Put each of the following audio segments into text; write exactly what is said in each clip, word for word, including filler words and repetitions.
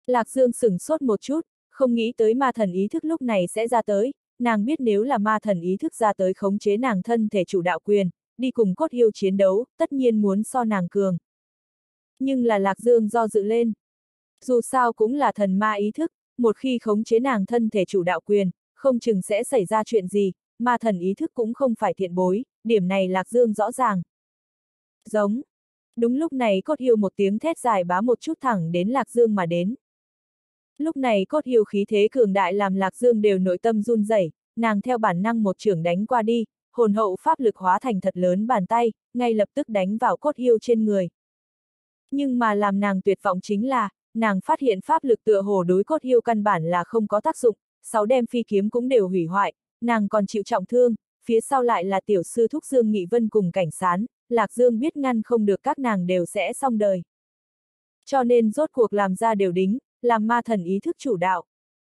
Lạc Dương sửng sốt một chút, không nghĩ tới ma thần ý thức lúc này sẽ ra tới, nàng biết nếu là ma thần ý thức ra tới khống chế nàng thân thể chủ đạo quyền, đi cùng cốt yêu chiến đấu, tất nhiên muốn so nàng cường. Nhưng là Lạc Dương do dự lên. Dù sao cũng là thần ma ý thức, một khi khống chế nàng thân thể chủ đạo quyền, không chừng sẽ xảy ra chuyện gì, ma thần ý thức cũng không phải thiện bối, điểm này Lạc Dương rõ ràng. Giống. Đúng lúc này cốt yêu một tiếng thét dài bá một chút thẳng đến Lạc Dương mà đến. Lúc này cốt yêu khí thế cường đại làm Lạc Dương đều nội tâm run rẩy, nàng theo bản năng một chưởng đánh qua đi, hồn hậu pháp lực hóa thành thật lớn bàn tay, ngay lập tức đánh vào cốt yêu trên người. Nhưng mà làm nàng tuyệt vọng chính là, nàng phát hiện pháp lực tựa hồ đối cốt yêu căn bản là không có tác dụng, sáu đem phi kiếm cũng đều hủy hoại, nàng còn chịu trọng thương, phía sau lại là tiểu sư thúc Dương Nghị Vân cùng cảnh sán, Lạc Dương biết ngăn không được các nàng đều sẽ xong đời. Cho nên rốt cuộc làm ra điều đính, làm ma thần ý thức chủ đạo.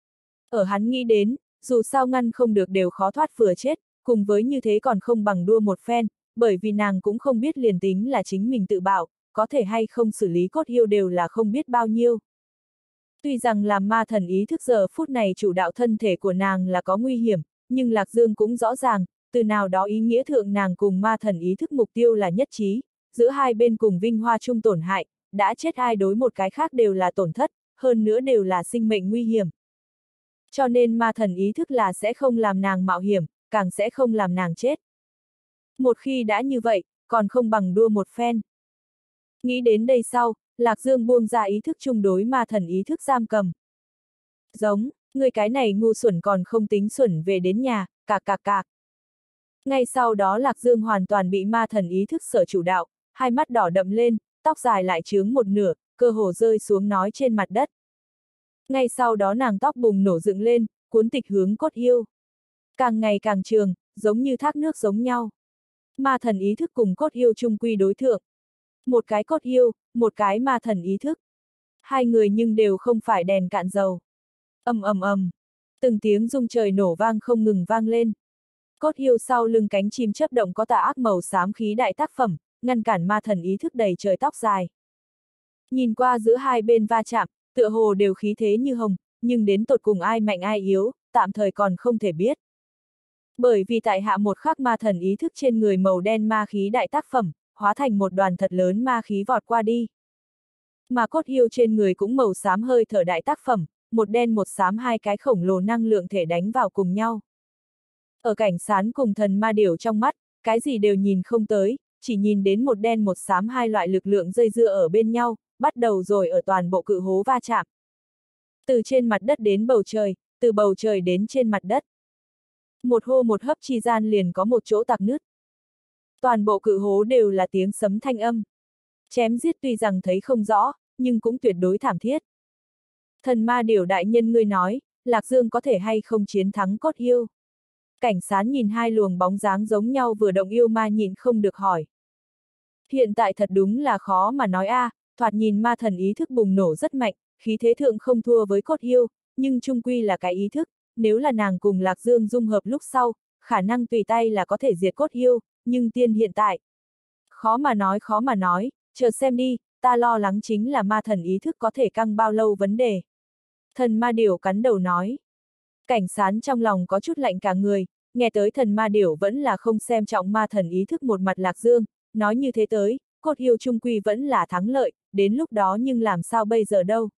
Ở hắn nghĩ đến, dù sao ngăn không được đều khó thoát vừa chết, cùng với như thế còn không bằng đua một phen, bởi vì nàng cũng không biết liền tính là chính mình tự bảo, có thể hay không xử lý cốt yêu đều là không biết bao nhiêu. Tuy rằng làm ma thần ý thức giờ phút này chủ đạo thân thể của nàng là có nguy hiểm, nhưng Lạc Dương cũng rõ ràng, từ nào đó ý nghĩa thượng nàng cùng ma thần ý thức mục tiêu là nhất trí, giữa hai bên cùng vinh hoa chung tổn hại, đã chết ai đối một cái khác đều là tổn thất, hơn nữa đều là sinh mệnh nguy hiểm. Cho nên ma thần ý thức là sẽ không làm nàng mạo hiểm, càng sẽ không làm nàng chết. Một khi đã như vậy, còn không bằng đua một phen. Nghĩ đến đây sau, Lạc Dương buông ra ý thức chung đối ma thần ý thức giam cầm. Giống, người cái này ngu xuẩn còn không tính xuẩn về đến nhà, cạc cạc cạc. Ngay sau đó Lạc Dương hoàn toàn bị ma thần ý thức sở chủ đạo, hai mắt đỏ đậm lên, tóc dài lại chướng một nửa, cơ hồ rơi xuống nói trên mặt đất. Ngay sau đó nàng tóc bùng nổ dựng lên, cuốn tịch hướng cốt yêu. Càng ngày càng trường, giống như thác nước giống nhau. Ma thần ý thức cùng cốt yêu chung quy đối thượng. Một cái cốt yêu, một cái ma thần ý thức. Hai người nhưng đều không phải đèn cạn dầu. Ầm ầm ầm, từng tiếng rung trời nổ vang không ngừng vang lên. Cốt yêu sau lưng cánh chim chớp động có tà ác màu xám khí đại tác phẩm, ngăn cản ma thần ý thức đầy trời tóc dài. Nhìn qua giữa hai bên va chạm, tựa hồ đều khí thế như hồng, nhưng đến tột cùng ai mạnh ai yếu, tạm thời còn không thể biết. Bởi vì tại hạ một khắc ma thần ý thức trên người màu đen ma khí đại tác phẩm, hóa thành một đoàn thật lớn ma khí vọt qua đi. Mà cốt yêu trên người cũng màu xám hơi thở đại tác phẩm, một đen một xám hai cái khổng lồ năng lượng thể đánh vào cùng nhau. Ở cảnh sán cùng thần ma điểu trong mắt, cái gì đều nhìn không tới, chỉ nhìn đến một đen một xám hai loại lực lượng dây dưa ở bên nhau, bắt đầu rồi ở toàn bộ cự hố va chạm. Từ trên mặt đất đến bầu trời, từ bầu trời đến trên mặt đất. Một hô một hấp chi gian liền có một chỗ tạc nứt. Toàn bộ cự hố đều là tiếng sấm thanh âm. Chém giết tuy rằng thấy không rõ, nhưng cũng tuyệt đối thảm thiết. Thần ma điểu đại nhân ngươi nói, Lạc Dương có thể hay không chiến thắng cốt yêu? Cảnh sán nhìn hai luồng bóng dáng giống nhau vừa động yêu ma nhịn không được hỏi. Hiện tại thật đúng là khó mà nói a, à, thoạt nhìn ma thần ý thức bùng nổ rất mạnh, khí thế thượng không thua với cốt yêu, nhưng chung quy là cái ý thức, nếu là nàng cùng Lạc Dương dung hợp lúc sau, khả năng tùy tay là có thể diệt cốt yêu, nhưng tiên hiện tại. Khó mà nói khó mà nói, chờ xem đi, ta lo lắng chính là ma thần ý thức có thể căng bao lâu vấn đề. Thần ma điểu cắn đầu nói. Cảnh sán trong lòng có chút lạnh cả người, nghe tới thần ma điểu vẫn là không xem trọng ma thần ý thức một mặt Lạc Dương, nói như thế tới, cốt yêu trung quy vẫn là thắng lợi, đến lúc đó nhưng làm sao bây giờ đâu.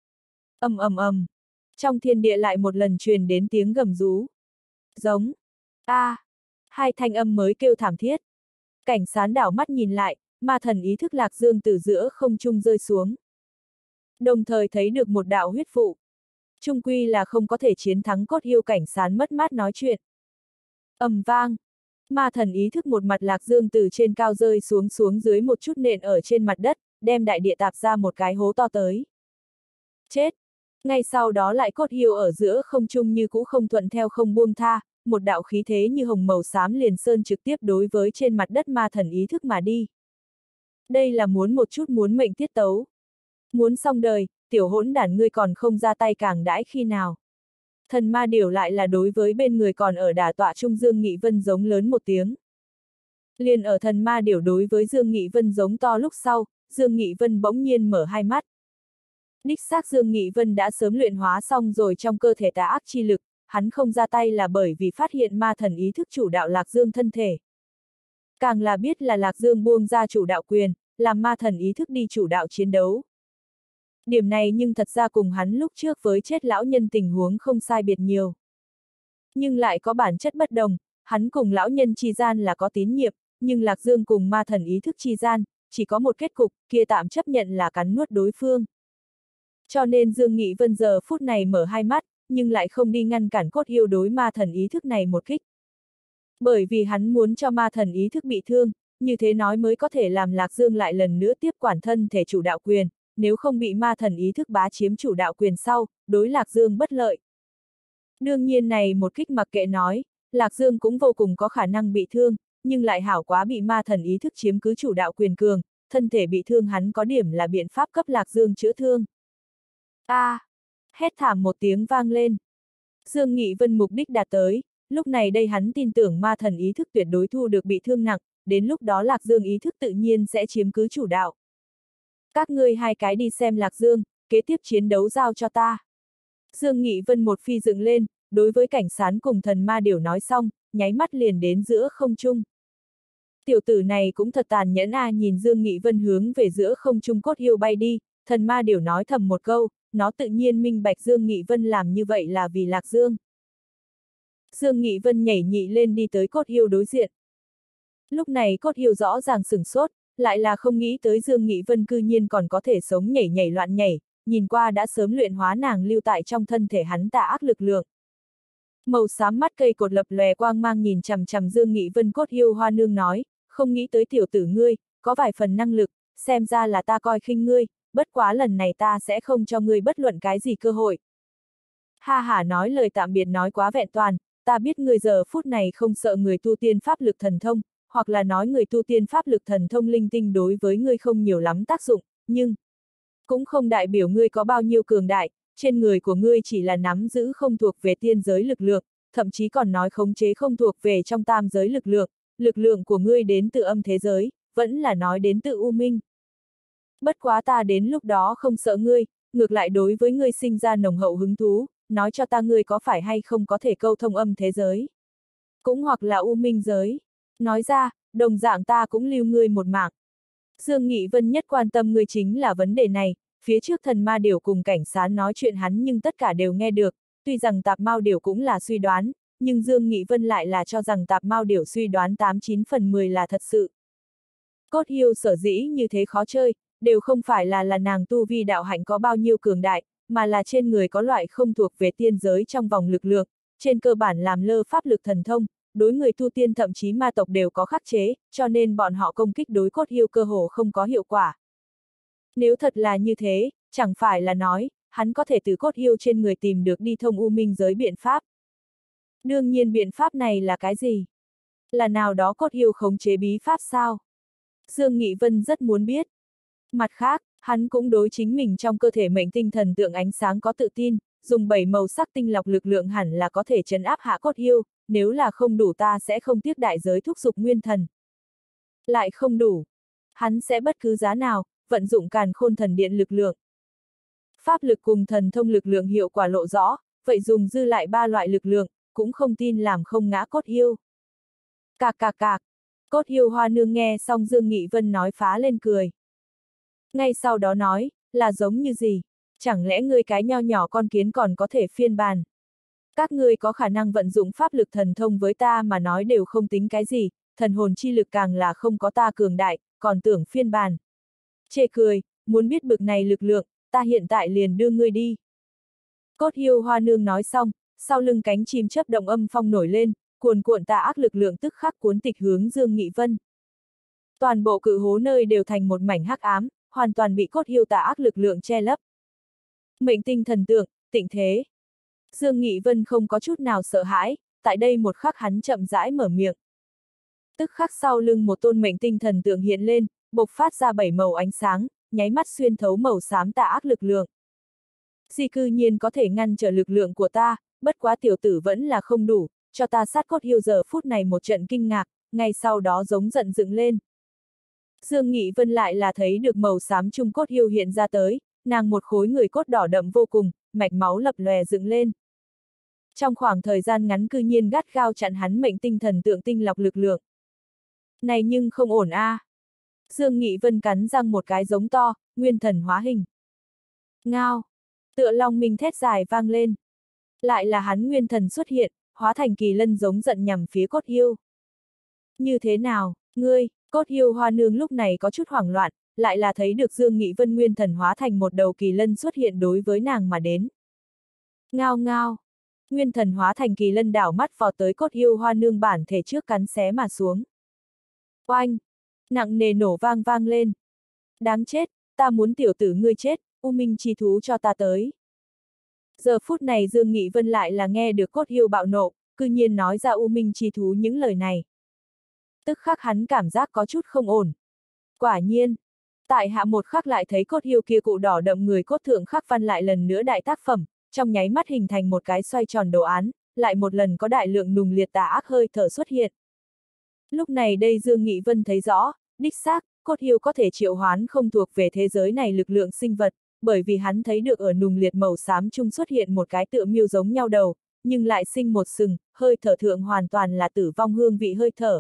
Ầm ầm ầm, trong thiên địa lại một lần truyền đến tiếng gầm rú. Giống, a, à, hai thanh âm mới kêu thảm thiết. Cảnh sán đảo mắt nhìn lại, ma thần ý thức Lạc Dương từ giữa không trung rơi xuống. Đồng thời thấy được một đạo huyết vụ. Trung quy là không có thể chiến thắng cốt yêu, cảnh sán mất mát nói chuyện. Ầm vang, ma thần ý thức một mặt Lạc Dương từ trên cao rơi xuống xuống dưới một chút nện ở trên mặt đất, đem đại địa tạp ra một cái hố to tới. Chết! Ngay sau đó lại cốt yêu ở giữa không trung như cũ không thuận theo không buông tha, một đạo khí thế như hồng màu xám liền sơn trực tiếp đối với trên mặt đất ma thần ý thức mà đi. Đây là muốn một chút muốn mệnh tiết tấu. Muốn xong đời, tiểu hỗn đản ngươi còn không ra tay càng đãi khi nào. Thần ma điểu lại là đối với bên người còn ở đả tọa trung Dương Nghị Vân giống lớn một tiếng. Liền ở thần ma điểu đối với Dương Nghị Vân giống to lúc sau, Dương Nghị Vân bỗng nhiên mở hai mắt. Đích xác Dương Nghị Vân đã sớm luyện hóa xong rồi trong cơ thể tà ác chi lực, hắn không ra tay là bởi vì phát hiện ma thần ý thức chủ đạo Lạc Dương thân thể. Càng là biết là Lạc Dương buông ra chủ đạo quyền, làm ma thần ý thức đi chủ đạo chiến đấu. Điểm này nhưng thật ra cùng hắn lúc trước với chết lão nhân tình huống không sai biệt nhiều. Nhưng lại có bản chất bất đồng, hắn cùng lão nhân chi gian là có tín nhiệm, nhưng Lạc Dương cùng ma thần ý thức chi gian, chỉ có một kết cục, kia tạm chấp nhận là cắn nuốt đối phương. Cho nên Dương Nghị Vân giờ phút này mở hai mắt, nhưng lại không đi ngăn cản cốt yêu đối ma thần ý thức này một kích. Bởi vì hắn muốn cho ma thần ý thức bị thương, như thế nói mới có thể làm Lạc Dương lại lần nữa tiếp quản thân thể chủ đạo quyền, nếu không bị ma thần ý thức bá chiếm chủ đạo quyền sau, đối Lạc Dương bất lợi. Đương nhiên này một kích mặc kệ nói, Lạc Dương cũng vô cùng có khả năng bị thương, nhưng lại hảo quá bị ma thần ý thức chiếm cứ chủ đạo quyền cường, thân thể bị thương hắn có điểm là biện pháp cấp Lạc Dương chữa thương. A! À, hét thảm một tiếng vang lên. Dương Nghị Vân mục đích đạt tới, lúc này đây hắn tin tưởng ma thần ý thức tuyệt đối thu được bị thương nặng, đến lúc đó Lạc Dương ý thức tự nhiên sẽ chiếm cứ chủ đạo. Các ngươi hai cái đi xem Lạc Dương, kế tiếp chiến đấu giao cho ta. Dương Nghị Vân một phi dựng lên, đối với cảnh sán cùng thần ma điểu nói xong, nháy mắt liền đến giữa không trung. Tiểu tử này cũng thật tàn nhẫn a, nhìn Dương Nghị Vân hướng về giữa không trung cốt yêu bay đi, thần ma điểu nói thầm một câu, nó tự nhiên minh bạch Dương Nghị Vân làm như vậy là vì Lạc Dương. Dương Nghị Vân nhảy nhị lên đi tới cốt yêu đối diện. Lúc này cốt yêu rõ ràng sửng sốt, lại là không nghĩ tới Dương Nghị Vân cư nhiên còn có thể sống nhảy nhảy loạn nhảy, nhìn qua đã sớm luyện hóa nàng lưu tại trong thân thể hắn tà ác lực lượng. Màu xám mắt cây cột lập lòe quang mang nhìn chằm chằm Dương Nghị Vân cốt yêu hoa nương nói, không nghĩ tới tiểu tử ngươi, có vài phần năng lực, xem ra là ta coi khinh ngươi, bất quá lần này ta sẽ không cho ngươi bất luận cái gì cơ hội. Ha hả nói lời tạm biệt nói quá vẹn toàn, ta biết ngươi giờ phút này không sợ người tu tiên pháp lực thần thông, hoặc là nói người tu tiên pháp lực thần thông linh tinh đối với ngươi không nhiều lắm tác dụng, nhưng cũng không đại biểu ngươi có bao nhiêu cường đại, trên người của ngươi chỉ là nắm giữ không thuộc về tiên giới lực lượng, thậm chí còn nói khống chế không thuộc về trong tam giới lực lượng, lực lượng của ngươi đến từ âm thế giới, vẫn là nói đến từ U Minh. Bất quá ta đến lúc đó không sợ ngươi, ngược lại đối với ngươi sinh ra nồng hậu hứng thú, nói cho ta ngươi có phải hay không có thể câu thông âm thế giới. Cũng hoặc là U Minh giới. Nói ra, đồng dạng ta cũng lưu ngươi một mạng. Dương Nghị Vân nhất quan tâm ngươi chính là vấn đề này, phía trước thần ma điểu cùng cảnh sán nói chuyện hắn nhưng tất cả đều nghe được, tuy rằng tạp mao điểu cũng là suy đoán, nhưng Dương Nghị Vân lại là cho rằng tạp mao điểu suy đoán tám chín phần mười là thật sự. Cốt yêu sở dĩ như thế khó chơi, đều không phải là là nàng tu vi đạo hạnh có bao nhiêu cường đại, mà là trên người có loại không thuộc về tiên giới trong vòng lực lượng, trên cơ bản làm lơ pháp lực thần thông, đối người tu tiên thậm chí ma tộc đều có khắc chế, cho nên bọn họ công kích đối cốt yêu cơ hồ không có hiệu quả. Nếu thật là như thế, chẳng phải là nói, hắn có thể từ cốt yêu trên người tìm được đi thông U Minh giới biện pháp. Đương nhiên biện pháp này là cái gì? Là nào đó cốt yêu khống chế bí pháp sao? Dương Nghị Vân rất muốn biết. Mặt khác, hắn cũng đối chính mình trong cơ thể mệnh tinh thần tượng ánh sáng có tự tin, dùng bảy màu sắc tinh lọc lực lượng hẳn là có thể trấn áp hạ cốt yêu, nếu là không đủ ta sẽ không tiếc đại giới thúc giục nguyên thần. Lại không đủ, hắn sẽ bất cứ giá nào, vận dụng càn khôn thần điện lực lượng. Pháp lực cùng thần thông lực lượng hiệu quả lộ rõ, vậy dùng dư lại ba loại lực lượng, cũng không tin làm không ngã cốt yêu. Cạc cạc cạc, cốt yêu hoa nương nghe xong Dương Nghị Vân nói phá lên cười. Ngay sau đó nói, là giống như gì? Chẳng lẽ ngươi cái nho nhỏ con kiến còn có thể phiên bàn? Các ngươi có khả năng vận dụng pháp lực thần thông với ta mà nói đều không tính cái gì, thần hồn chi lực càng là không có ta cường đại, còn tưởng phiên bàn. Chê cười, muốn biết bực này lực lượng, ta hiện tại liền đưa ngươi đi. Cốt yêu hoa nương nói xong, sau lưng cánh chim chớp động âm phong nổi lên, cuồn cuộn tà ác lực lượng tức khắc cuốn tịch hướng Dương Nghị Vân. Toàn bộ cự hố nơi đều thành một mảnh hắc ám, hoàn toàn bị cốt yêu tà ác lực lượng che lấp. Mệnh tinh thần tượng, tịnh thế. Dương Nghị Vân không có chút nào sợ hãi, tại đây một khắc hắn chậm rãi mở miệng. Tức khắc sau lưng một tôn mệnh tinh thần tượng hiện lên, bộc phát ra bảy màu ánh sáng, nháy mắt xuyên thấu màu xám tà ác lực lượng. Di cư nhiên có thể ngăn trở lực lượng của ta, bất quá tiểu tử vẫn là không đủ, cho ta sát cốt yêu giờ phút này một trận kinh ngạc, ngay sau đó giống giận dựng lên. Dương Nghị Vân lại là thấy được màu xám trung cốt yêu hiện ra tới, nàng một khối người cốt đỏ đậm vô cùng, mạch máu lập lòe dựng lên. Trong khoảng thời gian ngắn cư nhiên gắt gao chặn hắn mệnh tinh thần tượng tinh lọc lực lượng. Này nhưng không ổn a. À. Dương Nghị Vân cắn răng một cái giống to, nguyên thần hóa hình. Ngao! Tựa long minh thét dài vang lên. Lại là hắn nguyên thần xuất hiện, hóa thành kỳ lân giống giận nhằm phía cốt yêu. Như thế nào, ngươi, cốt yêu hoa nương lúc này có chút hoảng loạn, lại là thấy được Dương Nghị Vân nguyên thần hóa thành một đầu kỳ lân xuất hiện đối với nàng mà đến. Ngao ngao! Nguyên thần hóa thành kỳ lân đảo mắt vào tới cốt yêu hoa nương bản thể trước cắn xé mà xuống. Oanh! Nặng nề nổ vang vang lên. Đáng chết, ta muốn tiểu tử ngươi chết, U Minh chi thú cho ta tới. Giờ phút này Dương Nghị Vân lại là nghe được cốt yêu bạo nộ, cư nhiên nói ra U Minh chi thú những lời này. Tức khắc hắn cảm giác có chút không ổn. Quả nhiên, tại hạ một khắc lại thấy cốt yêu kia cụ đỏ đậm người cốt thượng khắc văn lại lần nữa đại tác phẩm, trong nháy mắt hình thành một cái xoay tròn đồ án, lại một lần có đại lượng nùng liệt tà ác hơi thở xuất hiện. Lúc này đây Dương Nghị Vân thấy rõ, đích xác, cốt yêu có thể triệu hoán không thuộc về thế giới này lực lượng sinh vật, bởi vì hắn thấy được ở nùng liệt màu xám chung xuất hiện một cái tựa miêu giống nhau đầu, nhưng lại sinh một sừng, hơi thở thượng hoàn toàn là tử vong hương vị hơi thở.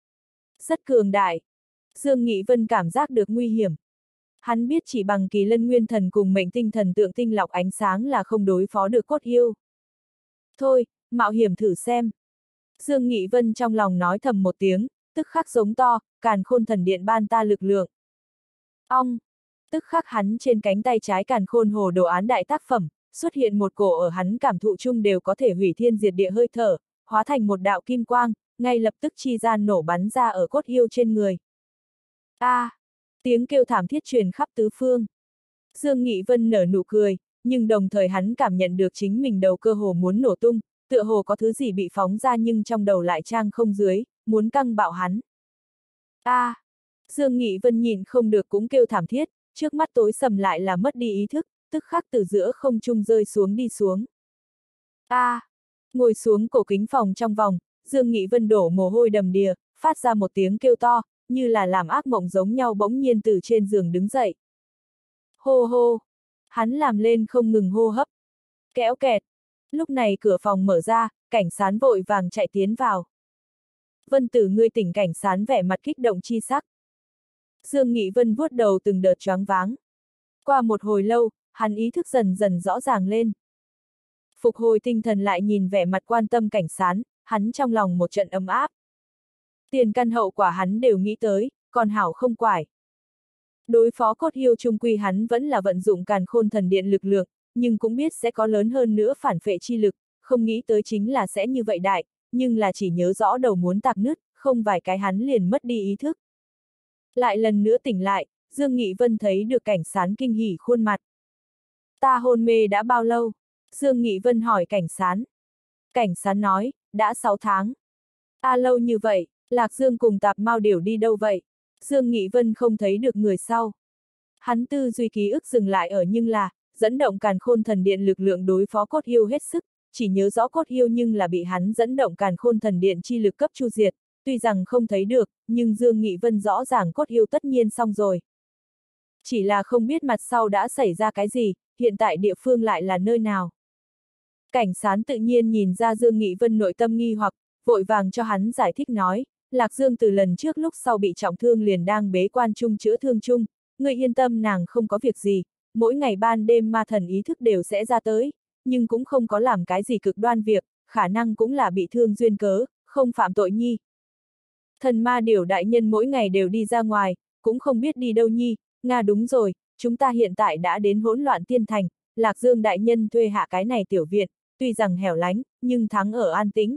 Rất cường đại. Dương Nghị Vân cảm giác được nguy hiểm. Hắn biết chỉ bằng kỳ lân nguyên thần cùng mệnh tinh thần tượng tinh lọc ánh sáng là không đối phó được cốt yêu. Thôi, mạo hiểm thử xem. Dương Nghị Vân trong lòng nói thầm một tiếng, tức khắc giống to, càn khôn thần điện ban ta lực lượng. Ong! Tức khắc hắn trên cánh tay trái càn khôn hồ đồ án đại tác phẩm, xuất hiện một cổ ở hắn cảm thụ chung đều có thể hủy thiên diệt địa hơi thở, hóa thành một đạo kim quang, ngay lập tức chi gian nổ bắn ra ở cốt yêu trên người. A! À, tiếng kêu thảm thiết truyền khắp tứ phương. Dương Nghị Vân nở nụ cười, nhưng đồng thời hắn cảm nhận được chính mình đầu cơ hồ muốn nổ tung, tựa hồ có thứ gì bị phóng ra nhưng trong đầu lại trang không dưới, muốn căng bạo hắn. A! À, Dương Nghị Vân nhìn không được cũng kêu thảm thiết, trước mắt tối sầm lại là mất đi ý thức, tức khắc từ giữa không trung rơi xuống đi xuống. A! À, ngồi xuống cổ kính phòng trong vòng, Dương Nghị Vân đổ mồ hôi đầm đìa, phát ra một tiếng kêu to, như là làm ác mộng giống nhau bỗng nhiên từ trên giường đứng dậy. Hô hô! Hắn làm lên không ngừng hô hấp. Kéo kẹt! Lúc này cửa phòng mở ra, cảnh sán vội vàng chạy tiến vào. Vân tử ngươi tỉnh, cảnh sán vẻ mặt kích động chi sắc. Dương Nghị Vân vuốt đầu từng đợt choáng váng. Qua một hồi lâu, hắn ý thức dần dần rõ ràng lên. Phục hồi tinh thần lại nhìn vẻ mặt quan tâm cảnh sán, hắn trong lòng một trận ấm áp. Tiền căn hậu quả hắn đều nghĩ tới, còn hảo không quải. Đối phó cốt yêu trung quy hắn vẫn là vận dụng càn khôn thần điện lực lượng, nhưng cũng biết sẽ có lớn hơn nữa phản phệ chi lực, không nghĩ tới chính là sẽ như vậy đại, nhưng là chỉ nhớ rõ đầu muốn tạc nứt, không vài cái hắn liền mất đi ý thức. Lại lần nữa tỉnh lại, Dương Nghị Vân thấy được cảnh sán kinh hỉ khuôn mặt. Ta hôn mê đã bao lâu? Dương Nghị Vân hỏi cảnh sán. Cảnh sán nói, đã sáu tháng. À lâu như vậy, Lạc Dương cùng Tạp Mao Điểu đi đâu vậy? Dương Nghị Vân không thấy được người sau. Hắn tư duy ký ức dừng lại ở nhưng là, dẫn động càn khôn thần điện lực lượng đối phó cốt yêu hết sức, chỉ nhớ rõ cốt yêu nhưng là bị hắn dẫn động càn khôn thần điện chi lực cấp chu diệt, tuy rằng không thấy được, nhưng Dương Nghị Vân rõ ràng cốt yêu tất nhiên xong rồi. Chỉ là không biết mặt sau đã xảy ra cái gì, hiện tại địa phương lại là nơi nào. Cảnh sán tự nhiên nhìn ra Dương Nghị Vân nội tâm nghi hoặc, vội vàng cho hắn giải thích nói, Lạc Dương từ lần trước lúc sau bị trọng thương liền đang bế quan chung chữa thương chung, người yên tâm nàng không có việc gì, mỗi ngày ban đêm ma thần ý thức đều sẽ ra tới, nhưng cũng không có làm cái gì cực đoan việc, khả năng cũng là bị thương duyên cớ, không phạm tội nhi. Thần ma điểu đại nhân mỗi ngày đều đi ra ngoài, cũng không biết đi đâu nhi, Nga đúng rồi, chúng ta hiện tại đã đến hỗn loạn tiên thành, Lạc Dương đại nhân thuê hạ cái này tiểu viện, tuy rằng hẻo lánh, nhưng thắng ở an tĩnh.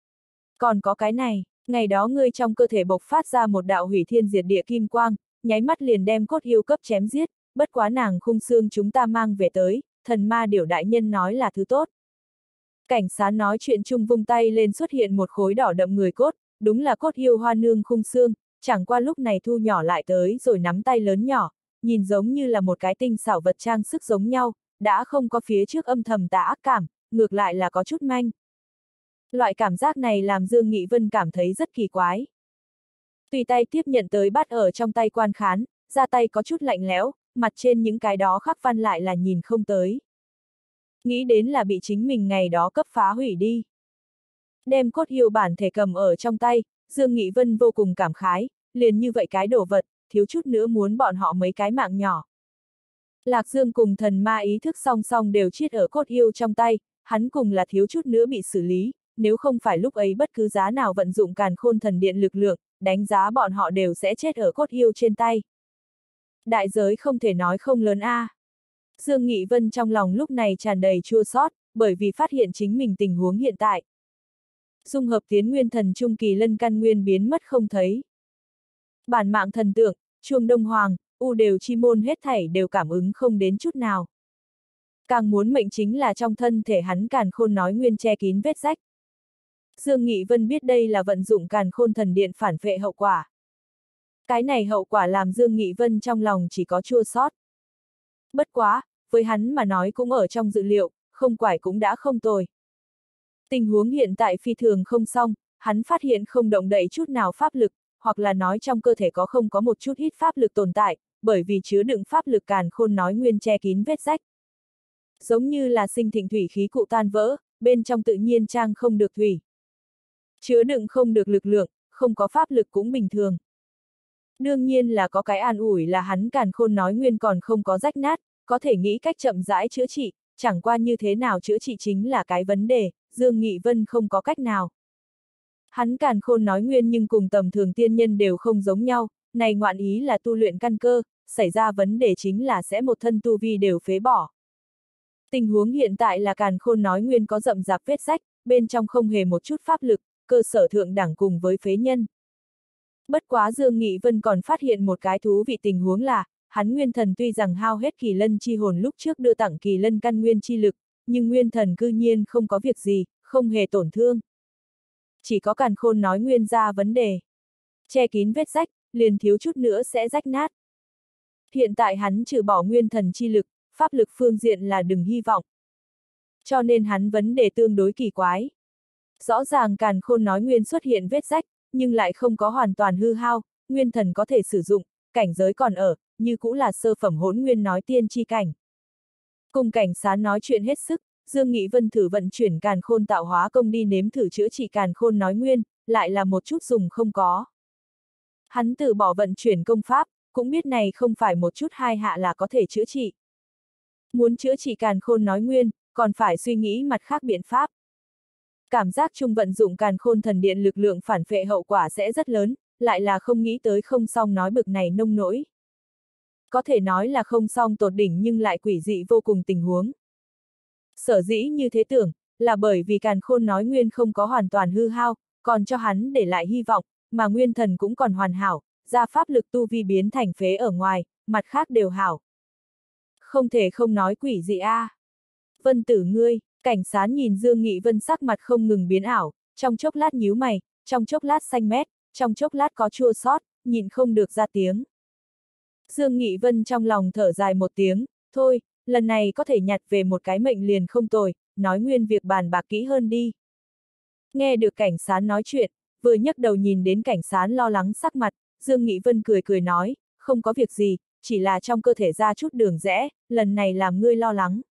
Còn có cái này, ngày đó ngươi trong cơ thể bộc phát ra một đạo hủy thiên diệt địa kim quang, nháy mắt liền đem cốt yêu cấp chém giết, bất quá nàng khung xương chúng ta mang về tới, thần ma điểu đại nhân nói là thứ tốt. Cảnh sán nói chuyện chung vung tay lên xuất hiện một khối đỏ đậm người cốt, đúng là cốt yêu hoa nương khung xương, chẳng qua lúc này thu nhỏ lại tới rồi nắm tay lớn nhỏ, nhìn giống như là một cái tinh xảo vật trang sức giống nhau, đã không có phía trước âm thầm tà ác cảm, ngược lại là có chút manh. Loại cảm giác này làm Dương Nghị Vân cảm thấy rất kỳ quái. Tùy tay tiếp nhận tới bắt ở trong tay quan khán, ra tay có chút lạnh lẽo, mặt trên những cái đó khắc văn lại là nhìn không tới. Nghĩ đến là bị chính mình ngày đó cấp phá hủy đi. Đem cốt yêu bản thể cầm ở trong tay, Dương Nghị Vân vô cùng cảm khái, liền như vậy cái đồ vật, thiếu chút nữa muốn bọn họ mấy cái mạng nhỏ. Lạc Dương cùng thần ma ý thức song song đều chiết ở cốt yêu trong tay, hắn cùng là thiếu chút nữa bị xử lý, nếu không phải lúc ấy bất cứ giá nào vận dụng càn khôn thần điện lực lượng, đánh giá bọn họ đều sẽ chết ở cốt yêu trên tay. Đại giới không thể nói không lớn a. À. Dương Nghị Vân trong lòng lúc này tràn đầy chua xót, bởi vì phát hiện chính mình tình huống hiện tại. Dung hợp tiến nguyên thần trung kỳ lân căn nguyên biến mất không thấy. Bản mạng thần tượng, chuông đông hoàng, u đều chi môn hết thảy đều cảm ứng không đến chút nào. Càng muốn mệnh chính là trong thân thể hắn càn khôn nói nguyên che kín vết rách. Dương Nghị Vân biết đây là vận dụng càn khôn thần điện phản phệ hậu quả. Cái này hậu quả làm Dương Nghị Vân trong lòng chỉ có chua xót. Bất quá, với hắn mà nói cũng ở trong dự liệu, không quải cũng đã không tồi. Tình huống hiện tại phi thường không xong, hắn phát hiện không động đậy chút nào pháp lực, hoặc là nói trong cơ thể có không có một chút ít pháp lực tồn tại, bởi vì chứa đựng pháp lực càn khôn nói nguyên che kín vết rách. Giống như là sinh thịnh thủy khí cụ tan vỡ, bên trong tự nhiên trang không được thủy. Chứa đựng không được lực lượng, không có pháp lực cũng bình thường. Đương nhiên là có cái an ủi là hắn càn khôn nói nguyên còn không có rách nát, có thể nghĩ cách chậm rãi chữa trị, chẳng qua như thế nào chữa trị chính là cái vấn đề, Dương Nghị Vân không có cách nào. Hắn càn khôn nói nguyên nhưng cùng tầm thường tiên nhân đều không giống nhau, này ngoạn ý là tu luyện căn cơ, xảy ra vấn đề chính là sẽ một thân tu vi đều phế bỏ. Tình huống hiện tại là càn khôn nói nguyên có rậm rạp vết rách, bên trong không hề một chút pháp lực, cơ sở thượng đẳng cùng với phế nhân. Bất quá Dương Nghị Vân còn phát hiện một cái thú vị tình huống là, hắn nguyên thần tuy rằng hao hết kỳ lân chi hồn lúc trước đưa tặng kỳ lân căn nguyên chi lực, nhưng nguyên thần cư nhiên không có việc gì, không hề tổn thương. Chỉ có càn khôn nói nguyên ra vấn đề. Che kín vết rách, liền thiếu chút nữa sẽ rách nát. Hiện tại hắn trừ bỏ nguyên thần chi lực, pháp lực phương diện là đừng hy vọng. Cho nên hắn vấn đề tương đối kỳ quái. Rõ ràng càn khôn nói nguyên xuất hiện vết rách, nhưng lại không có hoàn toàn hư hao, nguyên thần có thể sử dụng, cảnh giới còn ở, như cũ là sơ phẩm hỗn nguyên nói tiên chi cảnh. Cùng cảnh sán nói chuyện hết sức, Dương Nghị Vân thử vận chuyển càn khôn tạo hóa công đi nếm thử chữa trị càn khôn nói nguyên, lại là một chút dùng không có. Hắn từ bỏ vận chuyển công pháp, cũng biết này không phải một chút hai hạ là có thể chữa trị. Muốn chữa trị càn khôn nói nguyên, còn phải suy nghĩ mặt khác biện pháp. Cảm giác chung vận dụng càn khôn thần điện lực lượng phản phệ hậu quả sẽ rất lớn, lại là không nghĩ tới không song nói bực này nông nỗi. Có thể nói là không song tột đỉnh nhưng lại quỷ dị vô cùng tình huống. Sở dĩ như thế tưởng, là bởi vì càn khôn nói nguyên không có hoàn toàn hư hao, còn cho hắn để lại hy vọng, mà nguyên thần cũng còn hoàn hảo, ra pháp lực tu vi biến thành phế ở ngoài, mặt khác đều hảo. Không thể không nói quỷ dị a. À. Vân tử ngươi, cảnh sán nhìn Dương Nghị Vân sắc mặt không ngừng biến ảo, trong chốc lát nhíu mày, trong chốc lát xanh mét, trong chốc lát có chua xót, nhìn không được ra tiếng. Dương Nghị Vân trong lòng thở dài một tiếng, thôi, lần này có thể nhặt về một cái mệnh liền không tồi, nói nguyên việc bàn bạc kỹ hơn đi. Nghe được cảnh sán nói chuyện, vừa nhấc đầu nhìn đến cảnh sán lo lắng sắc mặt, Dương Nghị Vân cười cười nói, không có việc gì, chỉ là trong cơ thể ra chút đường rẽ, lần này làm ngươi lo lắng.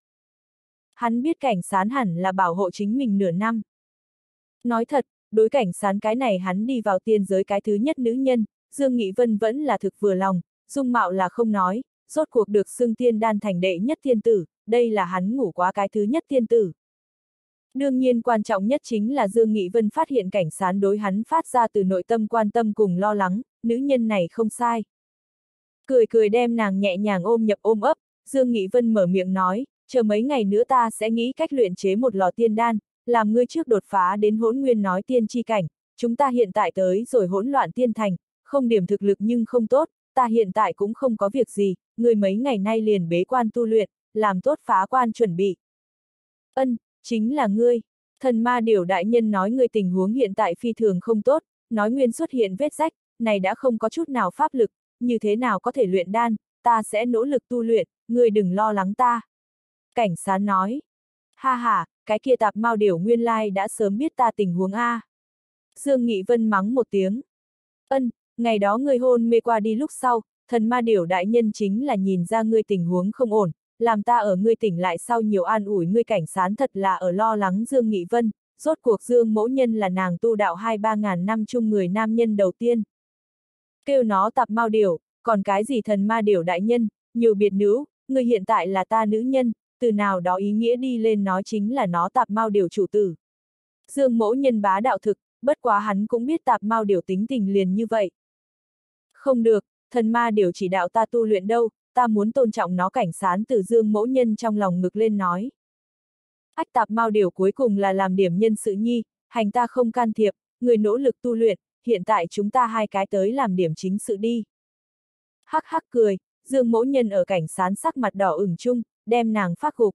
Hắn biết cảnh sán hẳn là bảo hộ chính mình nửa năm. Nói thật, đối cảnh sán cái này hắn đi vào tiên giới cái thứ nhất nữ nhân, Dương Nghị Vân vẫn là thực vừa lòng, dung mạo là không nói, rốt cuộc được xưng tiên đan thành đệ nhất tiên tử, đây là hắn ngủ quá cái thứ nhất tiên tử. Đương nhiên quan trọng nhất chính là Dương Nghị Vân phát hiện cảnh sán đối hắn phát ra từ nội tâm quan tâm cùng lo lắng, nữ nhân này không sai. Cười cười đem nàng nhẹ nhàng ôm nhập ôm ấp, Dương Nghị Vân mở miệng nói, chờ mấy ngày nữa ta sẽ nghĩ cách luyện chế một lò tiên đan, làm ngươi trước đột phá đến hỗn nguyên nói tiên chi cảnh, chúng ta hiện tại tới rồi hỗn loạn tiên thành, không điểm thực lực nhưng không tốt, ta hiện tại cũng không có việc gì, ngươi mấy ngày nay liền bế quan tu luyện, làm tốt phá quan chuẩn bị. Ân, chính là ngươi. Thần ma điểu đại nhân nói ngươi tình huống hiện tại phi thường không tốt, nói nguyên xuất hiện vết rách, này đã không có chút nào pháp lực, như thế nào có thể luyện đan, ta sẽ nỗ lực tu luyện, ngươi đừng lo lắng ta. Cảnh sán nói. Ha ha, cái kia tạp mao điểu nguyên lai đã sớm biết ta tình huống A. Dương Nghị Vân mắng một tiếng. Ân, ngày đó ngươi hôn mê qua đi lúc sau, thần ma điểu đại nhân chính là nhìn ra ngươi tình huống không ổn, làm ta ở ngươi tỉnh lại sau nhiều an ủi ngươi cảnh sán thật là ở lo lắng Dương Nghị Vân, rốt cuộc Dương mỗ nhân là nàng tu đạo hai ba ngàn năm chung người nam nhân đầu tiên. Kêu nó tạp mao điểu, còn cái gì thần ma điểu đại nhân, nhiều biệt nữ, ngươi hiện tại là ta nữ nhân, từ nào đó ý nghĩa đi lên nói chính là nó tạp mao điểu chủ tử. Dương mỗ nhân bá đạo thực, bất quá hắn cũng biết tạp mao điểu tính tình liền như vậy. Không được, thần ma điểu chỉ đạo ta tu luyện đâu, ta muốn tôn trọng nó cảnh sán từ Dương mỗ nhân trong lòng ngực lên nói. Ách tạp mao điểu cuối cùng là làm điểm nhân sự nhi, hành ta không can thiệp, người nỗ lực tu luyện, hiện tại chúng ta hai cái tới làm điểm chính sự đi. Hắc hắc cười, Dương mỗ nhân ở cảnh sán sắc mặt đỏ ửng chung, đem nàng phát gục.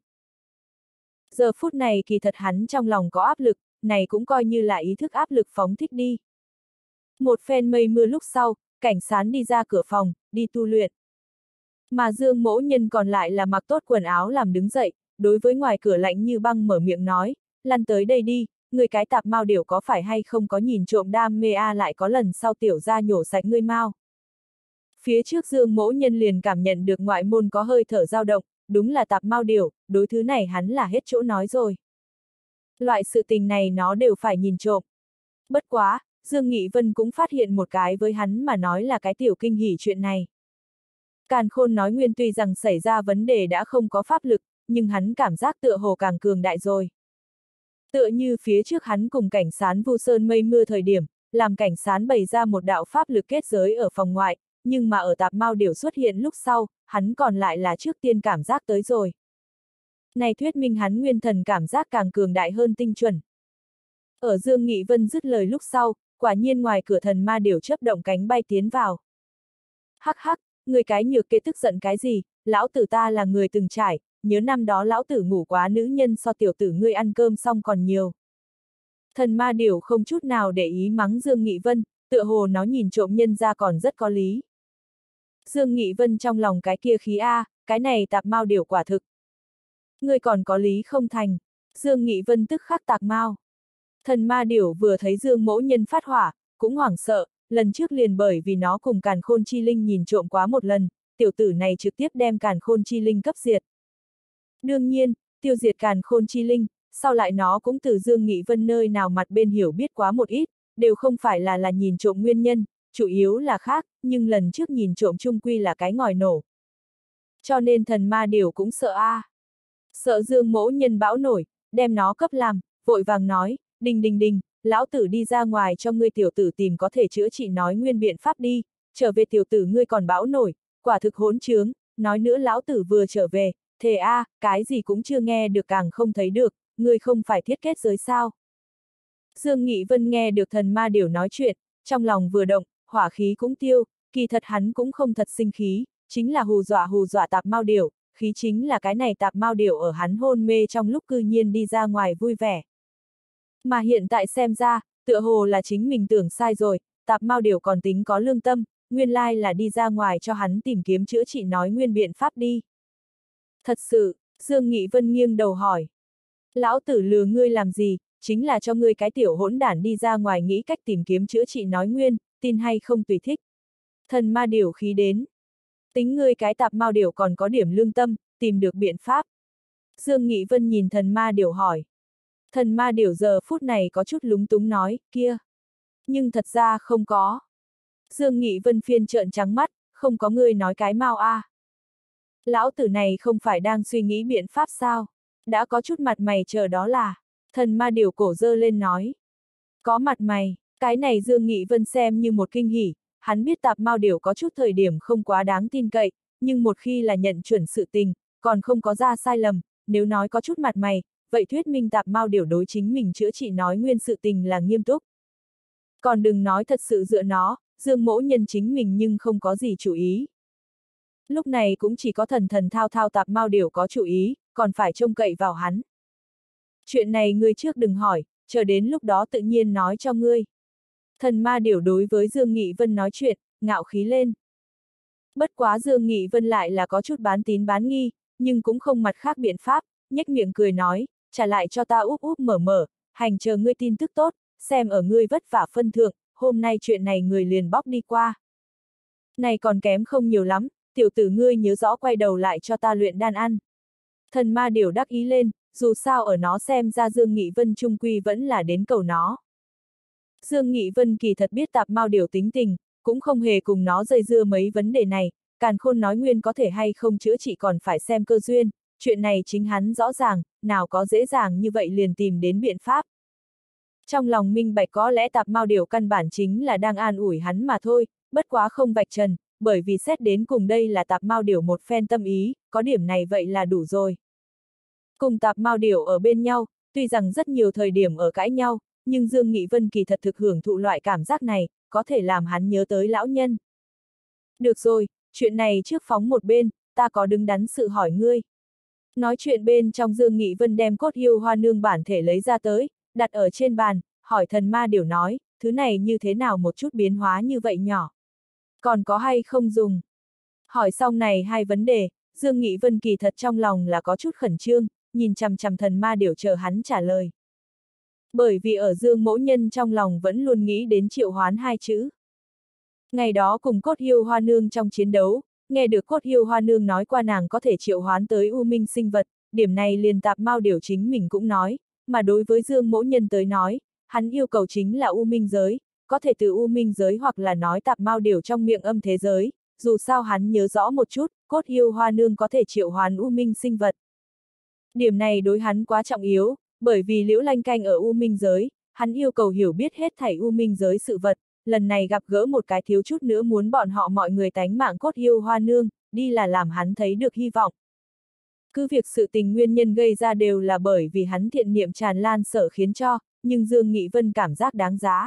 Giờ phút này kỳ thật hắn trong lòng có áp lực, này cũng coi như là ý thức áp lực phóng thích đi. Một phen mây mưa lúc sau, cảnh sán đi ra cửa phòng, đi tu luyện. Mà Dương mỗ nhân còn lại là mặc tốt quần áo làm đứng dậy, đối với ngoài cửa lạnh như băng mở miệng nói, lăn tới đây đi, người cái tạp mao điểu có phải hay không có nhìn trộm đam mê a lại có lần sau tiểu ra nhổ sạch ngươi mau. Phía trước Dương mỗ nhân liền cảm nhận được ngoại môn có hơi thở dao động, đúng là tạp mao điểu, đối thứ này hắn là hết chỗ nói rồi. Loại sự tình này nó đều phải nhìn trộm. Bất quá, Dương Nghị Vân cũng phát hiện một cái với hắn mà nói là cái tiểu kinh hỉ chuyện này. Càn Khôn nói nguyên tuy rằng xảy ra vấn đề đã không có pháp lực, nhưng hắn cảm giác tựa hồ càng cường đại rồi. Tựa như phía trước hắn cùng cảnh sán vu sơn mây mưa thời điểm, làm cảnh sán bày ra một đạo pháp lực kết giới ở phòng ngoại, nhưng mà ở tạp mao điểu xuất hiện lúc sau, hắn còn lại là trước tiên cảm giác tới rồi. Này thuyết minh hắn nguyên thần cảm giác càng cường đại hơn tinh chuẩn. Ở Dương Nghị Vân dứt lời lúc sau, quả nhiên ngoài cửa thần ma điểu chớp động cánh bay tiến vào. Hắc hắc, người cái nhược kê tức giận cái gì, lão tử ta là người từng trải, nhớ năm đó lão tử ngủ quá nữ nhân so tiểu tử ngươi ăn cơm xong còn nhiều. Thần ma điểu không chút nào để ý mắng Dương Nghị Vân, tựa hồ nó nhìn trộm nhân ra còn rất có lý. Dương Nghị Vân trong lòng cái kia khí a, cái này tạp mao điểu quả thực. Ngươi còn có lý không thành, Dương Nghị Vân tức khắc tạc mao. Thần ma điểu vừa thấy Dương mỗ nhân phát hỏa, cũng hoảng sợ, lần trước liền bởi vì nó cùng Càn Khôn Chi Linh nhìn trộm quá một lần, tiểu tử này trực tiếp đem Càn Khôn Chi Linh cấp diệt. Đương nhiên, tiêu diệt Càn Khôn Chi Linh, sau lại nó cũng từ Dương Nghị Vân nơi nào mặt bên hiểu biết quá một ít, đều không phải là là nhìn trộm nguyên nhân, chủ yếu là khác, nhưng lần trước nhìn trộm chung quy là cái ngòi nổ. Cho nên thần ma điểu cũng sợ a. À. Sợ Dương mỗ nhân bão nổi, đem nó cấp làm, vội vàng nói, đình đình đình, lão tử đi ra ngoài cho ngươi tiểu tử tìm có thể chữa trị nói nguyên biện pháp đi, trở về tiểu tử ngươi còn bão nổi, quả thực hỗn trướng, nói nữa lão tử vừa trở về, thề a, à, cái gì cũng chưa nghe được càng không thấy được, ngươi không phải thiết kết giới sao. Dương Nghị Vân nghe được thần ma điểu nói chuyện, trong lòng vừa động, hỏa khí cũng tiêu, kỳ thật hắn cũng không thật sinh khí, chính là hù dọa hù dọa tạp mao điểu, khí chính là cái này tạp mao điểu ở hắn hôn mê trong lúc cư nhiên đi ra ngoài vui vẻ. Mà hiện tại xem ra, tựa hồ là chính mình tưởng sai rồi, tạp mao điểu còn tính có lương tâm, nguyên lai là đi ra ngoài cho hắn tìm kiếm chữa trị nói nguyên biện pháp đi. Thật sự, Dương Nghị Vân nghiêng đầu hỏi. Lão tử lừa ngươi làm gì, chính là cho ngươi cái tiểu hỗn đản đi ra ngoài nghĩ cách tìm kiếm chữa trị nói nguyên, tin hay không tùy thích. Thần ma điểu khí đến. Tính ngươi cái tạp mao điểu còn có điểm lương tâm, tìm được biện pháp. Dương Nghị Vân nhìn thần ma điểu hỏi. Thần ma điểu giờ phút này có chút lúng túng nói, kia. Nhưng thật ra không có. Dương Nghị Vân phiên trợn trắng mắt, không có ngươi nói cái mau a. À. Lão tử này không phải đang suy nghĩ biện pháp sao? Đã có chút mặt mày chờ đó là. Thần ma điểu cổ dơ lên nói. Có mặt mày, cái này Dương Nghị Vân xem như một kinh hỉ, hắn biết tạp mao điểu có chút thời điểm không quá đáng tin cậy, nhưng một khi là nhận chuẩn sự tình, còn không có ra sai lầm, nếu nói có chút mặt mày, vậy thuyết minh tạp mao điểu đối chính mình chữa trị nói nguyên sự tình là nghiêm túc. Còn đừng nói thật sự dựa nó, Dương mỗ nhân chính mình nhưng không có gì chủ ý. Lúc này cũng chỉ có thần thần thao thao tạp mao điểu có chủ ý, còn phải trông cậy vào hắn. Chuyện này ngươi trước đừng hỏi, chờ đến lúc đó tự nhiên nói cho ngươi. Thần ma điểu đối với Dương Nghị Vân nói chuyện, ngạo khí lên. Bất quá Dương Nghị Vân lại là có chút bán tín bán nghi, nhưng cũng không mặt khác biện pháp, nhếch miệng cười nói, trả lại cho ta úp úp mở mở, hành chờ ngươi tin tức tốt, xem ở ngươi vất vả phân thượng, hôm nay chuyện này người liền bóc đi qua. Này còn kém không nhiều lắm, tiểu tử ngươi nhớ rõ quay đầu lại cho ta luyện đan ăn. Thần ma điểu đắc ý lên, dù sao ở nó xem ra Dương Nghị Vân trung quy vẫn là đến cầu nó. Dương Nghị Vân kỳ thật biết tạp mao điểu tính tình, cũng không hề cùng nó dây dưa mấy vấn đề này, càn khôn nói nguyên có thể hay không chữa trị còn phải xem cơ duyên, chuyện này chính hắn rõ ràng, nào có dễ dàng như vậy liền tìm đến biện pháp. Trong lòng minh bạch có lẽ tạp mao điểu căn bản chính là đang an ủi hắn mà thôi, bất quá không vạch trần, bởi vì xét đến cùng đây là tạp mao điểu một phen tâm ý, có điểm này vậy là đủ rồi. Cùng tạp mao điểu ở bên nhau, tuy rằng rất nhiều thời điểm ở cãi nhau, nhưng Dương Nghị Vân kỳ thật thực hưởng thụ loại cảm giác này, có thể làm hắn nhớ tới lão nhân. Được rồi, chuyện này trước phóng một bên, ta có đứng đắn sự hỏi ngươi. Nói chuyện bên trong Dương Nghị Vân đem cốt hiêu hoa nương bản thể lấy ra tới, đặt ở trên bàn, hỏi thần ma điểu nói, thứ này như thế nào một chút biến hóa như vậy nhỏ. Còn có hay không dùng? Hỏi xong này hai vấn đề, Dương Nghị Vân kỳ thật trong lòng là có chút khẩn trương, nhìn chằm chằm thần ma điểu chờ hắn trả lời. Bởi vì ở Dương mẫu nhân trong lòng vẫn luôn nghĩ đến triệu hoán hai chữ. Ngày đó cùng cốt hiêu hoa nương trong chiến đấu, nghe được cốt hiêu hoa nương nói qua nàng có thể triệu hoán tới u minh sinh vật, điểm này liền tạp mao điểu chính mình cũng nói, mà đối với Dương mẫu nhân tới nói, hắn yêu cầu chính là u minh giới, có thể từ u minh giới hoặc là nói tạp mao điểu trong miệng âm thế giới, dù sao hắn nhớ rõ một chút, cốt hiêu hoa nương có thể triệu hoán u minh sinh vật. Điểm này đối hắn quá trọng yếu, bởi vì Liễu Lanh Canh ở u minh giới, hắn yêu cầu hiểu biết hết thảy u minh giới sự vật, lần này gặp gỡ một cái thiếu chút nữa muốn bọn họ mọi người tánh mạng cốt hiêu hoa nương, đi là làm hắn thấy được hy vọng. Cứ việc sự tình nguyên nhân gây ra đều là bởi vì hắn thiện niệm tràn lan sở khiến cho, nhưng Dương Nghị Vân cảm giác đáng giá.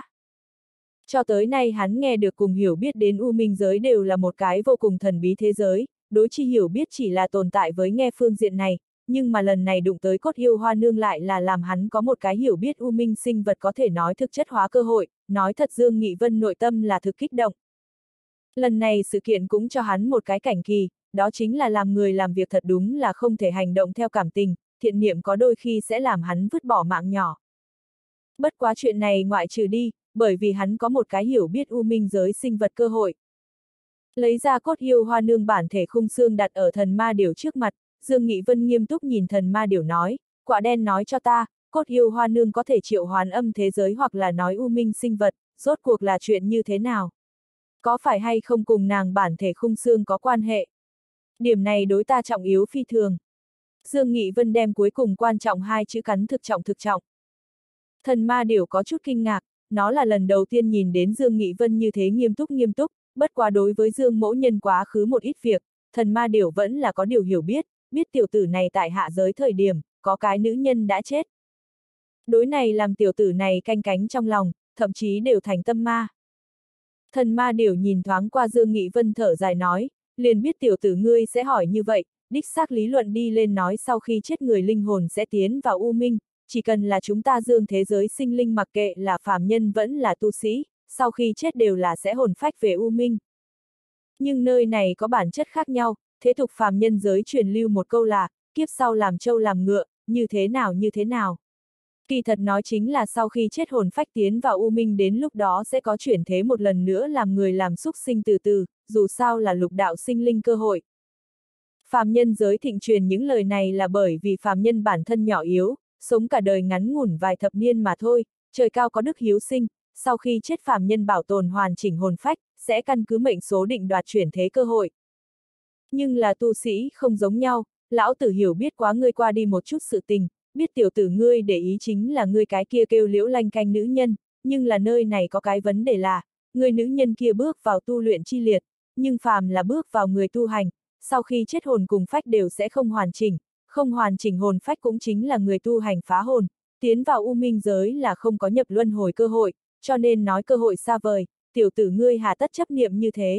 Cho tới nay hắn nghe được cùng hiểu biết đến u minh giới đều là một cái vô cùng thần bí thế giới, đối chi hiểu biết chỉ là tồn tại với nghe phương diện này, nhưng mà lần này đụng tới cốt hiêu hoa nương lại là làm hắn có một cái hiểu biết u minh sinh vật có thể nói thực chất hóa cơ hội, nói thật Dương Nghị Vân nội tâm là thực kích động. Lần này sự kiện cũng cho hắn một cái cảnh kỳ, đó chính là làm người làm việc thật đúng là không thể hành động theo cảm tình, thiện niệm có đôi khi sẽ làm hắn vứt bỏ mạng nhỏ. Bất quá chuyện này ngoại trừ đi, bởi vì hắn có một cái hiểu biết u minh giới sinh vật cơ hội. Lấy ra cốt hiêu hoa nương bản thể khung xương đặt ở thần ma điểu trước mặt, Dương Nghị Vân nghiêm túc nhìn thần ma điểu nói, quả đen nói cho ta, cốt hiêu hoa nương có thể triệu hoán âm thế giới hoặc là nói u minh sinh vật, rốt cuộc là chuyện như thế nào? Có phải hay không cùng nàng bản thể khung xương có quan hệ? Điểm này đối ta trọng yếu phi thường. Dương Nghị Vân đem cuối cùng quan trọng hai chữ cắn thực trọng thực trọng. Thần ma điểu có chút kinh ngạc, nó là lần đầu tiên nhìn đến Dương Nghị Vân như thế nghiêm túc nghiêm túc, bất quá đối với Dương mẫu nhân quá khứ một ít việc, thần ma điểu vẫn là có điều hiểu biết, biết tiểu tử này tại hạ giới thời điểm, có cái nữ nhân đã chết. Đối này làm tiểu tử này canh cánh trong lòng, thậm chí đều thành tâm ma. Thần ma điểu nhìn thoáng qua Dương Nghị Vân thở dài nói, liền biết tiểu tử ngươi sẽ hỏi như vậy, đích xác lý luận đi lên nói sau khi chết người linh hồn sẽ tiến vào u minh, chỉ cần là chúng ta dương thế giới sinh linh mặc kệ là phàm nhân vẫn là tu sĩ, sau khi chết đều là sẽ hồn phách về u minh. Nhưng nơi này có bản chất khác nhau, thế tục phàm nhân giới truyền lưu một câu là, kiếp sau làm trâu làm ngựa, như thế nào như thế nào. Kỳ thật nói chính là sau khi chết hồn phách tiến vào u minh đến lúc đó sẽ có chuyển thế một lần nữa làm người làm xúc sinh từ từ, dù sao là lục đạo sinh linh cơ hội. Phàm nhân giới thịnh truyền những lời này là bởi vì phàm nhân bản thân nhỏ yếu, sống cả đời ngắn ngủn vài thập niên mà thôi, trời cao có đức hiếu sinh, sau khi chết phàm nhân bảo tồn hoàn chỉnh hồn phách, sẽ căn cứ mệnh số định đoạt chuyển thế cơ hội. Nhưng là tu sĩ không giống nhau, lão tử hiểu biết quá ngươi qua đi một chút sự tình, biết tiểu tử ngươi để ý chính là ngươi cái kia kêu Liễu Lanh Canh nữ nhân, nhưng là nơi này có cái vấn đề là, người nữ nhân kia bước vào tu luyện chi liệt, nhưng phàm là bước vào người tu hành, sau khi chết hồn cùng phách đều sẽ không hoàn chỉnh, không hoàn chỉnh hồn phách cũng chính là người tu hành phá hồn, tiến vào u minh giới là không có nhập luân hồi cơ hội, cho nên nói cơ hội xa vời, tiểu tử ngươi hà tất chấp niệm như thế.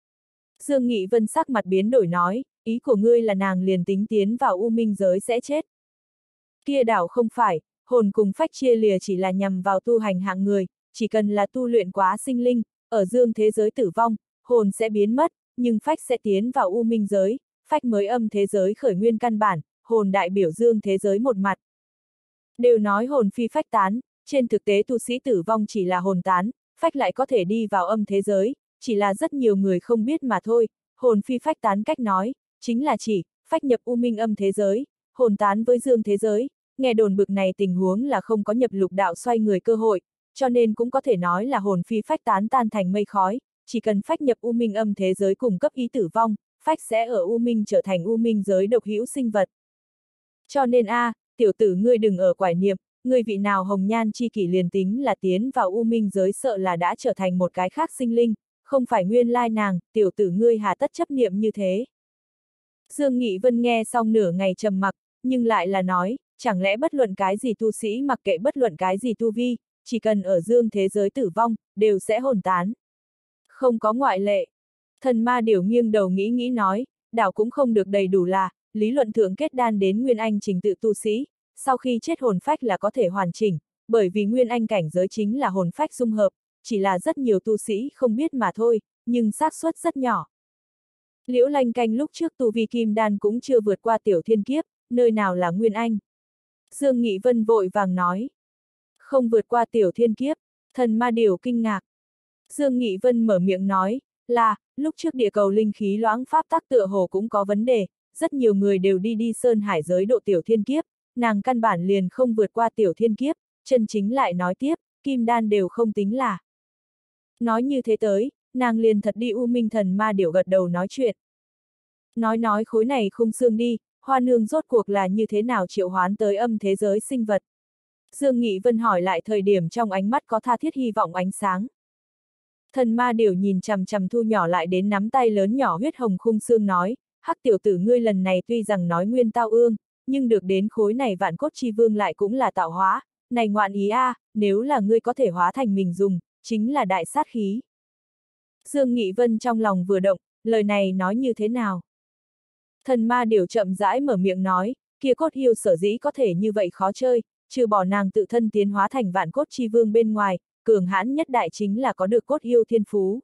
Dương Nghị Vân sắc mặt biến đổi nói, ý của ngươi là nàng liền tính tiến vào u minh giới sẽ chết. Kia đảo không phải, hồn cùng phách chia lìa chỉ là nhằm vào tu hành hạng người, chỉ cần là tu luyện quá sinh linh, ở dương thế giới tử vong, hồn sẽ biến mất, nhưng phách sẽ tiến vào u minh giới, phách mới âm thế giới khởi nguyên căn bản, hồn đại biểu dương thế giới một mặt. Đều nói hồn phi phách tán, trên thực tế tu sĩ tử vong chỉ là hồn tán, phách lại có thể đi vào âm thế giới, chỉ là rất nhiều người không biết mà thôi. Hồn phi phách tán cách nói, chính là chỉ, phách nhập u minh âm thế giới, hồn tán với dương thế giới, nghe đồn bực này tình huống là không có nhập lục đạo xoay người cơ hội, cho nên cũng có thể nói là hồn phi phách tán tan thành mây khói, chỉ cần phách nhập u minh âm thế giới cùng cấp ý tử vong, phách sẽ ở u minh trở thành u minh giới độc hữu sinh vật. Cho nên a, à, tiểu tử ngươi đừng ở quải niệm, người vị nào hồng nhan chi kỷ liền tính là tiến vào u minh giới sợ là đã trở thành một cái khác sinh linh, không phải nguyên lai nàng, tiểu tử ngươi hà tất chấp niệm như thế. Dương Nghị Vân nghe xong nửa ngày trầm mặc, nhưng lại là nói, chẳng lẽ bất luận cái gì tu sĩ mặc kệ bất luận cái gì tu vi, chỉ cần ở dương thế giới tử vong, đều sẽ hồn tán. Không có ngoại lệ. Thần ma điểu nghiêng đầu nghĩ nghĩ nói, đảo cũng không được đầy đủ là, lý luận thượng kết đan đến nguyên anh trình tự tu sĩ, sau khi chết hồn phách là có thể hoàn chỉnh, bởi vì nguyên anh cảnh giới chính là hồn phách dung hợp, chỉ là rất nhiều tu sĩ không biết mà thôi, nhưng xác suất rất nhỏ. Liễu Lanh Canh lúc trước tu vi kim đan cũng chưa vượt qua tiểu thiên kiếp, nơi nào là nguyên anh. Dương Nghị Vân vội vàng nói. Không vượt qua tiểu thiên kiếp, thần ma điểu kinh ngạc. Dương Nghị Vân mở miệng nói, là, lúc trước địa cầu linh khí loãng pháp tắc tựa hồ cũng có vấn đề, rất nhiều người đều đi đi sơn hải giới độ tiểu thiên kiếp, nàng căn bản liền không vượt qua tiểu thiên kiếp, chân chính lại nói tiếp, kim đan đều không tính là. Nói như thế tới, nàng liền thật đi u minh thần ma điểu gật đầu nói chuyện. Nói nói khối này khung xương đi, Hoa Nương rốt cuộc là như thế nào triệu hoán tới âm thế giới sinh vật. Dương Nghị Vân hỏi lại thời điểm trong ánh mắt có tha thiết hy vọng ánh sáng. Thần ma điểu nhìn chằm chằm thu nhỏ lại đến nắm tay lớn nhỏ huyết hồng khung xương nói, hắc tiểu tử ngươi lần này tuy rằng nói nguyên tao ương, nhưng được đến khối này vạn cốt chi vương lại cũng là tạo hóa, này ngoạn ý a, à, nếu là ngươi có thể hóa thành mình dùng, chính là đại sát khí. Dương Nghị Vân trong lòng vừa động, lời này nói như thế nào? Thần ma điểu chậm rãi mở miệng nói, kia cốt yêu sở dĩ có thể như vậy khó chơi, trừ bỏ nàng tự thân tiến hóa thành vạn cốt chi vương bên ngoài, cường hãn nhất đại chính là có được cốt yêu thiên phú.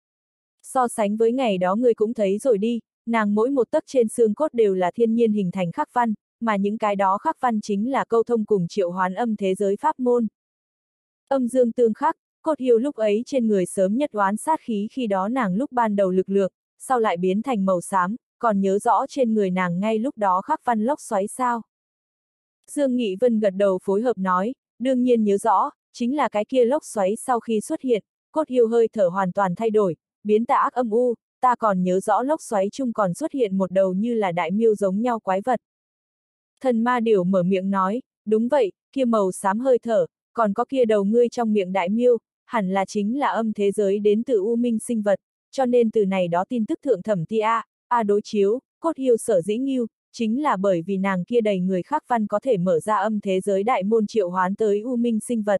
So sánh với ngày đó ngươi cũng thấy rồi đi, nàng mỗi một tấc trên xương cốt đều là thiên nhiên hình thành khắc văn, mà những cái đó khắc văn chính là câu thông cùng triệu hoán âm thế giới pháp môn. Âm dương tương khắc, cốt yêu lúc ấy trên người sớm nhất oán sát khí khi đó nàng lúc ban đầu lực lượng, sau lại biến thành màu xám, còn nhớ rõ trên người nàng ngay lúc đó khắc văn lốc xoáy sao. Dương Nghị Vân gật đầu phối hợp nói, đương nhiên nhớ rõ, chính là cái kia lốc xoáy sau khi xuất hiện, cốt yêu hơi thở hoàn toàn thay đổi, biến tà ác âm u, ta còn nhớ rõ lốc xoáy chung còn xuất hiện một đầu như là đại miêu giống nhau quái vật. Thần ma điểu mở miệng nói, đúng vậy, kia màu xám hơi thở, còn có kia đầu ngươi trong miệng đại miêu, hẳn là chính là âm thế giới đến từ u minh sinh vật, cho nên từ này đó tin tức thượng thẩm ti a, a đối chiếu, cốt yêu sở dĩ nghiêu, chính là bởi vì nàng kia đầy người khắc văn có thể mở ra âm thế giới đại môn triệu hoán tới u minh sinh vật.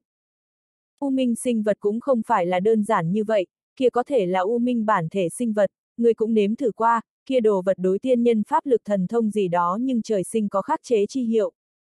U minh sinh vật cũng không phải là đơn giản như vậy, kia có thể là u minh bản thể sinh vật, người cũng nếm thử qua, kia đồ vật đối tiên nhân pháp lực thần thông gì đó nhưng trời sinh có khắc chế chi hiệu.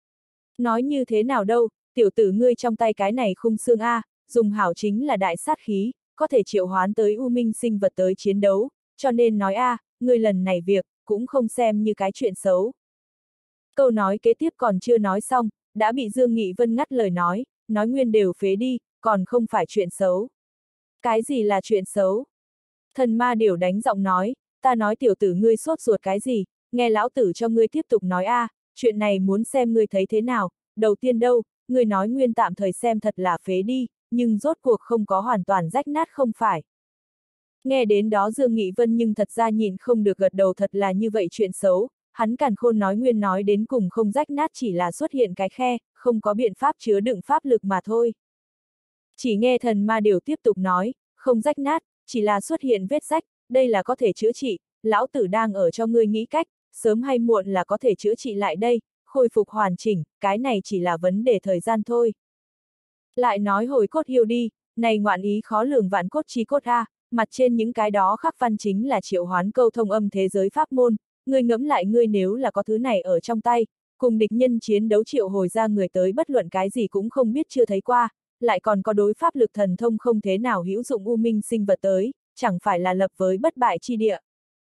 Nói như thế nào đâu, tiểu tử ngươi trong tay cái này khung xương A, dùng hảo chính là đại sát khí, có thể triệu hoán tới u minh sinh vật tới chiến đấu, cho nên nói A, ngươi lần này việc, cũng không xem như cái chuyện xấu. Câu nói kế tiếp còn chưa nói xong, đã bị Dương Nghị Vân ngắt lời nói, nói nguyên đều phế đi, còn không phải chuyện xấu. Cái gì là chuyện xấu? Thần ma điểu đánh giọng nói, ta nói tiểu tử ngươi sốt ruột cái gì, nghe lão tử cho ngươi tiếp tục nói a, à, chuyện này muốn xem ngươi thấy thế nào, đầu tiên đâu, ngươi nói nguyên tạm thời xem thật là phế đi, nhưng rốt cuộc không có hoàn toàn rách nát không phải. Nghe đến đó Dương Nghị Vân nhưng thật ra nhìn không được gật đầu thật là như vậy chuyện xấu, hắn càn khôn nói nguyên nói đến cùng không rách nát chỉ là xuất hiện cái khe, không có biện pháp chứa đựng pháp lực mà thôi. Chỉ nghe thần ma điểu tiếp tục nói, không rách nát, chỉ là xuất hiện vết rách, đây là có thể chữa trị, lão tử đang ở cho ngươi nghĩ cách, sớm hay muộn là có thể chữa trị lại đây, khôi phục hoàn chỉnh, cái này chỉ là vấn đề thời gian thôi. Lại nói hồi cốt yêu đi, này ngoạn ý khó lường vạn cốt chi cốt a, mặt trên những cái đó khắc văn chính là triệu hoán câu thông âm thế giới pháp môn, ngươi ngẫm lại ngươi nếu là có thứ này ở trong tay, cùng địch nhân chiến đấu triệu hồi ra người tới bất luận cái gì cũng không biết chưa thấy qua, lại còn có đối pháp lực thần thông không thế nào hữu dụng u minh sinh vật tới, chẳng phải là lập với bất bại chi địa.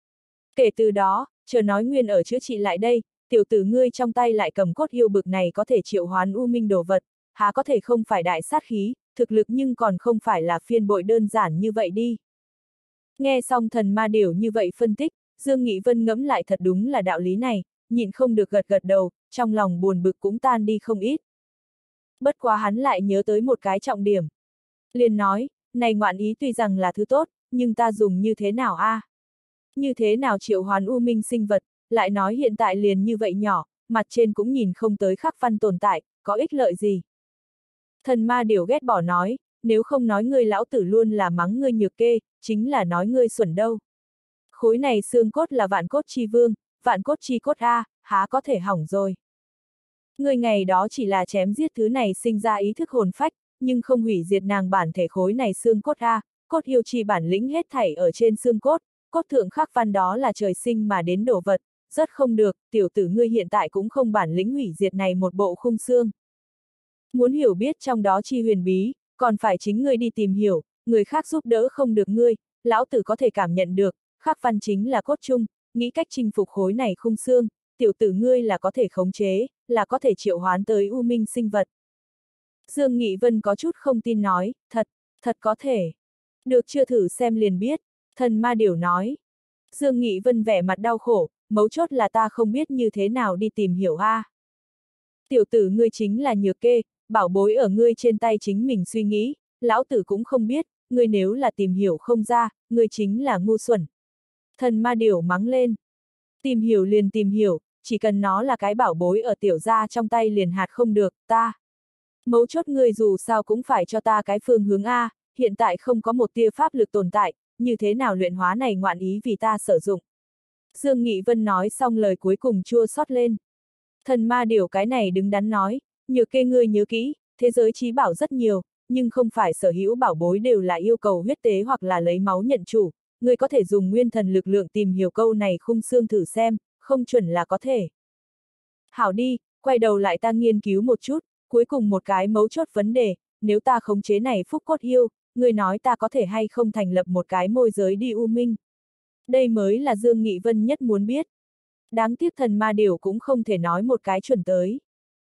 Kể từ đó, chờ nói nguyên ở chữa trị lại đây, tiểu tử ngươi trong tay lại cầm cốt yêu bực này có thể triệu hoán u minh đồ vật, há có thể không phải đại sát khí, thực lực nhưng còn không phải là phiên bội đơn giản như vậy đi. Nghe xong thần ma điểu như vậy phân tích, Dương Nghị Vân ngẫm lại thật đúng là đạo lý này, nhịn không được gật gật đầu, trong lòng buồn bực cũng tan đi không ít. Bất quá hắn lại nhớ tới một cái trọng điểm. Liền nói, này ngoạn ý tuy rằng là thứ tốt, nhưng ta dùng như thế nào a? À? Như thế nào triệu hoán u minh sinh vật, lại nói hiện tại liền như vậy nhỏ, mặt trên cũng nhìn không tới khắc văn tồn tại, có ích lợi gì? Thần ma điểu ghét bỏ nói, nếu không nói ngươi lão tử luôn là mắng ngươi nhược kê, chính là nói ngươi xuẩn đâu. Khối này xương cốt là vạn cốt chi vương, vạn cốt chi cốt a, há có thể hỏng rồi. Ngươi ngày đó chỉ là chém giết thứ này sinh ra ý thức hồn phách, nhưng không hủy diệt nàng bản thể khối này xương cốt a, cốt yêu chi bản lĩnh hết thảy ở trên xương cốt, cốt thượng khắc văn đó là trời sinh mà đến đổ vật, rất không được, tiểu tử ngươi hiện tại cũng không bản lĩnh hủy diệt này một bộ khung xương. Muốn hiểu biết trong đó chi huyền bí, còn phải chính ngươi đi tìm hiểu, người khác giúp đỡ không được ngươi, lão tử có thể cảm nhận được, khắc văn chính là cốt chung, nghĩ cách chinh phục khối này khung xương, tiểu tử ngươi là có thể khống chế, là có thể triệu hoán tới u minh sinh vật. Dương Nghị Vân có chút không tin nói, thật, thật có thể. Được chưa thử xem liền biết, thần ma điểu nói. Dương Nghị Vân vẻ mặt đau khổ, mấu chốt là ta không biết như thế nào đi tìm hiểu a. À. Tiểu tử ngươi chính là nhược kê, bảo bối ở ngươi trên tay chính mình suy nghĩ, lão tử cũng không biết, ngươi nếu là tìm hiểu không ra, ngươi chính là ngu xuẩn. Thần ma điểu mắng lên. Tìm hiểu liền tìm hiểu, chỉ cần nó là cái bảo bối ở tiểu gia trong tay liền hạt không được, ta. Mấu chốt ngươi dù sao cũng phải cho ta cái phương hướng A, hiện tại không có một tia pháp lực tồn tại, như thế nào luyện hóa này ngoạn ý vì ta sử dụng. Dương Nghị Vân nói xong lời cuối cùng chua xót lên. Thần ma điểu cái này đứng đắn nói, nhược kê ngươi nhớ kỹ, thế giới trí bảo rất nhiều, nhưng không phải sở hữu bảo bối đều là yêu cầu huyết tế hoặc là lấy máu nhận chủ, ngươi có thể dùng nguyên thần lực lượng tìm hiểu câu này khung xương thử xem, không chuẩn là có thể. Hảo đi, quay đầu lại ta nghiên cứu một chút, cuối cùng một cái mấu chốt vấn đề, nếu ta khống chế này phúc cốt yêu, ngươi nói ta có thể hay không thành lập một cái môi giới đi u minh. Đây mới là Dương Nghị Vân nhất muốn biết. Đáng tiếc thần ma điểu cũng không thể nói một cái chuẩn tới.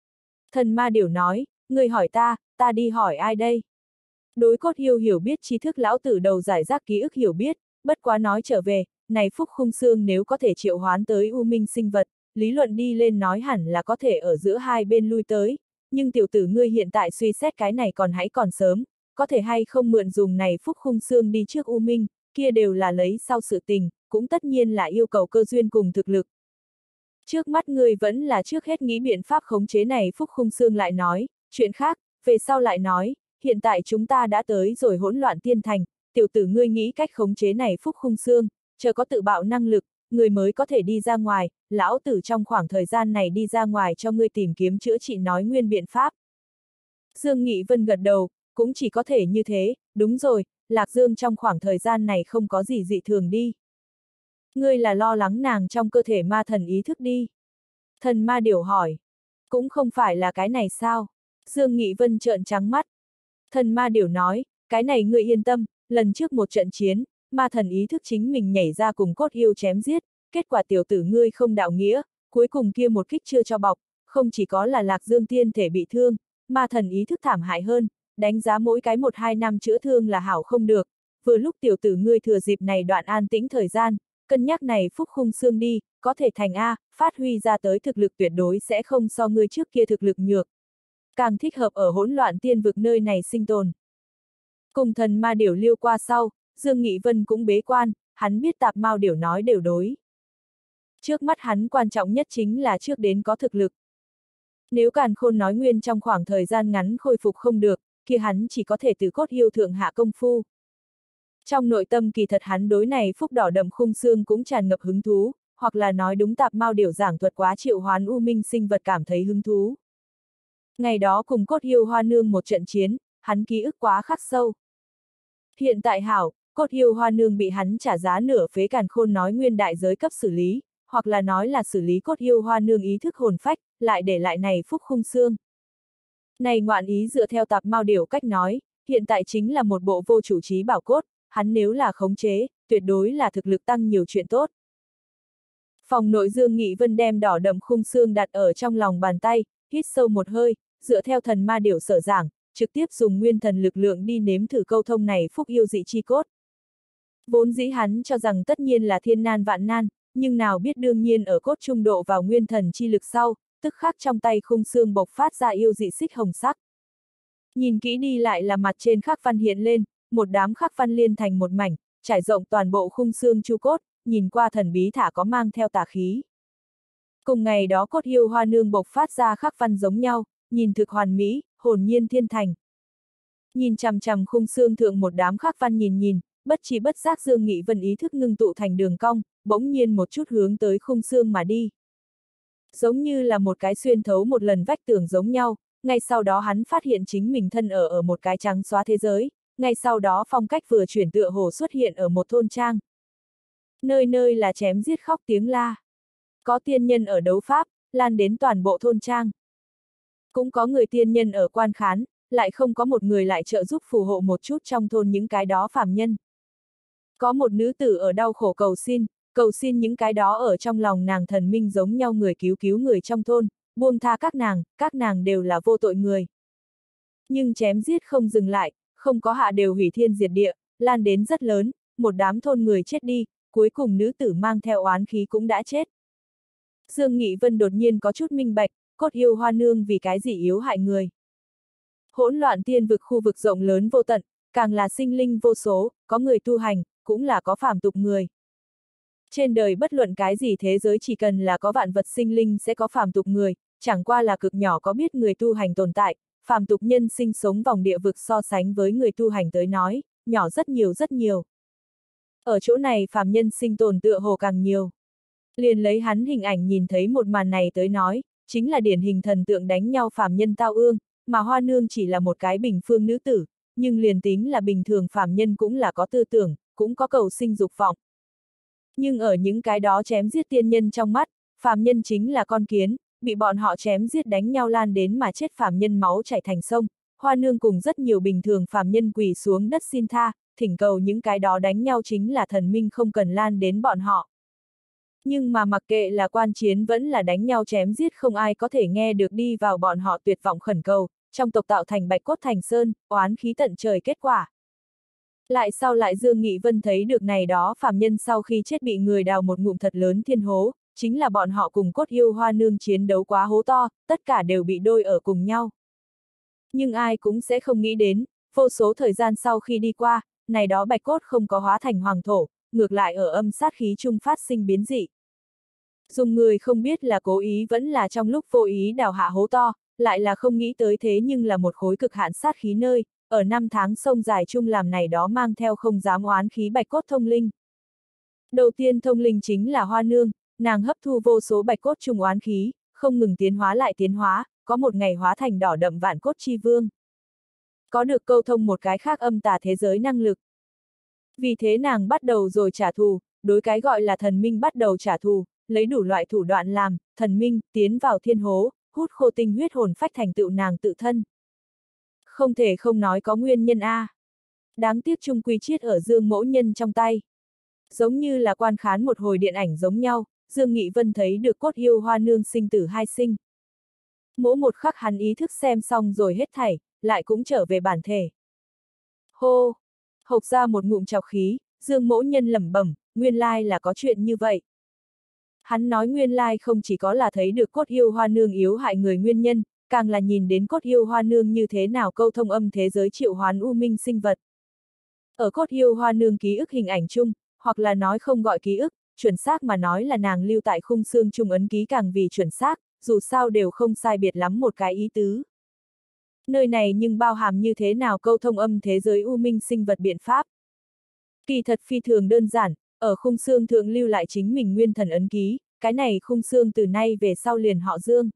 Thần ma điểu nói, ngươi hỏi ta, ta đi hỏi ai đây? Đối cốt yêu hiểu biết tri thức lão tử đầu giải rác ký ức hiểu biết, bất quá nói trở về, này phúc khung xương nếu có thể triệu hoán tới u minh sinh vật, lý luận đi lên nói hẳn là có thể ở giữa hai bên lui tới, nhưng tiểu tử ngươi hiện tại suy xét cái này còn hãy còn sớm, có thể hay không mượn dùng này phúc khung xương đi trước u minh, kia đều là lấy sau sự tình, cũng tất nhiên là yêu cầu cơ duyên cùng thực lực. Trước mắt ngươi vẫn là trước hết nghĩ biện pháp khống chế này phúc khung xương lại nói, chuyện khác, về sau lại nói, hiện tại chúng ta đã tới rồi hỗn loạn tiên thành, tiểu tử ngươi nghĩ cách khống chế này phúc khung xương, chờ có tự bạo năng lực, người mới có thể đi ra ngoài, lão tử trong khoảng thời gian này đi ra ngoài cho ngươi tìm kiếm chữa trị nói nguyên biện pháp. Dương Nghị Vân gật đầu, cũng chỉ có thể như thế, đúng rồi, Lạc Dương trong khoảng thời gian này không có gì dị thường đi. Ngươi là lo lắng nàng trong cơ thể ma thần ý thức đi. Thần ma điểu hỏi. Cũng không phải là cái này sao? Dương Nghị Vân trợn trắng mắt. Thần ma điểu nói, cái này ngươi yên tâm, lần trước một trận chiến, ma thần ý thức chính mình nhảy ra cùng cốt yêu chém giết, kết quả tiểu tử ngươi không đạo nghĩa, cuối cùng kia một kích chưa cho bọc, không chỉ có là Lạc Dương tiên thể bị thương, ma thần ý thức thảm hại hơn, đánh giá mỗi cái một hai năm chữa thương là hảo không được, vừa lúc tiểu tử ngươi thừa dịp này đoạn an tĩnh thời gian, cân nhắc này phúc khung xương đi, có thể thành A, phát huy ra tới thực lực tuyệt đối sẽ không so ngươi trước kia thực lực nhược. Càng thích hợp ở hỗn loạn tiên vực nơi này sinh tồn. Cùng thần ma điểu liêu qua sau, Dương Nghị Vân cũng bế quan, hắn biết tạp mao điểu nói đều đối. Trước mắt hắn quan trọng nhất chính là trước đến có thực lực. Nếu Càn Khôn nói nguyên trong khoảng thời gian ngắn khôi phục không được, kia hắn chỉ có thể từ cốt yêu thượng hạ công phu. Trong nội tâm kỳ thật hắn đối này phúc đỏ đậm khung xương cũng tràn ngập hứng thú, hoặc là nói đúng tạp mao điểu giảng thuật quá triệu hoán u minh sinh vật cảm thấy hứng thú. Ngày đó cùng cốt yêu hoa nương một trận chiến, hắn ký ức quá khắc sâu. Hiện tại hảo, cốt yêu hoa nương bị hắn trả giá nửa phế Càn Khôn nói nguyên đại giới cấp xử lý, hoặc là nói là xử lý cốt yêu hoa nương ý thức hồn phách, lại để lại này phúc khung xương. Này ngoạn ý dựa theo tạp mao điểu cách nói, hiện tại chính là một bộ vô chủ trí bảo cốt, hắn nếu là khống chế, tuyệt đối là thực lực tăng nhiều chuyện tốt. Phòng nội Dương Nghị Vân đem đỏ đậm khung xương đặt ở trong lòng bàn tay, hít sâu một hơi, dựa theo thần ma điểu sở giảng, trực tiếp dùng nguyên thần lực lượng đi nếm thử câu thông này phúc yêu dị chi cốt. Vốn dĩ hắn cho rằng tất nhiên là thiên nan vạn nan, nhưng nào biết đương nhiên ở cốt trung độ vào nguyên thần chi lực sau, tức khắc trong tay khung xương bộc phát ra yêu dị xích hồng sắc. Nhìn kỹ đi lại là mặt trên khắc văn hiện lên, một đám khắc văn liên thành một mảnh, trải rộng toàn bộ khung xương chu cốt, nhìn qua thần bí thả có mang theo tà khí. Cùng ngày đó cốt yêu hoa nương bộc phát ra khắc văn giống nhau, nhìn thực hoàn mỹ, hồn nhiên thiên thành. Nhìn chằm chằm khung xương thượng một đám khắc văn nhìn nhìn, bất chi bất giác Dương Nghị Vân ý thức ngưng tụ thành đường cong, bỗng nhiên một chút hướng tới khung xương mà đi. Giống như là một cái xuyên thấu một lần vách tường giống nhau, ngay sau đó hắn phát hiện chính mình thân ở ở một cái trắng xóa thế giới, ngay sau đó phong cách vừa chuyển tựa hồ xuất hiện ở một thôn trang. Nơi nơi là chém giết khóc tiếng la. Có tiên nhân ở đấu pháp, lan đến toàn bộ thôn trang. Cũng có người tiên nhân ở quan khán, lại không có một người lại trợ giúp phù hộ một chút trong thôn những cái đó phàm nhân. Có một nữ tử ở đau khổ cầu xin, cầu xin những cái đó ở trong lòng nàng thần minh giống nhau người cứu cứu người trong thôn, buông tha các nàng, các nàng đều là vô tội người. Nhưng chém giết không dừng lại, không có hạ đều hủy thiên diệt địa, lan đến rất lớn, một đám thôn người chết đi, cuối cùng nữ tử mang theo oán khí cũng đã chết. Dương Nghị Vân đột nhiên có chút minh bạch, cốt yêu hoa nương vì cái gì yếu hại người. Hỗn loạn tiên vực khu vực rộng lớn vô tận, càng là sinh linh vô số, có người tu hành, cũng là có phàm tục người. Trên đời bất luận cái gì thế giới chỉ cần là có vạn vật sinh linh sẽ có phàm tục người, chẳng qua là cực nhỏ có biết người tu hành tồn tại, phàm tục nhân sinh sống vòng địa vực so sánh với người tu hành tới nói, nhỏ rất nhiều rất nhiều. Ở chỗ này phàm nhân sinh tồn tựa hồ càng nhiều. Liền lấy hắn hình ảnh nhìn thấy một màn này tới nói, chính là điển hình thần tượng đánh nhau phàm nhân tao ương, mà hoa nương chỉ là một cái bình phương nữ tử, nhưng liền tính là bình thường phàm nhân cũng là có tư tưởng, cũng có cầu sinh dục vọng. Nhưng ở những cái đó chém giết tiên nhân trong mắt, phàm nhân chính là con kiến, bị bọn họ chém giết đánh nhau lan đến mà chết phàm nhân máu chảy thành sông, hoa nương cùng rất nhiều bình thường phàm nhân quỳ xuống đất xin tha, thỉnh cầu những cái đó đánh nhau chính là thần minh không cần lan đến bọn họ. Nhưng mà mặc kệ là quan chiến vẫn là đánh nhau chém giết không ai có thể nghe được đi vào bọn họ tuyệt vọng khẩn cầu, trong tộc tạo thành bạch cốt thành sơn, oán khí tận trời kết quả. Lại sau lại Dương Nghị Vân thấy được này đó phàm nhân sau khi chết bị người đào một ngụm thật lớn thiên hố, chính là bọn họ cùng cốt yêu hoa nương chiến đấu quá hố to, tất cả đều bị đôi ở cùng nhau. Nhưng ai cũng sẽ không nghĩ đến, vô số thời gian sau khi đi qua, này đó bạch cốt không có hóa thành hoàng thổ, ngược lại ở âm sát khí trung phát sinh biến dị. Dùng người không biết là cố ý vẫn là trong lúc vô ý đào hạ hố to, lại là không nghĩ tới thế nhưng là một khối cực hạn sát khí nơi, ở năm tháng sông dài chung làm này đó mang theo không dám oán khí bạch cốt thông linh. Đầu tiên thông linh chính là hoa nương, nàng hấp thu vô số bạch cốt chung oán khí, không ngừng tiến hóa lại tiến hóa, có một ngày hóa thành đỏ đậm vạn cốt chi vương. Có được câu thông một cái khác âm tà thế giới năng lực. Vì thế nàng bắt đầu rồi trả thù, đối cái gọi là thần minh bắt đầu trả thù, lấy đủ loại thủ đoạn làm, thần minh, tiến vào thiên hố, hút khô tinh huyết hồn phách thành tựu nàng tự thân. Không thể không nói có nguyên nhân A. Đáng tiếc chung quy chiết ở Dương Mỗ Nhân trong tay. Giống như là quan khán một hồi điện ảnh giống nhau, Dương Nghị Vân thấy được cốt yêu hoa nương sinh tử hai sinh. Mỗi một khắc hắn ý thức xem xong rồi hết thảy, lại cũng trở về bản thể. Hô! Hộc ra một ngụm trọc khí, Dương Mỗ Nhân lẩm bẩm, nguyên lai là có chuyện như vậy. Hắn nói nguyên lai không chỉ có là thấy được cốt yêu hoa nương yếu hại người nguyên nhân, càng là nhìn đến cốt yêu hoa nương như thế nào câu thông âm thế giới triệu hoán u minh sinh vật. Ở cốt yêu hoa nương ký ức hình ảnh chung, hoặc là nói không gọi ký ức, chuẩn xác mà nói là nàng lưu tại khung xương chung ấn ký càng vì chuẩn xác, dù sao đều không sai biệt lắm một cái ý tứ. Nơi này nhưng bao hàm như thế nào câu thông âm thế giới u minh sinh vật biện pháp. Kỳ thật phi thường đơn giản, ở khung xương thượng lưu lại chính mình nguyên thần ấn ký, cái này khung xương từ nay về sau liền họ Dương.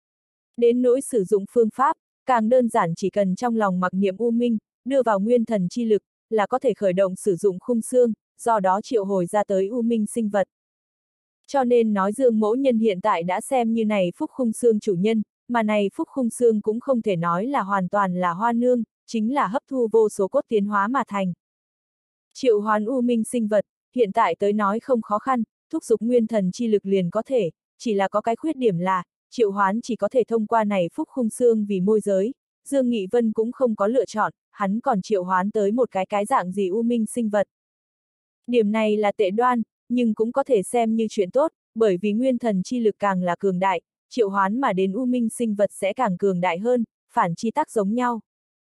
Đến nỗi sử dụng phương pháp, càng đơn giản chỉ cần trong lòng mặc niệm u minh, đưa vào nguyên thần chi lực, là có thể khởi động sử dụng khung xương, do đó triệu hồi ra tới u minh sinh vật. Cho nên nói Dương Mỗ Nhân hiện tại đã xem như này phúc khung xương chủ nhân, mà này phúc khung xương cũng không thể nói là hoàn toàn là hoa nương, chính là hấp thu vô số cốt tiến hóa mà thành. Triệu hoán u minh sinh vật, hiện tại tới nói không khó khăn, thúc giục nguyên thần chi lực liền có thể, chỉ là có cái khuyết điểm là, triệu hoán chỉ có thể thông qua này phúc khung xương vì môi giới, Dương Nghị Vân cũng không có lựa chọn, hắn còn triệu hoán tới một cái cái dạng gì u minh sinh vật. Điểm này là tệ đoan, nhưng cũng có thể xem như chuyện tốt, bởi vì nguyên thần chi lực càng là cường đại, triệu hoán mà đến u minh sinh vật sẽ càng cường đại hơn, phản chi tắc giống nhau.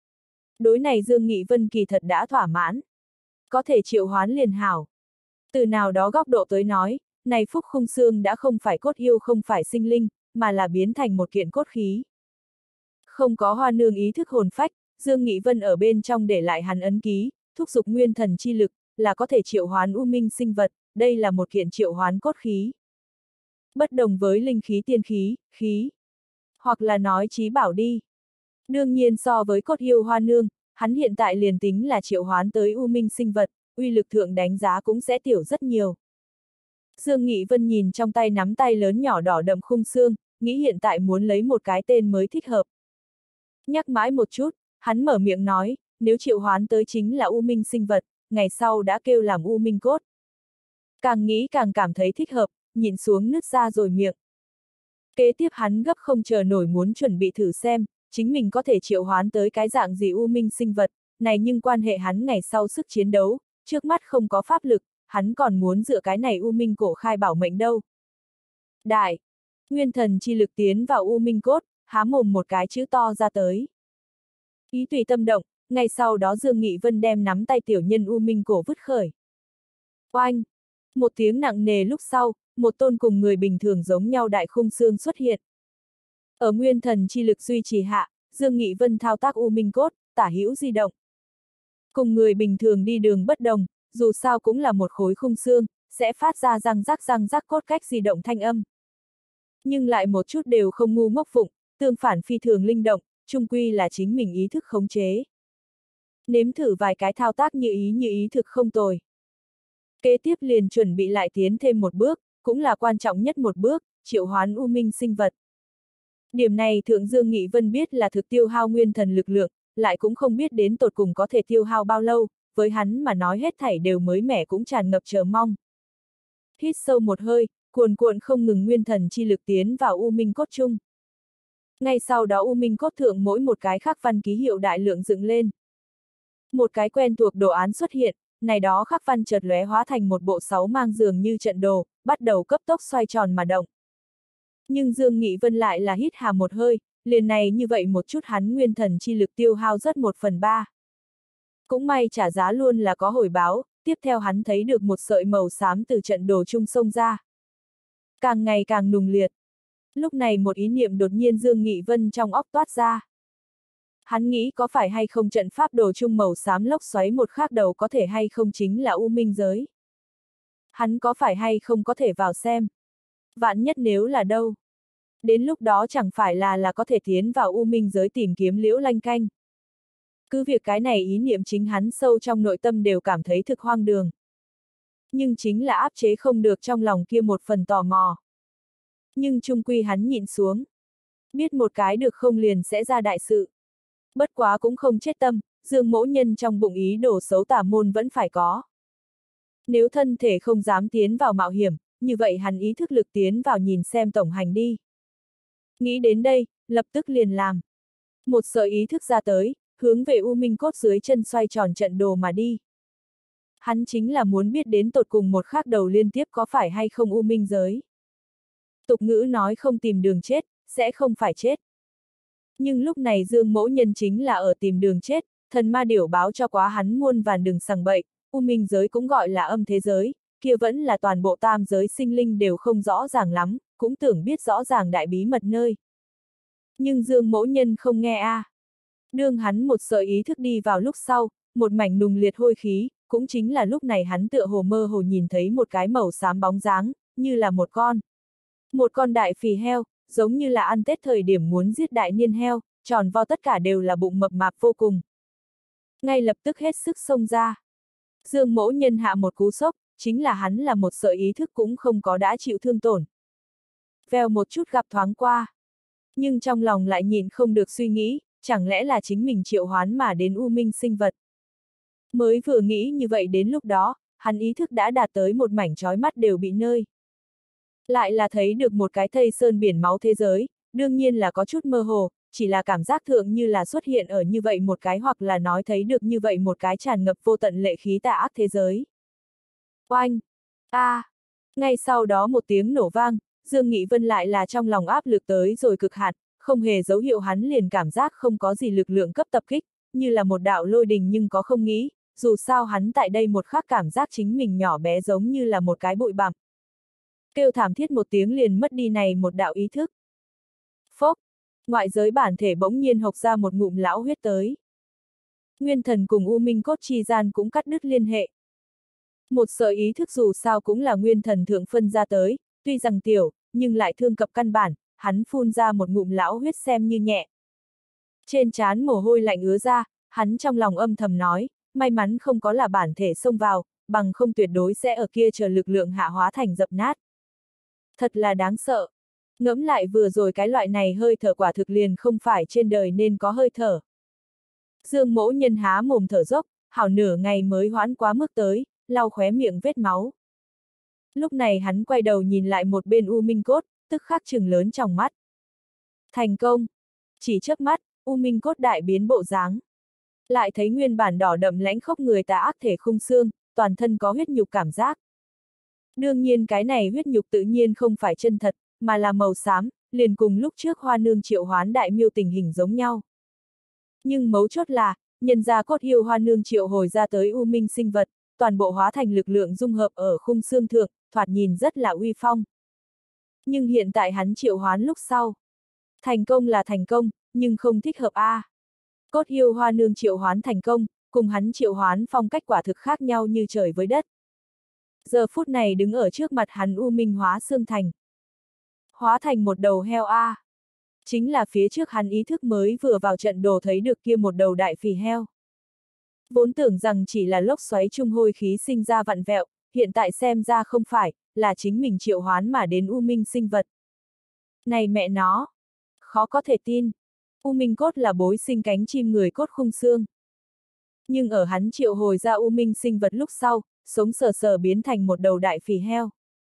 Đối này Dương Nghị Vân kỳ thật đã thỏa mãn. Có thể triệu hoán liền hảo. Từ nào đó góc độ tới nói, này phúc khung xương đã không phải cốt yêu không phải sinh linh, mà là biến thành một kiện cốt khí. Không có Hoa Nương ý thức hồn phách, Dương Nghị Vân ở bên trong để lại hắn ấn ký, thúc giục nguyên thần chi lực, là có thể triệu hoán u minh sinh vật, đây là một kiện triệu hoán cốt khí. Bất đồng với linh khí tiên khí, khí, hoặc là nói chí bảo đi. Đương nhiên so với cốt yêu Hoa Nương, hắn hiện tại liền tính là triệu hoán tới u minh sinh vật, uy lực thượng đánh giá cũng sẽ tiểu rất nhiều. Dương Nghị Vân nhìn trong tay nắm tay lớn nhỏ đỏ đậm khung xương, nghĩ hiện tại muốn lấy một cái tên mới thích hợp. Nhắc mãi một chút, hắn mở miệng nói, nếu triệu hoán tới chính là u minh sinh vật, ngày sau đã kêu làm u minh cốt. Càng nghĩ càng cảm thấy thích hợp, nhìn xuống nứt ra rồi miệng. Kế tiếp hắn gấp không chờ nổi muốn chuẩn bị thử xem, chính mình có thể triệu hoán tới cái dạng gì u minh sinh vật, này nhưng quan hệ hắn ngày sau sức chiến đấu, trước mắt không có pháp lực, hắn còn muốn dựa cái này u minh cổ khai bảo mệnh đâu. Đại, nguyên thần chi lực tiến vào u minh cốt, há mồm một cái chữ to ra tới. Ý tùy tâm động, ngay sau đó Dương Nghị Vân đem nắm tay tiểu nhân u minh cổ vứt khởi. Oanh! Một tiếng nặng nề lúc sau, một tôn cùng người bình thường giống nhau đại khung xương xuất hiện. Ở nguyên thần chi lực duy trì hạ, Dương Nghị Vân thao tác u minh cốt, tả hữu di động. Cùng người bình thường đi đường bất đồng, dù sao cũng là một khối khung xương, sẽ phát ra răng rắc răng rắc cốt cách di động thanh âm. Nhưng lại một chút đều không ngu ngốc phụng, tương phản phi thường linh động, chung quy là chính mình ý thức khống chế. Nếm thử vài cái thao tác như ý như ý thực không tồi. Kế tiếp liền chuẩn bị lại tiến thêm một bước, cũng là quan trọng nhất một bước, triệu hoán u minh sinh vật. Điểm này Thượng Dương Nghị Vân biết là thực tiêu hao nguyên thần lực lượng, lại cũng không biết đến tột cùng có thể tiêu hao bao lâu, với hắn mà nói hết thảy đều mới mẻ cũng tràn ngập chờ mong. Hít sâu một hơi, cuồn cuộn không ngừng nguyên thần chi lực tiến vào u minh cốt chung. Ngay sau đó u minh cốt thượng mỗi một cái khắc văn ký hiệu đại lượng dựng lên. Một cái quen thuộc đồ án xuất hiện, này đó khắc văn chợt lóe hóa thành một bộ sáu mang dường như trận đồ, bắt đầu cấp tốc xoay tròn mà động. Nhưng Dương Nghị Vân lại là hít hà một hơi, liền này như vậy một chút hắn nguyên thần chi lực tiêu hao rất một phần ba. Cũng may trả giá luôn là có hồi báo, tiếp theo hắn thấy được một sợi màu xám từ trận đồ trung sông ra. Càng ngày càng nùng liệt. Lúc này một ý niệm đột nhiên Dương Nghị Vân trong óc toát ra. Hắn nghĩ có phải hay không trận pháp đồ trung màu xám lốc xoáy một khác đầu có thể hay không chính là u minh giới. Hắn có phải hay không có thể vào xem. Vạn nhất nếu là đâu. Đến lúc đó chẳng phải là là có thể tiến vào u minh giới tìm kiếm Liễu Lanh Canh. Cứ việc cái này ý niệm chính hắn sâu trong nội tâm đều cảm thấy thực hoang đường. Nhưng chính là áp chế không được trong lòng kia một phần tò mò. Nhưng chung quy hắn nhịn xuống. Biết một cái được không liền sẽ ra đại sự. Bất quá cũng không chết tâm, Dương Mỗ Nhân trong bụng ý đồ xấu tà môn vẫn phải có. Nếu thân thể không dám tiến vào mạo hiểm, như vậy hắn ý thức lực tiến vào nhìn xem tổng hành đi. Nghĩ đến đây, lập tức liền làm. Một sợi ý thức ra tới, hướng về u minh cốt dưới chân xoay tròn trận đồ mà đi. Hắn chính là muốn biết đến tột cùng một khắc đầu liên tiếp có phải hay không u minh giới. Tục ngữ nói không tìm đường chết, sẽ không phải chết. Nhưng lúc này Dương Mỗ Nhân chính là ở tìm đường chết, thần ma điểu báo cho quá hắn muôn vàn đừng sằng bậy, u minh giới cũng gọi là âm thế giới, kia vẫn là toàn bộ tam giới sinh linh đều không rõ ràng lắm, cũng tưởng biết rõ ràng đại bí mật nơi. Nhưng Dương Mỗ Nhân không nghe a. À. Đương hắn một sợi ý thức đi vào lúc sau, một mảnh nùng liệt hôi khí, cũng chính là lúc này hắn tựa hồ mơ hồ nhìn thấy một cái màu xám bóng dáng, như là một con. Một con đại phì heo, giống như là ăn Tết thời điểm muốn giết đại niên heo, tròn vo tất cả đều là bụng mập mạp vô cùng. Ngay lập tức hết sức xông ra. Dương Mỗ Nhân hạ một cú sốc, chính là hắn là một sợi ý thức cũng không có đã chịu thương tổn. Vèo một chút gặp thoáng qua. Nhưng trong lòng lại nhìn không được suy nghĩ, chẳng lẽ là chính mình triệu hoán mà đến u minh sinh vật. Mới vừa nghĩ như vậy đến lúc đó, hắn ý thức đã đạt tới một mảnh trói mắt đều bị nơi. Lại là thấy được một cái thây sơn biển máu thế giới, đương nhiên là có chút mơ hồ, chỉ là cảm giác thượng như là xuất hiện ở như vậy một cái hoặc là nói thấy được như vậy một cái tràn ngập vô tận lệ khí tà ác thế giới. Oanh! A! À. Ngay sau đó một tiếng nổ vang, Dương Nghị Vân lại là trong lòng áp lực tới rồi cực hạn, không hề dấu hiệu hắn liền cảm giác không có gì lực lượng cấp tập kích, như là một đạo lôi đình nhưng có không nghĩ, dù sao hắn tại đây một khắc cảm giác chính mình nhỏ bé giống như là một cái bụi bặm. Kêu thảm thiết một tiếng liền mất đi này một đạo ý thức. Phốc! Ngoại giới bản thể bỗng nhiên hộc ra một ngụm lão huyết tới. Nguyên thần cùng U Minh cốt chi gian cũng cắt đứt liên hệ. Một sợi ý thức dù sao cũng là nguyên thần thượng phân ra tới, tuy rằng tiểu, nhưng lại thương cập căn bản, hắn phun ra một ngụm lão huyết xem như nhẹ. Trên trán mồ hôi lạnh ứa ra, hắn trong lòng âm thầm nói, may mắn không có là bản thể xông vào, bằng không tuyệt đối sẽ ở kia chờ lực lượng hạ hóa thành dập nát. Thật là đáng sợ. Ngẫm lại vừa rồi cái loại này hơi thở quả thực liền không phải trên đời nên có hơi thở. Dương Mỗ Nhân há mồm thở dốc, hảo nửa ngày mới hoãn quá mức tới, lau khóe miệng vết máu. Lúc này hắn quay đầu nhìn lại một bên U Minh Cốt, tức khắc trừng lớn trong mắt. Thành công! Chỉ chớp mắt, U Minh Cốt đại biến bộ dáng. Lại thấy nguyên bản đỏ đậm lãnh khốc người tà ác thể khung xương, toàn thân có huyết nhục cảm giác. Đương nhiên cái này huyết nhục tự nhiên không phải chân thật, mà là màu xám, liền cùng lúc trước Hoa Nương triệu hoán đại miêu tình hình giống nhau. Nhưng mấu chốt là, nhân ra cốt yêu Hoa Nương triệu hồi ra tới U Minh sinh vật, toàn bộ hóa thành lực lượng dung hợp ở khung xương thượng, thoạt nhìn rất là uy phong. Nhưng hiện tại hắn triệu hoán lúc sau. Thành công là thành công, nhưng không thích hợp a. À. Cốt yêu Hoa Nương triệu hoán thành công, cùng hắn triệu hoán phong cách quả thực khác nhau như trời với đất. Giờ phút này đứng ở trước mặt hắn U Minh hóa xương thành. Hóa thành một đầu heo a. À. Chính là phía trước hắn ý thức mới vừa vào trận đồ thấy được kia một đầu đại phì heo. Vốn tưởng rằng chỉ là lốc xoáy trung hôi khí sinh ra vặn vẹo, hiện tại xem ra không phải, là chính mình triệu hoán mà đến U Minh sinh vật. Này mẹ nó! Khó có thể tin. U Minh cốt là bối sinh cánh chim người cốt khung xương. Nhưng ở hắn triệu hồi ra U Minh sinh vật lúc sau, sống sờ sờ biến thành một đầu đại phì heo.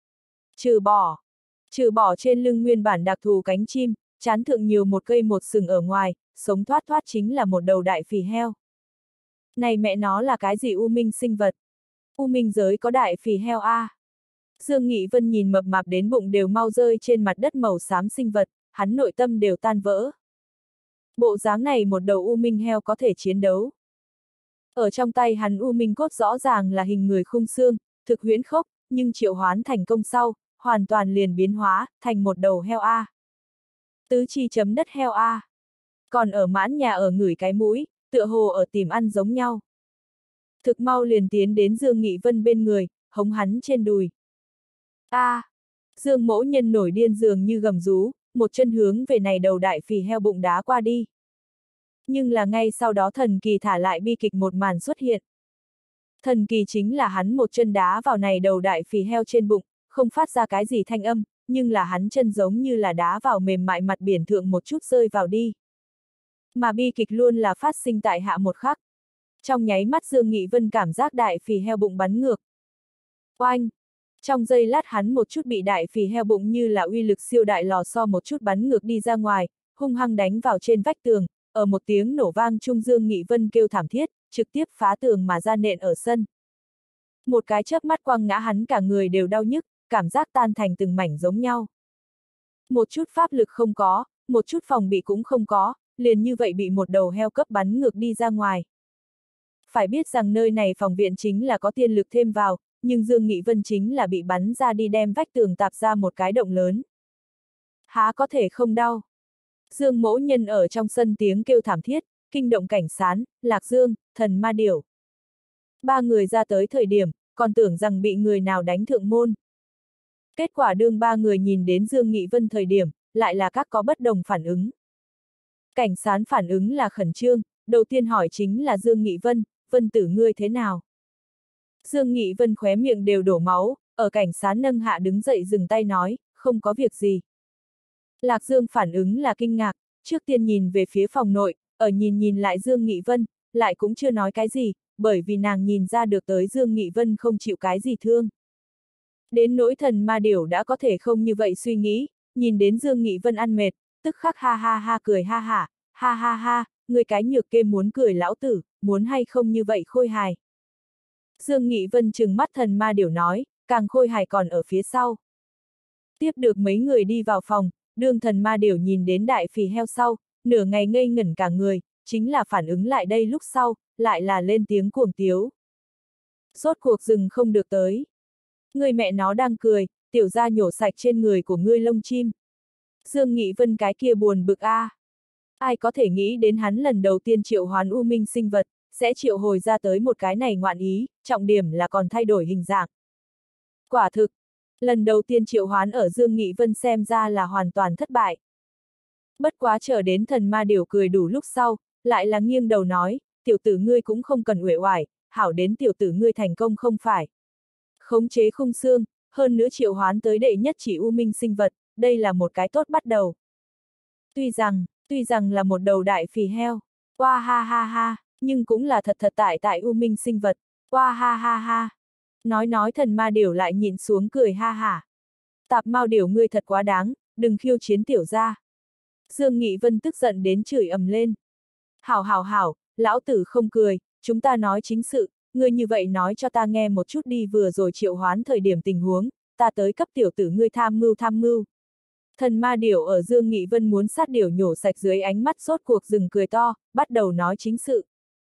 Trừ bỏ. Trừ bỏ trên lưng nguyên bản đặc thù cánh chim, trán thượng nhiều một cây một sừng ở ngoài, sống thoát thoát chính là một đầu đại phì heo. Này mẹ nó là cái gì U Minh sinh vật? U Minh giới có đại phì heo a. À. Dương Nghị Vân nhìn mập mạp đến bụng đều mau rơi trên mặt đất màu xám sinh vật, hắn nội tâm đều tan vỡ. Bộ dáng này một đầu U Minh heo có thể chiến đấu. Ở trong tay hắn U Minh cốt rõ ràng là hình người khung xương, thực huyễn khốc, nhưng triệu hoán thành công sau, hoàn toàn liền biến hóa, thành một đầu heo A. Tứ chi chấm đất heo A. Còn ở mãn nhà ở ngửi cái mũi, tựa hồ ở tìm ăn giống nhau. Thực mau liền tiến đến Dương Nghị Vân bên người, hống hắn trên đùi. A. À. Dương Mỗ Nhân nổi điên dường như gầm rú, một chân hướng về này đầu đại phì heo bụng đá qua đi. Nhưng là ngay sau đó thần kỳ thả lại bi kịch một màn xuất hiện. Thần kỳ chính là hắn một chân đá vào này đầu đại phì heo trên bụng, không phát ra cái gì thanh âm, nhưng là hắn chân giống như là đá vào mềm mại mặt biển thượng một chút rơi vào đi. Mà bi kịch luôn là phát sinh tại hạ một khắc. Trong nháy mắt Dương Nghị Vân cảm giác đại phì heo bụng bắn ngược. Oanh! Trong giây lát hắn một chút bị đại phì heo bụng như là uy lực siêu đại lò xo một chút bắn ngược đi ra ngoài, hung hăng đánh vào trên vách tường, ở một tiếng nổ vang trung Dương Nghị Vân kêu thảm thiết, trực tiếp phá tường mà ra nện ở sân. Một cái chớp mắt quăng ngã hắn cả người đều đau nhức, cảm giác tan thành từng mảnh giống nhau. Một chút pháp lực không có, một chút phòng bị cũng không có, liền như vậy bị một đầu heo cấp bắn ngược đi ra ngoài. Phải biết rằng nơi này phòng viện chính là có tiên lực thêm vào, nhưng Dương Nghị Vân chính là bị bắn ra đi đem vách tường tạp ra một cái động lớn. Há có thể không đau. Dương Mỗ Nhân ở trong sân tiếng kêu thảm thiết, kinh động Cảnh Sán, Lạc Dương, Thần Ma Điểu. Ba người ra tới thời điểm, còn tưởng rằng bị người nào đánh thượng môn. Kết quả đương ba người nhìn đến Dương Nghị Vân thời điểm, lại là các có bất đồng phản ứng. Cảnh Sán phản ứng là khẩn trương, đầu tiên hỏi chính là Dương Nghị Vân, Vân tử ngươi thế nào? Dương Nghị Vân khóe miệng đều đổ máu, ở Cảnh Sán nâng hạ đứng dậy dừng tay nói, không có việc gì. Lạc Dương phản ứng là kinh ngạc, trước tiên nhìn về phía phòng nội, ở nhìn nhìn lại Dương Nghị Vân, lại cũng chưa nói cái gì, bởi vì nàng nhìn ra được tới Dương Nghị Vân không chịu cái gì thương. Đến nỗi Thần Ma Điểu đã có thể không như vậy suy nghĩ, nhìn đến Dương Nghị Vân ăn mệt, tức khắc ha ha ha cười ha hả, ha ha ha, người cái nhược kê muốn cười lão tử, muốn hay không như vậy khôi hài. Dương Nghị Vân trừng mắt thần ma điểu nói, Càng Khôi Hải còn ở phía sau. Tiếp được mấy người đi vào phòng, đương thần ma điểu nhìn đến đại phì heo sau, nửa ngày ngây ngẩn cả người, chính là phản ứng lại đây lúc sau, lại là lên tiếng cuồng tiếu. Rốt cuộc rừng không được tới. Người mẹ nó đang cười, tiểu gia nhổ sạch trên người của ngươi lông chim. Dương Nghị Vân cái kia buồn bực a. À. Ai có thể nghĩ đến hắn lần đầu tiên triệu hoán u minh sinh vật, sẽ triệu hồi ra tới một cái này ngoạn ý, trọng điểm là còn thay đổi hình dạng. Quả thực, lần đầu tiên triệu hoán ở Dương Nghị Vân xem ra là hoàn toàn thất bại. Bất quá chờ đến thần ma điểu cười đủ lúc sau, lại là nghiêng đầu nói, tiểu tử ngươi cũng không cần uể oải, hảo đến tiểu tử ngươi thành công không phải. Khống chế khung xương, hơn nữa triệu hoán tới đệ nhất chỉ u minh sinh vật, đây là một cái tốt bắt đầu. Tuy rằng, tuy rằng là một đầu đại phì heo, oa ha ha ha, nhưng cũng là thật thật tại tại u minh sinh vật, oa ha ha ha. Nói nói thần ma điểu lại nhịn xuống cười ha hả. Tạp Mao điểu ngươi thật quá đáng, đừng khiêu chiến tiểu gia. Dương Nghị Vân tức giận đến chửi ầm lên. Hảo hảo hảo, lão tử không cười, chúng ta nói chính sự, ngươi như vậy nói cho ta nghe một chút đi vừa rồi triệu hoán thời điểm tình huống, ta tới cấp tiểu tử ngươi tham mưu tham mưu. Thần ma điểu ở Dương Nghị Vân muốn sát điểu nhổ sạch dưới ánh mắt sốt cuộc dừng cười to, bắt đầu nói chính sự.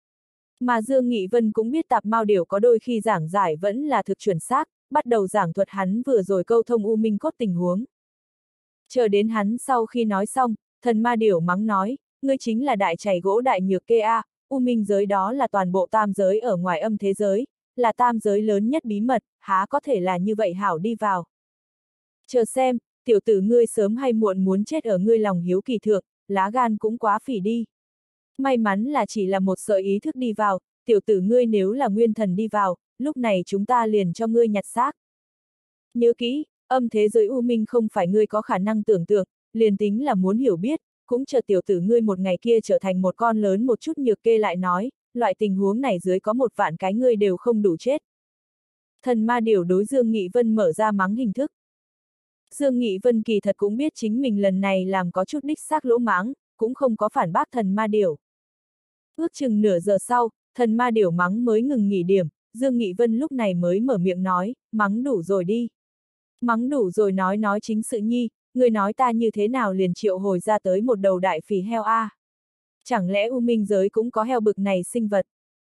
Mà Dương Nghị Vân cũng biết Tạp Mao điểu có đôi khi giảng giải vẫn là thực chuẩn xác, bắt đầu giảng thuật hắn vừa rồi câu thông u minh cốt tình huống. Chờ đến hắn sau khi nói xong, thần ma điểu mắng nói, ngươi chính là đại chày gỗ đại nhược kê a, u minh giới đó là toàn bộ tam giới ở ngoài âm thế giới, là tam giới lớn nhất bí mật, há có thể là như vậy hảo đi vào. Chờ xem, tiểu tử ngươi sớm hay muộn muốn chết ở ngươi lòng hiếu kỳ thượng, lá gan cũng quá phỉ đi. May mắn là chỉ là một sợi ý thức đi vào, tiểu tử ngươi nếu là nguyên thần đi vào, lúc này chúng ta liền cho ngươi nhặt xác. Nhớ kỹ, âm thế giới u minh không phải ngươi có khả năng tưởng tượng, liền tính là muốn hiểu biết, cũng chờ tiểu tử ngươi một ngày kia trở thành một con lớn một chút nhược kê lại nói, loại tình huống này dưới có một vạn cái ngươi đều không đủ chết. Thần ma điểu đối Dương Nghị Vân mở ra mắng hình thức. Dương Nghị Vân kỳ thật cũng biết chính mình lần này làm có chút đích xác lỗ mãng, cũng không có phản bác thần ma điểu. Ước chừng nửa giờ sau, thần ma điểu mắng mới ngừng nghỉ điểm, Dương Nghị Vân lúc này mới mở miệng nói, mắng đủ rồi đi. Mắng đủ rồi nói nói chính sự nhi, người nói ta như thế nào liền triệu hồi ra tới một đầu đại phì heo a? À? Chẳng lẽ u minh giới cũng có heo bực này sinh vật?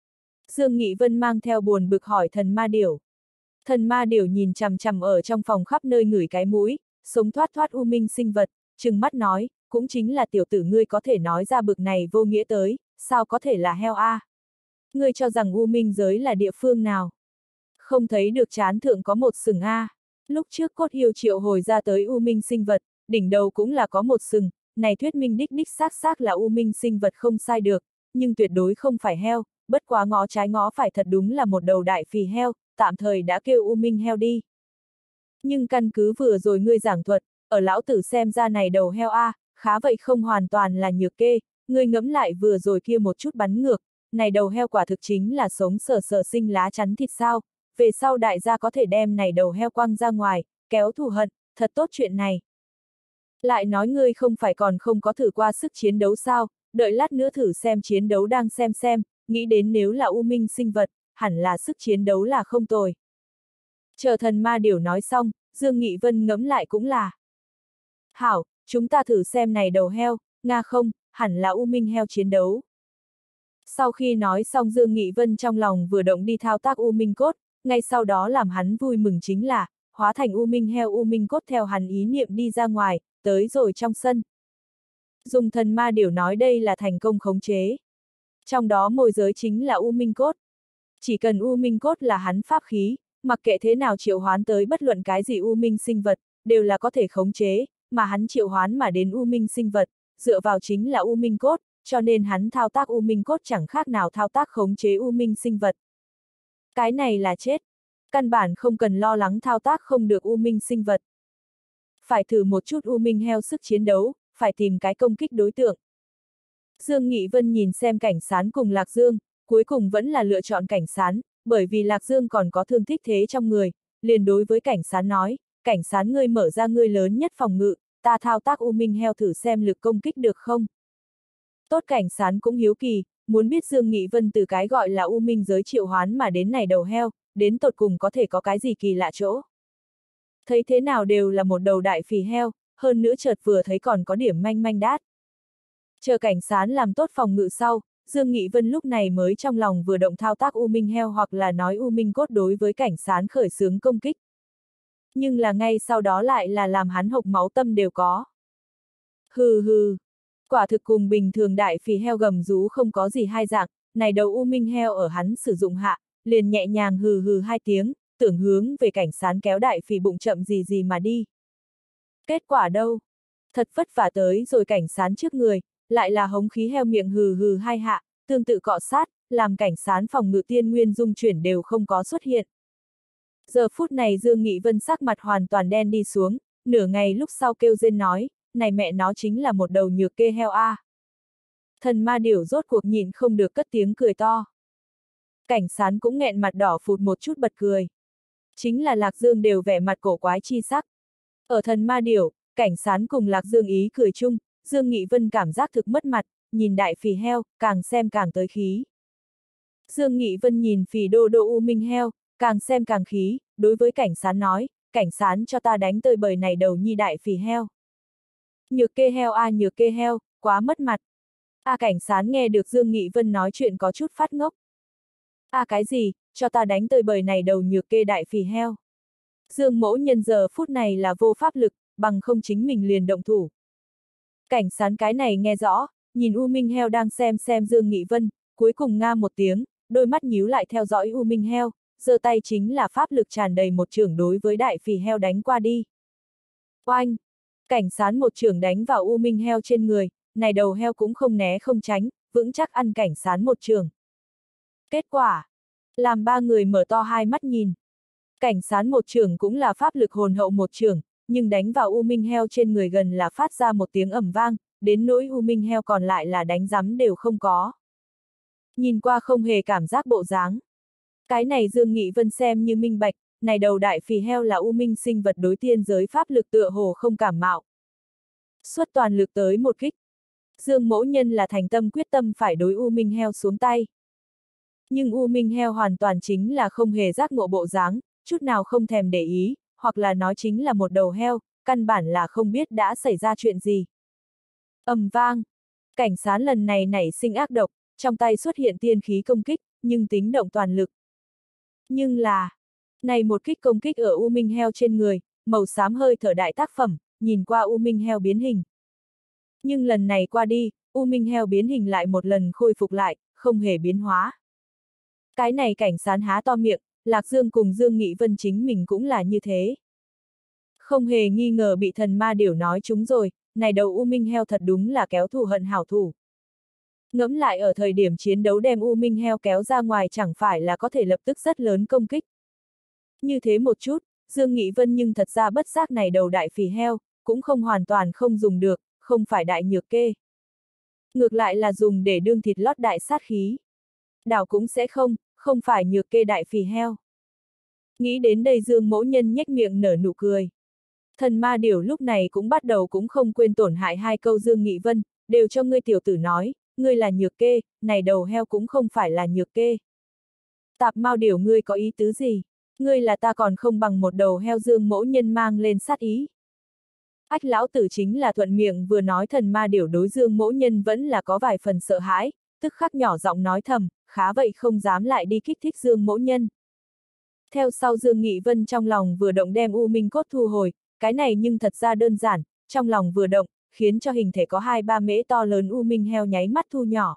Dương Nghị Vân mang theo buồn bực hỏi thần ma điểu. Thần ma điểu nhìn chằm chằm ở trong phòng khắp nơi ngửi cái mũi, sống thoát thoát u minh sinh vật, trừng mắt nói, cũng chính là tiểu tử ngươi có thể nói ra bực này vô nghĩa tới, sao có thể là heo a? À? Ngươi cho rằng u minh giới là địa phương nào? Không thấy được chán thượng có một sừng a? À? Lúc trước cốt yêu triệu hồi ra tới u minh sinh vật, đỉnh đầu cũng là có một sừng, này thuyết minh đích đích xác xác là u minh sinh vật không sai được, nhưng tuyệt đối không phải heo, bất quá ngó trái ngó phải thật đúng là một đầu đại phì heo, tạm thời đã kêu u minh heo đi. Nhưng căn cứ vừa rồi ngươi giảng thuật, ở lão tử xem ra này đầu heo a, à, khá vậy không hoàn toàn là nhược kê, ngươi ngẫm lại vừa rồi kia một chút bắn ngược, này đầu heo quả thực chính là sống sờ sờ sinh lá chắn thịt sao, về sau đại gia có thể đem này đầu heo quăng ra ngoài, kéo thù hận, thật tốt chuyện này. Lại nói ngươi không phải còn không có thử qua sức chiến đấu sao, đợi lát nữa thử xem chiến đấu đang xem xem, nghĩ đến nếu là u minh sinh vật, hẳn là sức chiến đấu là không tồi. Chờ thần ma điểu nói xong, Dương Nghị Vân ngẫm lại cũng là. Hảo, chúng ta thử xem này đầu heo, nga không, hẳn là u minh heo chiến đấu. Sau khi nói xong Dương Nghị Vân trong lòng vừa động đi thao tác u minh cốt, ngay sau đó làm hắn vui mừng chính là, hóa thành u minh heo u minh cốt theo hắn ý niệm đi ra ngoài, tới rồi trong sân. Dùng thần ma điểu nói đây là thành công khống chế. Trong đó môi giới chính là u minh cốt. Chỉ cần u minh cốt là hắn pháp khí, mặc kệ thế nào triệu hoán tới bất luận cái gì u minh sinh vật, đều là có thể khống chế, mà hắn triệu hoán mà đến u minh sinh vật, dựa vào chính là u minh cốt, cho nên hắn thao tác u minh cốt chẳng khác nào thao tác khống chế u minh sinh vật. Cái này là chết. Căn bản không cần lo lắng thao tác không được u minh sinh vật. Phải thử một chút u minh heo sức chiến đấu, phải tìm cái công kích đối tượng. Dương Nghị Vân nhìn xem Cảnh Sán cùng Lạc Dương, cuối cùng vẫn là lựa chọn Cảnh Sán, bởi vì Lạc Dương còn có thương tích thế trong người, liền đối với Cảnh Sán nói, Cảnh Sán ngươi mở ra ngươi lớn nhất phòng ngự, ta thao tác u minh heo thử xem lực công kích được không. Tốt cảnh sán cũng hiếu kỳ, muốn biết Dương Nghị Vân từ cái gọi là U Minh giới triệu hoán mà đến này đầu heo, đến tột cùng có thể có cái gì kỳ lạ chỗ. Thấy thế nào đều là một đầu đại phì heo, hơn nữa chợt vừa thấy còn có điểm manh manh đát. Chờ cảnh sán làm tốt phòng ngự sau, Dương Nghị Vân lúc này mới trong lòng vừa động thao tác U Minh heo hoặc là nói U Minh cốt đối với cảnh sán khởi xướng công kích. Nhưng là ngay sau đó lại là làm hắn hộc máu tâm đều có. Hừ hừ, quả thực cùng bình thường đại phì heo gầm rú không có gì hai dạng, này đầu U Minh heo ở hắn sử dụng hạ, liền nhẹ nhàng hừ hừ hai tiếng, tưởng hướng về cảnh sán kéo đại phì bụng chậm gì gì mà đi. Kết quả đâu? Thật vất vả tới rồi cảnh sán trước người, lại là hống khí heo miệng hừ hừ hai hạ, tương tự cọ sát, làm cảnh sán phòng ngự tiên nguyên dung chuyển đều không có xuất hiện. Giờ phút này Dương Nghị Vân sắc mặt hoàn toàn đen đi xuống, nửa ngày lúc sau kêu rên nói, này mẹ nó chính là một đầu nhược kê heo a. À. Thần ma điểu rốt cuộc nhịn không được cất tiếng cười to. Cảnh sán cũng nghẹn mặt đỏ phụt một chút bật cười. Chính là Lạc Dương đều vẻ mặt cổ quái chi sắc. Ở thần ma điểu, cảnh sán cùng Lạc Dương ý cười chung, Dương Nghị Vân cảm giác thực mất mặt, nhìn đại phì heo, càng xem càng tới khí. Dương Nghị Vân nhìn phì đô đô U Minh heo, càng xem càng khí, đối với cảnh sán nói, cảnh sán cho ta đánh tơi bời này đầu nhi đại phì heo. Nhược kê heo a à, nhược kê heo, quá mất mặt. A à, cảnh sán nghe được Dương Nghị Vân nói chuyện có chút phát ngốc. A à, cái gì, cho ta đánh tơi bời này đầu nhược kê đại phì heo. Dương mỗ nhân giờ phút này là vô pháp lực, bằng không chính mình liền động thủ. Cảnh sán cái này nghe rõ, nhìn U Minh heo đang xem xem Dương Nghị Vân, cuối cùng nga một tiếng, đôi mắt nhíu lại theo dõi U Minh heo, giơ tay chính là pháp lực tràn đầy một chưởng đối với đại phì heo đánh qua đi. Oanh! Cảnh sán một chưởng đánh vào U Minh heo trên người, này đầu heo cũng không né không tránh, vững chắc ăn cảnh sán một chưởng. Kết quả, làm ba người mở to hai mắt nhìn. Cảnh sán một chưởng cũng là pháp lực hồn hậu một chưởng, nhưng đánh vào U Minh heo trên người gần là phát ra một tiếng ầm vang, đến nỗi U Minh heo còn lại là đánh rắm đều không có. Nhìn qua không hề cảm giác bộ dáng. Cái này Dương Nghị Vân xem như minh bạch, này đầu đại phì heo là U Minh sinh vật đối tiên giới pháp lực tựa hồ không cảm mạo. Xuất toàn lực tới một kích. Dương mỗ nhân là thành tâm quyết tâm phải đối U Minh heo xuống tay. Nhưng U Minh heo hoàn toàn chính là không hề giác ngộ bộ dáng, chút nào không thèm để ý, hoặc là nói chính là một đầu heo, căn bản là không biết đã xảy ra chuyện gì. Ầm vang, cảnh sán lần này nảy sinh ác độc, trong tay xuất hiện tiên khí công kích, nhưng tính động toàn lực. Nhưng là, này một kích công kích ở U Minh heo trên người, màu xám hơi thở đại tác phẩm, nhìn qua U Minh heo biến hình. Nhưng lần này qua đi, U Minh heo biến hình lại một lần khôi phục lại, không hề biến hóa. Cái này cảnh sán há to miệng, Lạc Dương cùng Dương Nghị Vân chính mình cũng là như thế. Không hề nghi ngờ bị thần ma điểu nói chúng rồi, này đầu U Minh heo thật đúng là kéo thù hận hảo thủ. Ngẫm lại ở thời điểm chiến đấu đem U Minh heo kéo ra ngoài chẳng phải là có thể lập tức rất lớn công kích. Như thế một chút, Dương Nghị Vân nhưng thật ra bất giác này đầu đại phì heo, cũng không hoàn toàn không dùng được, không phải đại nhược kê. Ngược lại là dùng để đương thịt lót đại sát khí. Đảo cũng sẽ không, không phải nhược kê đại phì heo. Nghĩ đến đây Dương mỗ nhân nhếch miệng nở nụ cười. Thần ma điểu lúc này cũng bắt đầu cũng không quên tổn hại hai câu Dương Nghị Vân, đều cho ngươi tiểu tử nói, ngươi là nhược kê, này đầu heo cũng không phải là nhược kê. Tạp mao điểu ngươi có ý tứ gì? Ngươi là ta còn không bằng một đầu heo Dương mỗ nhân mang lên sát ý. Ách lão tử chính là thuận miệng vừa nói thần ma điểu đối Dương mỗ nhân vẫn là có vài phần sợ hãi, tức khắc nhỏ giọng nói thầm, khá vậy không dám lại đi kích thích Dương mỗ nhân. Theo sau Dương Nghị Vân trong lòng vừa động đem U Minh cốt thu hồi, cái này nhưng thật ra đơn giản, trong lòng vừa động, khiến cho hình thể có hai ba mễ to lớn U Minh heo nháy mắt thu nhỏ.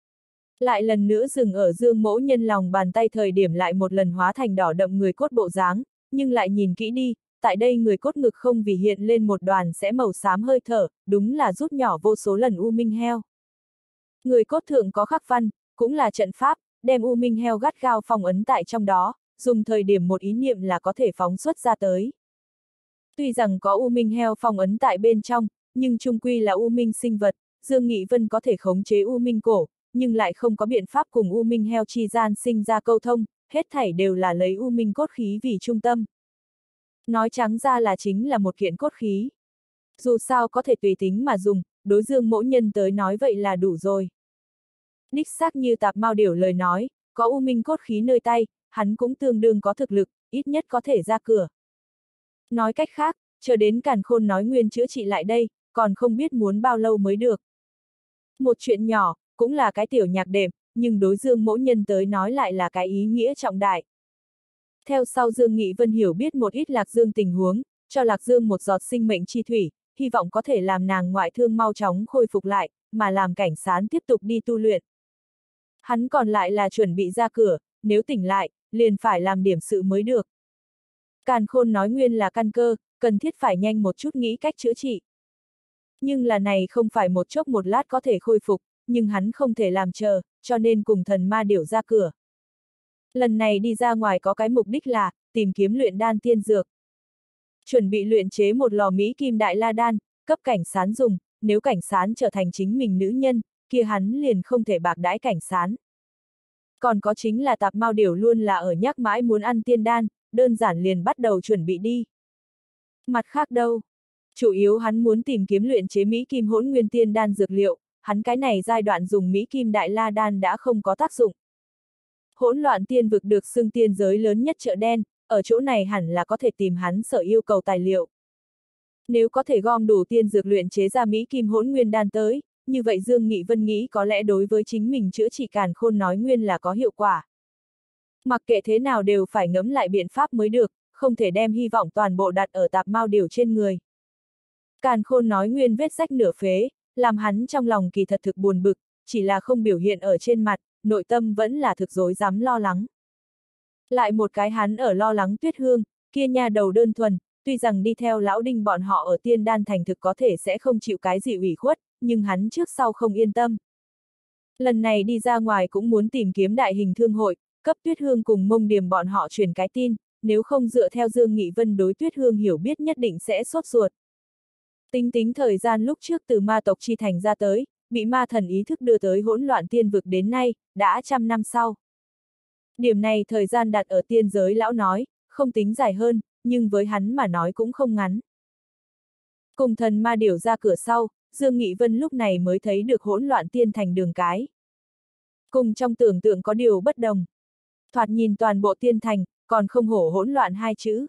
Lại lần nữa dừng ở Dương mỗ nhân lòng bàn tay thời điểm lại một lần hóa thành đỏ đậm người cốt bộ dáng, nhưng lại nhìn kỹ đi, tại đây người cốt ngực không vì hiện lên một đoàn sẽ màu xám hơi thở, đúng là rút nhỏ vô số lần U Minh heo. Người cốt thượng có khắc văn, cũng là trận pháp, đem U Minh heo gắt gao phong ấn tại trong đó, dùng thời điểm một ý niệm là có thể phóng xuất ra tới. Tuy rằng có U Minh heo phong ấn tại bên trong, nhưng chung quy là U Minh sinh vật, Dương Nghị Vân có thể khống chế U Minh cổ, nhưng lại không có biện pháp cùng U Minh heo chi gian sinh ra câu thông, hết thảy đều là lấy U Minh cốt khí vì trung tâm. Nói trắng ra là chính là một kiện cốt khí. Dù sao có thể tùy tính mà dùng, đối Dương Mỗ Nhân tới nói vậy là đủ rồi. Đích xác như Tạp Mao Điểu lời nói, có U Minh cốt khí nơi tay, hắn cũng tương đương có thực lực, ít nhất có thể ra cửa. Nói cách khác, chờ đến Càn Khôn nói nguyên chữa trị lại đây, còn không biết muốn bao lâu mới được. Một chuyện nhỏ, cũng là cái tiểu nhạc đệm, nhưng đối Dương Mỗ Nhân tới nói lại là cái ý nghĩa trọng đại. Theo sau Dương Nghị Vân hiểu biết một ít Lạc Dương tình huống, cho Lạc Dương một giọt sinh mệnh chi thủy, hy vọng có thể làm nàng ngoại thương mau chóng khôi phục lại, mà làm cảnh sán tiếp tục đi tu luyện. Hắn còn lại là chuẩn bị ra cửa, nếu tỉnh lại, liền phải làm điểm sự mới được. Càn Khôn nói nguyên là căn cơ, cần thiết phải nhanh một chút nghĩ cách chữa trị. Nhưng là này không phải một chốc một lát có thể khôi phục, nhưng hắn không thể làm chờ, cho nên cùng Thần Ma Điểu ra cửa. Lần này đi ra ngoài có cái mục đích là, tìm kiếm luyện đan tiên dược. Chuẩn bị luyện chế một lò Mỹ Kim Đại La Đan, cấp cảnh sán dùng, nếu cảnh sán trở thành chính mình nữ nhân, kia hắn liền không thể bạc đãi cảnh sán. Còn có chính là Tạp Mao Điểu luôn là ở nhắc mãi muốn ăn tiên đan, đơn giản liền bắt đầu chuẩn bị đi. Mặt khác đâu? Chủ yếu hắn muốn tìm kiếm luyện chế Mỹ Kim Hỗn Nguyên Tiên Đan dược liệu, hắn cái này giai đoạn dùng Mỹ Kim Đại La Đan đã không có tác dụng. Hỗn loạn tiên vực được xưng tiên giới lớn nhất chợ đen, ở chỗ này hẳn là có thể tìm hắn sở yêu cầu tài liệu. Nếu có thể gom đủ tiên dược luyện chế ra Mỹ Kim Hỗn Nguyên Đan tới, như vậy Dương Nghị Vân nghĩ có lẽ đối với chính mình chữa trị Càn Khôn nói nguyên là có hiệu quả. Mặc kệ thế nào đều phải ngẫm lại biện pháp mới được, không thể đem hy vọng toàn bộ đặt ở Tạp Mao Điểu trên người. Càn Khôn nói nguyên vết rách nửa phế, làm hắn trong lòng kỳ thật thực buồn bực, chỉ là không biểu hiện ở trên mặt, nội tâm vẫn là thực rối rắm lo lắng. Lại một cái hắn ở lo lắng Tuyết Hương, kia nha đầu đơn thuần, tuy rằng đi theo lão Đinh bọn họ ở Tiên Đan thành thực có thể sẽ không chịu cái gì ủy khuất, nhưng hắn trước sau không yên tâm. Lần này đi ra ngoài cũng muốn tìm kiếm đại hình thương hội, cấp Tuyết Hương cùng Mông Điềm bọn họ truyền cái tin, nếu không dựa theo Dương Nghị Vân đối Tuyết Hương hiểu biết nhất định sẽ sốt ruột. Tính tính thời gian lúc trước từ ma tộc chi thành ra tới, bị ma thần ý thức đưa tới hỗn loạn tiên vực đến nay, đã trăm năm sau. Điểm này thời gian đặt ở tiên giới lão nói, không tính dài hơn, nhưng với hắn mà nói cũng không ngắn. Cùng Thần Ma Điểu ra cửa sau, Dương Nghị Vân lúc này mới thấy được hỗn loạn tiên thành đường cái. Cùng trong tưởng tượng có điều bất đồng. Thoạt nhìn toàn bộ tiên thành, còn không hổ hỗn loạn hai chữ.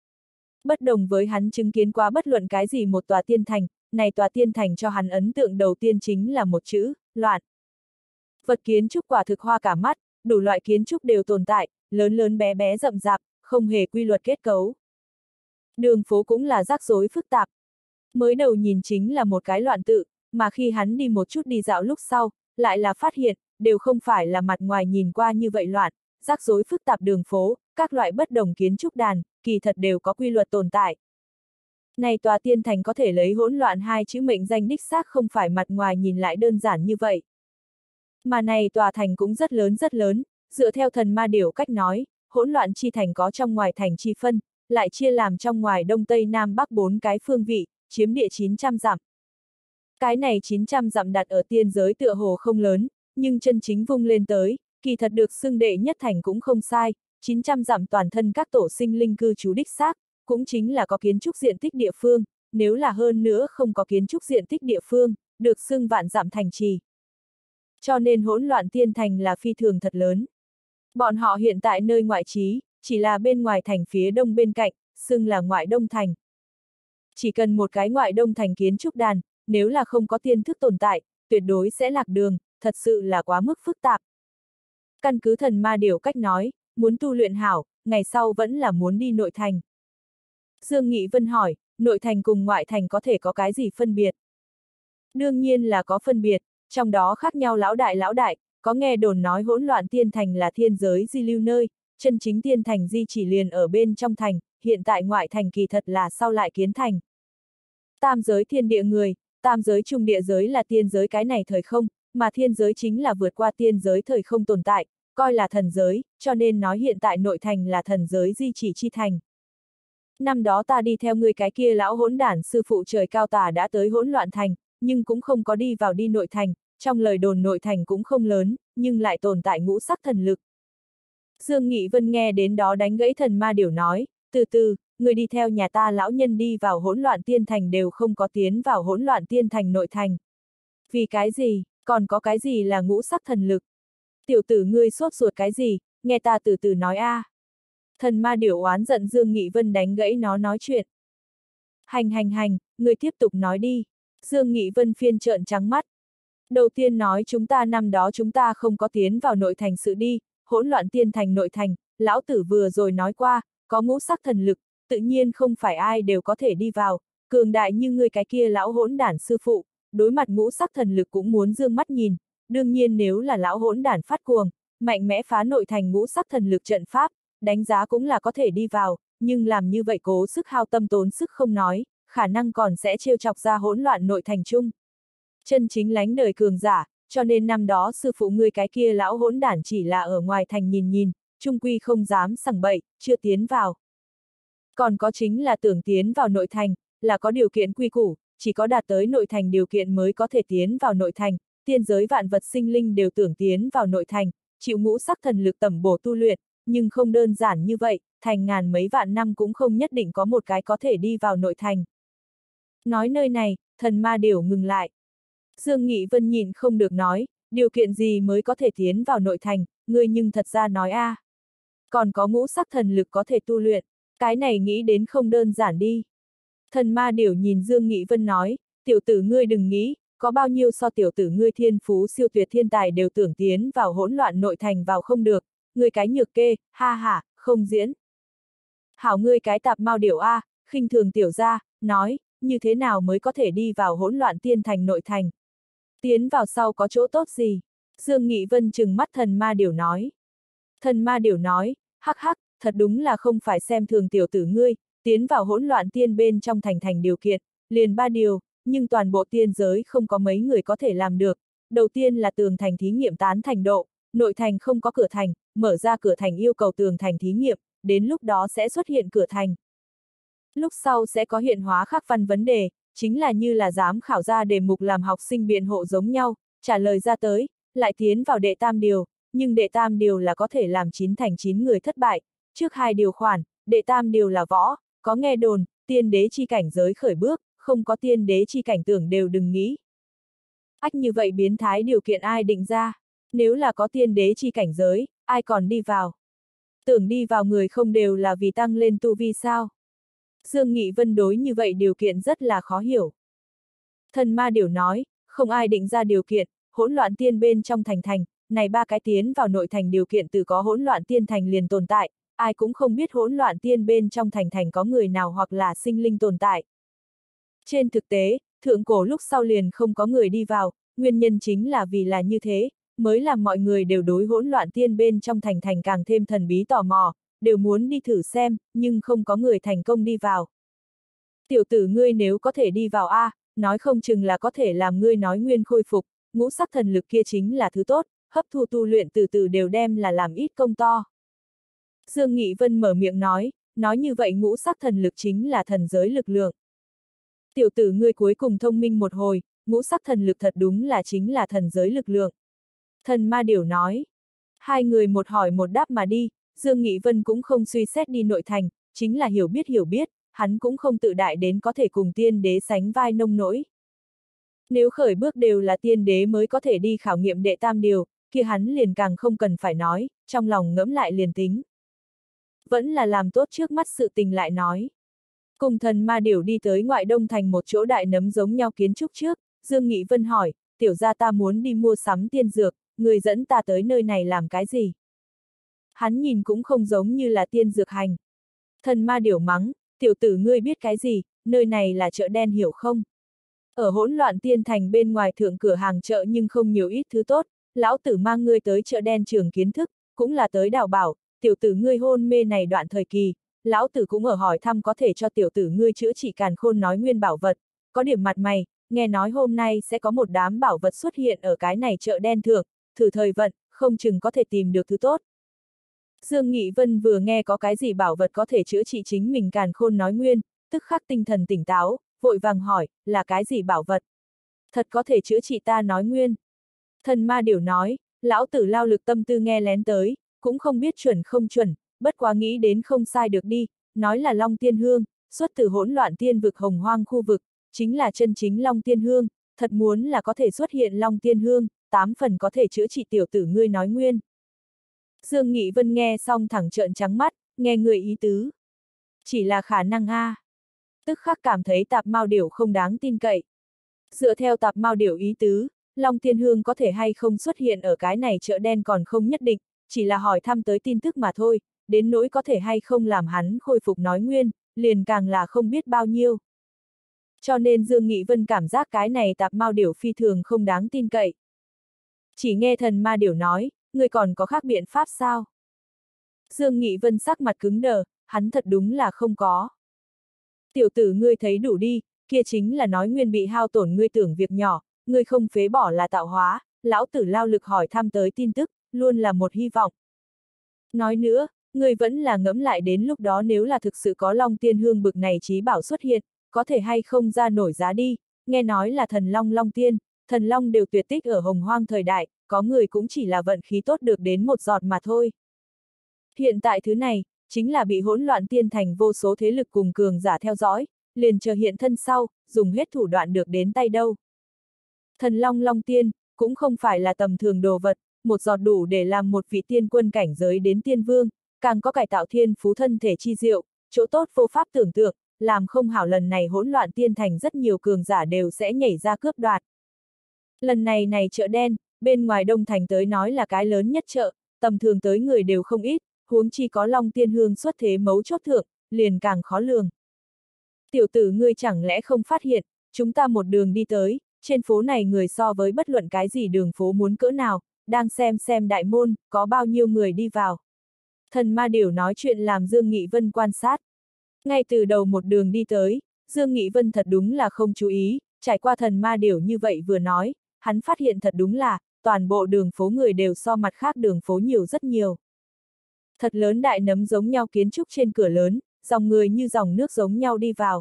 Bất đồng với hắn chứng kiến qua bất luận cái gì một tòa tiên thành, này tòa tiên thành cho hắn ấn tượng đầu tiên chính là một chữ, loạn. Vật kiến trúc quả thực hoa cả mắt, đủ loại kiến trúc đều tồn tại, lớn lớn bé bé rậm rạp, không hề quy luật kết cấu. Đường phố cũng là rắc rối phức tạp. Mới đầu nhìn chính là một cái loạn tự, mà khi hắn đi một chút đi dạo lúc sau, lại là phát hiện, đều không phải là mặt ngoài nhìn qua như vậy loạn, rắc rối phức tạp đường phố, các loại bất đồng kiến trúc đàn, kỳ thật đều có quy luật tồn tại. Này tòa tiên thành có thể lấy hỗn loạn hai chữ mệnh danh đích xác không phải mặt ngoài nhìn lại đơn giản như vậy. Mà này tòa thành cũng rất lớn rất lớn, dựa theo Thần Ma Điểu cách nói, hỗn loạn chi thành có trong ngoài thành chi phân, lại chia làm trong ngoài đông tây nam bắc bốn cái phương vị, chiếm địa chín trăm dặm. Cái này chín trăm dặm đặt ở tiên giới tựa hồ không lớn, nhưng chân chính vung lên tới, kỳ thật được xưng đệ nhất thành cũng không sai, chín trăm dặm toàn thân các tổ sinh linh cư trú đích xác, cũng chính là có kiến trúc diện tích địa phương, nếu là hơn nữa không có kiến trúc diện tích địa phương, được xưng vạn dặm thành trì. Cho nên hỗn loạn tiên thành là phi thường thật lớn. Bọn họ hiện tại nơi ngoại trí, chỉ là bên ngoài thành phía đông bên cạnh, xưng là ngoại đông thành. Chỉ cần một cái ngoại đông thành kiến trúc đàn, nếu là không có tiên thức tồn tại, tuyệt đối sẽ lạc đường, thật sự là quá mức phức tạp. Căn cứ Thần Ma Điểu cách nói, muốn tu luyện hảo, ngày sau vẫn là muốn đi nội thành. Dương Nghị Vân hỏi, nội thành cùng ngoại thành có thể có cái gì phân biệt? Đương nhiên là có phân biệt, trong đó khác nhau lão đại lão đại, có nghe đồn nói hỗn loạn tiên thành là thiên giới di lưu nơi, chân chính tiên thành di chỉ liền ở bên trong thành, hiện tại ngoại thành kỳ thật là sau lại kiến thành. Tam giới thiên địa người, tam giới trung địa giới là tiên giới cái này thời không, mà thiên giới chính là vượt qua tiên giới thời không tồn tại, coi là thần giới, cho nên nói hiện tại nội thành là thần giới di chỉ chi thành. Năm đó ta đi theo người cái kia lão hỗn đản sư phụ trời cao tà đã tới hỗn loạn thành, nhưng cũng không có đi vào đi nội thành, trong lời đồn nội thành cũng không lớn, nhưng lại tồn tại ngũ sắc thần lực. Dương Nghị Vân nghe đến đó đánh gãy Thần Ma Điểu nói, từ từ, người đi theo nhà ta lão nhân đi vào hỗn loạn tiên thành đều không có tiến vào hỗn loạn tiên thành nội thành. Vì cái gì, còn có cái gì là ngũ sắc thần lực? Tiểu tử ngươi sốt ruột cái gì, nghe ta từ từ nói a. À. Thần ma điểu oán giận Dương Nghị Vân đánh gãy nó nói chuyện. Hành hành hành, ngươi tiếp tục nói đi. Dương Nghị Vân phiên trợn trắng mắt. Đầu tiên nói chúng ta năm đó chúng ta không có tiến vào nội thành sự đi, hỗn loạn tiên thành nội thành, lão tử vừa rồi nói qua, có ngũ sắc thần lực, tự nhiên không phải ai đều có thể đi vào, cường đại như ngươi cái kia lão hỗn đản sư phụ, đối mặt ngũ sắc thần lực cũng muốn dương mắt nhìn, đương nhiên nếu là lão hỗn đản phát cuồng, mạnh mẽ phá nội thành ngũ sắc thần lực trận pháp, đánh giá cũng là có thể đi vào, nhưng làm như vậy cố sức hao tâm tốn sức không nói, khả năng còn sẽ trêu chọc ra hỗn loạn nội thành chung. Chân chính lánh đời cường giả, cho nên năm đó sư phụ ngươi cái kia lão hỗn đản chỉ là ở ngoài thành nhìn nhìn, trung quy không dám sằng bậy, chưa tiến vào. Còn có chính là tưởng tiến vào nội thành, là có điều kiện quy củ, chỉ có đạt tới nội thành điều kiện mới có thể tiến vào nội thành, tiên giới vạn vật sinh linh đều tưởng tiến vào nội thành, chịu ngũ sắc thần lực tẩm bổ tu luyện, nhưng không đơn giản như vậy, thành ngàn mấy vạn năm cũng không nhất định có một cái có thể đi vào nội thành. Nói nơi này, thần ma điểu ngừng lại. Dương Nghị Vân nhịn không được nói, điều kiện gì mới có thể tiến vào nội thành, ngươi nhưng thật ra nói a. À. Còn có ngũ sắc thần lực có thể tu luyện, cái này nghĩ đến không đơn giản đi. Thần ma điểu nhìn Dương Nghị Vân nói, tiểu tử ngươi đừng nghĩ, có bao nhiêu so tiểu tử ngươi thiên phú siêu tuyệt thiên tài đều tưởng tiến vào hỗn loạn nội thành vào không được, ngươi cái nhược kê, ha ha, không diễn. Hảo ngươi cái tạp mau điểu a, khinh thường tiểu gia, nói, như thế nào mới có thể đi vào hỗn loạn tiên thành nội thành. Tiến vào sau có chỗ tốt gì? Dương Nghị Vân trừng mắt thần ma điểu nói. Thần ma điểu nói, hắc hắc, thật đúng là không phải xem thường tiểu tử ngươi, tiến vào hỗn loạn tiên bên trong thành thành điều kiện, liền ba điều, nhưng toàn bộ tiên giới không có mấy người có thể làm được. Đầu tiên là tường thành thí nghiệm tán thành độ, nội thành không có cửa thành, mở ra cửa thành yêu cầu tường thành thí nghiệm, đến lúc đó sẽ xuất hiện cửa thành. Lúc sau sẽ có hiện hóa khắc văn vấn đề, chính là như là dám khảo ra đề mục làm học sinh biện hộ giống nhau, trả lời ra tới, lại tiến vào đệ tam điều, nhưng đệ tam điều là có thể làm chín thành chín người thất bại, trước hai điều khoản, đệ tam điều là võ, có nghe đồn, tiên đế chi cảnh giới khởi bước, không có tiên đế chi cảnh tưởng đều đừng nghĩ. Ách như vậy biến thái điều kiện ai định ra, nếu là có tiên đế chi cảnh giới, ai còn đi vào? Tưởng đi vào người không đều là vì tăng lên tu vi sao? Dương Nghị Vân đối như vậy điều kiện rất là khó hiểu. Thần ma điểu nói, không ai định ra điều kiện, hỗn loạn tiên bên trong thành thành, này ba cái tiến vào nội thành điều kiện từ có hỗn loạn tiên thành liền tồn tại, ai cũng không biết hỗn loạn tiên bên trong thành thành có người nào hoặc là sinh linh tồn tại. Trên thực tế, thượng cổ lúc sau liền không có người đi vào, nguyên nhân chính là vì là như thế, mới làm mọi người đều đối hỗn loạn tiên bên trong thành thành càng thêm thần bí tò mò, đều muốn đi thử xem, nhưng không có người thành công đi vào. Tiểu tử ngươi nếu có thể đi vào a, nói không chừng là có thể làm ngươi nói nguyên khôi phục, ngũ sắc thần lực kia chính là thứ tốt, hấp thu tu luyện từ từ đều đem là làm ít công to. Dương Nghị Vân mở miệng nói, nói như vậy ngũ sắc thần lực chính là thần giới lực lượng. Tiểu tử ngươi cuối cùng thông minh một hồi, ngũ sắc thần lực thật đúng là chính là thần giới lực lượng. Thần ma điểu nói, hai người một hỏi một đáp mà đi, Dương Nghị Vân cũng không suy xét đi nội thành, chính là hiểu biết hiểu biết, hắn cũng không tự đại đến có thể cùng tiên đế sánh vai nông nỗi. Nếu khởi bước đều là tiên đế mới có thể đi khảo nghiệm đệ tam điều, kia hắn liền càng không cần phải nói, trong lòng ngẫm lại liền tính. Vẫn là làm tốt trước mắt sự tình lại nói. Cùng thần ma điểu đi tới ngoại đông thành một chỗ đại nấm giống nhau kiến trúc trước, Dương Nghị Vân hỏi, tiểu gia ta muốn đi mua sắm tiên dược, người dẫn ta tới nơi này làm cái gì? Hắn nhìn cũng không giống như là tiên dược hành. Thần ma điểu mắng, tiểu tử ngươi biết cái gì, nơi này là chợ đen hiểu không? Ở hỗn loạn tiên thành bên ngoài thượng cửa hàng chợ nhưng không nhiều ít thứ tốt, lão tử mang ngươi tới chợ đen trường kiến thức, cũng là tới đào bảo, tiểu tử ngươi hôn mê này đoạn thời kỳ, lão tử cũng ở hỏi thăm có thể cho tiểu tử ngươi chữa trị càn khôn nói nguyên bảo vật, có điểm mặt mày, nghe nói hôm nay sẽ có một đám bảo vật xuất hiện ở cái này chợ đen thượng, thử thời vận, không chừng có thể tìm được thứ tốt. Dương Nghị Vân vừa nghe có cái gì bảo vật có thể chữa trị chính mình càn khôn nói nguyên, tức khắc tinh thần tỉnh táo, vội vàng hỏi, là cái gì bảo vật? Thật có thể chữa trị ta nói nguyên. Thần ma điểu nói, lão tử lao lực tâm tư nghe lén tới, cũng không biết chuẩn không chuẩn, bất quá nghĩ đến không sai được đi, nói là Long Tiên Hương, xuất từ hỗn loạn tiên vực hồng hoang khu vực, chính là chân chính Long Tiên Hương, thật muốn là có thể xuất hiện Long Tiên Hương, tám phần có thể chữa trị tiểu tử ngươi nói nguyên. Dương Nghị Vân nghe xong thẳng trợn trắng mắt, nghe người ý tứ. Chỉ là khả năng a. À. Tức khắc cảm thấy Tạp Mao Điểu không đáng tin cậy. Dựa theo Tạp Mao Điểu ý tứ, Long Tiên Hương có thể hay không xuất hiện ở cái này chợ đen còn không nhất định, chỉ là hỏi thăm tới tin tức mà thôi, đến nỗi có thể hay không làm hắn khôi phục nói nguyên, liền càng là không biết bao nhiêu. Cho nên Dương Nghị Vân cảm giác cái này Tạp Mao Điểu phi thường không đáng tin cậy. Chỉ nghe Thần Ma Điểu nói, ngươi còn có khác biện pháp sao? Dương Nghị Vân sắc mặt cứng đờ, hắn thật đúng là không có. Tiểu tử ngươi thấy đủ đi, kia chính là nói nguyên bị hao tổn ngươi tưởng việc nhỏ, ngươi không phế bỏ là tạo hóa, lão tử lao lực hỏi thăm tới tin tức, luôn là một hy vọng. Nói nữa, ngươi vẫn là ngẫm lại đến lúc đó nếu là thực sự có Long Tiên Hương bực này trí bảo xuất hiện, có thể hay không ra nổi giá đi, nghe nói là thần Long Long Tiên, thần Long đều tuyệt tích ở hồng hoang thời đại, có người cũng chỉ là vận khí tốt được đến một giọt mà thôi. Hiện tại thứ này, chính là bị hỗn loạn tiên thành vô số thế lực cùng cường giả theo dõi, liền chờ hiện thân sau, dùng hết thủ đoạn được đến tay đâu. Thần Long Long Tiên, cũng không phải là tầm thường đồ vật, một giọt đủ để làm một vị tiên quân cảnh giới đến tiên vương, càng có cải tạo thiên phú thân thể chi diệu, chỗ tốt vô pháp tưởng tượng, làm không hảo lần này hỗn loạn tiên thành rất nhiều cường giả đều sẽ nhảy ra cướp đoạt. Lần này này chợ đen, bên ngoài Đông Thành tới nói là cái lớn nhất chợ, tầm thường tới người đều không ít, huống chi có Long Tiên Hương xuất thế mấu chốt thượng, liền càng khó lường. Tiểu tử ngươi chẳng lẽ không phát hiện, chúng ta một đường đi tới, trên phố này người so với bất luận cái gì đường phố muốn cỡ nào, đang xem xem đại môn, có bao nhiêu người đi vào. Thần Ma Điểu nói chuyện làm Dương Nghị Vân quan sát. Ngay từ đầu một đường đi tới, Dương Nghị Vân thật đúng là không chú ý, trải qua Thần Ma Điểu như vậy vừa nói, hắn phát hiện thật đúng là, toàn bộ đường phố người đều so mặt khác đường phố nhiều rất nhiều. Thật lớn đại nấm giống nhau kiến trúc trên cửa lớn, dòng người như dòng nước giống nhau đi vào.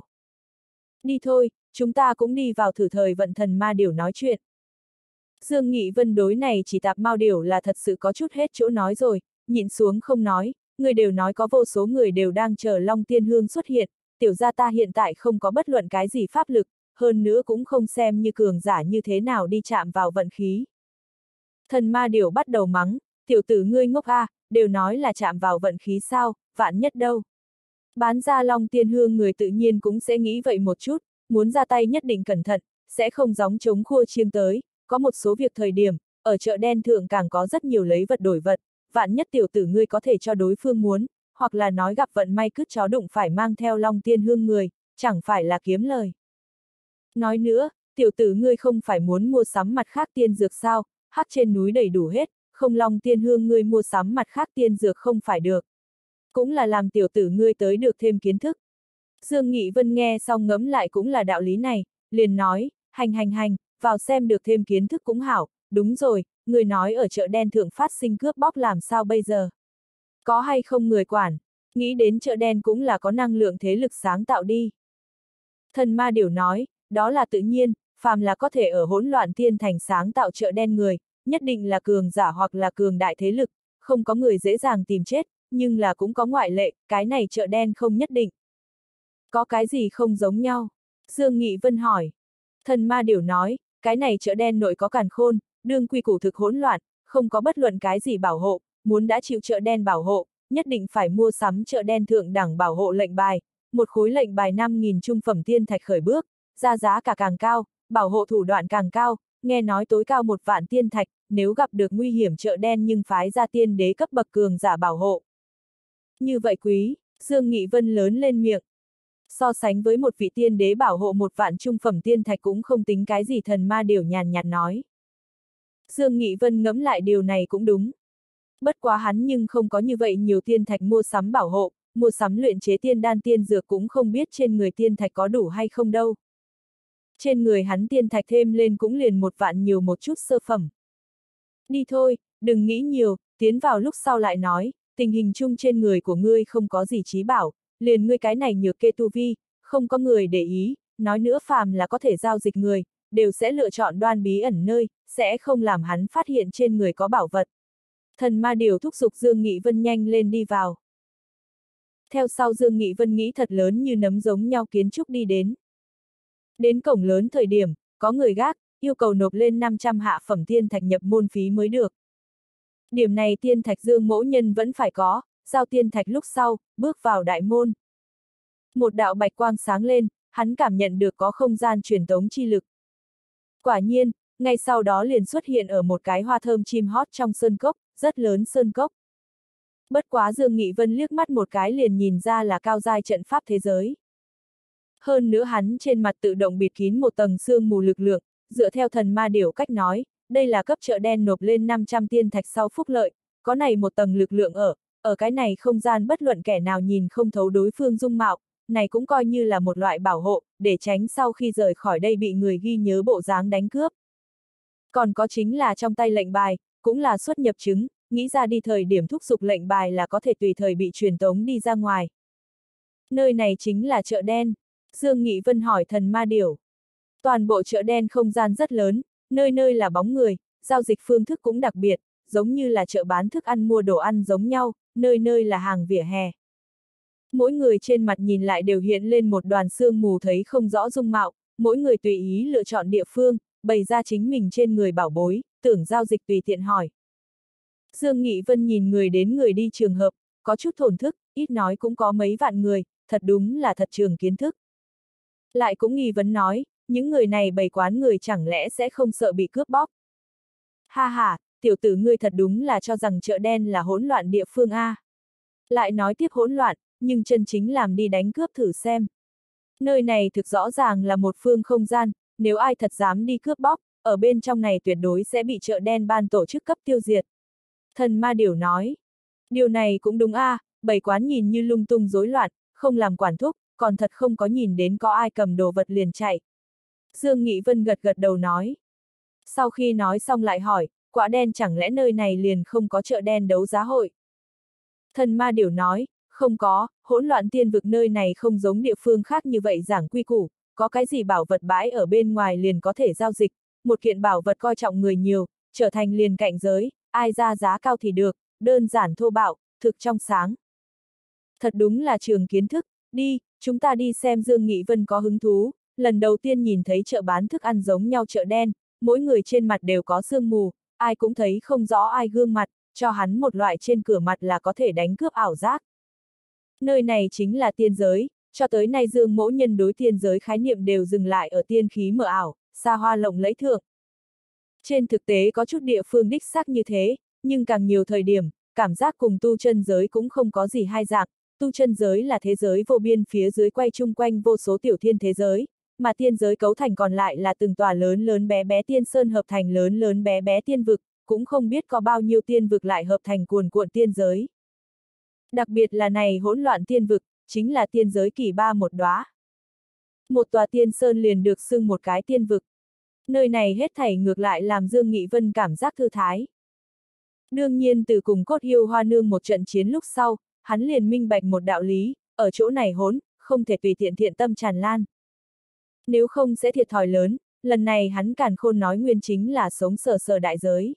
Đi thôi, chúng ta cũng đi vào thử thời vận Thần Ma Điểu nói chuyện. Dương Nghị Vân đối này chỉ Tạp Mao Điểu là thật sự có chút hết chỗ nói rồi, nhịn xuống không nói, người đều nói có vô số người đều đang chờ Long Tiên Hương xuất hiện, tiểu gia ta hiện tại không có bất luận cái gì pháp lực, hơn nữa cũng không xem như cường giả như thế nào đi chạm vào vận khí. Thần Ma Điểu bắt đầu mắng, tiểu tử ngươi ngốc a, à, đều nói là chạm vào vận khí sao, vạn nhất đâu. Bán ra Long Tiên Hương người tự nhiên cũng sẽ nghĩ vậy một chút, muốn ra tay nhất định cẩn thận, sẽ không gióng chống khua chiêng tới, có một số việc thời điểm, ở chợ đen thượng càng có rất nhiều lấy vật đổi vật, vạn nhất tiểu tử ngươi có thể cho đối phương muốn, hoặc là nói gặp vận may cứt chó đụng phải mang theo Long Tiên Hương người, chẳng phải là kiếm lời. Nói nữa, tiểu tử ngươi không phải muốn mua sắm mặt khác tiên dược sao, hắc trên núi đầy đủ hết, không Long Tiên Hương ngươi mua sắm mặt khác tiên dược không phải được. Cũng là làm tiểu tử ngươi tới được thêm kiến thức. Dương Nghị Vân nghe xong ngẫm lại cũng là đạo lý này, liền nói, hành hành hành, vào xem được thêm kiến thức cũng hảo, đúng rồi, người nói ở chợ đen thượng phát sinh cướp bóc làm sao bây giờ? Có hay không người quản, nghĩ đến chợ đen cũng là có năng lượng thế lực sáng tạo đi. Thần Ma Điểu nói, đó là tự nhiên, phàm là có thể ở hỗn loạn tiên thành sáng tạo chợ đen người, nhất định là cường giả hoặc là cường đại thế lực, không có người dễ dàng tìm chết, nhưng là cũng có ngoại lệ, cái này chợ đen không nhất định. Có cái gì không giống nhau? Dương Nghị Vân hỏi. Thần Ma Điểu nói, cái này chợ đen nội có càn khôn, đương quy củ thực hỗn loạn, không có bất luận cái gì bảo hộ, muốn đã chịu chợ đen bảo hộ, nhất định phải mua sắm chợ đen thượng đẳng bảo hộ lệnh bài, một khối lệnh bài năm nghìn trung phẩm tiên thạch khởi bước, ra giá cả càng cao, bảo hộ thủ đoạn càng cao, nghe nói tối cao một vạn tiên thạch, nếu gặp được nguy hiểm chợ đen nhưng phái ra tiên đế cấp bậc cường giả bảo hộ. Như vậy quý, Dương Nghị Vân lớn lên miệng. So sánh với một vị tiên đế bảo hộ một vạn trung phẩm tiên thạch cũng không tính cái gì. Thần Ma Điểu nhàn nhạt nói. Dương Nghị Vân ngẫm lại điều này cũng đúng. Bất quá hắn nhưng không có như vậy nhiều tiên thạch mua sắm bảo hộ, mua sắm luyện chế tiên đan tiên dược cũng không biết trên người tiên thạch có đủ hay không đâu. Trên người hắn tiên thạch thêm lên cũng liền một vạn nhiều một chút sơ phẩm. Đi thôi, đừng nghĩ nhiều, tiến vào lúc sau lại nói, tình hình chung trên người của ngươi không có gì trí bảo, liền ngươi cái này nhược kê tu vi, không có người để ý, nói nữa phàm là có thể giao dịch người, đều sẽ lựa chọn đoan bí ẩn nơi, sẽ không làm hắn phát hiện trên người có bảo vật. Thần Ma Điểu thúc giục Dương Nghị Vân nhanh lên đi vào. Theo sau Dương Nghị Vân nghĩ thật lớn như nấm giống nhau kiến trúc đi đến. Đến cổng lớn thời điểm, có người gác, yêu cầu nộp lên năm trăm hạ phẩm tiên thạch nhập môn phí mới được. Điểm này tiên thạch Dương Mỗ Nhân vẫn phải có, giao tiên thạch lúc sau, bước vào đại môn. Một đạo bạch quang sáng lên, hắn cảm nhận được có không gian truyền tống chi lực. Quả nhiên, ngay sau đó liền xuất hiện ở một cái hoa thơm chim hót trong sơn cốc, rất lớn sơn cốc. Bất quá Dương Nghị Vân liếc mắt một cái liền nhìn ra là cao giai trận pháp thế giới. Hơn nữa hắn trên mặt tự động bịt kín một tầng sương mù lực lượng, dựa theo thần ma điểu cách nói, đây là cấp chợ đen nộp lên năm trăm tiên thạch sau phúc lợi, có này một tầng lực lượng ở, ở cái này không gian bất luận kẻ nào nhìn không thấu đối phương dung mạo, này cũng coi như là một loại bảo hộ, để tránh sau khi rời khỏi đây bị người ghi nhớ bộ dáng đánh cướp. Còn có chính là trong tay lệnh bài, cũng là xuất nhập chứng, nghĩ ra đi thời điểm thúc giục lệnh bài là có thể tùy thời bị truyền tống đi ra ngoài. Nơi này chính là chợ đen. Dương Nghị Vân hỏi thần ma điểu. Toàn bộ chợ đen không gian rất lớn, nơi nơi là bóng người, giao dịch phương thức cũng đặc biệt, giống như là chợ bán thức ăn mua đồ ăn giống nhau, nơi nơi là hàng vỉa hè. Mỗi người trên mặt nhìn lại đều hiện lên một đoàn sương mù thấy không rõ dung mạo, mỗi người tùy ý lựa chọn địa phương, bày ra chính mình trên người bảo bối, tưởng giao dịch tùy tiện hỏi. Dương Nghị Vân nhìn người đến người đi trường hợp, có chút thổn thức, ít nói cũng có mấy vạn người, thật đúng là thật trường kiến thức. Lại cũng nghi vấn nói, những người này bày quán người chẳng lẽ sẽ không sợ bị cướp bóc. Ha ha, tiểu tử ngươi thật đúng là cho rằng chợ đen là hỗn loạn địa phương A. Lại nói tiếp hỗn loạn, nhưng chân chính làm đi đánh cướp thử xem. Nơi này thực rõ ràng là một phương không gian, nếu ai thật dám đi cướp bóc, ở bên trong này tuyệt đối sẽ bị chợ đen ban tổ chức cấp tiêu diệt. Thần ma điểu nói, điều này cũng đúng a, à, bày quán nhìn như lung tung rối loạn, không làm quản thúc, còn thật không có nhìn đến có ai cầm đồ vật liền chạy. Dương Nghị Vân gật gật đầu nói. Sau khi nói xong lại hỏi, quả đen chẳng lẽ nơi này liền không có chợ đen đấu giá hội? Thần ma điểu nói, không có, hỗn loạn tiên vực nơi này không giống địa phương khác như vậy giảng quy củ, có cái gì bảo vật bãi ở bên ngoài liền có thể giao dịch, một kiện bảo vật coi trọng người nhiều, trở thành liền cạnh giới, ai ra giá cao thì được, đơn giản thô bạo, thực trong sáng. Thật đúng là trường kiến thức, đi, chúng ta đi xem. Dương Nghị Vân có hứng thú, lần đầu tiên nhìn thấy chợ bán thức ăn giống nhau chợ đen, mỗi người trên mặt đều có sương mù, ai cũng thấy không rõ ai gương mặt, cho hắn một loại trên cửa mặt là có thể đánh cướp ảo giác. Nơi này chính là tiên giới, cho tới nay Dương Mỗ Nhân đối tiên giới khái niệm đều dừng lại ở tiên khí mờ ảo, xa hoa lộng lẫy thượng. Trên thực tế có chút địa phương đích xác như thế, nhưng càng nhiều thời điểm, cảm giác cùng tu chân giới cũng không có gì hai dạng, tu chân giới là thế giới vô biên phía dưới quay chung quanh vô số tiểu thiên thế giới, mà tiên giới cấu thành còn lại là từng tòa lớn lớn bé bé tiên sơn hợp thành lớn lớn bé bé tiên vực, cũng không biết có bao nhiêu tiên vực lại hợp thành cuồn cuộn tiên giới. Đặc biệt là này hỗn loạn tiên vực, chính là tiên giới kỳ ba một đóa. Một tòa tiên sơn liền được xưng một cái tiên vực. Nơi này hết thảy ngược lại làm Dương Nghị Vân cảm giác thư thái. Đương nhiên từ cùng cốt yêu hoa nương một trận chiến lúc sau, hắn liền minh bạch một đạo lý, ở chỗ này hỗn, không thể tùy tiện thiện tâm tràn lan. Nếu không sẽ thiệt thòi lớn, lần này hắn càn khôn nói nguyên chính là sống sờ sờ đại giới.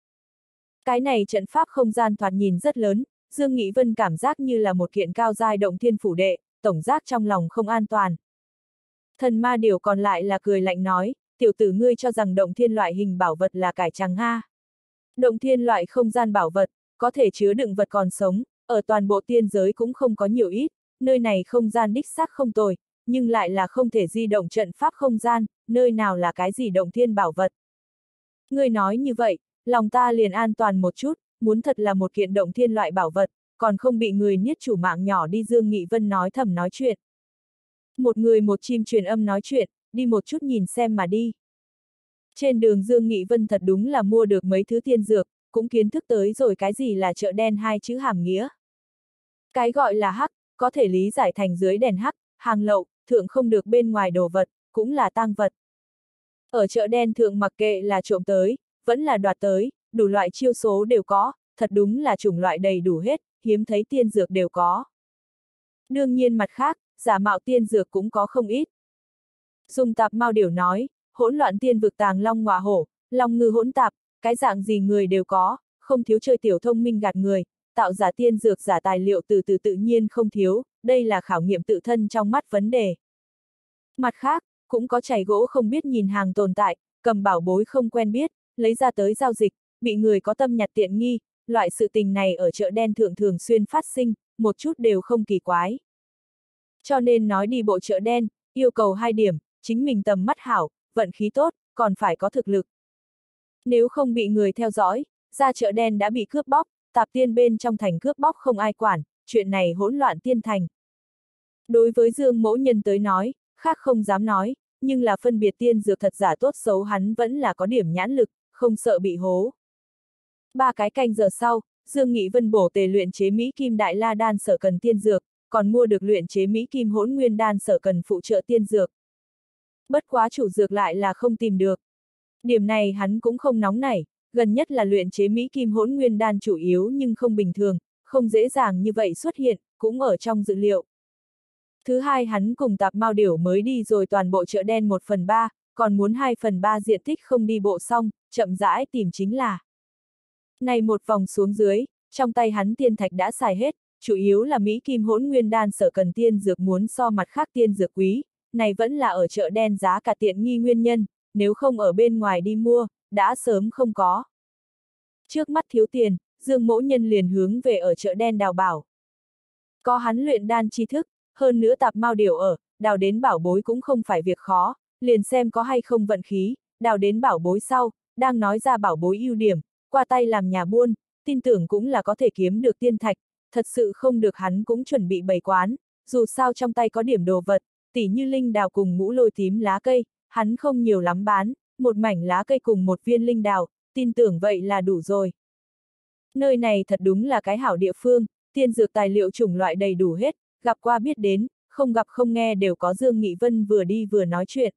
Cái này trận pháp không gian thoạt nhìn rất lớn, Dương Nghị Vân cảm giác như là một kiện cao giai động thiên phủ đệ, tổng giác trong lòng không an toàn. Thần ma điểu còn lại là cười lạnh nói, tiểu tử ngươi cho rằng động thiên loại hình bảo vật là cải trắng ha. Động thiên loại không gian bảo vật, có thể chứa đựng vật còn sống, ở toàn bộ tiên giới cũng không có nhiều ít, nơi này không gian đích xác không tồi, nhưng lại là không thể di động trận pháp không gian, nơi nào là cái gì động thiên bảo vật. Ngươi nói như vậy, lòng ta liền an toàn một chút, muốn thật là một kiện động thiên loại bảo vật, còn không bị người niết chủ mạng nhỏ đi. Dương Nghị Vân nói thầm nói chuyện. Một người một chim truyền âm nói chuyện, đi một chút nhìn xem mà đi. Trên đường Dương Nghị Vân thật đúng là mua được mấy thứ tiên dược, cũng kiến thức tới rồi cái gì là chợ đen hai chữ hàm nghĩa. Cái gọi là hắc, có thể lý giải thành dưới đèn hắc, hàng lậu, thượng không được bên ngoài đồ vật, cũng là tang vật. Ở chợ đen thượng mặc kệ là trộm tới, vẫn là đoạt tới, đủ loại chiêu số đều có, thật đúng là chủng loại đầy đủ hết, hiếm thấy tiên dược đều có. Đương nhiên mặt khác, giả mạo tiên dược cũng có không ít. Dung Tạp Mao Điểu nói, hỗn loạn tiên vực tàng long ngọa hổ, long ngư hỗn tạp, cái dạng gì người đều có, không thiếu chơi tiểu thông minh gạt người, tạo giả tiên dược giả tài liệu từ từ tự nhiên không thiếu, đây là khảo nghiệm tự thân trong mắt vấn đề. Mặt khác, cũng có chảy gỗ không biết nhìn hàng tồn tại, cầm bảo bối không quen biết, lấy ra tới giao dịch, bị người có tâm nhặt tiện nghi, loại sự tình này ở chợ đen thượng thường xuyên phát sinh, một chút đều không kỳ quái. Cho nên nói đi bộ chợ đen, yêu cầu hai điểm, chính mình tầm mắt hảo, vận khí tốt, còn phải có thực lực. Nếu không bị người theo dõi, ra chợ đen đã bị cướp bóc, tạp tiên bên trong thành cướp bóc không ai quản, chuyện này hỗn loạn tiên thành. Đối với Dương Mỗ Nhân tới nói, khác không dám nói, nhưng là phân biệt tiên dược thật giả tốt xấu hắn vẫn là có điểm nhãn lực, không sợ bị hố. Ba cái canh giờ sau, Dương Nghị Vân bổ tề luyện chế Mỹ Kim Đại La Đan sở cần tiên dược, còn mua được luyện chế Mỹ Kim Hỗn Nguyên Đan sở cần phụ trợ tiên dược. Bất quá chủ dược lại là không tìm được. Điểm này hắn cũng không nóng nảy, gần nhất là luyện chế Mỹ Kim Hỗn Nguyên Đan chủ yếu nhưng không bình thường, không dễ dàng như vậy xuất hiện, cũng ở trong dự liệu. Thứ hai hắn cùng Tạp Mao Điểu mới đi rồi toàn bộ chợ đen một phần ba, còn muốn hai phần ba diện tích không đi bộ xong, chậm rãi tìm chính là. Này một vòng xuống dưới, trong tay hắn tiên thạch đã xài hết, chủ yếu là Mỹ Kim Hỗn Nguyên Đan sở cần tiên dược muốn so mặt khác tiên dược quý, này vẫn là ở chợ đen giá cả tiện nghi nguyên nhân, nếu không ở bên ngoài đi mua, đã sớm không có. Trước mắt thiếu tiền, Dương Mỗ Nhân liền hướng về ở chợ đen đào bảo. Có hắn luyện đan tri thức, hơn nữa Tạp Mao Điểu ở, đào đến bảo bối cũng không phải việc khó, liền xem có hay không vận khí, đào đến bảo bối sau, đang nói ra bảo bối ưu điểm, qua tay làm nhà buôn, tin tưởng cũng là có thể kiếm được tiên thạch, thật sự không được hắn cũng chuẩn bị bày quán, dù sao trong tay có điểm đồ vật, tỉ như linh đào cùng ngũ lôi tím lá cây, hắn không nhiều lắm bán, một mảnh lá cây cùng một viên linh đào, tin tưởng vậy là đủ rồi. Nơi này thật đúng là cái hảo địa phương, tiên dược tài liệu chủng loại đầy đủ hết, gặp qua biết đến, không gặp không nghe đều có. Dương Nghị Vân vừa đi vừa nói chuyện.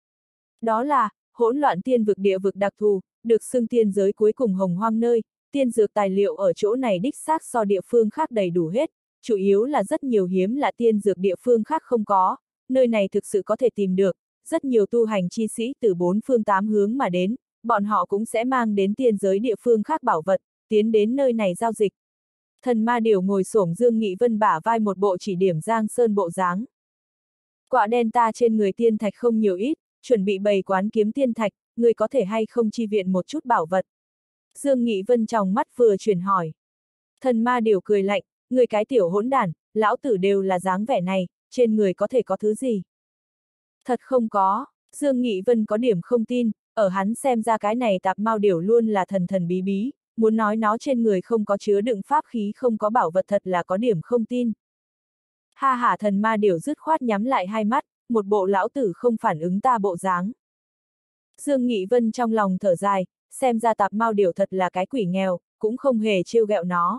Đó là, hỗn loạn tiên vực địa vực đặc thù, được xưng tiên giới cuối cùng hồng hoang nơi, tiên dược tài liệu ở chỗ này đích xác so địa phương khác đầy đủ hết, chủ yếu là rất nhiều hiếm là tiên dược địa phương khác không có, nơi này thực sự có thể tìm được, rất nhiều tu hành chi sĩ từ bốn phương tám hướng mà đến, bọn họ cũng sẽ mang đến tiên giới địa phương khác bảo vật, tiến đến nơi này giao dịch. Thần Ma Điểu ngồi xổm Dương Nghị Vân bả vai một bộ chỉ điểm Giang Sơn bộ dáng. Quạ đen ta trên người tiên thạch không nhiều ít, chuẩn bị bày quán kiếm tiên thạch, người có thể hay không chi viện một chút bảo vật. Dương Nghị Vân trong mắt vừa chuyển hỏi. Thần Ma Điểu cười lạnh, người cái tiểu hỗn đản, lão tử đều là dáng vẻ này, trên người có thể có thứ gì. Thật không có, Dương Nghị Vân có điểm không tin, ở hắn xem ra cái này Tạp Mao Điểu luôn là thần thần bí bí, muốn nói nó trên người không có chứa đựng pháp khí không có bảo vật thật là có điểm không tin. Ha hả Thần Ma Điểu dứt khoát nhắm lại hai mắt, một bộ lão tử không phản ứng ta bộ dáng. Dương Nghị Vân trong lòng thở dài, xem ra Tạp Mao Điểu thật là cái quỷ nghèo, cũng không hề trêu ghẹo nó.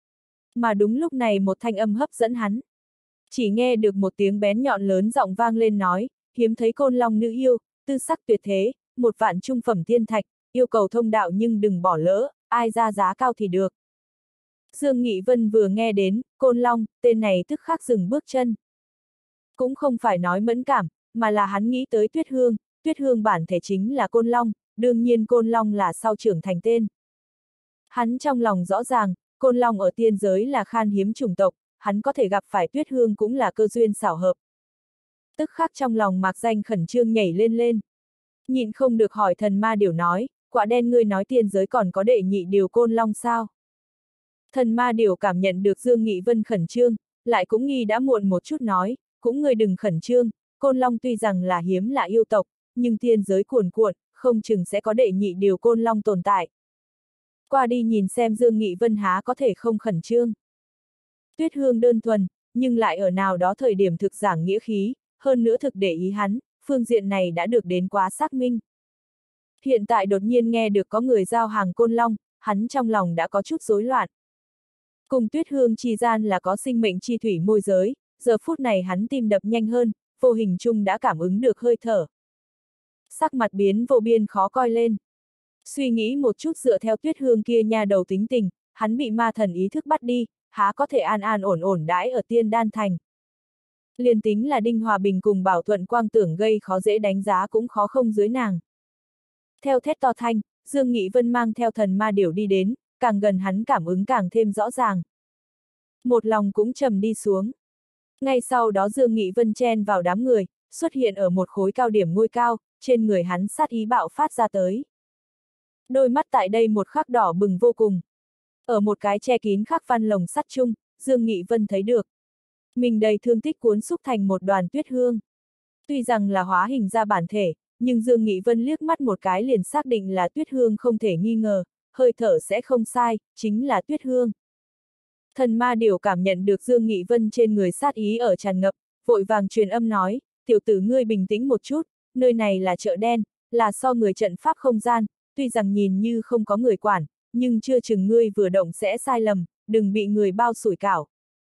Mà đúng lúc này một thanh âm hấp dẫn hắn. Chỉ nghe được một tiếng bén nhọn lớn giọng vang lên nói, hiếm thấy côn long nữ yêu, tư sắc tuyệt thế, một vạn trung phẩm thiên thạch, yêu cầu thông đạo nhưng đừng bỏ lỡ, ai ra giá cao thì được. Dương Nghị Vân vừa nghe đến, côn long, tên này tức khắc dừng bước chân. Cũng không phải nói mẫn cảm, mà là hắn nghĩ tới Tuyết Hương, Tuyết Hương bản thể chính là côn long, đương nhiên côn long là sau trưởng thành tên. Hắn trong lòng rõ ràng, côn long ở tiên giới là khan hiếm chủng tộc, hắn có thể gặp phải Tuyết Hương cũng là cơ duyên xảo hợp. Tức khắc trong lòng Mạc Danh khẩn trương nhảy lên lên. Nhịn không được hỏi Thần Ma Điểu nói, Quạ đen ngươi nói tiên giới còn có đệ nhị điều côn long sao? Thần Ma Điểu cảm nhận được Dương Nghị Vân khẩn trương, lại cũng nghi đã muộn một chút nói, cũng ngươi đừng khẩn trương, côn long tuy rằng là hiếm lạ yêu tộc, nhưng tiên giới cuồn cuộn, không chừng sẽ có đệ nhị điều côn long tồn tại. Qua đi nhìn xem Dương Nghị Vân há có thể không khẩn trương. Tuyết Hương đơn thuần, nhưng lại ở nào đó thời điểm thực giảng nghĩa khí, hơn nữa thực để ý hắn, phương diện này đã được đến quá xác minh. Hiện tại đột nhiên nghe được có người giao hàng côn long, hắn trong lòng đã có chút rối loạn. Cùng Tuyết Hương chi gian là có sinh mệnh chi thủy môi giới, giờ phút này hắn tim đập nhanh hơn, vô hình chung đã cảm ứng được hơi thở. Sắc mặt biến vô biên khó coi lên. Suy nghĩ một chút dựa theo Tuyết Hương kia nha đầu tính tình, hắn bị ma thần ý thức bắt đi, há có thể an an ổn ổn đãi ở Tiên Đan Thành. Liên tính là Đinh Hòa Bình cùng Bảo Thuận Quang tưởng gây khó dễ đánh giá cũng khó không dưới nàng. Theo thét to thanh, Dương Nghị Vân mang theo Thần Ma Điểu đi đến, càng gần hắn cảm ứng càng thêm rõ ràng. Một lòng cũng trầm đi xuống. Ngay sau đó Dương Nghị Vân chen vào đám người, xuất hiện ở một khối cao điểm ngôi cao, trên người hắn sát ý bạo phát ra tới. Đôi mắt tại đây một khắc đỏ bừng vô cùng. Ở một cái che kín khắc văn lồng sắt chung, Dương Nghị Vân thấy được. Mình đầy thương tích cuốn xúc thành một đoàn tuyết hương. Tuy rằng là hóa hình ra bản thể, nhưng Dương Nghị Vân liếc mắt một cái liền xác định là tuyết hương không thể nghi ngờ, hơi thở sẽ không sai, chính là tuyết hương. Thần ma điểu cảm nhận được Dương Nghị Vân trên người sát ý ở tràn ngập, vội vàng truyền âm nói, tiểu tử ngươi bình tĩnh một chút, nơi này là chợ đen, là so người trận pháp không gian, tuy rằng nhìn như không có người quản, nhưng chưa chừng ngươi vừa động sẽ sai lầm, đừng bị người bao sủi cảo.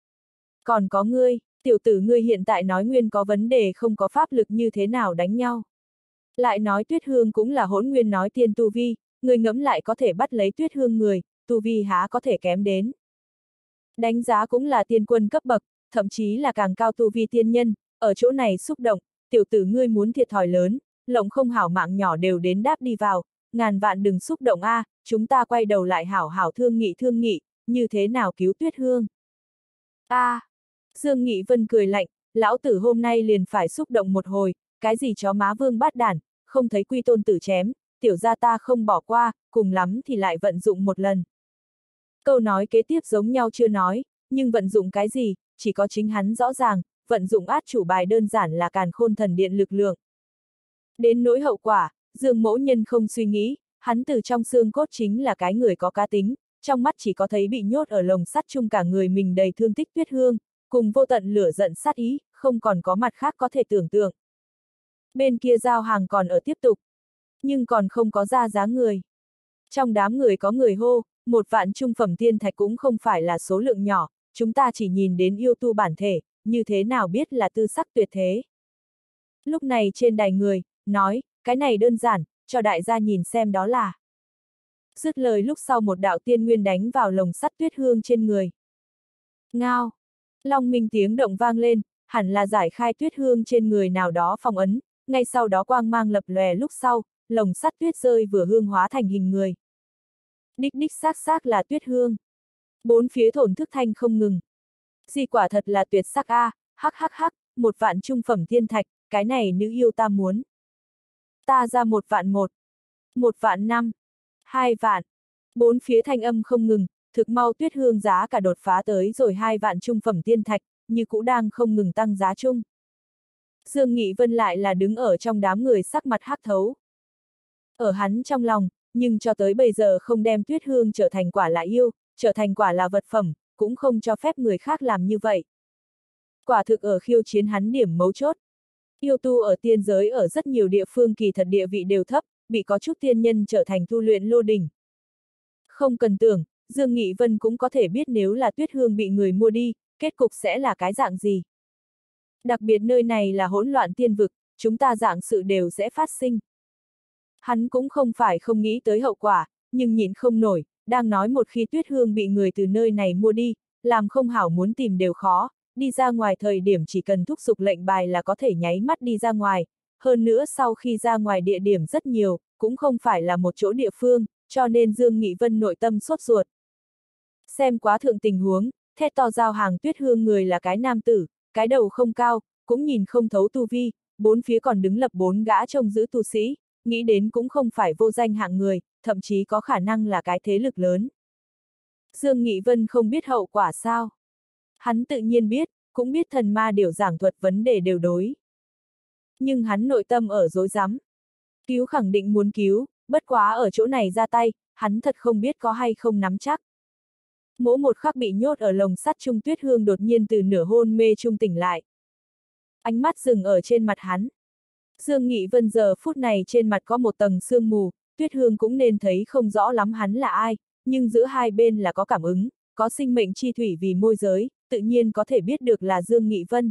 Còn có ngươi, tiểu tử ngươi hiện tại nói nguyên có vấn đề không có pháp lực như thế nào đánh nhau. Lại nói tuyết hương cũng là hỗn nguyên nói tiên tu vi, người ngẫm lại có thể bắt lấy tuyết hương người, tu vi há có thể kém đến. Đánh giá cũng là tiên quân cấp bậc, thậm chí là càng cao tu vi tiên nhân, ở chỗ này xúc động, tiểu tử ngươi muốn thiệt thòi lớn, lộng không hảo mạng nhỏ đều đến đáp đi vào, ngàn vạn đừng xúc động a, à, chúng ta quay đầu lại hảo hảo thương nghị thương nghị, như thế nào cứu tuyết hương. A, à, Dương Nghị Vân cười lạnh, lão tử hôm nay liền phải xúc động một hồi, cái gì chó má vương bát đản, không thấy quy tôn tử chém, tiểu gia ta không bỏ qua, cùng lắm thì lại vận dụng một lần. Câu nói kế tiếp giống nhau chưa nói, nhưng vận dụng cái gì, chỉ có chính hắn rõ ràng, vận dụng át chủ bài đơn giản là càn khôn thần điện lực lượng. Đến nỗi hậu quả, Dương Mỗ Nhân không suy nghĩ, hắn từ trong xương cốt chính là cái người có cá tính, trong mắt chỉ có thấy bị nhốt ở lồng sắt chung cả người mình đầy thương tích tuyết hương, cùng vô tận lửa giận sát ý, không còn có mặt khác có thể tưởng tượng. Bên kia giao hàng còn ở tiếp tục, nhưng còn không có ra giá người. Trong đám người có người hô, một vạn trung phẩm tiên thạch cũng không phải là số lượng nhỏ, chúng ta chỉ nhìn đến yêu tu bản thể, như thế nào biết là tư sắc tuyệt thế. Lúc này trên đài người, nói, cái này đơn giản, cho đại gia nhìn xem đó là. Dứt lời lúc sau một đạo tiên nguyên đánh vào lồng sắt tuyết hương trên người. Ngao! Long minh tiếng động vang lên, hẳn là giải khai tuyết hương trên người nào đó phong ấn, ngay sau đó quang mang lập lòe lúc sau, lồng sắt tuyết rơi vừa hương hóa thành hình người. Đích đích xác xác là tuyết hương. Bốn phía thổn thức thanh không ngừng. Gì quả thật là tuyệt sắc a, hắc hắc hắc, một vạn trung phẩm thiên thạch, cái này nữ yêu ta muốn. Ta ra một vạn một, một vạn năm, hai vạn. Bốn phía thanh âm không ngừng, thực mau tuyết hương giá cả đột phá tới rồi hai vạn trung phẩm thiên thạch, như cũ đang không ngừng tăng giá chung. Dương Nghị Vân lại là đứng ở trong đám người sắc mặt hắc thấu. Ở hắn trong lòng, nhưng cho tới bây giờ không đem tuyết hương trở thành quả là yêu, trở thành quả là vật phẩm, cũng không cho phép người khác làm như vậy. Quả thực ở khiêu chiến hắn điểm mấu chốt. Yêu tu ở tiên giới ở rất nhiều địa phương kỳ thật địa vị đều thấp, bị có chút tiên nhân trở thành tu luyện lô đỉnh. Không cần tưởng, Dương Nghị Vân cũng có thể biết nếu là tuyết hương bị người mua đi, kết cục sẽ là cái dạng gì. Đặc biệt nơi này là hỗn loạn tiên vực, chúng ta dạng sự đều sẽ phát sinh. Hắn cũng không phải không nghĩ tới hậu quả, nhưng nhịn không nổi, đang nói một khi tuyết hương bị người từ nơi này mua đi, làm không hảo muốn tìm đều khó, đi ra ngoài thời điểm chỉ cần thúc giục lệnh bài là có thể nháy mắt đi ra ngoài, hơn nữa sau khi ra ngoài địa điểm rất nhiều, cũng không phải là một chỗ địa phương, cho nên Dương Nghị Vân nội tâm sốt ruột. Xem quá thượng tình huống, thét to giao hàng tuyết hương người là cái nam tử, cái đầu không cao, cũng nhìn không thấu tu vi, bốn phía còn đứng lập bốn gã trông giữ tu sĩ, nghĩ đến cũng không phải vô danh hạng người, thậm chí có khả năng là cái thế lực lớn. Dương Nghị Vân không biết hậu quả sao? Hắn tự nhiên biết, cũng biết thần ma điều giảng thuật vấn đề đều đối. Nhưng hắn nội tâm ở rối rắm. Cứu khẳng định muốn cứu, bất quá ở chỗ này ra tay, hắn thật không biết có hay không nắm chắc. Mỗi một khắc bị nhốt ở lồng sắt chung tuyết hương đột nhiên từ nửa hôn mê trung tỉnh lại. Ánh mắt dừng ở trên mặt hắn. Dương Nghị Vân giờ phút này trên mặt có một tầng sương mù, tuyết hương cũng nên thấy không rõ lắm hắn là ai, nhưng giữa hai bên là có cảm ứng, có sinh mệnh chi thủy vì môi giới, tự nhiên có thể biết được là Dương Nghị Vân.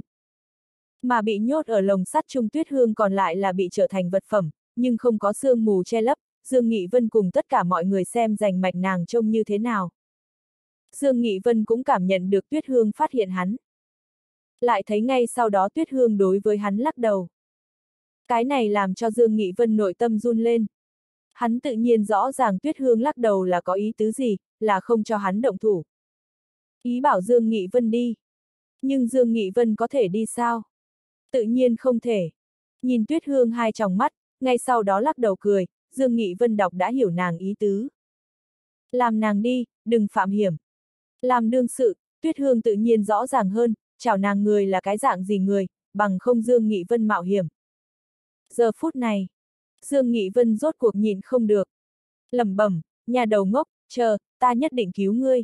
Mà bị nhốt ở lồng sắt chung tuyết hương còn lại là bị trở thành vật phẩm, nhưng không có sương mù che lấp, Dương Nghị Vân cùng tất cả mọi người xem rành mạch nàng trông như thế nào. Dương Nghị Vân cũng cảm nhận được tuyết hương phát hiện hắn. Lại thấy ngay sau đó tuyết hương đối với hắn lắc đầu. Cái này làm cho Dương Nghị Vân nội tâm run lên. Hắn tự nhiên rõ ràng tuyết hương lắc đầu là có ý tứ gì, là không cho hắn động thủ. Ý bảo Dương Nghị Vân đi. Nhưng Dương Nghị Vân có thể đi sao? Tự nhiên không thể. Nhìn tuyết hương hai tròng mắt, ngay sau đó lắc đầu cười, Dương Nghị Vân đọc đã hiểu nàng ý tứ. Làm nàng đi, đừng phạm hiểm. Làm đương sự, Tuyết Hương tự nhiên rõ ràng hơn, chào nàng người là cái dạng gì người, bằng không Dương Nghị Vân mạo hiểm. Giờ phút này, Dương Nghị Vân rốt cuộc nhịn không được. Lẩm bẩm, nhà đầu ngốc, chờ, ta nhất định cứu ngươi.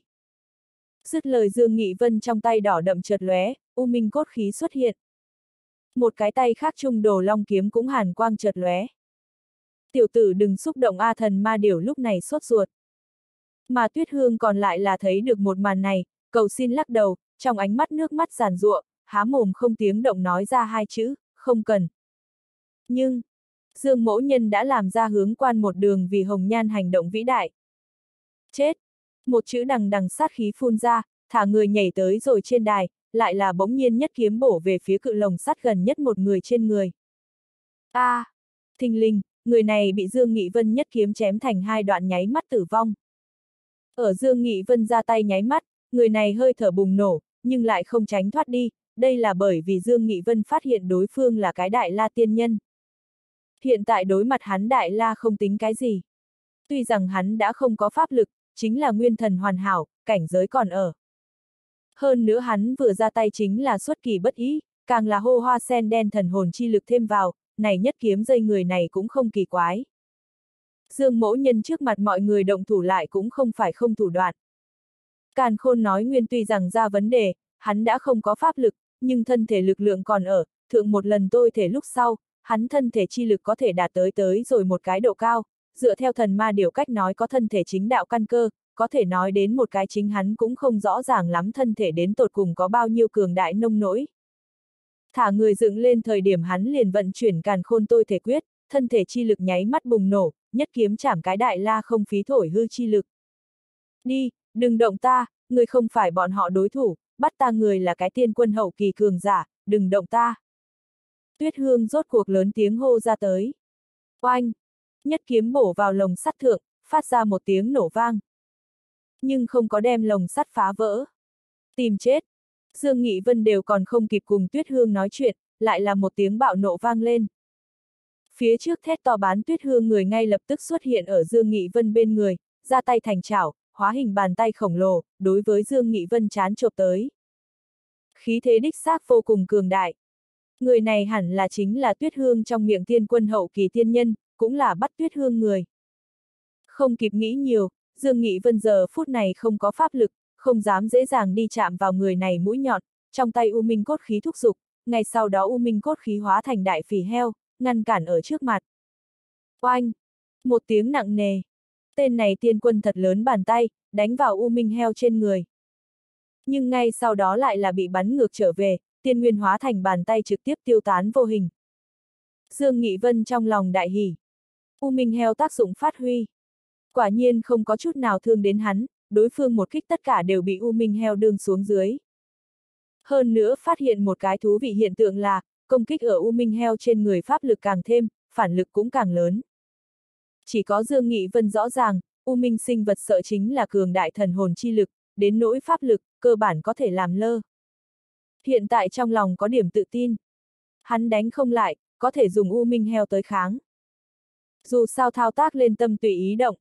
Dứt lời Dương Nghị Vân trong tay đỏ đậm chợt lóe, u minh cốt khí xuất hiện. Một cái tay khác trung đồ long kiếm cũng hàn quang chợt lóe. Tiểu tử đừng xúc động A Thần Ma Điểu lúc này sốt ruột. Mà Tuyết Hương còn lại là thấy được một màn này, cầu xin lắc đầu, trong ánh mắt nước mắt giàn giụa, há mồm không tiếng động nói ra hai chữ, không cần. Nhưng, Dương Mỗ Nhân đã làm ra hướng quan một đường vì Hồng Nhan hành động vĩ đại. Chết! Một chữ đằng đằng sát khí phun ra, thả người nhảy tới rồi trên đài, lại là bỗng nhiên nhất kiếm bổ về phía cự lồng sắt gần nhất một người trên người. A! À, thình lình, người này bị Dương Nghị Vân nhất kiếm chém thành hai đoạn nháy mắt tử vong. Ở Dương Nghị Vân ra tay nháy mắt, người này hơi thở bùng nổ, nhưng lại không tránh thoát đi, đây là bởi vì Dương Nghị Vân phát hiện đối phương là cái Đại La tiên nhân. Hiện tại đối mặt hắn Đại La không tính cái gì. Tuy rằng hắn đã không có pháp lực, chính là nguyên thần hoàn hảo, cảnh giới còn ở. Hơn nữa hắn vừa ra tay chính là xuất kỳ bất ý, càng là hô hoa sen đen thần hồn chi lực thêm vào, này nhất kiếm dây người này cũng không kỳ quái. Dương Mỗ Nhân trước mặt mọi người động thủ lại cũng không phải không thủ đoạn. Càn Khôn nói nguyên tuy rằng ra vấn đề, hắn đã không có pháp lực, nhưng thân thể lực lượng còn ở, thượng một lần tôi thể lúc sau, hắn thân thể chi lực có thể đạt tới tới rồi một cái độ cao, dựa theo thần ma điều cách nói có thân thể chính đạo căn cơ, có thể nói đến một cái chính hắn cũng không rõ ràng lắm thân thể đến tột cùng có bao nhiêu cường đại nông nỗi. Thả người dựng lên thời điểm hắn liền vận chuyển Càn Khôn tôi thể quyết, thân thể chi lực nháy mắt bùng nổ, nhất kiếm chảm cái Đại La không phí thổi hư chi lực. Đi, đừng động ta, người không phải bọn họ đối thủ, bắt ta người là cái tiên quân hậu kỳ cường giả, đừng động ta. Tuyết Hương rốt cuộc lớn tiếng hô ra tới. Oanh! Nhất kiếm bổ vào lồng sắt thượng, phát ra một tiếng nổ vang. Nhưng không có đem lồng sắt phá vỡ. Tìm chết! Dương Nghị Vân đều còn không kịp cùng Tuyết Hương nói chuyện, lại là một tiếng bạo nộ vang lên. Phía trước thét to bán Tuyết Hương người ngay lập tức xuất hiện ở Dương Nghị Vân bên người, ra tay thành chảo, hóa hình bàn tay khổng lồ, đối với Dương Nghị Vân chán chộp tới. Khí thế đích xác vô cùng cường đại. Người này hẳn là chính là Tuyết Hương trong miệng tiên quân hậu kỳ tiên nhân, cũng là bắt Tuyết Hương người. Không kịp nghĩ nhiều, Dương Nghị Vân giờ phút này không có pháp lực, không dám dễ dàng đi chạm vào người này mũi nhọn, trong tay U Minh cốt khí thúc dục, ngay sau đó U Minh cốt khí hóa thành đại phỉ heo, ngăn cản ở trước mặt. Oanh! Một tiếng nặng nề. Tên này tiên quân thật lớn bàn tay, đánh vào U Minh heo trên người. Nhưng ngay sau đó lại là bị bắn ngược trở về, tiên nguyên hóa thành bàn tay trực tiếp tiêu tán vô hình. Dương Nghị Vân trong lòng đại hỉ. U Minh heo tác dụng phát huy. Quả nhiên không có chút nào thương đến hắn, đối phương một kích tất cả đều bị U Minh heo đương xuống dưới. Hơn nữa phát hiện một cái thú vị hiện tượng là, công kích ở U Minh heo trên người pháp lực càng thêm, phản lực cũng càng lớn. Chỉ có Dương Nghị Vân rõ ràng, U Minh sinh vật sợ chính là cường đại thần hồn chi lực, đến nỗi pháp lực, cơ bản có thể làm lơ. Hiện tại trong lòng có điểm tự tin. Hắn đánh không lại, có thể dùng U Minh heo tới kháng. Dù sao thao tác lên tâm tùy ý động.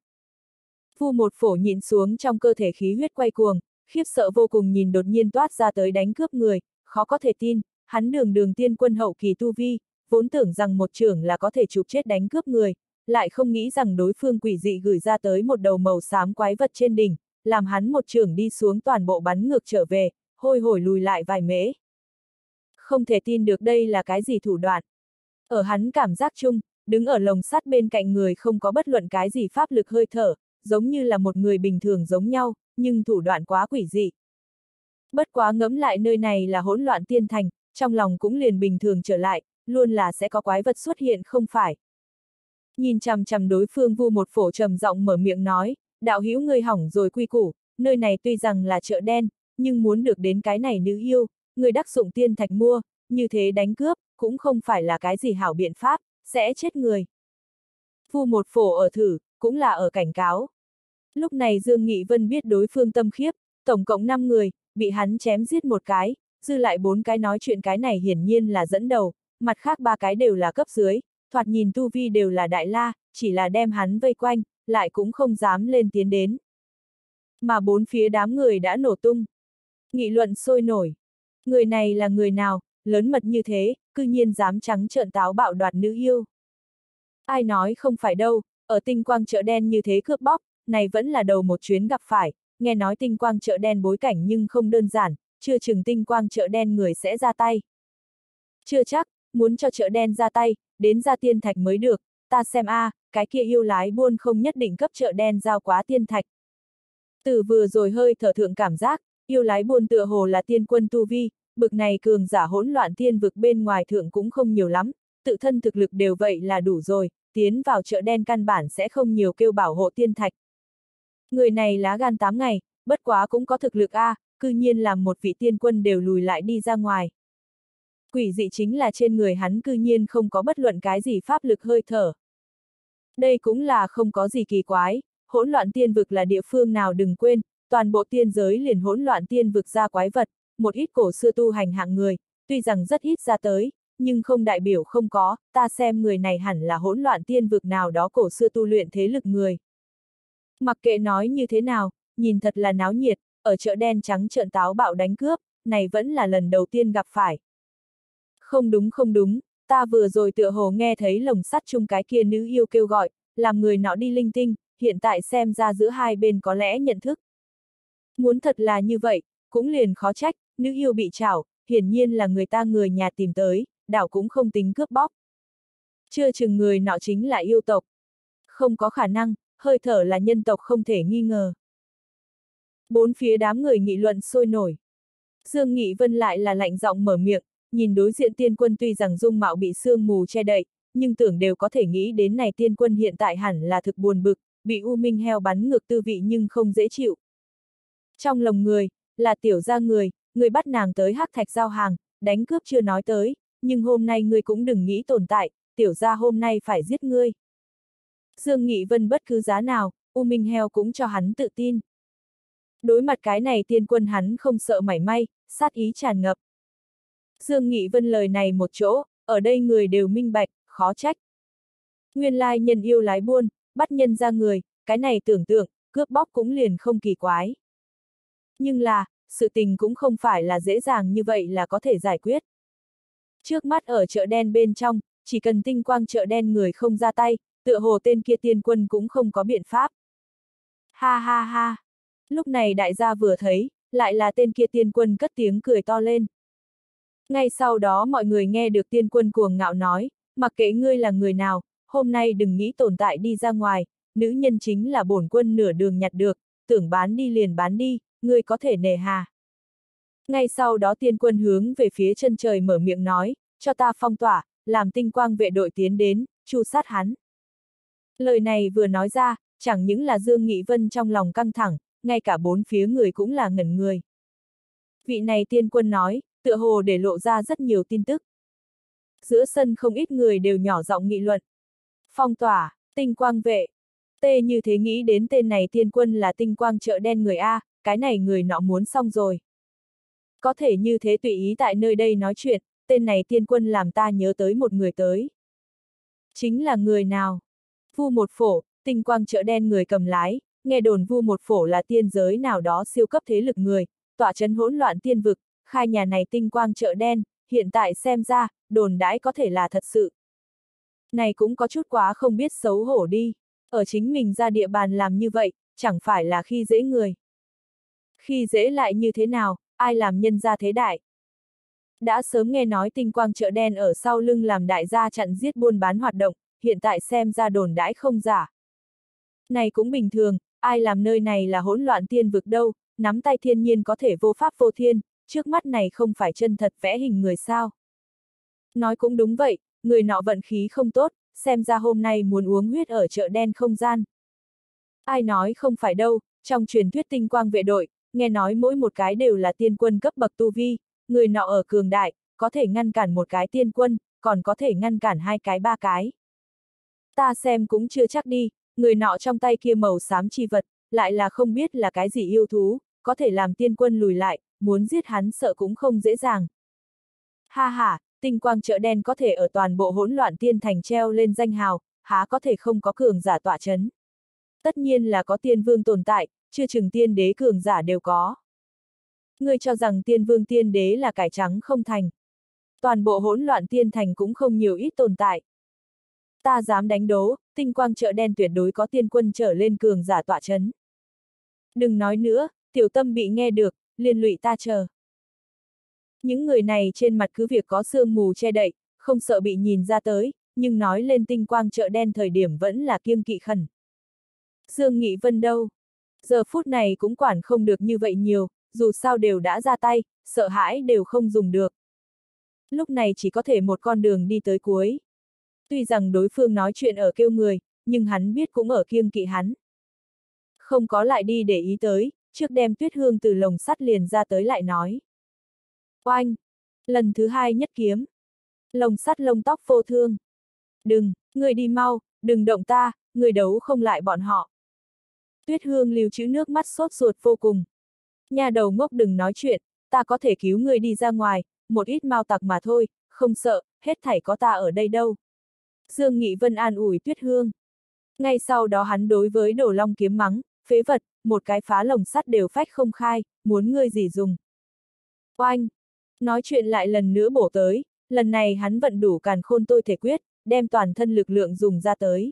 Vu một phổ nhìn xuống trong cơ thể khí huyết quay cuồng, khiếp sợ vô cùng nhìn đột nhiên toát ra tới đánh cướp người, khó có thể tin, hắn đường đường tiên quân hậu kỳ tu vi, vốn tưởng rằng một trưởng là có thể chụp chết đánh cướp người, lại không nghĩ rằng đối phương quỷ dị gửi ra tới một đầu màu xám quái vật trên đỉnh, làm hắn một trưởng đi xuống toàn bộ bắn ngược trở về, hôi hổi lùi lại vài mễ. Không thể tin được đây là cái gì thủ đoạn. Ở hắn cảm giác chung, đứng ở lồng sắt bên cạnh người không có bất luận cái gì pháp lực hơi thở, giống như là một người bình thường giống nhau, nhưng thủ đoạn quá quỷ dị. Bất quá ngẫm lại nơi này là hỗn loạn tiên thành, trong lòng cũng liền bình thường trở lại, luôn là sẽ có quái vật xuất hiện không phải. Nhìn chằm chằm đối phương Vu một phổ trầm giọng mở miệng nói, đạo hữu ngươi hỏng rồi quy củ, nơi này tuy rằng là chợ đen, nhưng muốn được đến cái này nữ yêu, người đắc dụng tiên thạch mua, như thế đánh cướp, cũng không phải là cái gì hảo biện pháp, sẽ chết người. Vu một phổ ở thử, cũng là ở cảnh cáo. Lúc này Dương Nghị Vân biết đối phương tâm khiếp, tổng cộng năm người, bị hắn chém giết một cái, dư lại bốn cái nói chuyện cái này hiển nhiên là dẫn đầu, mặt khác ba cái đều là cấp dưới, thoạt nhìn tu vi đều là đại la, chỉ là đem hắn vây quanh, lại cũng không dám lên tiến đến. Mà bốn phía đám người đã nổ tung. Nghị luận sôi nổi. Người này là người nào, lớn mật như thế, cư nhiên dám trắng trợn táo bạo đoạt nữ yêu. Ai nói không phải đâu, ở tinh quang chợ đen như thế cướp bóc, này vẫn là đầu một chuyến gặp phải, nghe nói tinh quang chợ đen bối cảnh nhưng không đơn giản, chưa chừng tinh quang chợ đen người sẽ ra tay. Chưa chắc, muốn cho chợ đen ra tay, đến ra tiên thạch mới được, ta xem a, à, cái kia yêu lái buôn không nhất định cấp chợ đen giao quá tiên thạch. Từ vừa rồi hơi thở thượng cảm giác, yêu lái buôn tựa hồ là tiên quân tu vi, bực này cường giả hỗn loạn tiên vực bên ngoài thượng cũng không nhiều lắm, tự thân thực lực đều vậy là đủ rồi, tiến vào chợ đen căn bản sẽ không nhiều kêu bảo hộ tiên thạch. Người này lá gan tám ngày, bất quá cũng có thực lực a, à, cư nhiên làm một vị tiên quân đều lùi lại đi ra ngoài. Quỷ dị chính là trên người hắn cư nhiên không có bất luận cái gì pháp lực hơi thở. Đây cũng là không có gì kỳ quái, hỗn loạn tiên vực là địa phương nào đừng quên, toàn bộ tiên giới liền hỗn loạn tiên vực ra quái vật, một ít cổ xưa tu hành hạng người, tuy rằng rất ít ra tới, nhưng không đại biểu không có, ta xem người này hẳn là hỗn loạn tiên vực nào đó cổ xưa tu luyện thế lực người. Mặc kệ nói như thế nào, nhìn thật là náo nhiệt, ở chợ đen trắng trợn táo bạo đánh cướp, này vẫn là lần đầu tiên gặp phải. Không đúng không đúng, ta vừa rồi tựa hồ nghe thấy lồng sắt chung cái kia nữ yêu kêu gọi, làm người nọ đi linh tinh, hiện tại xem ra giữa hai bên có lẽ nhận thức. Muốn thật là như vậy, cũng liền khó trách, nữ yêu bị trảo, hiển nhiên là người ta người nhà tìm tới, đảo cũng không tính cướp bóc. Chưa chừng người nọ chính là yêu tộc. Không có khả năng, hơi thở là nhân tộc không thể nghi ngờ. Bốn phía đám người nghị luận sôi nổi. Dương Nghị Vân lại là lạnh giọng mở miệng, nhìn đối diện tiên quân tuy rằng dung mạo bị sương mù che đậy, nhưng tưởng đều có thể nghĩ đến này tiên quân hiện tại hẳn là thực buồn bực, bị U Minh heo bắn ngược tư vị nhưng không dễ chịu. Trong lòng người, là tiểu gia người, người bắt nàng tới hắc thạch giao hàng, đánh cướp chưa nói tới, nhưng hôm nay ngươi cũng đừng nghĩ tồn tại, tiểu gia hôm nay phải giết ngươi. Dương Nghị Vân bất cứ giá nào, U Minh heo cũng cho hắn tự tin. Đối mặt cái này tiên quân hắn không sợ mảy may, sát ý tràn ngập. Dương Nghị Vân lời này một chỗ, ở đây người đều minh bạch, khó trách. Nguyên lai nhân yêu lái buôn, bắt nhân ra người, cái này tưởng tượng, cướp bóc cũng liền không kỳ quái. Nhưng là, sự tình cũng không phải là dễ dàng như vậy là có thể giải quyết. Trước mắt ở chợ đen bên trong, chỉ cần tinh quang chợ đen người không ra tay, tựa hồ tên kia tiên quân cũng không có biện pháp. Ha ha ha! Lúc này đại gia vừa thấy, lại là tên kia tiên quân cất tiếng cười to lên. Ngay sau đó mọi người nghe được tiên quân cuồng ngạo nói, mặc kệ ngươi là người nào, hôm nay đừng nghĩ tồn tại đi ra ngoài, nữ nhân chính là bổn quân nửa đường nhặt được, tưởng bán đi liền bán đi, ngươi có thể nề hà. Ngay sau đó tiên quân hướng về phía chân trời mở miệng nói, cho ta phong tỏa, làm tinh quang vệ đội tiến đến, tru sát hắn. Lời này vừa nói ra, chẳng những là Dương Nghị Vân trong lòng căng thẳng, ngay cả bốn phía người cũng là ngẩn người. Vị này tiên quân nói, tựa hồ để lộ ra rất nhiều tin tức. Giữa sân không ít người đều nhỏ giọng nghị luận. Phong tỏa, tinh quang vệ. Tê như thế nghĩ đến tên này tiên quân là tinh quang chợ đen người A, cái này người nọ muốn xong rồi. Có thể như thế tùy ý tại nơi đây nói chuyện, tên này tiên quân làm ta nhớ tới một người tới. Chính là người nào? Vu một phổ, tinh quang chợ đen người cầm lái, nghe đồn Vu một phổ là tiên giới nào đó siêu cấp thế lực người, tỏa chân hỗn loạn tiên vực, khai nhà này tinh quang chợ đen, hiện tại xem ra, đồn đãi có thể là thật sự. Này cũng có chút quá không biết xấu hổ đi, ở chính mình ra địa bàn làm như vậy, chẳng phải là khi dễ người. Khi dễ lại như thế nào, ai làm nhân gia thế đại. Đã sớm nghe nói tinh quang chợ đen ở sau lưng làm đại gia chặn giết buôn bán hoạt động, hiện tại xem ra đồn đãi không giả. Này cũng bình thường, ai làm nơi này là hỗn loạn tiên vực đâu, nắm tay thiên nhiên có thể vô pháp vô thiên, trước mắt này không phải chân thật vẽ hình người sao. Nói cũng đúng vậy, người nọ vận khí không tốt, xem ra hôm nay muốn uống huyết ở chợ đen không gian. Ai nói không phải đâu, trong truyền thuyết tinh quang vệ đội, nghe nói mỗi một cái đều là tiên quân cấp bậc tu vi, người nọ ở cường đại, có thể ngăn cản một cái tiên quân, còn có thể ngăn cản hai cái ba cái. Ta xem cũng chưa chắc đi, người nọ trong tay kia màu xám chi vật, lại là không biết là cái gì yêu thú, có thể làm tiên quân lùi lại, muốn giết hắn sợ cũng không dễ dàng. Ha ha, tinh quang chợ đen có thể ở toàn bộ hỗn loạn tiên thành treo lên danh hào, há có thể không có cường giả tọa chấn. Tất nhiên là có tiên vương tồn tại, chưa chừng tiên đế cường giả đều có. Ngươi cho rằng tiên vương tiên đế là cải trắng không thành. Toàn bộ hỗn loạn tiên thành cũng không nhiều ít tồn tại. Ta dám đánh đố, tinh quang chợ đen tuyệt đối có tiên quân trở lên cường giả tọa chấn. Đừng nói nữa, tiểu tâm bị nghe được, liên lụy ta chờ. Những người này trên mặt cứ việc có sương mù che đậy, không sợ bị nhìn ra tới, nhưng nói lên tinh quang chợ đen thời điểm vẫn là kiêng kỵ khẩn. Dương Nghị Vân đâu? Giờ phút này cũng quản không được như vậy nhiều, dù sao đều đã ra tay, sợ hãi đều không dùng được. Lúc này chỉ có thể một con đường đi tới cuối. Tuy rằng đối phương nói chuyện ở kêu người, nhưng hắn biết cũng ở kiêng kỵ hắn. Không có lại đi để ý tới, trước đem Tuyết Hương từ lồng sắt liền ra tới lại nói. Oanh! Lần thứ hai nhất kiếm. Lồng sắt lông tóc vô thương. Đừng, người đi mau, đừng động ta, người đấu không lại bọn họ. Tuyết Hương lưu trữ nước mắt sốt ruột vô cùng. Nhà đầu ngốc đừng nói chuyện, ta có thể cứu người đi ra ngoài, một ít mau tặc mà thôi, không sợ, hết thảy có ta ở đây đâu. Dương Nghị Vân an ủi Tuyết Hương. Ngay sau đó hắn đối với Đồ Long kiếm mắng, phế vật, một cái phá lồng sắt đều phách không khai, muốn ngươi gì dùng. Oanh! Nói chuyện lại lần nữa bổ tới, lần này hắn vận đủ càn khôn tôi thể quyết, đem toàn thân lực lượng dùng ra tới.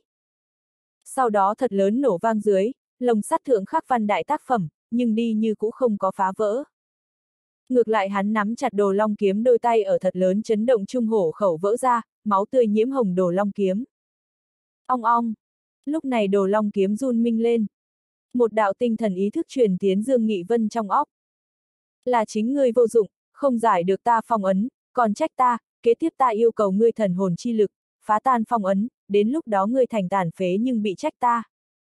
Sau đó thật lớn nổ vang dưới, lồng sắt thượng khắc văn đại tác phẩm, nhưng đi như cũ không có phá vỡ. Ngược lại hắn nắm chặt Đồ Long kiếm đôi tay ở thật lớn chấn động trung hổ khẩu vỡ ra, máu tươi nhiễm hồng Đồ Long kiếm. Ong ong! Lúc này Đồ Long kiếm run minh lên. Một đạo tinh thần ý thức truyền tiến Dương Nghị Vân trong óc. Là chính ngươi vô dụng, không giải được ta phong ấn, còn trách ta, kế tiếp ta yêu cầu ngươi thần hồn chi lực, phá tan phong ấn, đến lúc đó ngươi thành tàn phế nhưng bị trách ta.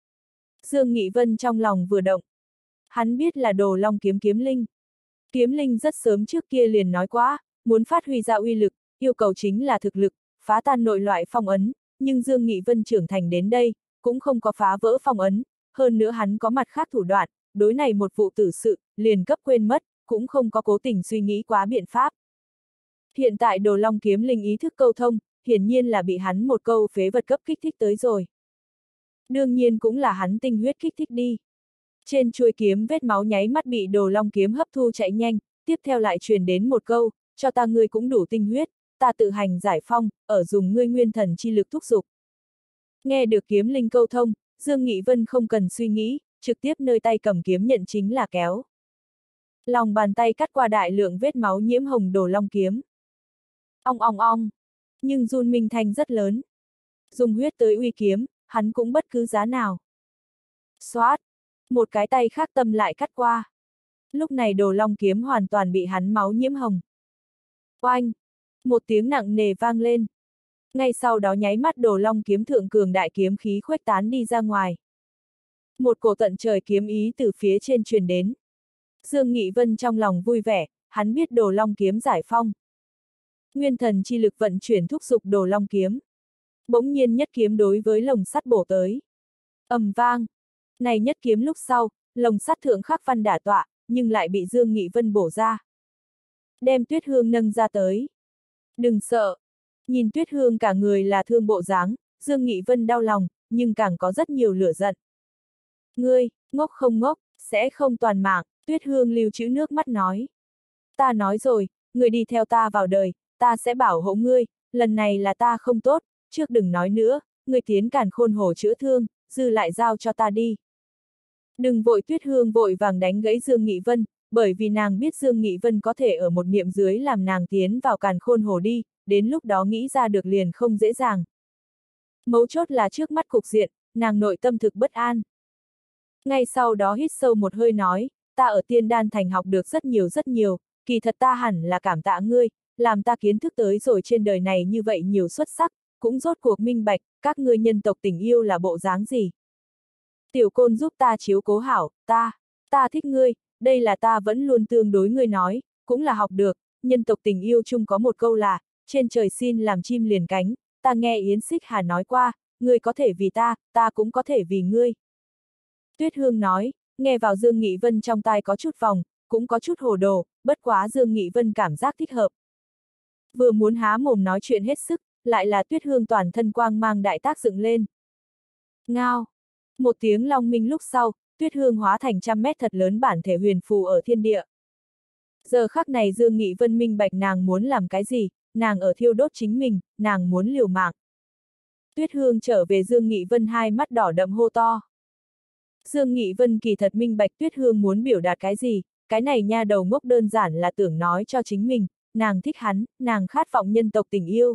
Dương Nghị Vân trong lòng vừa động. Hắn biết là Đồ Long kiếm kiếm linh. Kiếm linh rất sớm trước kia liền nói quá, muốn phát huy ra uy lực, yêu cầu chính là thực lực, phá tan nội loại phong ấn, nhưng Dương Nghị Vân trưởng thành đến đây, cũng không có phá vỡ phong ấn, hơn nữa hắn có mặt khác thủ đoạn, đối này một vụ tử sự, liền cấp quên mất, cũng không có cố tình suy nghĩ quá biện pháp. Hiện tại Đồ Long kiếm linh ý thức câu thông, hiển nhiên là bị hắn một câu phế vật cấp kích thích tới rồi. Đương nhiên cũng là hắn tinh huyết kích thích đi. Trên chuôi kiếm vết máu nháy mắt bị Đồ Long kiếm hấp thu chạy nhanh, tiếp theo lại truyền đến một câu, cho ta ngươi cũng đủ tinh huyết, ta tự hành giải phong, ở dùng ngươi nguyên thần chi lực thúc giục. Nghe được kiếm linh câu thông, Dương Nghị Vân không cần suy nghĩ, trực tiếp nơi tay cầm kiếm nhận chính là kéo. Lòng bàn tay cắt qua đại lượng vết máu nhiễm hồng Đồ Long kiếm. Ong ong ong, nhưng run minh thanh rất lớn. Dùng huyết tới uy kiếm, hắn cũng bất cứ giá nào. Xoát, một cái tay khác tâm lại cắt qua. Lúc này Đồ Long kiếm hoàn toàn bị hắn máu nhiễm hồng. Oanh, một tiếng nặng nề vang lên. Ngay sau đó nháy mắt Đồ Long kiếm thượng cường đại kiếm khí khuếch tán đi ra ngoài. Một cổ tận trời kiếm ý từ phía trên truyền đến. Dương Nghị Vân trong lòng vui vẻ, hắn biết Đồ Long kiếm giải phong. Nguyên thần chi lực vận chuyển thúc giục Đồ Long kiếm. Bỗng nhiên nhất kiếm đối với lồng sắt bổ tới. Ầm vang. Này nhất kiếm lúc sau, lồng sắt thượng khắc văn đả tọa, nhưng lại bị Dương Nghị Vân bổ ra. Đem Tuyết Hương nâng ra tới. Đừng sợ. Nhìn Tuyết Hương cả người là thương bộ dáng, Dương Nghị Vân đau lòng, nhưng càng có rất nhiều lửa giận. Ngươi, ngốc không ngốc, sẽ không toàn mạng, Tuyết Hương lưu trữ nước mắt nói. Ta nói rồi, ngươi đi theo ta vào đời, ta sẽ bảo hộ ngươi, lần này là ta không tốt, trước đừng nói nữa, ngươi tiến càn khôn hổ chữa thương, dư lại giao cho ta đi. Đừng vội, Tuyết Hương vội vàng đánh gãy Dương Nghị Vân, bởi vì nàng biết Dương Nghị Vân có thể ở một niệm dưới làm nàng tiến vào càn khôn hổ đi, đến lúc đó nghĩ ra được liền không dễ dàng. Mấu chốt là trước mắt cục diện, nàng nội tâm thực bất an. Ngay sau đó hít sâu một hơi nói, ta ở Tiên Đan Thành học được rất nhiều rất nhiều, kỳ thật ta hẳn là cảm tạ ngươi, làm ta kiến thức tới rồi trên đời này như vậy nhiều xuất sắc, cũng rốt cuộc minh bạch, các ngươi nhân tộc tình yêu là bộ dáng gì. Tiểu Côn giúp ta chiếu cố hảo, ta, ta thích ngươi, đây là ta vẫn luôn tương đối ngươi nói, cũng là học được, nhân tộc tình yêu chung có một câu là, trên trời xin làm chim liền cánh, ta nghe Yến Xích Hà nói qua, ngươi có thể vì ta, ta cũng có thể vì ngươi. Tuyết Hương nói, nghe vào Dương Nghị Vân trong tai có chút vòng, cũng có chút hồ đồ, bất quá Dương Nghị Vân cảm giác thích hợp. Vừa muốn há mồm nói chuyện hết sức, lại là Tuyết Hương toàn thân quang mang đại tác dựng lên. Ngao! Một tiếng long minh lúc sau, Tuyết Hương hóa thành trăm mét thật lớn bản thể huyền phù ở thiên địa. Giờ khắc này Dương Nghị Vân minh bạch nàng muốn làm cái gì, nàng ở thiêu đốt chính mình, nàng muốn liều mạng. Tuyết Hương trở về Dương Nghị Vân hai mắt đỏ đậm hô to. Dương Nghị Vân kỳ thật minh bạch Tuyết Hương muốn biểu đạt cái gì, cái này nha đầu ngốc đơn giản là tưởng nói cho chính mình, nàng thích hắn, nàng khát vọng nhân tộc tình yêu.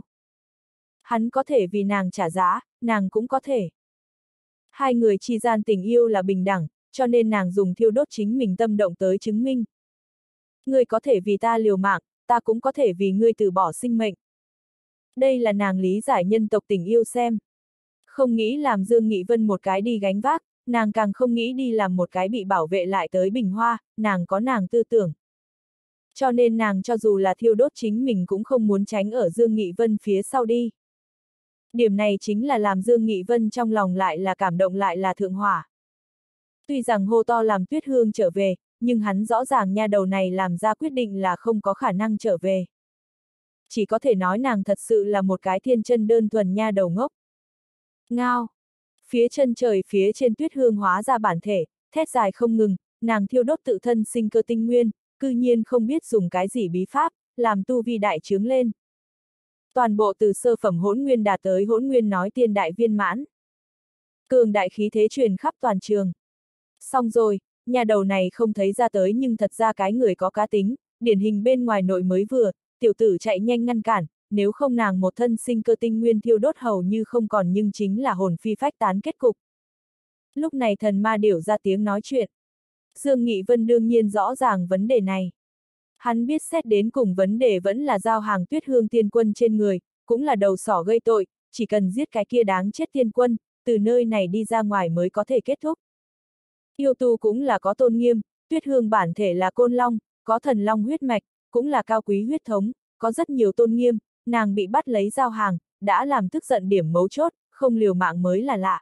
Hắn có thể vì nàng trả giá, nàng cũng có thể. Hai người chi gian tình yêu là bình đẳng, cho nên nàng dùng thiêu đốt chính mình tâm động tới chứng minh. Ngươi có thể vì ta liều mạng, ta cũng có thể vì ngươi từ bỏ sinh mệnh. Đây là nàng lý giải nhân tộc tình yêu xem. Không nghĩ làm Dương Nghị Vân một cái đi gánh vác, nàng càng không nghĩ đi làm một cái bị bảo vệ lại tới bình hoa, nàng có nàng tư tưởng. Cho nên nàng cho dù là thiêu đốt chính mình cũng không muốn tránh ở Dương Nghị Vân phía sau đi. Điểm này chính là làm Dương Nghị Vân trong lòng lại là cảm động lại là thượng hỏa. Tuy rằng hô to làm Tuyết Hương trở về, nhưng hắn rõ ràng nha đầu này làm ra quyết định là không có khả năng trở về. Chỉ có thể nói nàng thật sự là một cái thiên chân đơn thuần nha đầu ngốc. Ngao! Phía chân trời phía trên Tuyết Hương hóa ra bản thể, thét dài không ngừng, nàng thiêu đốt tự thân sinh cơ tinh nguyên, cư nhiên không biết dùng cái gì bí pháp, làm tu vi đại trướng lên. Toàn bộ từ sơ phẩm hỗn nguyên đạt tới hỗn nguyên nói tiên đại viên mãn. Cường đại khí thế truyền khắp toàn trường. Xong rồi, nhà đầu này không thấy ra tới nhưng thật ra cái người có cá tính, điển hình bên ngoài nội mới vừa, tiểu tử chạy nhanh ngăn cản, nếu không nàng một thân sinh cơ tinh nguyên thiêu đốt hầu như không còn nhưng chính là hồn phi phách tán kết cục. Lúc này thần ma điểu ra tiếng nói chuyện. Dương Nghị Vân đương nhiên rõ ràng vấn đề này. Hắn biết xét đến cùng vấn đề vẫn là giao hàng Tuyết Hương tiên quân trên người, cũng là đầu sỏ gây tội, chỉ cần giết cái kia đáng chết tiên quân, từ nơi này đi ra ngoài mới có thể kết thúc. Yêu tu cũng là có tôn nghiêm, Tuyết Hương bản thể là côn long, có thần long huyết mạch, cũng là cao quý huyết thống, có rất nhiều tôn nghiêm, nàng bị bắt lấy giao hàng, đã làm tức giận điểm mấu chốt, không liều mạng mới là lạ.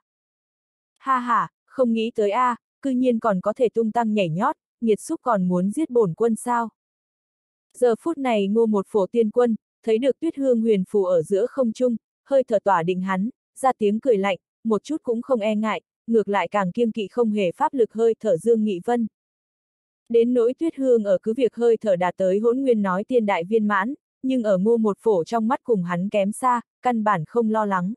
Ha ha, không nghĩ tới a, à, cư nhiên còn có thể tung tăng nhảy nhót, nghiệt xúc còn muốn giết bổn quân sao. Giờ phút này Ngô một phổ tiên quân, thấy được Tuyết Hương huyền phù ở giữa không trung, hơi thở tỏa định hắn, ra tiếng cười lạnh, một chút cũng không e ngại, ngược lại càng kiêng kỵ không hề pháp lực hơi thở Dương Nghị Vân. Đến nỗi Tuyết Hương ở cứ việc hơi thở đạt tới hỗn nguyên nói tiên đại viên mãn, nhưng ở Ngô một phổ trong mắt cùng hắn kém xa, căn bản không lo lắng.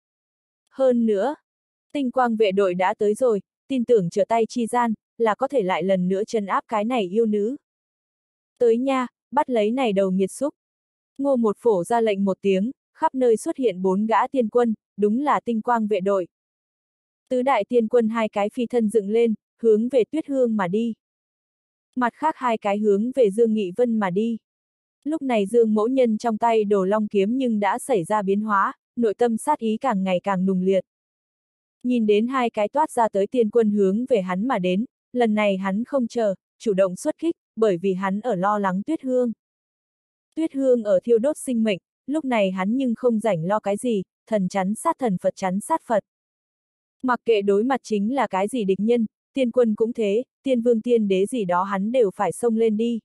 Hơn nữa, tinh quang vệ đội đã tới rồi, tin tưởng trở tay chi gian, là có thể lại lần nữa trấn áp cái này yêu nữ. Tới nha, bắt lấy này đầu nghiệt xúc. Ngô một phổ ra lệnh một tiếng, khắp nơi xuất hiện bốn gã tiên quân, đúng là tinh quang vệ đội. Tứ đại tiên quân hai cái phi thân dựng lên, hướng về Tuyết Hương mà đi. Mặt khác hai cái hướng về Dương Nghị Vân mà đi. Lúc này Dương mẫu nhân trong tay đồ long kiếm nhưng đã xảy ra biến hóa, nội tâm sát ý càng ngày càng nùng liệt. Nhìn đến hai cái toát ra tới tiên quân hướng về hắn mà đến, lần này hắn không chờ, chủ động xuất kích, bởi vì hắn ở lo lắng Tuyết Hương. Tuyết Hương ở thiêu đốt sinh mệnh, lúc này hắn nhưng không rảnh lo cái gì, thần chắn sát thần Phật chắn sát Phật. Mặc kệ đối mặt chính là cái gì địch nhân, tiên quân cũng thế, tiên vương tiên đế gì đó hắn đều phải xông lên đi.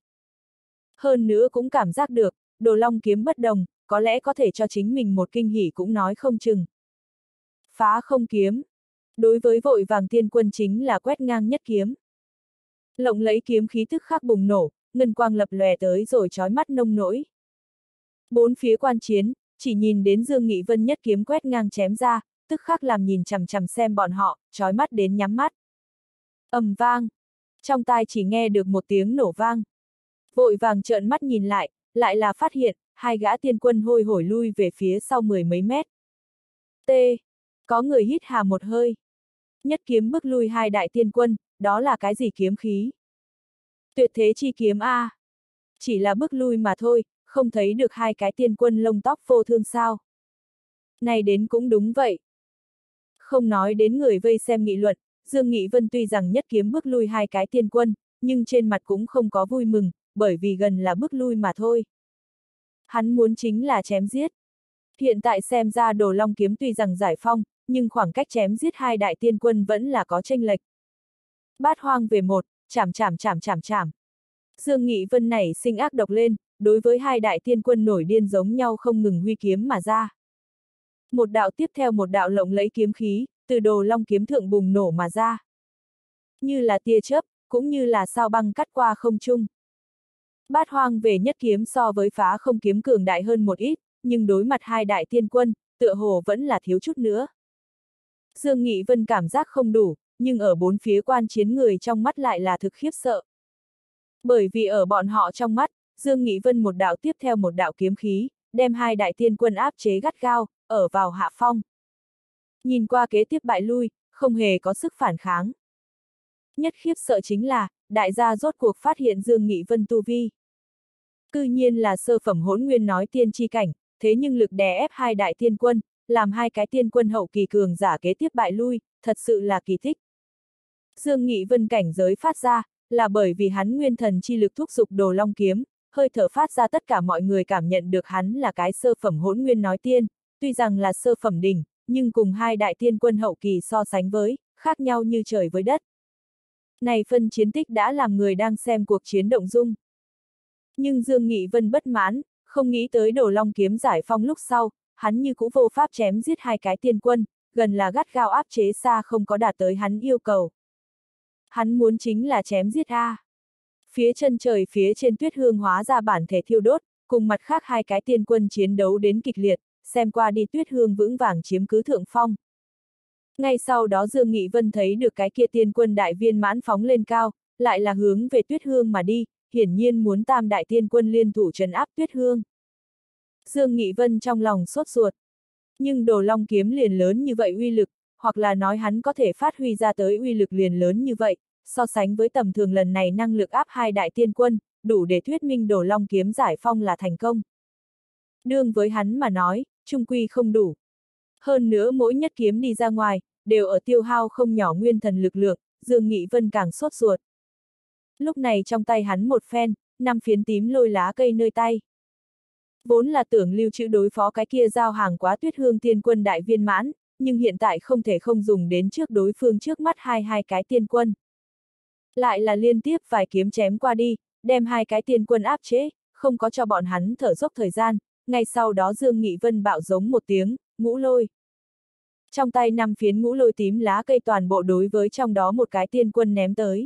Hơn nữa cũng cảm giác được, đồ long kiếm bất đồng, có lẽ có thể cho chính mình một kinh hỉ cũng nói không chừng. Phá không kiếm. Đối với vội vàng tiên quân chính là quét ngang nhất kiếm. Lộng lẫy kiếm khí tức khắc bùng nổ, ngân quang lập lòe tới rồi chói mắt nông nỗi. Bốn phía quan chiến, chỉ nhìn đến Dương Nghị Vân nhất kiếm quét ngang chém ra, tức khắc làm nhìn chằm chằm xem bọn họ, chói mắt đến nhắm mắt. Ầm vang. Trong tai chỉ nghe được một tiếng nổ vang. Vội vàng trợn mắt nhìn lại, lại là phát hiện, hai gã tiên quân hôi hổi lui về phía sau mười mấy mét. T. Có người hít hà một hơi. Nhất kiếm bức lui hai đại tiên quân, đó là cái gì kiếm khí? Tuyệt thế chi kiếm A. Chỉ là bức lui mà thôi, không thấy được hai cái tiên quân lông tóc vô thương sao. Này đến cũng đúng vậy. Không nói đến người vây xem nghị luận, Dương Nghị Vân tuy rằng nhất kiếm bức lui hai cái tiên quân, nhưng trên mặt cũng không có vui mừng, bởi vì gần là bức lui mà thôi. Hắn muốn chính là chém giết. Hiện tại xem ra đồ long kiếm tuy rằng giải phong, nhưng khoảng cách chém giết hai đại tiên quân vẫn là có chênh lệch. Bát hoang về một, chảm chảm chảm chảm chảm. Dương Nghị Vân nảy sinh ác độc lên, đối với hai đại tiên quân nổi điên giống nhau không ngừng huy kiếm mà ra. Một đạo tiếp theo một đạo lộng lẫy kiếm khí, từ đồ long kiếm thượng bùng nổ mà ra. Như là tia chớp, cũng như là sao băng cắt qua không trung. Bát hoang về nhất kiếm so với phá không kiếm cường đại hơn một ít, nhưng đối mặt hai đại tiên quân, tựa hồ vẫn là thiếu chút nữa. Dương Nghị Vân cảm giác không đủ, nhưng ở bốn phía quan chiến người trong mắt lại là thực khiếp sợ. Bởi vì ở bọn họ trong mắt, Dương Nghị Vân một đạo tiếp theo một đạo kiếm khí, đem hai đại tiên quân áp chế gắt gao, ở vào hạ phong. Nhìn qua kế tiếp bại lui, không hề có sức phản kháng. Nhất khiếp sợ chính là, đại gia rốt cuộc phát hiện Dương Nghị Vân tu vi. Cư nhiên là sơ phẩm hỗn nguyên nói tiên chi cảnh, thế nhưng lực đè ép hai đại tiên quân, làm hai cái tiên quân hậu kỳ cường giả kế tiếp bại lui, thật sự là kỳ tích. Dương Nghị Vân cảnh giới phát ra, là bởi vì hắn nguyên thần chi lực thúc giục đồ long kiếm, hơi thở phát ra tất cả mọi người cảm nhận được hắn là cái sơ phẩm hỗn nguyên nói tiên, tuy rằng là sơ phẩm đỉnh, nhưng cùng hai đại tiên quân hậu kỳ so sánh với, khác nhau như trời với đất. Này phân chiến tích đã làm người đang xem cuộc chiến động dung. Nhưng Dương Nghị Vân bất mãn, không nghĩ tới đồ long kiếm giải phong lúc sau, hắn như cũ vô pháp chém giết hai cái tiên quân, gần là gắt gao áp chế xa không có đạt tới hắn yêu cầu. Hắn muốn chính là chém giết A. Phía chân trời phía trên tuyết hương hóa ra bản thể thiêu đốt, cùng mặt khác hai cái tiên quân chiến đấu đến kịch liệt, xem qua đi tuyết hương vững vàng chiếm cứ thượng phong. Ngay sau đó Dương Nghị Vân thấy được cái kia tiên quân đại viên mãn phóng lên cao, lại là hướng về tuyết hương mà đi, hiển nhiên muốn tam đại tiên quân liên thủ trấn áp tuyết hương. Dương Nghị Vân trong lòng sốt ruột. Nhưng đồ long kiếm liền lớn như vậy uy lực, hoặc là nói hắn có thể phát huy ra tới uy lực liền lớn như vậy, so sánh với tầm thường lần này năng lực áp hai đại tiên quân, đủ để thuyết minh đồ long kiếm giải phong là thành công. Đương với hắn mà nói, trung quy không đủ. Hơn nữa mỗi nhất kiếm đi ra ngoài, đều ở tiêu hao không nhỏ nguyên thần lực lượng, Dương Nghị Vân càng sốt ruột. Lúc này trong tay hắn một phen, năm phiến tím lôi lá cây nơi tay. Vốn là tưởng lưu trữ đối phó cái kia giao hàng quá tuyết hương tiên quân đại viên mãn, nhưng hiện tại không thể không dùng đến trước đối phương trước mắt hai hai cái tiên quân. Lại là liên tiếp vài kiếm chém qua đi, đem hai cái tiên quân áp chế, không có cho bọn hắn thở dốc thời gian, ngay sau đó Dương Nghị Vân bạo giống một tiếng, ngũ lôi. Trong tay năm phiến ngũ lôi tím lá cây toàn bộ đối với trong đó một cái tiên quân ném tới.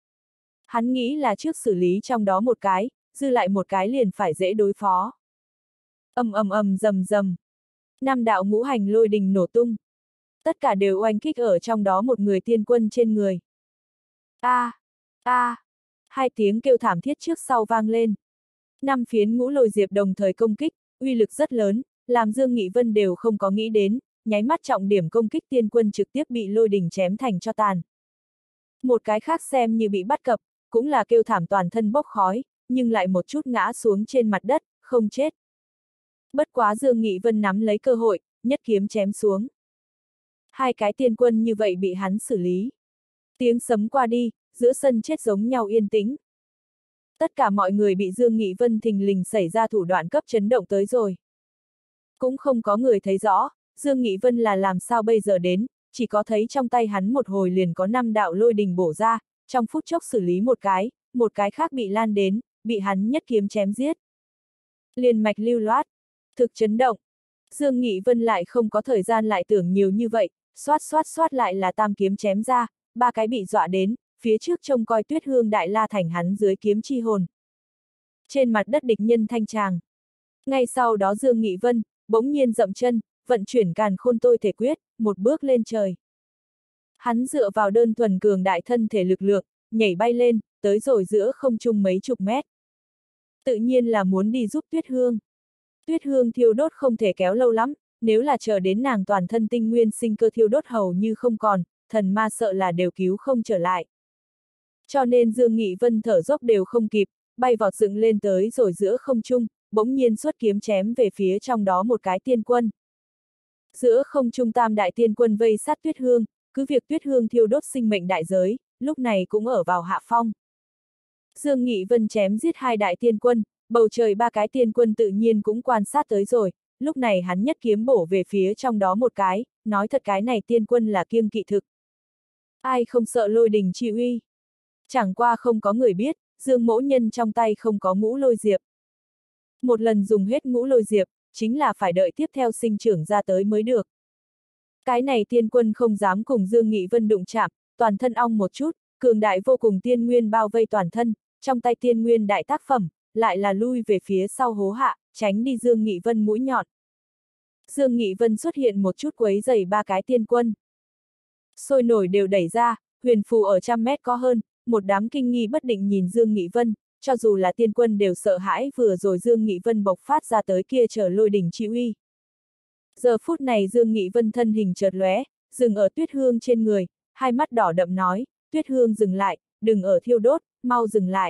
Hắn nghĩ là trước xử lý trong đó một cái, dư lại một cái liền phải dễ đối phó. Ầm ầm ầm rầm rầm. Năm đạo ngũ hành lôi đình nổ tung. Tất cả đều oanh kích ở trong đó một người tiên quân trên người. A, a, hai tiếng kêu thảm thiết trước sau vang lên. Năm phiến ngũ lôi diệp đồng thời công kích, uy lực rất lớn, làm Dương Nghị Vân đều không có nghĩ đến, nháy mắt trọng điểm công kích tiên quân trực tiếp bị lôi đình chém thành cho tàn. Một cái khác xem như bị bắt cập, cũng là kêu thảm toàn thân bốc khói, nhưng lại một chút ngã xuống trên mặt đất, không chết. Bất quá Dương Nghị Vân nắm lấy cơ hội, nhất kiếm chém xuống. Hai cái tiên quân như vậy bị hắn xử lý. Tiếng sấm qua đi, giữa sân chết giống nhau yên tĩnh. Tất cả mọi người bị Dương Nghị Vân thình lình xảy ra thủ đoạn cấp chấn động tới rồi. Cũng không có người thấy rõ, Dương Nghị Vân là làm sao bây giờ đến, chỉ có thấy trong tay hắn một hồi liền có năm đạo lôi đình bổ ra, trong phút chốc xử lý một cái, một cái khác bị lan đến, bị hắn nhất kiếm chém giết. Liền mạch lưu loát, thực chấn động. Dương Nghị Vân lại không có thời gian lại tưởng nhiều như vậy, xoát xoát xoát lại là tam kiếm chém ra, ba cái bị dọa đến, phía trước trông coi tuyết hương đại la thành hắn dưới kiếm chi hồn. Trên mặt đất địch nhân thanh tràng. Ngay sau đó Dương Nghị Vân, bỗng nhiên dậm chân, vận chuyển càn khôn tôi thể quyết, một bước lên trời. Hắn dựa vào đơn thuần cường đại thân thể lực lượng, nhảy bay lên, tới rồi giữa không trung mấy chục mét. Tự nhiên là muốn đi giúp tuyết hương. Tuyết hương thiêu đốt không thể kéo lâu lắm, nếu là chờ đến nàng toàn thân tinh nguyên sinh cơ thiêu đốt hầu như không còn, thần ma sợ là đều cứu không trở lại. Cho nên Dương Nghị Vân thở dốc đều không kịp, bay vọt dựng lên tới rồi giữa không trung, bỗng nhiên xuất kiếm chém về phía trong đó một cái tiên quân. Giữa không trung tam đại tiên quân vây sát tuyết hương, cứ việc tuyết hương thiêu đốt sinh mệnh đại giới, lúc này cũng ở vào hạ phong. Dương Nghị Vân chém giết hai đại tiên quân, bầu trời ba cái tiên quân tự nhiên cũng quan sát tới rồi, lúc này hắn nhất kiếm bổ về phía trong đó một cái, nói thật cái này tiên quân là kiêng kỵ thực. Ai không sợ lôi đình chi uy? Chẳng qua không có người biết, Dương Mỗ Nhân trong tay không có ngũ lôi diệp. Một lần dùng hết ngũ lôi diệp, chính là phải đợi tiếp theo sinh trưởng ra tới mới được. Cái này tiên quân không dám cùng Dương Nghị Vân đụng chạm, toàn thân ong một chút, cường đại vô cùng tiên nguyên bao vây toàn thân, trong tay tiên nguyên đại tác phẩm, lại là lui về phía sau hố hạ, tránh đi Dương Nghị Vân mũi nhọn. Dương Nghị Vân xuất hiện một chút quấy rầy ba cái tiên quân. Sôi nổi đều đẩy ra, huyền phù ở trăm mét có hơn, một đám kinh nghi bất định nhìn Dương Nghị Vân, cho dù là tiên quân đều sợ hãi vừa rồi Dương Nghị Vân bộc phát ra tới kia trở lôi đỉnh chi uy. Giờ phút này Dương Nghị Vân thân hình chợt lóe, dừng ở Tuyết Hương trên người, hai mắt đỏ đậm nói, Tuyết Hương dừng lại, đừng ở thiêu đốt, mau dừng lại.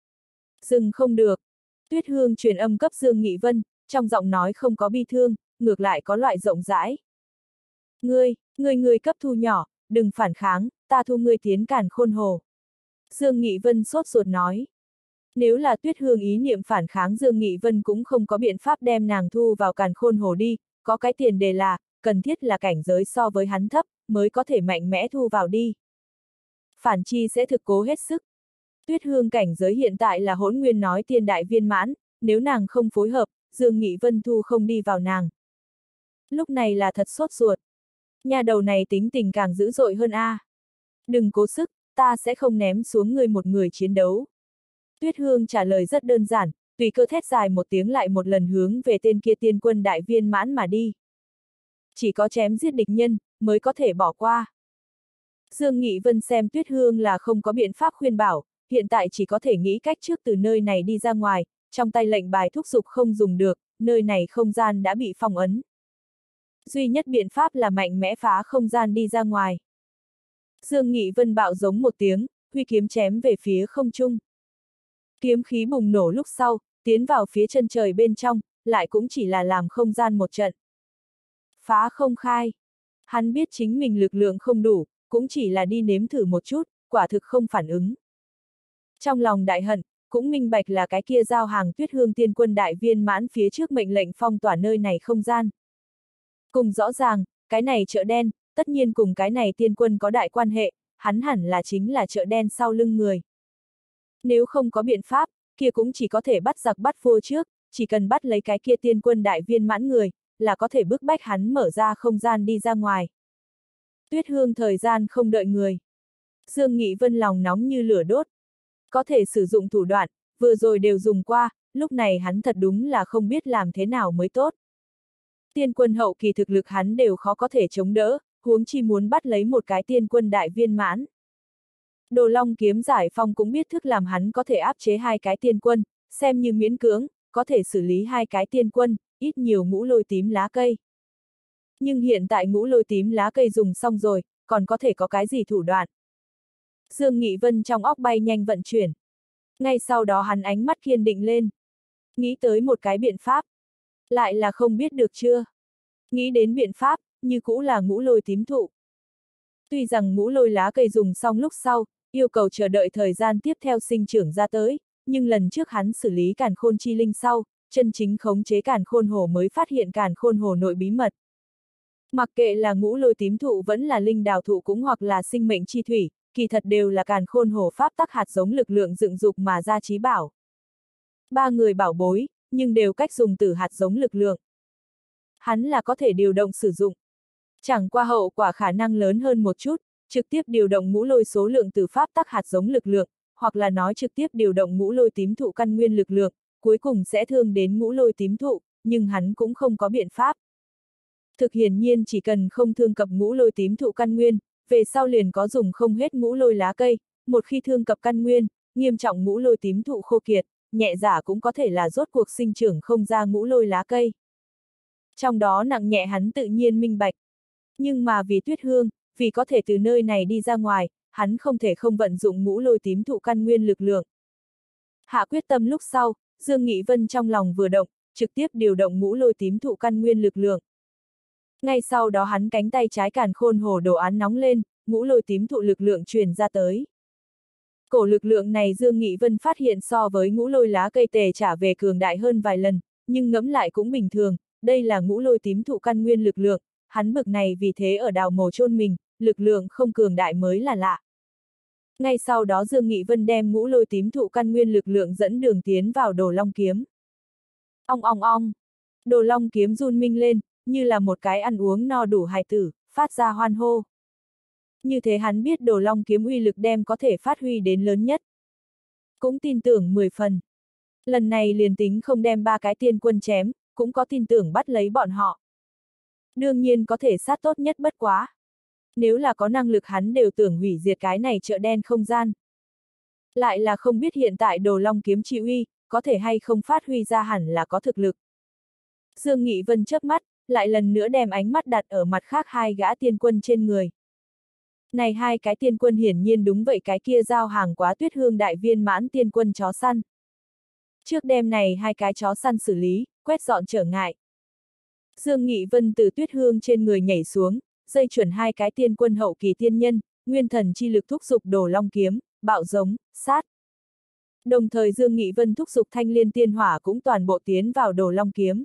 Dừng không được. Tuyết Hương truyền âm cấp Dương Nghị Vân, trong giọng nói không có bi thương, ngược lại có loại rộng rãi. Ngươi, ngươi ngươi cấp thu nhỏ, đừng phản kháng, ta thu ngươi tiến Càn Khôn Hồ. Dương Nghị Vân sốt ruột nói. Nếu là Tuyết Hương ý niệm phản kháng Dương Nghị Vân cũng không có biện pháp đem nàng thu vào Càn Khôn Hồ đi, có cái tiền đề là, cần thiết là cảnh giới so với hắn thấp, mới có thể mạnh mẽ thu vào đi. Phản chi sẽ thực cố hết sức. Tuyết Hương cảnh giới hiện tại là hỗn nguyên nói tiên đại viên mãn, nếu nàng không phối hợp, Dương Nghị Vân thu không đi vào nàng. Lúc này là thật sốt ruột. Nhà đầu này tính tình càng dữ dội hơn a. À. Đừng cố sức, ta sẽ không ném xuống ngươi một người chiến đấu. Tuyết Hương trả lời rất đơn giản, tùy cơ thét dài một tiếng lại một lần hướng về tên kia tiên quân đại viên mãn mà đi. Chỉ có chém giết địch nhân, mới có thể bỏ qua. Dương Nghị Vân xem Tuyết Hương là không có biện pháp khuyên bảo, hiện tại chỉ có thể nghĩ cách trước từ nơi này đi ra ngoài, trong tay lệnh bài thúc giục không dùng được, nơi này không gian đã bị phong ấn. Duy nhất biện pháp là mạnh mẽ phá không gian đi ra ngoài. Dương Nghị Vân bạo giống một tiếng, huy kiếm chém về phía không trung. Kiếm khí bùng nổ lúc sau, tiến vào phía chân trời bên trong, lại cũng chỉ là làm không gian một trận. Phá không khai. Hắn biết chính mình lực lượng không đủ, cũng chỉ là đi nếm thử một chút, quả thực không phản ứng. Trong lòng đại hận, cũng minh bạch là cái kia giao hàng Tuyết Hương tiên quân đại viên mãn phía trước mệnh lệnh phong tỏa nơi này không gian. Cùng rõ ràng, cái này chợ đen, tất nhiên cùng cái này tiên quân có đại quan hệ, hắn hẳn là chính là chợ đen sau lưng người. Nếu không có biện pháp, kia cũng chỉ có thể bắt giặc bắt vua trước, chỉ cần bắt lấy cái kia tiên quân đại viên mãn người, là có thể bức bách hắn mở ra không gian đi ra ngoài. Tuyết Hương thời gian không đợi người. Dương Nghị Vân lòng nóng như lửa đốt. Có thể sử dụng thủ đoạn, vừa rồi đều dùng qua, lúc này hắn thật đúng là không biết làm thế nào mới tốt. Tiên quân hậu kỳ thực lực hắn đều khó có thể chống đỡ, huống chi muốn bắt lấy một cái tiên quân đại viên mãn. Đồ Long kiếm giải phong cũng biết thức làm hắn có thể áp chế hai cái tiên quân, xem như miễn cưỡng, có thể xử lý hai cái tiên quân, ít nhiều ngũ lôi tím lá cây. Nhưng hiện tại ngũ lôi tím lá cây dùng xong rồi, còn có thể có cái gì thủ đoạn? Dương Nghị Vân trong óc bay nhanh vận chuyển. Ngay sau đó hắn ánh mắt kiên định lên. Nghĩ tới một cái biện pháp. Lại là không biết được chưa? Nghĩ đến biện pháp, như cũ là ngũ lôi tím thụ. Tuy rằng ngũ lôi lá cây dùng xong lúc sau, yêu cầu chờ đợi thời gian tiếp theo sinh trưởng ra tới, nhưng lần trước hắn xử lý càn khôn chi linh sau, chân chính khống chế càn khôn hồ mới phát hiện càn khôn hồ nội bí mật. Mặc kệ là ngũ lôi tím thụ vẫn là linh đào thụ cũng hoặc là sinh mệnh chi thủy, kỳ thật đều là càn khôn hồ pháp tắc hạt giống lực lượng dựng dục mà ra trí bảo. Ba người bảo bối, nhưng đều cách dùng từ hạt giống lực lượng. Hắn là có thể điều động sử dụng. Chẳng qua hậu quả khả năng lớn hơn một chút, trực tiếp điều động ngũ lôi số lượng từ pháp tắc hạt giống lực lượng, hoặc là nói trực tiếp điều động ngũ lôi tím thụ căn nguyên lực lượng, cuối cùng sẽ thương đến ngũ lôi tím thụ, nhưng hắn cũng không có biện pháp. Thực hiển nhiên chỉ cần không thương cập ngũ lôi tím thụ căn nguyên, về sau liền có dùng không hết ngũ lôi lá cây, một khi thương cập căn nguyên, nghiêm trọng ngũ lôi tím thụ khô kiệt, nhẹ giả cũng có thể là rốt cuộc sinh trưởng không ra ngũ lôi lá cây. Trong đó nặng nhẹ hắn tự nhiên minh bạch. Nhưng mà vì Tuyết Hương, vì có thể từ nơi này đi ra ngoài, hắn không thể không vận dụng ngũ lôi tím thụ căn nguyên lực lượng. Hạ quyết tâm lúc sau, Dương Nghị Vân trong lòng vừa động, trực tiếp điều động ngũ lôi tím thụ căn nguyên lực lượng. Ngay sau đó hắn cánh tay trái càn khôn hồ đồ án nóng lên, ngũ lôi tím thụ lực lượng truyền ra tới. Cổ lực lượng này Dương Nghị Vân phát hiện so với ngũ lôi lá cây tề trả về cường đại hơn vài lần, nhưng ngẫm lại cũng bình thường, đây là ngũ lôi tím thụ căn nguyên lực lượng, hắn bực này vì thế ở đào mồ chôn mình, lực lượng không cường đại mới là lạ. Ngay sau đó Dương Nghị Vân đem ngũ lôi tím thụ căn nguyên lực lượng dẫn đường tiến vào Đồ Long kiếm. Ong ong ong. Đồ long kiếm run minh lên, như là một cái ăn uống no đủ hài tử, phát ra hoan hô. Như thế hắn biết đồ long kiếm uy lực đem có thể phát huy đến lớn nhất. Cũng tin tưởng mười phần. Lần này liền tính không đem ba cái tiên quân chém, cũng có tin tưởng bắt lấy bọn họ. Đương nhiên có thể sát tốt nhất bất quá. Nếu là có năng lực hắn đều tưởng hủy diệt cái này chợ đen không gian. Lại là không biết hiện tại đồ long kiếm chi uy, có thể hay không phát huy ra hẳn là có thực lực. Dương Nghị Vân chớp mắt, lại lần nữa đem ánh mắt đặt ở mặt khác hai gã tiên quân trên người. Này hai cái tiên quân hiển nhiên đúng vậy cái kia giao hàng quá Tuyết Hương đại viên mãn tiên quân chó săn. Trước đêm này hai cái chó săn xử lý, quét dọn trở ngại. Dương Nghị Vân từ Tuyết Hương trên người nhảy xuống, dây chuẩn hai cái tiên quân hậu kỳ tiên nhân, nguyên thần chi lực thúc giục đồ long kiếm, bạo giống, sát. Đồng thời Dương Nghị Vân thúc giục thanh liên tiên hỏa cũng toàn bộ tiến vào đồ long kiếm.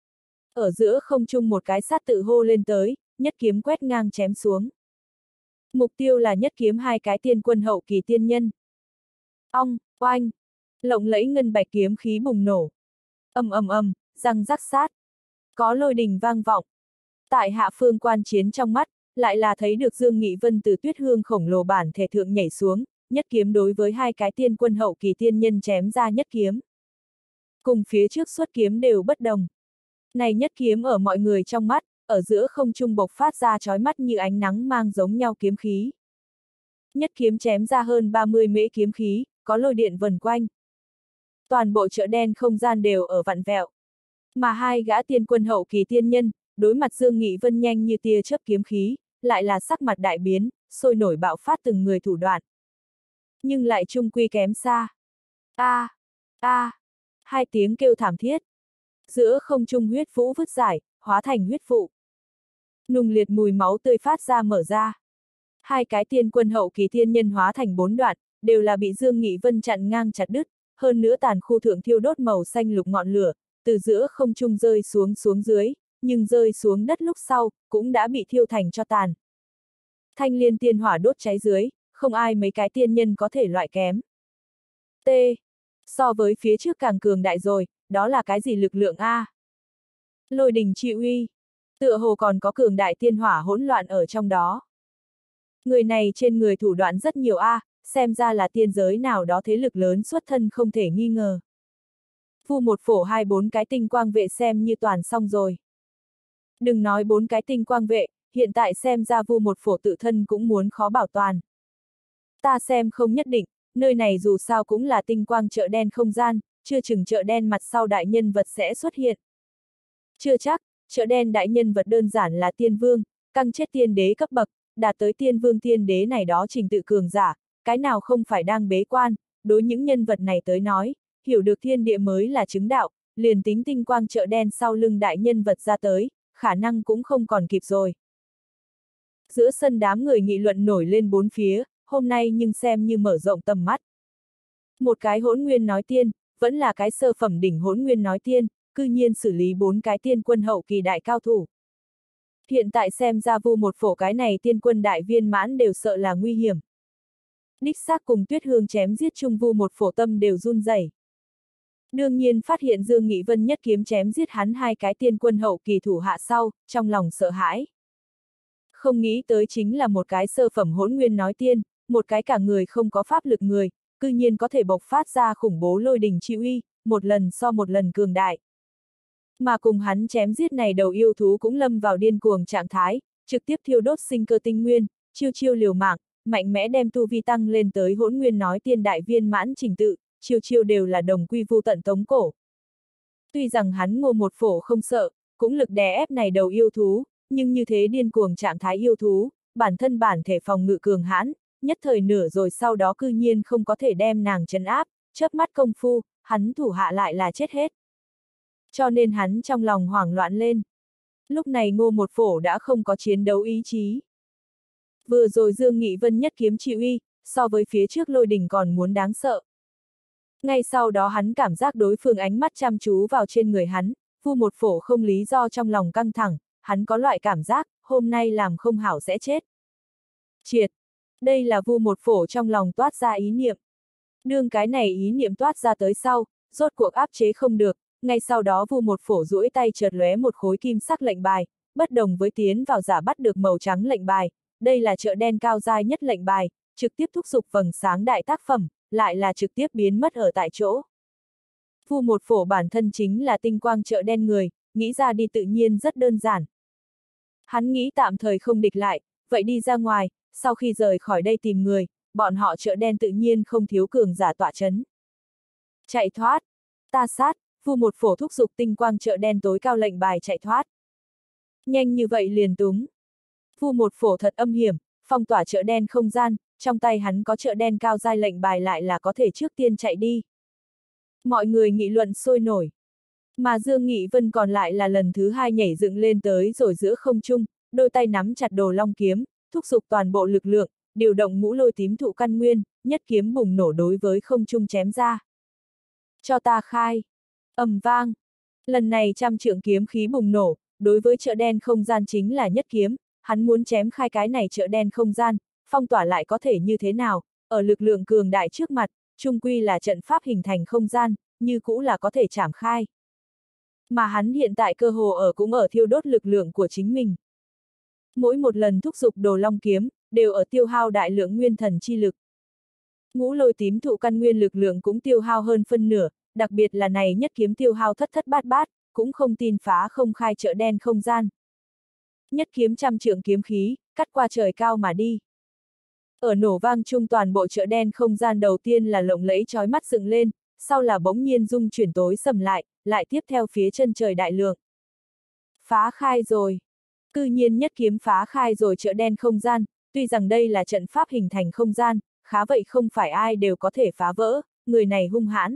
Ở giữa không trung một cái sát tự hô lên tới, nhất kiếm quét ngang chém xuống. Mục tiêu là nhất kiếm hai cái tiên quân hậu kỳ tiên nhân. Ong, oanh, lộng lẫy ngân bạch kiếm khí bùng nổ. Ầm ầm ầm, răng rắc sát. Có lôi đình vang vọng. Tại hạ phương quan chiến trong mắt, lại là thấy được Dương Nghị Vân từ Tuyết Hương khổng lồ bản thể thượng nhảy xuống, nhất kiếm đối với hai cái tiên quân hậu kỳ tiên nhân chém ra nhất kiếm. Cùng phía trước xuất kiếm đều bất đồng. Này nhất kiếm ở mọi người trong mắt, ở giữa không trung bộc phát ra chói mắt như ánh nắng mang giống nhau kiếm khí. Nhất kiếm chém ra hơn ba mươi mễ kiếm khí, có lôi điện vần quanh. Toàn bộ chợ đen không gian đều ở vặn vẹo. Mà hai gã tiên quân hậu kỳ tiên nhân, đối mặt Dương Nghị Vân nhanh như tia chớp kiếm khí, lại là sắc mặt đại biến, sôi nổi bạo phát từng người thủ đoạn. Nhưng lại chung quy kém xa. A, a, hai tiếng kêu thảm thiết. Giữa không trung huyết vũ vứt giải, hóa thành huyết vụ. Nùng liệt mùi máu tươi phát ra mở ra. Hai cái tiên quân hậu kỳ tiên nhân hóa thành bốn đoạn, đều là bị Dương Nghị Vân chặn ngang chặt đứt, hơn nữa tàn khu thượng thiêu đốt màu xanh lục ngọn lửa, từ giữa không trung rơi xuống xuống dưới, nhưng rơi xuống đất lúc sau, cũng đã bị thiêu thành cho tàn. Thanh liên tiên hỏa đốt cháy dưới, không ai mấy cái tiên nhân có thể loại kém. T. So với phía trước càng cường đại rồi, đó là cái gì lực lượng A? Lôi đình chi uy. Tựa hồ còn có cường đại tiên hỏa hỗn loạn ở trong đó. Người này trên người thủ đoạn rất nhiều A, xem ra là tiên giới nào đó thế lực lớn xuất thân không thể nghi ngờ. Vu một phổ hai bốn cái tinh quang vệ xem như toàn xong rồi. Đừng nói bốn cái tinh quang vệ, hiện tại xem ra Vu một phổ tự thân cũng muốn khó bảo toàn. Ta xem không nhất định, nơi này dù sao cũng là tinh quang chợ đen không gian, chưa chừng chợ đen mặt sau đại nhân vật sẽ xuất hiện. Chưa chắc, chợ đen đại nhân vật đơn giản là tiên vương, căng chết tiên đế cấp bậc, đạt tới tiên vương tiên đế này đó trình tự cường giả, cái nào không phải đang bế quan, đối những nhân vật này tới nói, hiểu được thiên địa mới là chứng đạo, liền tính tinh quang chợ đen sau lưng đại nhân vật ra tới, khả năng cũng không còn kịp rồi. Giữa sân đám người nghị luận nổi lên bốn phía, hôm nay nhưng xem như mở rộng tầm mắt. Một cái hỗn nguyên nói tiên, vẫn là cái sơ phẩm đỉnh hỗn nguyên nói tiên, cư nhiên xử lý bốn cái tiên quân hậu kỳ đại cao thủ. Hiện tại xem ra Vu một phổ cái này tiên quân đại viên mãn đều sợ là nguy hiểm. Đích xác cùng Tuyết Hương chém giết chung Vu một phổ tâm đều run rẩy. Đương nhiên phát hiện Dương Nghị Vân nhất kiếm chém giết hắn hai cái tiên quân hậu kỳ thủ hạ sau, trong lòng sợ hãi. Không nghĩ tới chính là một cái sơ phẩm hỗn nguyên nói tiên, một cái cả người không có pháp lực người, cư nhiên có thể bộc phát ra khủng bố lôi đình chi uy, một lần so một lần cường đại. Mà cùng hắn chém giết này đầu yêu thú cũng lâm vào điên cuồng trạng thái, trực tiếp thiêu đốt sinh cơ tinh nguyên, chiêu chiêu liều mạng, mạnh mẽ đem tu vi tăng lên tới hỗn nguyên nói tiên đại viên mãn trình tự, chiêu chiêu đều là đồng quy vu tận tống cổ. Tuy rằng hắn Ngô một phổ không sợ, cũng lực đè ép này đầu yêu thú, nhưng như thế điên cuồng trạng thái yêu thú, bản thân bản thể phòng ngự cường hãn, nhất thời nửa rồi sau đó cư nhiên không có thể đem nàng trấn áp, chớp mắt công phu, hắn thủ hạ lại là chết hết. Cho nên hắn trong lòng hoảng loạn lên. Lúc này Ngô một phổ đã không có chiến đấu ý chí. Vừa rồi Dương Nghị Vân nhất kiếm chi uy, so với phía trước lôi đình còn muốn đáng sợ. Ngay sau đó hắn cảm giác đối phương ánh mắt chăm chú vào trên người hắn, Vu một phổ không lý do trong lòng căng thẳng, hắn có loại cảm giác, hôm nay làm không hảo sẽ chết. Triệt! Đây là Vu một phổ trong lòng toát ra ý niệm. Đương cái này ý niệm toát ra tới sau, rốt cuộc áp chế không được, ngay sau đó Vu Một Phổ duỗi tay chợt lóe một khối kim sắc lệnh bài, bất đồng với tiến vào giả bắt được màu trắng lệnh bài, đây là chợ đen cao giai nhất lệnh bài, trực tiếp thúc giục vầng sáng đại tác phẩm, lại là trực tiếp biến mất ở tại chỗ. Vu Một Phổ bản thân chính là tinh quang chợ đen người, nghĩ ra đi tự nhiên rất đơn giản. Hắn nghĩ tạm thời không địch lại, vậy đi ra ngoài, sau khi rời khỏi đây tìm người, bọn họ chợ đen tự nhiên không thiếu cường giả tọa chấn. Chạy thoát, ta sát, Vu Một Phổ thúc giục tinh quang chợ đen tối cao lệnh bài chạy thoát. Nhanh như vậy liền túng. Vu Một Phổ thật âm hiểm, phong tỏa chợ đen không gian, trong tay hắn có chợ đen cao giai lệnh bài lại là có thể trước tiên chạy đi. Mọi người nghị luận sôi nổi. Mà Dương Nghị Vân còn lại là lần thứ hai nhảy dựng lên tới rồi giữa không trung, đôi tay nắm chặt đồ long kiếm, thúc giục toàn bộ lực lượng, điều động ngũ lôi tím thụ căn nguyên, nhất kiếm bùng nổ đối với không trung chém ra. Cho ta khai. Ầm vang. Lần này trăm trượng kiếm khí bùng nổ, đối với chợ đen không gian chính là nhất kiếm, hắn muốn chém khai cái này chợ đen không gian, phong tỏa lại có thể như thế nào, ở lực lượng cường đại trước mặt, chung quy là trận pháp hình thành không gian, như cũ là có thể chảm khai. Mà hắn hiện tại cơ hồ ở cũng ở thiêu đốt lực lượng của chính mình. Mỗi một lần thúc giục đồ long kiếm, đều ở tiêu hao đại lượng nguyên thần chi lực. Ngũ lôi tím thụ căn nguyên lực lượng cũng tiêu hao hơn phân nửa, đặc biệt là này nhất kiếm tiêu hao thất thất bát bát, cũng không tin phá không khai chợ đen không gian. Nhất kiếm trăm trượng kiếm khí, cắt qua trời cao mà đi. Ở nổ vang chung toàn bộ chợ đen không gian đầu tiên là lộng lẫy chói mắt dựng lên, sau là bỗng nhiên rung chuyển tối sầm lại, lại tiếp theo phía chân trời đại lượng. Phá khai rồi. Cư nhiên nhất kiếm phá khai rồi chợ đen không gian, tuy rằng đây là trận pháp hình thành không gian, khá vậy không phải ai đều có thể phá vỡ, người này hung hãn.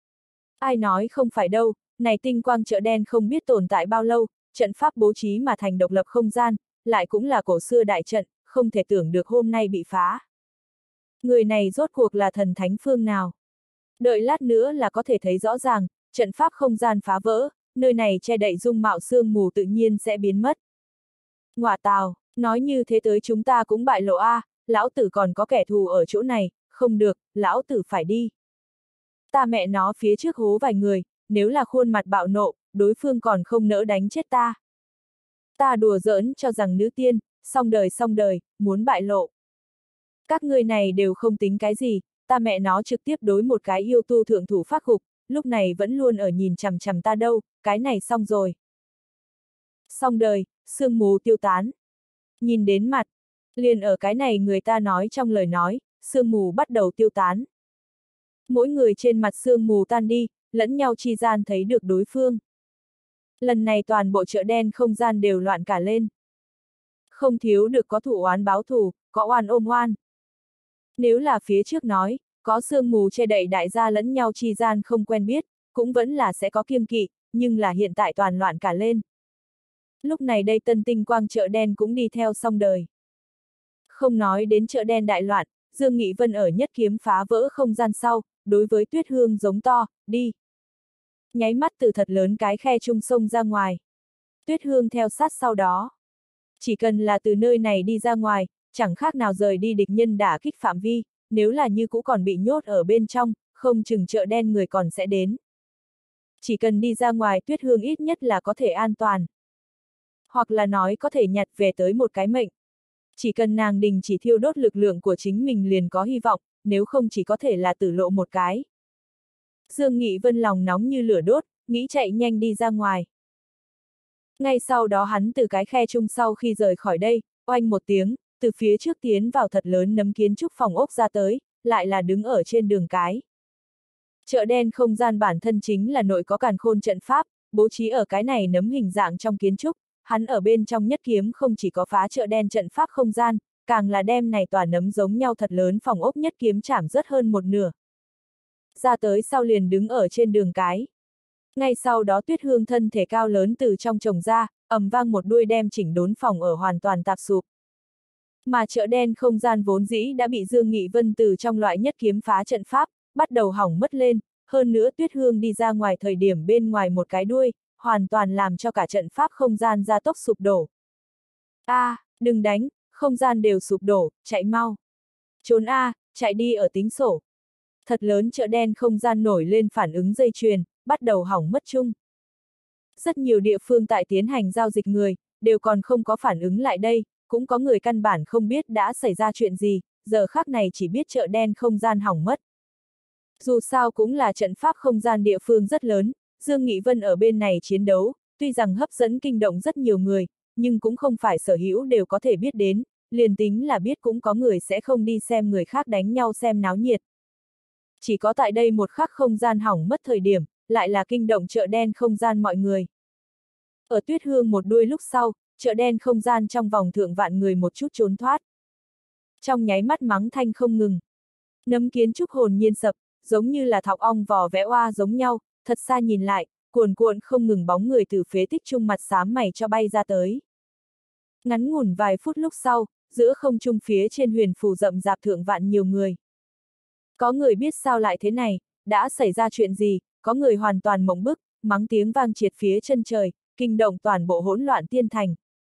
Ai nói không phải đâu, này tinh quang chợ đen không biết tồn tại bao lâu, trận pháp bố trí mà thành độc lập không gian, lại cũng là cổ xưa đại trận, không thể tưởng được hôm nay bị phá. Người này rốt cuộc là thần thánh phương nào? Đợi lát nữa là có thể thấy rõ ràng, trận pháp không gian phá vỡ, nơi này che đậy dung mạo sương mù tự nhiên sẽ biến mất. Ngọa tào, nói như thế tới chúng ta cũng bại lộ a, à, lão tử còn có kẻ thù ở chỗ này, không được, lão tử phải đi. Ta mẹ nó phía trước hố vài người, nếu là khuôn mặt bạo nộ, đối phương còn không nỡ đánh chết ta. Ta đùa giỡn cho rằng nữ tiên, xong đời xong đời, muốn bại lộ. Các người này đều không tính cái gì, ta mẹ nó trực tiếp đối một cái yêu tu thượng thủ phát gục, lúc này vẫn luôn ở nhìn chằm chằm ta đâu, cái này xong rồi. Xong đời, sương mù tiêu tán. Nhìn đến mặt, liền ở cái này người ta nói trong lời nói, sương mù bắt đầu tiêu tán. Mỗi người trên mặt sương mù tan đi, lẫn nhau chi gian thấy được đối phương. Lần này toàn bộ chợ đen không gian đều loạn cả lên. Không thiếu được có thủ oán báo thù, có oan ôm oan. Nếu là phía trước nói, có sương mù che đậy đại gia lẫn nhau chi gian không quen biết, cũng vẫn là sẽ có kiêng kỵ, nhưng là hiện tại toàn loạn cả lên. Lúc này đây tân tinh quang chợ đen cũng đi theo xong đời. Không nói đến chợ đen đại loạn, Dương Nghị Vân ở nhất kiếm phá vỡ không gian sau, đối với Tuyết Hương giống to, đi. Nháy mắt từ thật lớn cái khe trung sông ra ngoài. Tuyết Hương theo sát sau đó. Chỉ cần là từ nơi này đi ra ngoài, chẳng khác nào rời đi địch nhân đả kích phạm vi, nếu là như cũ còn bị nhốt ở bên trong, không chừng chợ đen người còn sẽ đến. Chỉ cần đi ra ngoài Tuyết Hương ít nhất là có thể an toàn. Hoặc là nói có thể nhặt về tới một cái mệnh. Chỉ cần nàng đình chỉ thiêu đốt lực lượng của chính mình liền có hy vọng, nếu không chỉ có thể là tử lộ một cái. Dương Nghị Vân lòng nóng như lửa đốt, nghĩ chạy nhanh đi ra ngoài. Ngay sau đó hắn từ cái khe chung sau khi rời khỏi đây, oanh một tiếng, từ phía trước tiến vào thật lớn nấm kiến trúc phòng ốc ra tới, lại là đứng ở trên đường cái. Chợ đen không gian bản thân chính là nội có càn khôn trận pháp, bố trí ở cái này nấm hình dạng trong kiến trúc, hắn ở bên trong nhất kiếm không chỉ có phá chợ đen trận pháp không gian, càng là đem này tòa nấm giống nhau thật lớn phòng ốc nhất kiếm chảm rất hơn một nửa. Ra tới sau liền đứng ở trên đường cái. Ngay sau đó Tuyết Hương thân thể cao lớn từ trong chồng ra, ầm vang một đuôi đem chỉnh đốn phòng ở hoàn toàn tạp sụp. Mà chợ đen không gian vốn dĩ đã bị Dương Nghị Vân từ trong loại nhất kiếm phá trận pháp, bắt đầu hỏng mất lên, hơn nữa Tuyết Hương đi ra ngoài thời điểm bên ngoài một cái đuôi, hoàn toàn làm cho cả trận pháp không gian gia tốc sụp đổ. A, à, đừng đánh, không gian đều sụp đổ, chạy mau. Trốn A, à, chạy đi ở tính sổ. Thật lớn chợ đen không gian nổi lên phản ứng dây chuyền, bắt đầu hỏng mất chung. Rất nhiều địa phương tại tiến hành giao dịch người, đều còn không có phản ứng lại đây, cũng có người căn bản không biết đã xảy ra chuyện gì, giờ khắc này chỉ biết chợ đen không gian hỏng mất. Dù sao cũng là trận pháp không gian địa phương rất lớn, Dương Nghị Vân ở bên này chiến đấu, tuy rằng hấp dẫn kinh động rất nhiều người, nhưng cũng không phải sở hữu đều có thể biết đến, liền tính là biết cũng có người sẽ không đi xem người khác đánh nhau xem náo nhiệt. Chỉ có tại đây một khắc không gian hỏng mất thời điểm, lại là kinh động chợ đen không gian mọi người. Ở Tuyết Hương một đuôi lúc sau, chợ đen không gian trong vòng thượng vạn người một chút trốn thoát. Trong nháy mắt mắng thanh không ngừng. Nấm kiến trúc hồn nhiên sập, giống như là thọc ong vò vẽ oa giống nhau, thật xa nhìn lại, cuồn cuộn không ngừng bóng người từ phế tích trung mặt xám mày cho bay ra tới. Ngắn ngủn vài phút lúc sau, giữa không trung phía trên huyền phù rậm rạp thượng vạn nhiều người. Có người biết sao lại thế này, đã xảy ra chuyện gì, có người hoàn toàn mộng bức, mắng tiếng vang triệt phía chân trời, kinh động toàn bộ hỗn loạn tiên thành.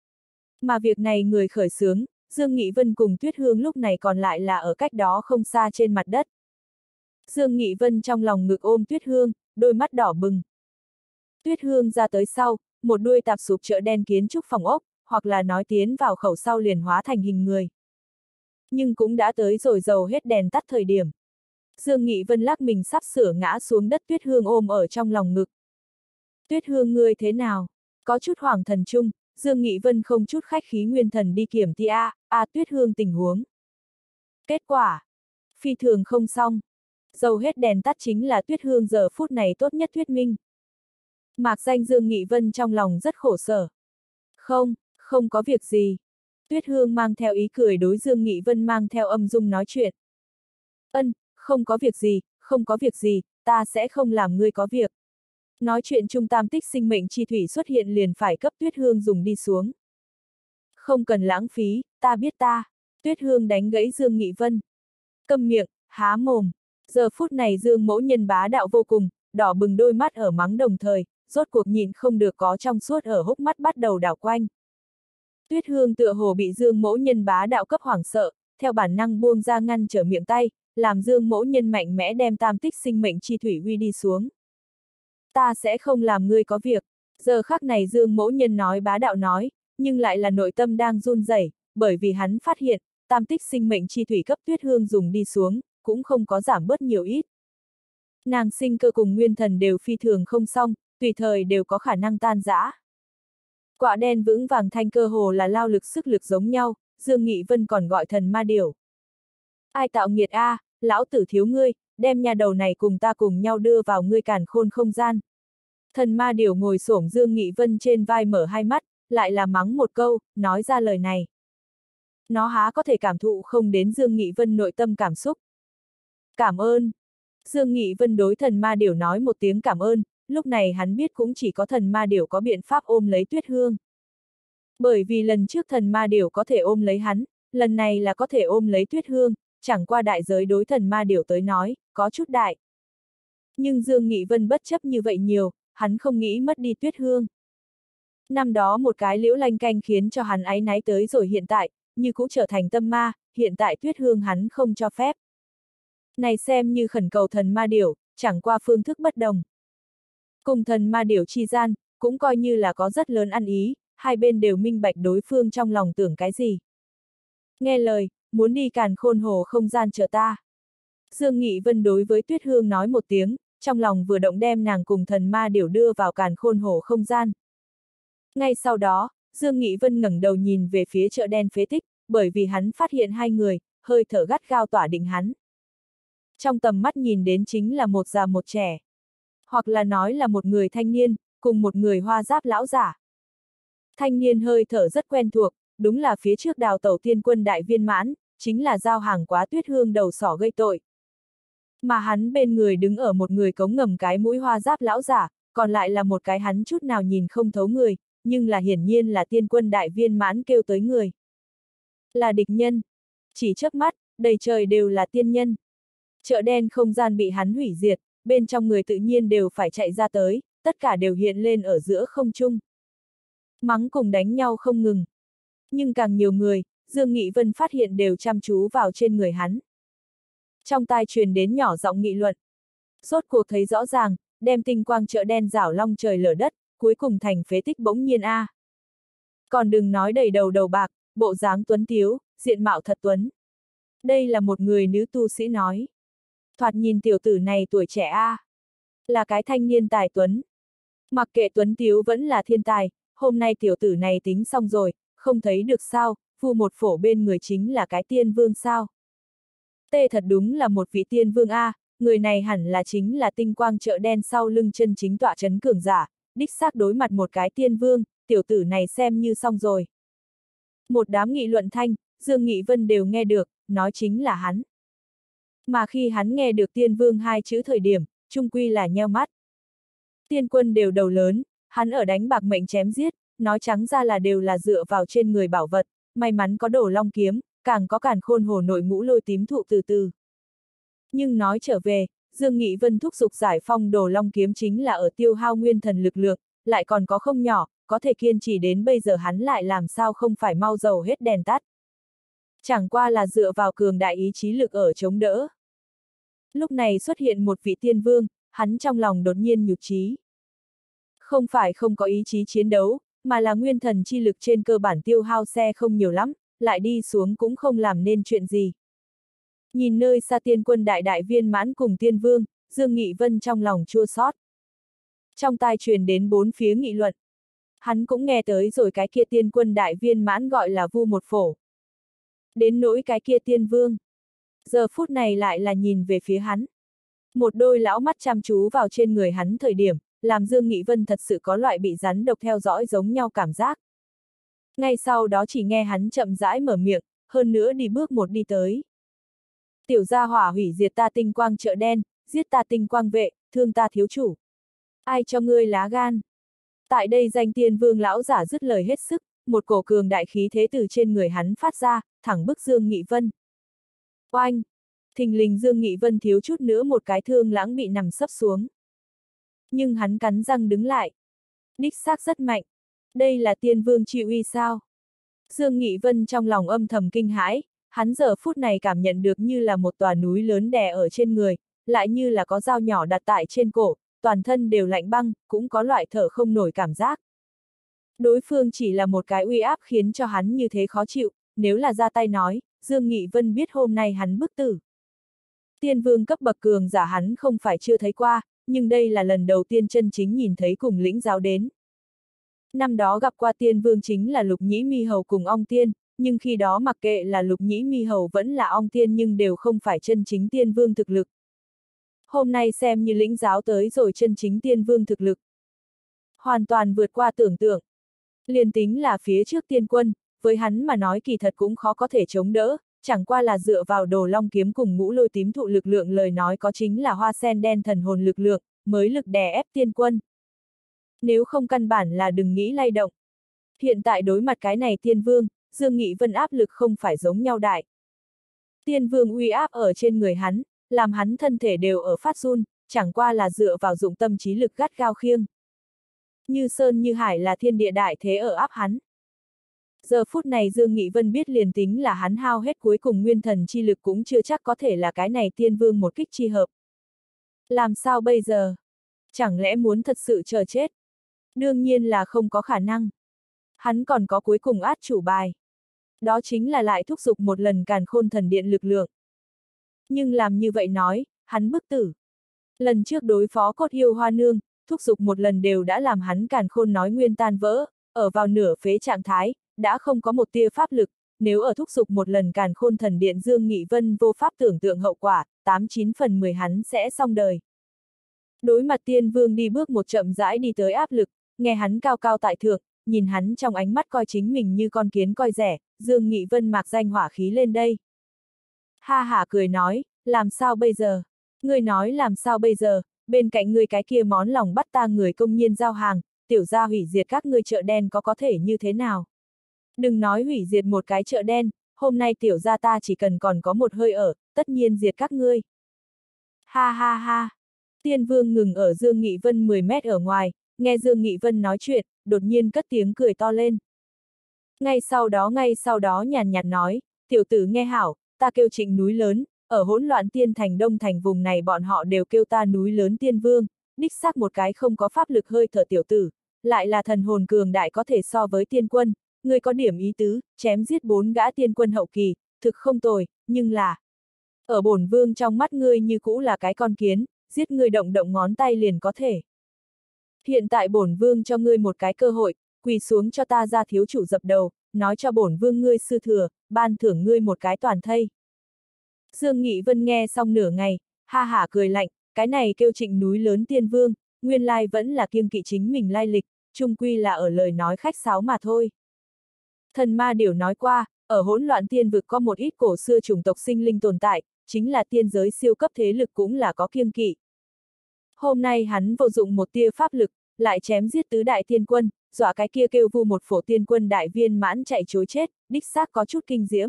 Mà việc này người khởi xướng, Dương Nghị Vân cùng Tuyết Hương lúc này còn lại là ở cách đó không xa trên mặt đất. Dương Nghị Vân trong lòng ngực ôm Tuyết Hương, đôi mắt đỏ bừng. Tuyết Hương ra tới sau, một đuôi tạp sụp chợ đen kiến trúc phòng ốc, hoặc là nói tiến vào khẩu sau liền hóa thành hình người. Nhưng cũng đã tới rồi dầu hết đèn tắt thời điểm. Dương Nghị Vân lắc mình sắp sửa ngã xuống đất, Tuyết Hương ôm ở trong lòng ngực. Tuyết Hương ngươi thế nào? Có chút hoảng thần chung, Dương Nghị Vân không chút khách khí nguyên thần đi kiểm ti a, a Tuyết Hương tình huống. Kết quả, phi thường không xong. Dầu hết đèn tắt chính là Tuyết Hương giờ phút này tốt nhất thuyết minh. Mạc danh Dương Nghị Vân trong lòng rất khổ sở. Không, không có việc gì. Tuyết Hương mang theo ý cười đối Dương Nghị Vân mang theo âm dung nói chuyện. Ân, không có việc gì, không có việc gì, ta sẽ không làm ngươi có việc. Nói chuyện trung tam tích sinh mệnh chi thủy xuất hiện liền phải cấp Tuyết Hương dùng đi xuống. Không cần lãng phí, ta biết ta. Tuyết Hương đánh gãy Dương Nghị Vân. Câm miệng, há mồm. Giờ phút này Dương mẫu nhân bá đạo vô cùng, đỏ bừng đôi mắt ở mắng đồng thời, rốt cuộc nhìn không được có trong suốt ở hốc mắt bắt đầu đảo quanh. Tuyết Hương tựa hồ bị Dương mẫu nhân bá đạo cấp hoảng sợ, theo bản năng buông ra ngăn trở miệng tay, làm Dương mẫu nhân mạnh mẽ đem tam tích sinh mệnh chi thủy uy đi xuống. Ta sẽ không làm ngươi có việc. Giờ khắc này Dương mẫu nhân nói bá đạo nói, nhưng lại là nội tâm đang run rẩy, bởi vì hắn phát hiện, tam tích sinh mệnh chi thủy cấp Tuyết Hương dùng đi xuống, cũng không có giảm bớt nhiều ít. Nàng sinh cơ cùng nguyên thần đều phi thường không xong, tùy thời đều có khả năng tan rã. Quạ đen vững vàng thanh cơ hồ là lao lực sức lực giống nhau, Dương Nghị Vân còn gọi thần ma điểu. Ai tạo nghiệt a, à, lão tử thiếu ngươi, đem nhà đầu này cùng ta cùng nhau đưa vào ngươi càn khôn không gian. Thần ma điểu ngồi xổm Dương Nghị Vân trên vai mở hai mắt, lại là mắng một câu, nói ra lời này. Nó há có thể cảm thụ không đến Dương Nghị Vân nội tâm cảm xúc. Cảm ơn. Dương Nghị Vân đối thần ma điểu nói một tiếng cảm ơn, lúc này hắn biết cũng chỉ có thần ma điểu có biện pháp ôm lấy Tuyết Hương. Bởi vì lần trước thần ma điểu có thể ôm lấy hắn, lần này là có thể ôm lấy Tuyết Hương, chẳng qua đại giới đối thần ma điểu tới nói, có chút đại. Nhưng Dương Nghị Vân bất chấp như vậy nhiều, hắn không nghĩ mất đi Tuyết Hương. Năm đó một cái liễu lanh canh khiến cho hắn áy náy tới rồi hiện tại, như cũng trở thành tâm ma, hiện tại Tuyết Hương hắn không cho phép. Này xem như khẩn cầu thần ma điểu, chẳng qua phương thức bất đồng. Cùng thần ma điểu chi gian, cũng coi như là có rất lớn ăn ý, hai bên đều minh bạch đối phương trong lòng tưởng cái gì. Nghe lời, muốn đi càn khôn hồ không gian chờ ta. Dương Nghị Vân đối với Tuyết Hương nói một tiếng, trong lòng vừa động đem nàng cùng thần ma điểu đưa vào càn khôn hồ không gian. Ngay sau đó, Dương Nghị Vân ngẩng đầu nhìn về phía chợ đen phế tích, bởi vì hắn phát hiện hai người, hơi thở gắt gao tỏa định hắn. Trong tầm mắt nhìn đến chính là một già một trẻ. Hoặc là nói là một người thanh niên, cùng một người hoa giáp lão giả. Thanh niên hơi thở rất quen thuộc, đúng là phía trước đào tẩu tiên quân đại viên mãn, chính là giao hàng quá Tuyết Hương đầu sỏ gây tội. Mà hắn bên người đứng ở một người cống ngầm cái mũi hoa giáp lão giả, còn lại là một cái hắn chút nào nhìn không thấu người, nhưng là hiển nhiên là tiên quân đại viên mãn kêu tới người. Là địch nhân. Chỉ chớp mắt, đầy trời đều là tiên nhân. Chợ đen không gian bị hắn hủy diệt, bên trong người tự nhiên đều phải chạy ra tới, tất cả đều hiện lên ở giữa không trung. Mắng cùng đánh nhau không ngừng. Nhưng càng nhiều người, Dương Nghị Vân phát hiện đều chăm chú vào trên người hắn. Trong tai truyền đến nhỏ giọng nghị luận. Rốt cuộc thấy rõ ràng, đem tinh quang chợ đen rảo long trời lở đất, cuối cùng thành phế tích bỗng nhiên a. À. Còn đừng nói đầy đầu đầu bạc, bộ dáng tuấn tiếu, diện mạo thật tuấn. Đây là một người nữ tu sĩ nói. Thoạt nhìn tiểu tử này tuổi trẻ a, à. Là cái thanh niên tài tuấn. Mặc kệ tuấn tiếu vẫn là thiên tài, hôm nay tiểu tử này tính xong rồi, không thấy được sao, Vu một phổ bên người chính là cái tiên vương sao. Tê thật đúng là một vị tiên vương a, à, người này hẳn là chính là tinh quang chợ đen sau lưng chân chính tọa chấn cường giả, đích xác đối mặt một cái tiên vương, tiểu tử này xem như xong rồi. Một đám nghị luận thanh, Dương Nghị Vân đều nghe được, nói chính là hắn. Mà khi hắn nghe được tiên vương hai chữ thời điểm, chung quy là nheo mắt. Tiên quân đều đầu lớn, hắn ở đánh bạc mệnh chém giết, nói trắng ra là đều là dựa vào trên người bảo vật, may mắn có Đồ Long kiếm, càng có càn khôn hồ nội ngũ lôi tím thụ từ từ. Nhưng nói trở về, Dương Nghị Vân thúc giục giải phong Đồ Long kiếm chính là ở tiêu hao nguyên thần lực lượng, lại còn có không nhỏ, có thể kiên trì đến bây giờ hắn lại làm sao không phải mau dầu hết đèn tắt. Chẳng qua là dựa vào cường đại ý chí lực ở chống đỡ. Lúc này xuất hiện một vị tiên vương, hắn trong lòng đột nhiên nhụt chí. Không phải không có ý chí chiến đấu, mà là nguyên thần chi lực trên cơ bản tiêu hao xe không nhiều lắm, lại đi xuống cũng không làm nên chuyện gì. Nhìn nơi xa tiên quân đại đại viên mãn cùng tiên vương, Dương Nghị Vân trong lòng chua xót. Trong tai truyền đến bốn phía nghị luận. Hắn cũng nghe tới rồi cái kia tiên quân đại viên mãn gọi là Vu một phổ. Đến nỗi cái kia tiên vương. Giờ phút này lại là nhìn về phía hắn. Một đôi lão mắt chăm chú vào trên người hắn thời điểm, làm Dương Nghị Vân thật sự có loại bị rắn độc theo dõi giống nhau cảm giác. Ngay sau đó chỉ nghe hắn chậm rãi mở miệng, hơn nữa đi bước một đi tới. Tiểu gia hỏa hủy diệt ta tinh quang chợ đen, giết ta tinh quang vệ, thương ta thiếu chủ. Ai cho ngươi lá gan? Tại đây danh tiên vương lão giả dứt lời hết sức, một cổ cường đại khí thế từ trên người hắn phát ra, thẳng bức Dương Nghị Vân. Oanh! Thình lình Dương Nghị Vân thiếu chút nữa một cái thương lãng bị nằm sấp xuống. Nhưng hắn cắn răng đứng lại. Đích xác rất mạnh. Đây là tiên vương chi uy sao? Dương Nghị Vân trong lòng âm thầm kinh hãi, hắn giờ phút này cảm nhận được như là một tòa núi lớn đè ở trên người, lại như là có dao nhỏ đặt tại trên cổ, toàn thân đều lạnh băng, cũng có loại thở không nổi cảm giác. Đối phương chỉ là một cái uy áp khiến cho hắn như thế khó chịu, nếu là ra tay nói, Dương Nghị Vân biết hôm nay hắn bức tử. Tiên vương cấp bậc cường giả hắn không phải chưa thấy qua, nhưng đây là lần đầu tiên chân chính nhìn thấy cùng lĩnh giáo đến. Năm đó gặp qua tiên vương chính là Lục Nhĩ Mi Hầu cùng Ong Tiên, nhưng khi đó mặc kệ là Lục Nhĩ Mi Hầu vẫn là Ong Tiên nhưng đều không phải chân chính tiên vương thực lực. Hôm nay xem như lĩnh giáo tới rồi chân chính tiên vương thực lực. Hoàn toàn vượt qua tưởng tượng. Liền tính là phía trước tiên quân, với hắn mà nói kỳ thật cũng khó có thể chống đỡ, chẳng qua là dựa vào Đồ Long kiếm cùng ngũ lôi tím thụ lực lượng lời nói có chính là hoa sen đen thần hồn lực lượng, mới lực đè ép tiên quân. Nếu không căn bản là đừng nghĩ lay động. Hiện tại đối mặt cái này tiên vương, Dương Nghị Vân áp lực không phải giống nhau đại. Tiên vương uy áp ở trên người hắn, làm hắn thân thể đều ở phát run, chẳng qua là dựa vào dụng tâm trí lực gắt gao khiêng. Như sơn như hải là thiên địa đại thế ở áp hắn. Giờ phút này Dương Nghị Vân biết liền tính là hắn hao hết cuối cùng nguyên thần chi lực cũng chưa chắc có thể là cái này tiên vương một kích chi hợp. Làm sao bây giờ? Chẳng lẽ muốn thật sự chờ chết? Đương nhiên là không có khả năng. Hắn còn có cuối cùng át chủ bài. Đó chính là lại thúc giục một lần càn khôn thần điện lực lượng. Nhưng làm như vậy nói, hắn bức tử. Lần trước đối phó cốt yêu hoa nương, thúc giục một lần đều đã làm hắn càn khôn nói nguyên tan vỡ, ở vào nửa phế trạng thái, đã không có một tia pháp lực, nếu ở thúc giục một lần càn khôn thần điện Dương Nghị Vân vô pháp tưởng tượng hậu quả, tám chín phần mười hắn sẽ xong đời. Đối mặt tiên vương đi bước một chậm rãi đi tới áp lực, nghe hắn cao cao tại thượng, nhìn hắn trong ánh mắt coi chính mình như con kiến coi rẻ, Dương Nghị Vân mạc danh hỏa khí lên đây. Ha hả cười nói, làm sao bây giờ? Ngươi nói làm sao bây giờ, bên cạnh ngươi cái kia món lòng bắt ta người công nhiên giao hàng, tiểu gia hủy diệt các ngươi chợ đen có có thể như thế nào? Đừng nói hủy diệt một cái chợ đen, hôm nay tiểu gia ta chỉ cần còn có một hơi ở, tất nhiên diệt các ngươi. Ha ha ha! Tiên vương ngừng ở Dương Nghị Vân mười mét ở ngoài, nghe Dương Nghị Vân nói chuyện, đột nhiên cất tiếng cười to lên. Ngay sau đó ngay sau đó nhàn nhạt nói, tiểu tử nghe hảo, ta kêu Trịnh núi lớn, ở hỗn loạn tiên thành đông thành vùng này bọn họ đều kêu ta núi lớn tiên vương, đích xác một cái không có pháp lực hơi thở tiểu tử, lại là thần hồn cường đại có thể so với tiên quân, ngươi có điểm ý tứ, chém giết bốn gã tiên quân hậu kỳ, thực không tồi, nhưng là... Ở bổn vương trong mắt ngươi như cũ là cái con kiến, giết ngươi động động ngón tay liền có thể. Hiện tại bổn vương cho ngươi một cái cơ hội, quỳ xuống cho ta ra thiếu chủ dập đầu, nói cho bổn vương ngươi sư thừa, ban thưởng ngươi một cái toàn thây. Dương Nghị Vân nghe xong nửa ngày, ha hả cười lạnh, cái này kêu Trịnh núi lớn tiên vương, nguyên lai vẫn là kiêng kỵ chính mình lai lịch, chung quy là ở lời nói khách sáo mà thôi. Thần ma điểu nói qua, ở hỗn loạn tiên vực có một ít cổ xưa chủng tộc sinh linh tồn tại, chính là tiên giới siêu cấp thế lực cũng là có kiêng kỵ. Hôm nay hắn vô dụng một tia pháp lực, lại chém giết tứ đại tiên quân, dọa cái kia kêu vu một phổ tiên quân đại viên mãn chạy chối chết, đích xác có chút kinh diễm.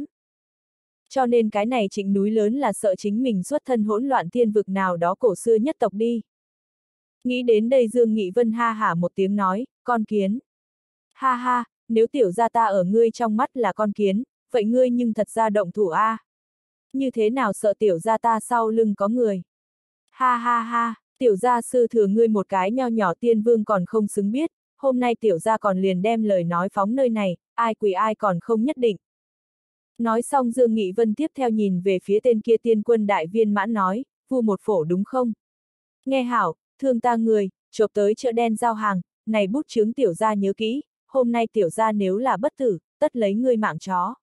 Cho nên cái này Trịnh núi lớn là sợ chính mình xuất thân hỗn loạn tiên vực nào đó cổ xưa nhất tộc đi. Nghĩ đến đây Dương Nghị Vân ha hả một tiếng nói, con kiến. Ha ha, nếu tiểu gia ta ở ngươi trong mắt là con kiến, vậy ngươi nhưng thật ra động thủ a. À. Như thế nào sợ tiểu gia ta sau lưng có người. Ha ha ha, tiểu gia sư thừa ngươi một cái nho nhỏ tiên vương còn không xứng biết, hôm nay tiểu gia còn liền đem lời nói phóng nơi này, ai quỳ ai còn không nhất định. Nói xong Dương Nghị Vân tiếp theo nhìn về phía tên kia tiên quân đại viên mãn nói, vu một phổ đúng không? Nghe hảo, thương ta người, chộp tới chợ đen giao hàng, này bút chướng tiểu gia nhớ kỹ, hôm nay tiểu gia nếu là bất tử, tất lấy ngươi mạng chó.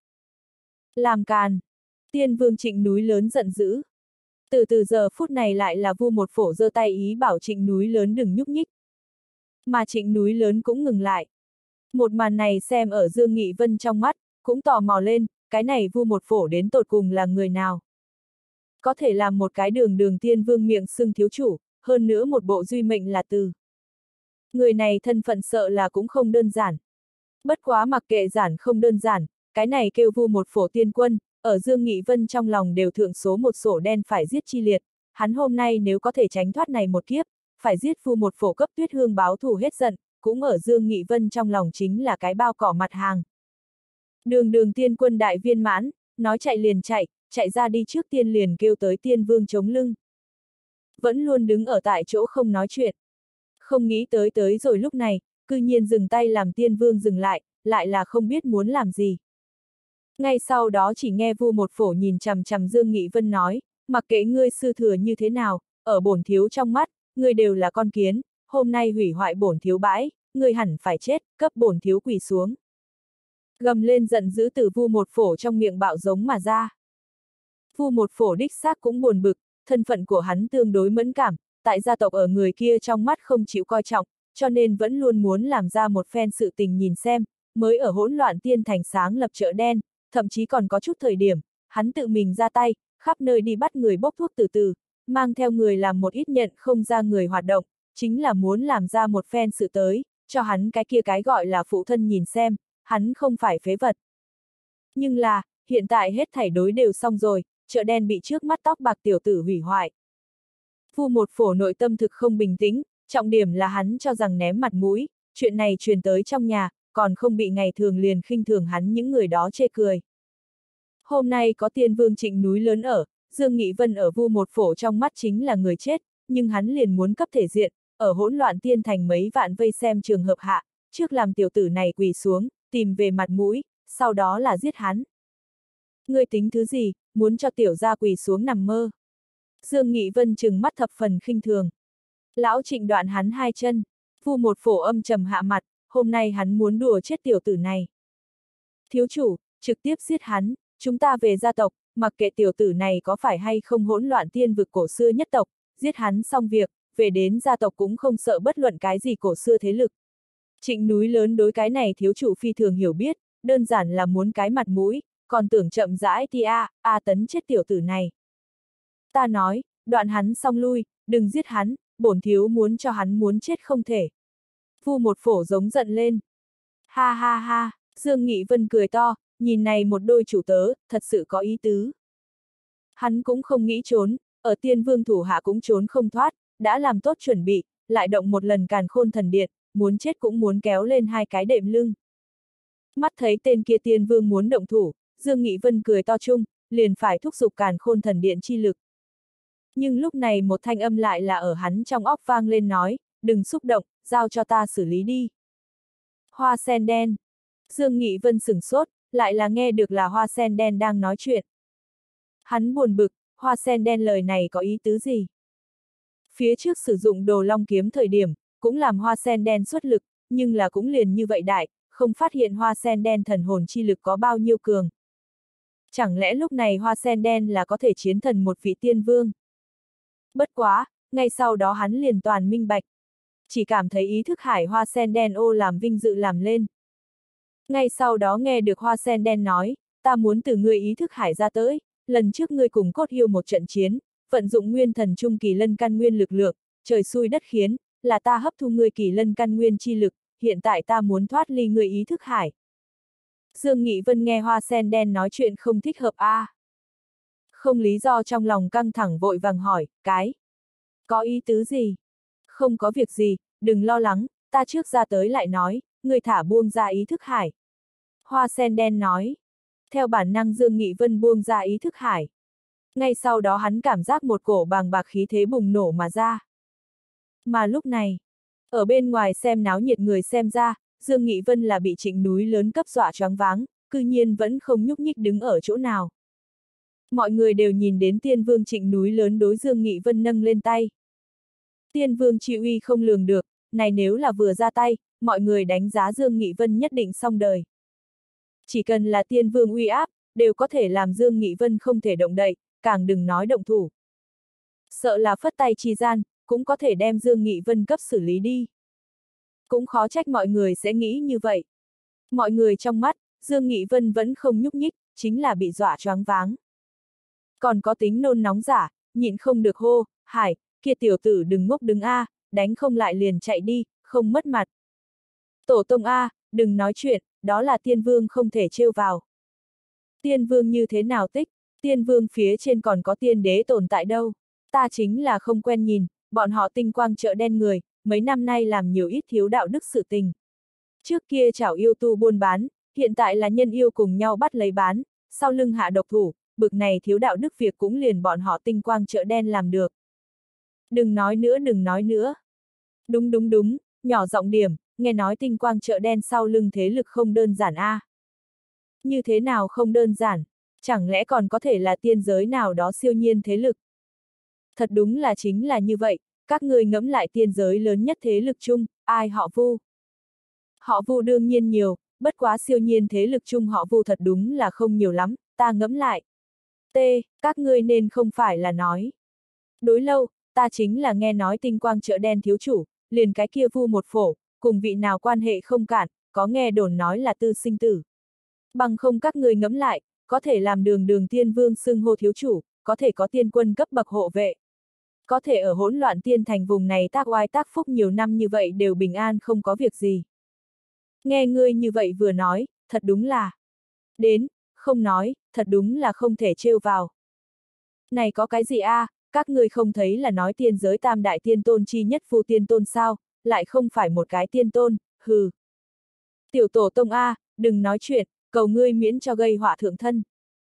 Làm càn. Tiên vương Trịnh núi lớn giận dữ. Từ từ giờ phút này lại là vu một phổ giơ tay ý bảo Trịnh núi lớn đừng nhúc nhích. Mà Trịnh núi lớn cũng ngừng lại. Một màn này xem ở Dương Nghị Vân trong mắt, cũng tò mò lên, cái này vu một phổ đến tột cùng là người nào. Có thể làm một cái đường đường tiên vương miệng xưng thiếu chủ, hơn nữa một bộ duy mệnh là từ. Người này thân phận sợ là cũng không đơn giản. Bất quá mặc kệ giản không đơn giản, cái này kêu vu một phổ tiên quân, ở Dương Nghị Vân trong lòng đều thượng số một sổ đen phải giết chi liệt, hắn hôm nay nếu có thể tránh thoát này một kiếp, phải giết vu một phổ cấp Tuyết Hương báo thù hết giận, cũng ở Dương Nghị Vân trong lòng chính là cái bao cỏ mặt hàng. Đường đường tiên quân đại viên mãn, nói chạy liền chạy, chạy ra đi trước tiên liền kêu tới tiên vương chống lưng. Vẫn luôn đứng ở tại chỗ không nói chuyện. Không nghĩ tới tới rồi lúc này, cư nhiên dừng tay làm tiên vương dừng lại, lại là không biết muốn làm gì. Ngay sau đó chỉ nghe vu một phổ nhìn chằm chằm Dương Nghị Vân nói, mặc kệ ngươi sư thừa như thế nào, ở bổn thiếu trong mắt, ngươi đều là con kiến, hôm nay hủy hoại bổn thiếu bãi, ngươi hẳn phải chết, cấp bổn thiếu quỳ xuống. Gầm lên giận dữ từ vu một phổ trong miệng bạo giống mà ra. Vu một phổ đích xác cũng buồn bực, thân phận của hắn tương đối mẫn cảm, tại gia tộc ở người kia trong mắt không chịu coi trọng, cho nên vẫn luôn muốn làm ra một phen sự tình nhìn xem, mới ở hỗn loạn tiên thành sáng lập chợ đen, thậm chí còn có chút thời điểm, hắn tự mình ra tay, khắp nơi đi bắt người bốc thuốc từ từ, mang theo người làm một ít nhận không ra người hoạt động, chính là muốn làm ra một phen sự tới, cho hắn cái kia cái gọi là phụ thân nhìn xem, hắn không phải phế vật. Nhưng là, hiện tại hết thảy đối đều xong rồi, chợ đen bị trước mắt tóc bạc tiểu tử hủy hoại. Vu một phổ nội tâm thực không bình tĩnh, trọng điểm là hắn cho rằng ném mặt mũi, chuyện này truyền tới trong nhà, còn không bị ngày thường liền khinh thường hắn những người đó chê cười. Hôm nay có tiên vương Trịnh núi lớn ở, Dương Nghị Vân ở vu một phổ trong mắt chính là người chết, nhưng hắn liền muốn cấp thể diện, ở hỗn loạn tiên thành mấy vạn vây xem trường hợp hạ, trước làm tiểu tử này quỳ xuống, tìm về mặt mũi, sau đó là giết hắn. Ngươi tính thứ gì, muốn cho tiểu gia quỳ xuống nằm mơ. Dương Nghị Vân trừng mắt thập phần khinh thường. Lão Trịnh đoạn hắn hai chân, vu một phổ âm trầm hạ mặt, hôm nay hắn muốn đùa chết tiểu tử này. Thiếu chủ, trực tiếp giết hắn, chúng ta về gia tộc, mặc kệ tiểu tử này có phải hay không hỗn loạn tiên vực cổ xưa nhất tộc, giết hắn xong việc, về đến gia tộc cũng không sợ bất luận cái gì cổ xưa thế lực. Trịnh núi lớn đối cái này thiếu chủ phi thường hiểu biết, đơn giản là muốn cái mặt mũi, còn tưởng chậm rãi thì a, a tấn chết tiểu tử này. Ta nói, đoạn hắn xong lui, đừng giết hắn, bổn thiếu muốn cho hắn muốn chết không thể. Vu một phổ giống giận lên. Ha ha ha, Dương Nghị Vân cười to, nhìn này một đôi chủ tớ, thật sự có ý tứ. Hắn cũng không nghĩ trốn, ở tiên vương thủ hạ cũng trốn không thoát, đã làm tốt chuẩn bị, lại động một lần càn khôn thần điện, muốn chết cũng muốn kéo lên hai cái đệm lưng. Mắt thấy tên kia tiên vương muốn động thủ, Dương Nghị Vân cười to chung, liền phải thúc giục càn khôn thần điện chi lực. Nhưng lúc này một thanh âm lại là ở hắn trong óc vang lên nói, đừng xúc động, giao cho ta xử lý đi. Hoa sen đen. Dương Nghị Vân sửng sốt, lại là nghe được là hoa sen đen đang nói chuyện. Hắn buồn bực, hoa sen đen lời này có ý tứ gì? Phía trước sử dụng đồ long kiếm thời điểm, cũng làm hoa sen đen xuất lực, nhưng là cũng liền như vậy đại, không phát hiện hoa sen đen thần hồn chi lực có bao nhiêu cường. Chẳng lẽ lúc này hoa sen đen là có thể chiến thần một vị tiên vương? Bất quá, ngay sau đó hắn liền toàn minh bạch. Chỉ cảm thấy ý thức hải hoa sen đen ô làm vinh dự làm lên. Ngay sau đó nghe được hoa sen đen nói, ta muốn từ ngươi ý thức hải ra tới, lần trước ngươi cùng cốt yêu một trận chiến, vận dụng nguyên thần trung kỳ lân căn nguyên lực lượng, trời xui đất khiến, là ta hấp thu ngươi kỳ lân căn nguyên chi lực, hiện tại ta muốn thoát ly ngươi ý thức hải. Dương Nghị Vân nghe hoa sen đen nói chuyện không thích hợp a. À. Không lý do trong lòng căng thẳng vội vàng hỏi, cái? Có ý tứ gì? Không có việc gì, đừng lo lắng, ta trước ra tới lại nói, người thả buông ra ý thức hải. Hoa sen đen nói. Theo bản năng Dương Nghị Vân buông ra ý thức hải. Ngay sau đó hắn cảm giác một cổ bàng bạc khí thế bùng nổ mà ra. Mà lúc này, ở bên ngoài xem náo nhiệt người xem ra, Dương Nghị Vân là bị Trịnh núi lớn cấp dọa choáng váng, cư nhiên vẫn không nhúc nhích đứng ở chỗ nào. Mọi người đều nhìn đến tiên vương Trịnh núi lớn đối Dương Nghị Vân nâng lên tay. Tiên vương chi uy không lường được, này nếu là vừa ra tay, mọi người đánh giá Dương Nghị Vân nhất định xong đời. Chỉ cần là tiên vương uy áp, đều có thể làm Dương Nghị Vân không thể động đậy, càng đừng nói động thủ. Sợ là phất tay chi gian, cũng có thể đem Dương Nghị Vân cấp xử lý đi. Cũng khó trách mọi người sẽ nghĩ như vậy. Mọi người trong mắt, Dương Nghị Vân vẫn không nhúc nhích, chính là bị dọa choáng váng. Còn có tính nôn nóng giả, nhịn không được hô, Hải, kia tiểu tử đừng ngốc đứng a, đánh không lại liền chạy đi, không mất mặt. Tổ tông a, đừng nói chuyện, đó là tiên vương không thể trêu vào. Tiên vương như thế nào tích, tiên vương phía trên còn có tiên đế tồn tại đâu. Ta chính là không quen nhìn, bọn họ tinh quang chợ đen người, mấy năm nay làm nhiều ít thiếu đạo đức sự tình. Trước kia chảo yêu tu buôn bán, hiện tại là nhân yêu cùng nhau bắt lấy bán, sau lưng hạ độc thủ, bực này thiếu đạo đức việc cũng liền bọn họ tinh quang chợ đen làm được. Đừng nói nữa đừng nói nữa. Đúng đúng đúng, nhỏ giọng điểm, nghe nói tinh quang chợ đen sau lưng thế lực không đơn giản a. À. Như thế nào không đơn giản, chẳng lẽ còn có thể là tiên giới nào đó siêu nhiên thế lực? Thật đúng là chính là như vậy, các người ngẫm lại tiên giới lớn nhất thế lực chung, ai họ Vu? Họ Vu đương nhiên nhiều, bất quá siêu nhiên thế lực chung họ Vu thật đúng là không nhiều lắm, ta ngẫm lại. T, các ngươi nên không phải là nói. Đối lâu, ta chính là nghe nói tinh quang chợ đen thiếu chủ, liền cái kia Vu một phổ, cùng vị nào quan hệ không cản, có nghe đồn nói là tư sinh tử. Bằng không các người ngẫm lại, có thể làm đường đường tiên vương xưng hô thiếu chủ, có thể có tiên quân cấp bậc hộ vệ. Có thể ở hỗn loạn tiên thành vùng này tác oai tác phúc nhiều năm như vậy đều bình an không có việc gì. Nghe ngươi như vậy vừa nói, thật đúng là. Đến, không nói, thật đúng là không thể trêu vào. Này có cái gì a? À, các ngươi không thấy là nói tiên giới tam đại tiên tôn chi nhất Vu tiên tôn sao, lại không phải một cái tiên tôn, hừ. Tiểu tổ tông a, à, đừng nói chuyện, cầu ngươi miễn cho gây họa thượng thân.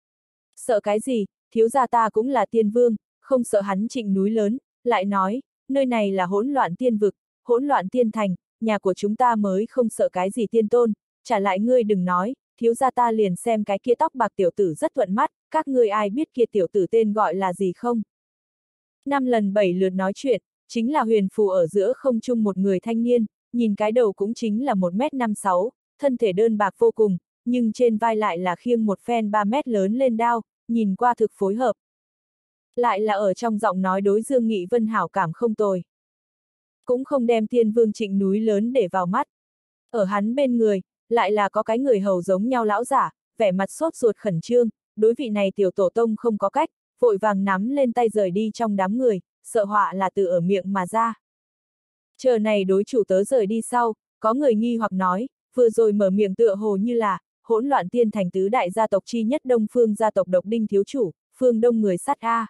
Sợ cái gì, thiếu gia ta cũng là tiên vương, không sợ hắn Trịnh núi lớn, lại nói, nơi này là hỗn loạn tiên vực, hỗn loạn tiên thành, nhà của chúng ta mới không sợ cái gì tiên tôn, trả lại ngươi đừng nói, thiếu gia ta liền xem cái kia tóc bạc tiểu tử rất thuận mắt, các ngươi ai biết kia tiểu tử tên gọi là gì không? Năm lần bảy lượt nói chuyện, chính là huyền phù ở giữa không trung một người thanh niên, nhìn cái đầu cũng chính là một mét năm sáu, thân thể đơn bạc vô cùng, nhưng trên vai lại là khiêng một phen ba mét lớn lên đao, nhìn qua thực phối hợp. Lại là ở trong giọng nói đối Dương Nghị Vân hảo cảm không tồi. Cũng không đem tiên vương Trịnh núi lớn để vào mắt. Ở hắn bên người, lại là có cái người hầu giống nhau lão giả, vẻ mặt sốt ruột khẩn trương, đối vị này tiểu tổ tông không có cách, vội vàng nắm lên tay rời đi trong đám người, sợ họa là từ ở miệng mà ra. Chờ này đối chủ tớ rời đi sau, có người nghi hoặc nói, vừa rồi mở miệng tựa hồ như là, hỗn loạn tiên thành tứ đại gia tộc chi nhất Đông Phương gia tộc Độc Đinh thiếu chủ, Phương Đông người sắt a.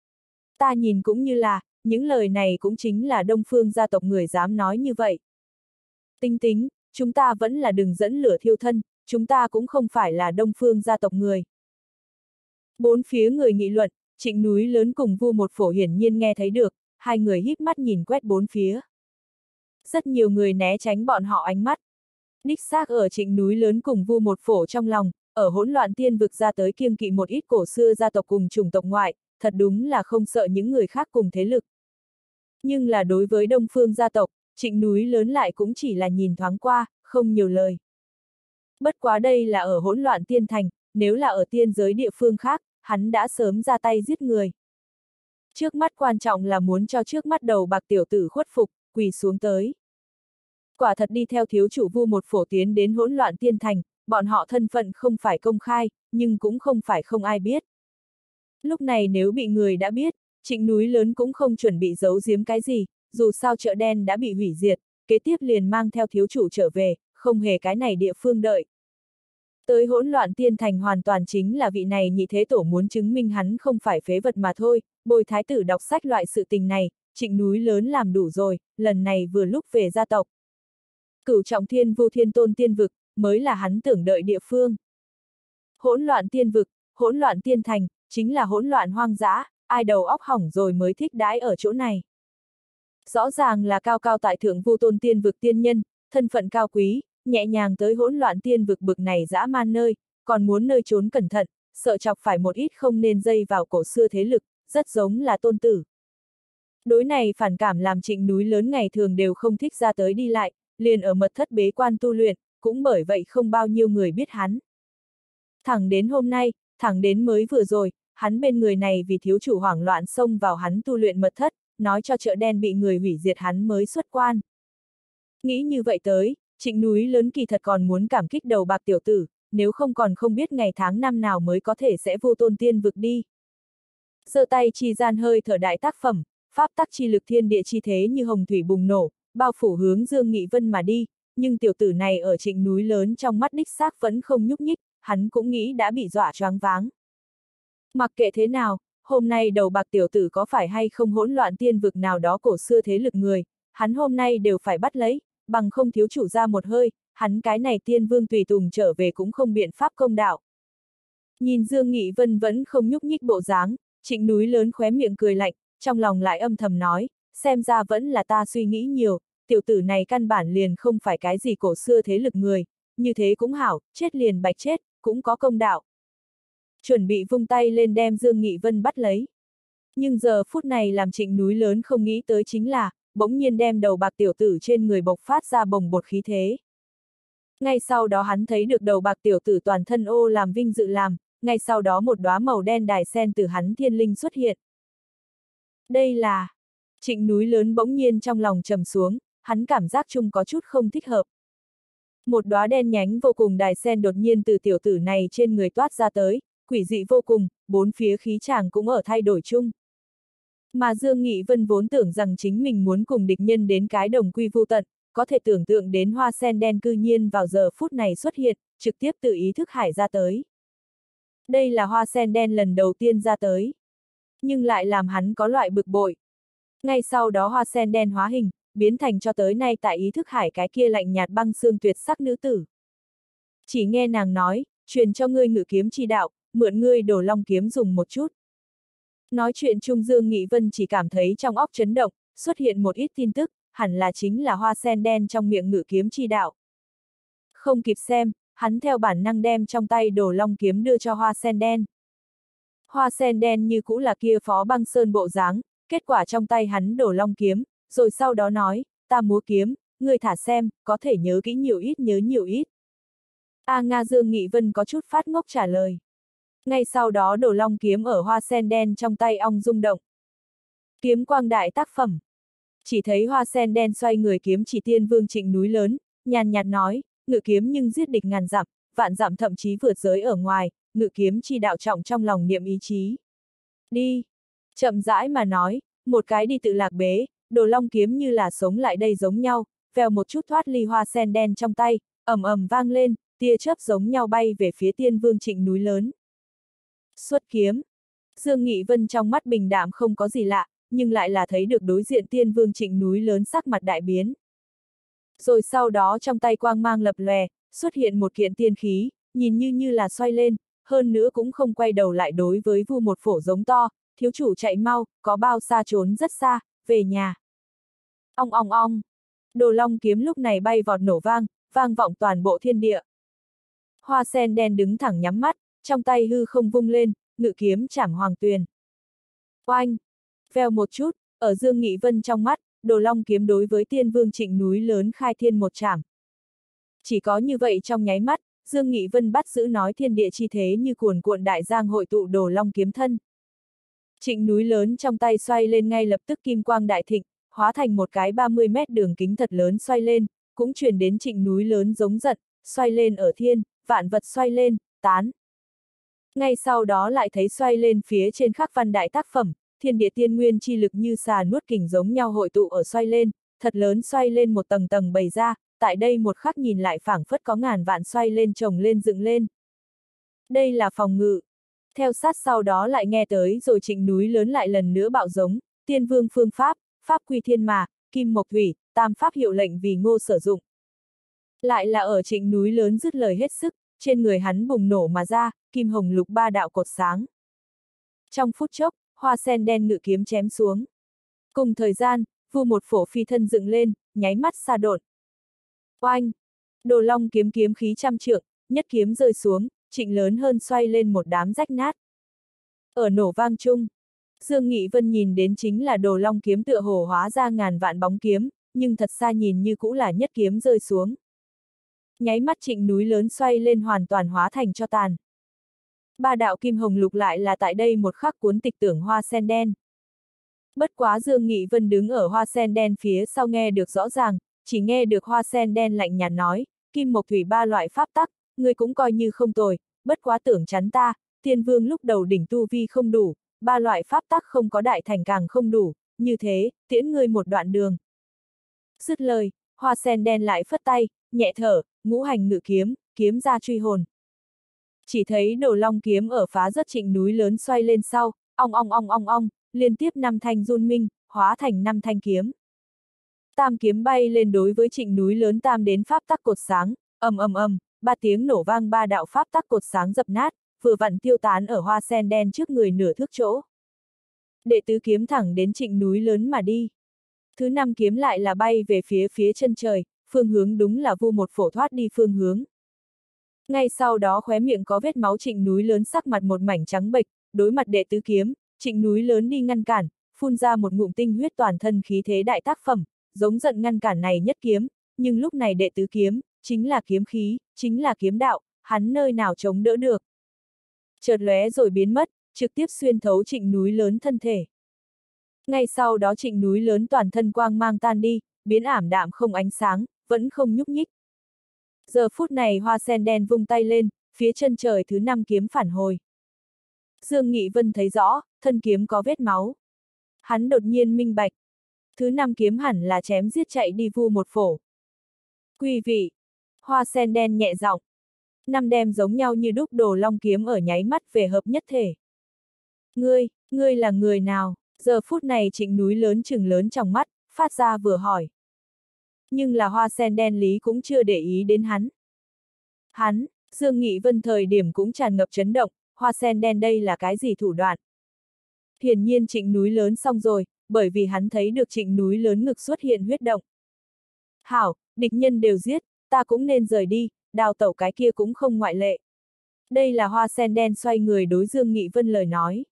Ta nhìn cũng như là, những lời này cũng chính là Đông Phương gia tộc người dám nói như vậy. Tính tính, chúng ta vẫn là đừng dẫn lửa thiêu thân, chúng ta cũng không phải là Đông Phương gia tộc người. Bốn phía người nghị luận, Trịnh Núi Lớn cùng Vu Một Phổ hiển nhiên nghe thấy được, hai người híp mắt nhìn quét bốn phía. Rất nhiều người né tránh bọn họ ánh mắt. Đích xác ở Trịnh Núi Lớn cùng Vu Một Phổ trong lòng, ở hỗn loạn tiên vực ra tới kiêng kỵ một ít cổ xưa gia tộc cùng chủng tộc ngoại, thật đúng là không sợ những người khác cùng thế lực. Nhưng là đối với Đông Phương gia tộc, Trịnh Núi Lớn lại cũng chỉ là nhìn thoáng qua, không nhiều lời. Bất quá đây là ở hỗn loạn tiên thành, nếu là ở tiên giới địa phương khác, hắn đã sớm ra tay giết người. Trước mắt quan trọng là muốn cho trước mắt đầu bạc tiểu tử khuất phục, quỳ xuống tới. Quả thật đi theo thiếu chủ Vu Một Phổ tiến đến hỗn loạn tiên thành, bọn họ thân phận không phải công khai, nhưng cũng không phải không ai biết. Lúc này nếu bị người đã biết, Trịnh Núi Lớn cũng không chuẩn bị giấu giếm cái gì, dù sao chợ đen đã bị hủy diệt, kế tiếp liền mang theo thiếu chủ trở về, không hề cái này địa phương đợi. Tới hỗn loạn tiên thành hoàn toàn chính là vị này nhị thế tổ muốn chứng minh hắn không phải phế vật mà thôi, bồi thái tử đọc sách loại sự tình này, Trịnh Núi Lớn làm đủ rồi, lần này vừa lúc về gia tộc. Cửu trọng thiên Vu Thiên Tôn tiên vực, mới là hắn tưởng đợi địa phương. Hỗn loạn tiên vực, hỗn loạn tiên thành, chính là hỗn loạn hoang dã, ai đầu óc hỏng rồi mới thích đãi ở chỗ này. Rõ ràng là cao cao tại thượng Vu Tôn tiên vực tiên nhân, thân phận cao quý, nhẹ nhàng tới hỗn loạn tiên vực bực này dã man nơi, còn muốn nơi trốn cẩn thận, sợ chọc phải một ít không nên dây vào cổ xưa thế lực, rất giống là tôn tử. Đối này phản cảm làm Trịnh Núi Lớn ngày thường đều không thích ra tới đi lại, liền ở mật thất bế quan tu luyện, cũng bởi vậy không bao nhiêu người biết hắn. Thẳng đến hôm nay, thẳng đến mới vừa rồi, hắn bên người này vì thiếu chủ hoảng loạn xông vào hắn tu luyện mật thất, nói cho chợ đen bị người hủy diệt hắn mới xuất quan. Nghĩ như vậy tới, Trịnh Núi Lớn kỳ thật còn muốn cảm kích đầu bạc tiểu tử, nếu không còn không biết ngày tháng năm nào mới có thể sẽ vô tôn tiên vực đi. Giơ tay chi gian hơi thở đại tác phẩm, pháp tắc chi lực thiên địa chi thế như hồng thủy bùng nổ, bao phủ hướng Dương Nghị Vân mà đi, nhưng tiểu tử này ở Trịnh Núi Lớn trong mắt đích xác vẫn không nhúc nhích, hắn cũng nghĩ đã bị dọa choáng váng. Mặc kệ thế nào, hôm nay đầu bạc tiểu tử có phải hay không hỗn loạn tiên vực nào đó cổ xưa thế lực người, hắn hôm nay đều phải bắt lấy, bằng không thiếu chủ ra một hơi, hắn cái này tiên vương tùy tùng trở về cũng không biện pháp công đạo. Nhìn Dương Nghị Vân vẫn không nhúc nhích bộ dáng, Trịnh Núi Lớn khóe miệng cười lạnh, trong lòng lại âm thầm nói, xem ra vẫn là ta suy nghĩ nhiều, tiểu tử này căn bản liền không phải cái gì cổ xưa thế lực người, như thế cũng hảo, chết liền bạch chết, cũng có công đạo. Chuẩn bị vung tay lên đem Dương Nghị Vân bắt lấy. Nhưng giờ phút này làm Trịnh Núi Lớn không nghĩ tới chính là, bỗng nhiên đem đầu bạc tiểu tử trên người bộc phát ra bồng bột khí thế. Ngay sau đó hắn thấy được đầu bạc tiểu tử toàn thân ô làm vinh dự làm, ngay sau đó một đóa màu đen đài sen từ hắn thiên linh xuất hiện. Đây là... Trịnh Núi Lớn bỗng nhiên trong lòng trầm xuống, hắn cảm giác chung có chút không thích hợp. Một đóa đen nhánh vô cùng đài sen đột nhiên từ tiểu tử này trên người toát ra tới, quỷ dị vô cùng, bốn phía khí chàng cũng ở thay đổi chung. Mà Dương Nghị Vân vốn tưởng rằng chính mình muốn cùng địch nhân đến cái đồng quy vu tận, có thể tưởng tượng đến hoa sen đen cư nhiên vào giờ phút này xuất hiện, trực tiếp từ ý thức hải ra tới. Đây là hoa sen đen lần đầu tiên ra tới. Nhưng lại làm hắn có loại bực bội. Ngay sau đó hoa sen đen hóa hình, biến thành cho tới nay tại ý thức hải cái kia lạnh nhạt băng xương tuyệt sắc nữ tử. Chỉ nghe nàng nói, truyền cho ngươi ngự kiếm chi đạo, mượn ngươi Đồ Long kiếm dùng một chút. Nói chuyện Trung Dương Nghị Vân chỉ cảm thấy trong óc chấn động, xuất hiện một ít tin tức, hẳn là chính là hoa sen đen trong miệng ngự kiếm chi đạo. Không kịp xem, hắn theo bản năng đem trong tay Đồ Long kiếm đưa cho hoa sen đen. Hoa sen đen như cũ là kia phó băng sơn bộ dáng, kết quả trong tay hắn Đồ Long kiếm, rồi sau đó nói, ta múa kiếm, ngươi thả xem, có thể nhớ kỹ nhiều ít nhớ nhiều ít. A Nga Dương Nghị Vân có chút phát ngốc trả lời. Ngay sau đó Đồ Long kiếm ở hoa sen đen trong tay ong rung động. Kiếm quang đại tác phẩm. Chỉ thấy hoa sen đen xoay người kiếm chỉ tiên vương Trịnh Núi Lớn, nhàn nhạt nói, ngự kiếm nhưng giết địch ngàn dặm, vạn dặm thậm chí vượt giới ở ngoài, ngự kiếm chi đạo trọng trong lòng niệm ý chí. Đi. Chậm rãi mà nói, một cái đi tự lạc bế, Đồ Long kiếm như là sống lại đây giống nhau, vèo một chút thoát ly hoa sen đen trong tay, ầm ầm vang lên, tia chớp giống nhau bay về phía tiên vương Trịnh Núi Lớn. Xuất kiếm. Dương Nghị Vân trong mắt bình đạm không có gì lạ, nhưng lại là thấy được đối diện tiên vương Trịnh Núi Lớn sắc mặt đại biến. Rồi sau đó trong tay quang mang lập lòe, xuất hiện một kiện tiên khí, nhìn như như là xoay lên, hơn nữa cũng không quay đầu lại đối với Vu Một Phổ giống to, thiếu chủ chạy mau, có bao xa trốn rất xa, về nhà. Ong ong ong. Đồ long kiếm lúc này bay vọt nổ vang, vang vọng toàn bộ thiên địa. Hoa sen đen đứng thẳng nhắm mắt, trong tay hư không vung lên, ngự kiếm chảm Hoàng Tuyền. Oanh! Vèo một chút, ở Dương Nghị Vân trong mắt, đồ long kiếm đối với tiên vương Trịnh núi lớn khai thiên một chảm. Chỉ có như vậy trong nháy mắt, Dương Nghị Vân bắt giữ nói thiên địa chi thế như cuồn cuộn đại giang hội tụ đồ long kiếm thân. Trịnh núi lớn trong tay xoay lên ngay lập tức kim quang đại thịnh, hóa thành một cái ba mươi mét đường kính thật lớn xoay lên, cũng truyền đến trịnh núi lớn giống giận, xoay lên ở thiên, vạn vật xoay lên, tán. Ngay sau đó lại thấy xoay lên phía trên khắc văn đại tác phẩm, thiên địa tiên nguyên chi lực như xà nuốt kình giống nhau hội tụ ở xoay lên, thật lớn xoay lên một tầng tầng bày ra, tại đây một khắc nhìn lại phảng phất có ngàn vạn xoay lên chồng lên dựng lên. Đây là phòng ngự. Theo sát sau đó lại nghe tới rồi trịnh núi lớn lại lần nữa bạo giống, tiên vương phương pháp, pháp quy thiên mà, kim mộc thủy, tam pháp hiệu lệnh vì ngô sử dụng. Lại là ở trịnh núi lớn dứt lời hết sức, trên người hắn bùng nổ mà ra, kim hồng lục ba đạo cột sáng. Trong phút chốc, hoa sen đen ngự kiếm chém xuống. Cùng thời gian, vu một phổ phi thân dựng lên, nháy mắt xa đột. Oanh! Đồ long kiếm kiếm khí trăm trượng, nhất kiếm rơi xuống, trịnh lớn hơn xoay lên một đám rách nát. Ở nổ vang chung, Dương Nghị Vân nhìn đến chính là đồ long kiếm tựa hồ hóa ra ngàn vạn bóng kiếm, nhưng thật xa nhìn như cũ là nhất kiếm rơi xuống. Nháy mắt trịnh núi lớn xoay lên hoàn toàn hóa thành cho tàn. Ba đạo kim hồng lục lại là tại đây một khắc cuốn tịch tưởng hoa sen đen. Bất quá Dương Nghị Vân đứng ở hoa sen đen phía sau nghe được rõ ràng, chỉ nghe được hoa sen đen lạnh nhạt nói, kim mộc thủy ba loại pháp tắc, ngươi cũng coi như không tồi, bất quá tưởng chắn ta, tiên vương lúc đầu đỉnh tu vi không đủ, ba loại pháp tắc không có đại thành càng không đủ, như thế, tiễn ngươi một đoạn đường. Dứt lời, hoa sen đen lại phất tay, nhẹ thở, ngũ hành ngự kiếm, kiếm ra truy hồn. Chỉ thấy đồ long kiếm ở phá rất trịnh núi lớn xoay lên sau, ong ong ong ong ong, liên tiếp năm thanh run minh, hóa thành năm thanh kiếm. Tam kiếm bay lên đối với trịnh núi lớn tam đến pháp tắc cột sáng, ầm ầm ầm, ba tiếng nổ vang ba đạo pháp tắc cột sáng dập nát, vừa vặn tiêu tán ở hoa sen đen trước người nửa thước chỗ. Đệ tứ kiếm thẳng đến trịnh núi lớn mà đi. Thứ năm kiếm lại là bay về phía phía chân trời, phương hướng đúng là vu một phổ thoát đi phương hướng. Ngay sau đó khóe miệng có vết máu trịnh núi lớn sắc mặt một mảnh trắng bệch, đối mặt đệ tứ kiếm, trịnh núi lớn đi ngăn cản, phun ra một ngụm tinh huyết toàn thân khí thế đại tác phẩm, giống giận ngăn cản này nhất kiếm, nhưng lúc này đệ tứ kiếm, chính là kiếm khí, chính là kiếm đạo, hắn nơi nào chống đỡ được. Chợt lóe rồi biến mất, trực tiếp xuyên thấu trịnh núi lớn thân thể. Ngay sau đó trịnh núi lớn toàn thân quang mang tan đi, biến ảm đạm không ánh sáng, vẫn không nhúc nhích. Giờ phút này hoa sen đen vung tay lên, phía chân trời thứ năm kiếm phản hồi. Dương Nghị Vân thấy rõ, thân kiếm có vết máu. Hắn đột nhiên minh bạch. Thứ năm kiếm hẳn là chém giết chạy đi vu một phổ. Quý vị! Hoa sen đen nhẹ giọng. Năm đem giống nhau như đúc đồ long kiếm ở nháy mắt về hợp nhất thể. Ngươi, ngươi là người nào? Giờ phút này trịnh núi lớn trừng lớn trong mắt, phát ra vừa hỏi. Nhưng là hoa sen đen lý cũng chưa để ý đến hắn. Hắn, Dương Nghị Vân thời điểm cũng tràn ngập chấn động, hoa sen đen đây là cái gì thủ đoạn? Hiển nhiên trịnh núi lớn xong rồi, bởi vì hắn thấy được trịnh núi lớn ngực xuất hiện huyết động. Hảo, địch nhân đều giết, ta cũng nên rời đi, đào tẩu cái kia cũng không ngoại lệ. Đây là hoa sen đen xoay người đối Dương Nghị Vân lời nói.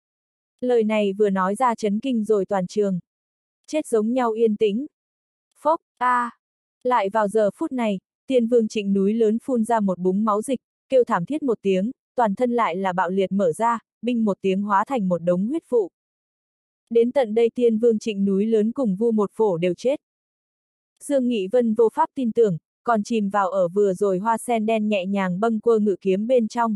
Lời này vừa nói ra chấn kinh rồi toàn trường. Chết giống nhau yên tĩnh. Phốc, a, à. Lại vào giờ phút này, tiên vương trịnh núi lớn phun ra một búng máu dịch, kêu thảm thiết một tiếng, toàn thân lại là bạo liệt mở ra, binh một tiếng hóa thành một đống huyết vụ. Đến tận đây tiên vương trịnh núi lớn cùng vu một phổ đều chết. Dương Nghị Vân vô pháp tin tưởng, còn chìm vào ở vừa rồi hoa sen đen nhẹ nhàng bâng quơ ngự kiếm bên trong.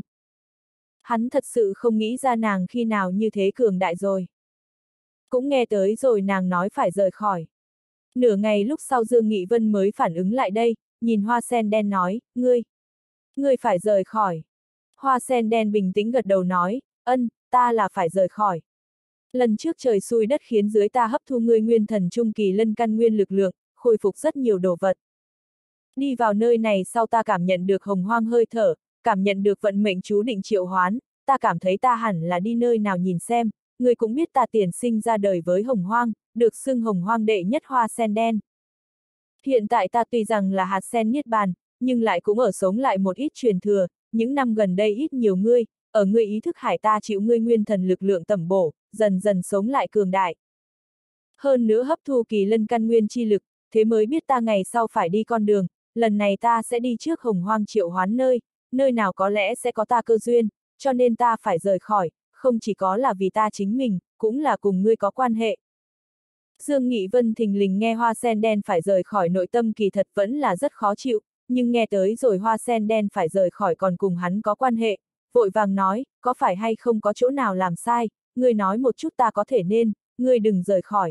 Hắn thật sự không nghĩ ra nàng khi nào như thế cường đại rồi. Cũng nghe tới rồi nàng nói phải rời khỏi. Nửa ngày lúc sau Dương Nghị Vân mới phản ứng lại đây, nhìn hoa sen đen nói, ngươi, ngươi phải rời khỏi. Hoa sen đen bình tĩnh gật đầu nói, ân, ta là phải rời khỏi. Lần trước trời xui đất khiến dưới ta hấp thu ngươi nguyên thần trung kỳ lân căn nguyên lực lượng, khôi phục rất nhiều đồ vật. Đi vào nơi này sau ta cảm nhận được hồng hoang hơi thở, cảm nhận được vận mệnh chú định triệu hoán, ta cảm thấy ta hẳn là đi nơi nào nhìn xem, ngươi cũng biết ta tiền sinh ra đời với hồng hoang, được xưng hồng hoang đệ nhất hoa sen đen. Hiện tại ta tuy rằng là hạt sen niết bàn, nhưng lại cũng ở sống lại một ít truyền thừa, những năm gần đây ít nhiều ngươi, ở ngươi ý thức hải ta chịu ngươi nguyên thần lực lượng tẩm bổ, dần dần sống lại cường đại. Hơn nữa hấp thu kỳ lân căn nguyên chi lực, thế mới biết ta ngày sau phải đi con đường, lần này ta sẽ đi trước hồng hoang triệu hoán nơi, nơi nào có lẽ sẽ có ta cơ duyên, cho nên ta phải rời khỏi, không chỉ có là vì ta chính mình, cũng là cùng ngươi có quan hệ. Dương Nghị Vân thình lình nghe hoa sen đen phải rời khỏi nội tâm kỳ thật vẫn là rất khó chịu, nhưng nghe tới rồi hoa sen đen phải rời khỏi còn cùng hắn có quan hệ, vội vàng nói, có phải hay không có chỗ nào làm sai, ngươi nói một chút ta có thể nên, ngươi đừng rời khỏi.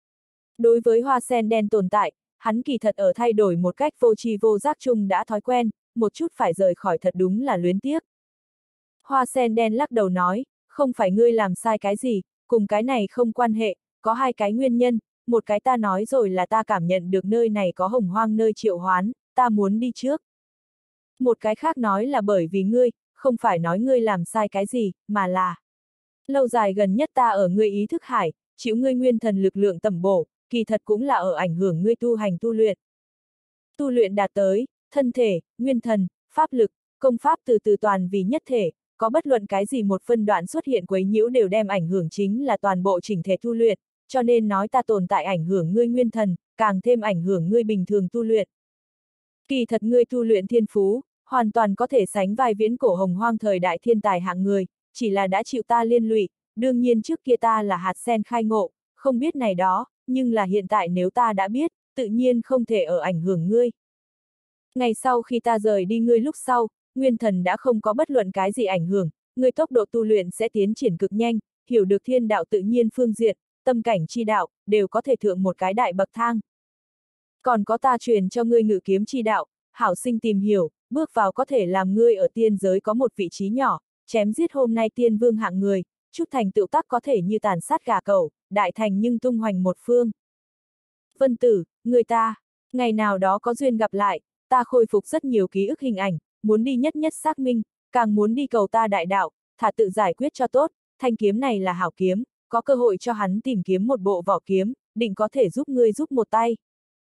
Đối với hoa sen đen tồn tại, hắn kỳ thật ở thay đổi một cách vô tri vô giác chung đã thói quen, một chút phải rời khỏi thật đúng là luyến tiếc. Hoa sen đen lắc đầu nói, không phải ngươi làm sai cái gì, cùng cái này không quan hệ, có hai cái nguyên nhân, một cái ta nói rồi là ta cảm nhận được nơi này có hồng hoang nơi triệu hoán, ta muốn đi trước. Một cái khác nói là bởi vì ngươi, không phải nói ngươi làm sai cái gì, mà là lâu dài gần nhất ta ở ngươi ý thức hải, chịu ngươi nguyên thần lực lượng tẩm bổ, kỳ thật cũng là ở ảnh hưởng ngươi tu hành tu luyện. Tu luyện đạt tới, thân thể, nguyên thần, pháp lực, công pháp từ từ toàn vì nhất thể, có bất luận cái gì một phân đoạn xuất hiện quấy nhiễu đều đem ảnh hưởng chính là toàn bộ chỉnh thể tu luyện, cho nên nói ta tồn tại ảnh hưởng ngươi nguyên thần, càng thêm ảnh hưởng ngươi bình thường tu luyện. Kỳ thật ngươi tu luyện thiên phú, hoàn toàn có thể sánh vai viễn cổ hồng hoang thời đại thiên tài hạng người, chỉ là đã chịu ta liên lụy, đương nhiên trước kia ta là hạt sen khai ngộ, không biết này đó, nhưng là hiện tại nếu ta đã biết, tự nhiên không thể ở ảnh hưởng ngươi. Ngày sau khi ta rời đi ngươi lúc sau, nguyên thần đã không có bất luận cái gì ảnh hưởng, ngươi tốc độ tu luyện sẽ tiến triển cực nhanh, hiểu được thiên đạo tự nhiên phương diện, tâm cảnh chi đạo, đều có thể thượng một cái đại bậc thang. Còn có ta truyền cho ngươi ngự kiếm chi đạo, hảo sinh tìm hiểu, bước vào có thể làm ngươi ở tiên giới có một vị trí nhỏ, chém giết hôm nay tiên vương hạng người, chút thành tựu tắc có thể như tàn sát gà cẩu, đại thành nhưng tung hoành một phương. Vân Tử, người ta, ngày nào đó có duyên gặp lại, ta khôi phục rất nhiều ký ức hình ảnh, muốn đi nhất nhất xác minh, càng muốn đi cầu ta đại đạo, thả tự giải quyết cho tốt, thanh kiếm này là hảo kiếm, có cơ hội cho hắn tìm kiếm một bộ vỏ kiếm, định có thể giúp ngươi giúp một tay.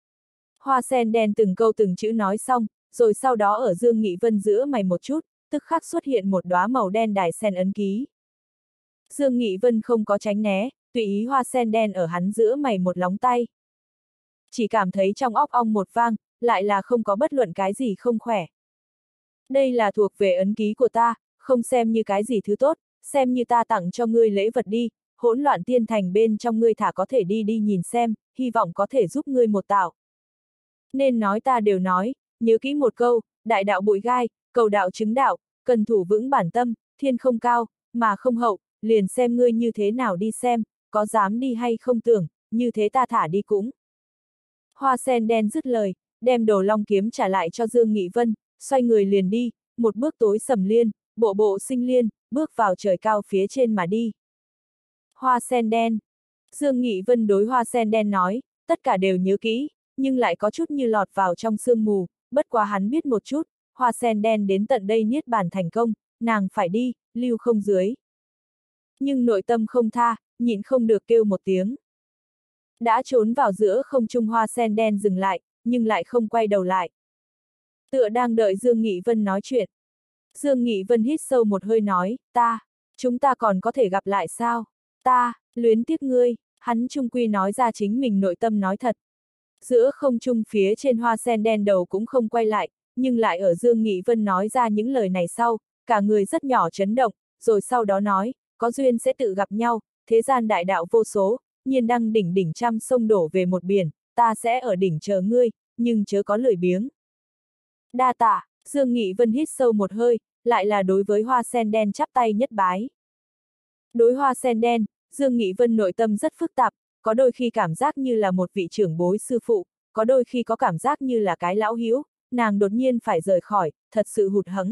Hoa sen đen từng câu từng chữ nói xong, rồi sau đó ở Dương Nghị Vân giữa mày một chút, tức khắc xuất hiện một đóa màu đen đài sen ấn ký. Dương Nghị Vân không có tránh né, tùy ý hoa sen đen ở hắn giữa mày một lóng tay. Chỉ cảm thấy trong óc ong một vang, lại là không có bất luận cái gì không khỏe. Đây là thuộc về ấn ký của ta, không xem như cái gì thứ tốt, xem như ta tặng cho ngươi lễ vật đi, hỗn loạn tiên thành bên trong ngươi thả có thể đi đi nhìn xem, hy vọng có thể giúp ngươi một tạo. Nên nói ta đều nói, nhớ kỹ một câu, đại đạo bụi gai, cầu đạo chứng đạo, cần thủ vững bản tâm, thiên không cao, mà không hậu, liền xem ngươi như thế nào đi xem, có dám đi hay không tưởng, như thế ta thả đi cũng. Hoa sen đen dứt lời, đem đồ long kiếm trả lại cho Dương Nghị Vân, xoay người liền đi, một bước tối sầm liên, bộ bộ sinh liên, bước vào trời cao phía trên mà đi. Hoa sen đen. Dương Nghị Vân đối hoa sen đen nói, tất cả đều nhớ kỹ, nhưng lại có chút như lọt vào trong sương mù, bất quá hắn biết một chút, hoa sen đen đến tận đây niết bàn thành công, nàng phải đi, lưu không dưới. Nhưng nội tâm không tha, nhịn không được kêu một tiếng. Đã trốn vào giữa không trung hoa sen đen dừng lại, nhưng lại không quay đầu lại. Tựa đang đợi Dương Nghị Vân nói chuyện. Dương Nghị Vân hít sâu một hơi nói, ta, chúng ta còn có thể gặp lại sao? Ta, luyến tiếc ngươi, hắn trung quy nói ra chính mình nội tâm nói thật. Giữa không trung phía trên hoa sen đen đầu cũng không quay lại, nhưng lại ở Dương Nghị Vân nói ra những lời này sau, cả người rất nhỏ chấn động, rồi sau đó nói, có duyên sẽ tự gặp nhau, thế gian đại đạo vô số, nhiên đăng đỉnh đỉnh trăm sông đổ về một biển, ta sẽ ở đỉnh chờ ngươi, nhưng chớ có lười biếng. Đa tạ, Dương Nghị Vân hít sâu một hơi, lại là đối với hoa sen đen chắp tay nhất bái. Đối hoa sen đen, Dương Nghị Vân nội tâm rất phức tạp, có đôi khi cảm giác như là một vị trưởng bối sư phụ, có đôi khi có cảm giác như là cái lão hữu, nàng đột nhiên phải rời khỏi, thật sự hụt hẫng.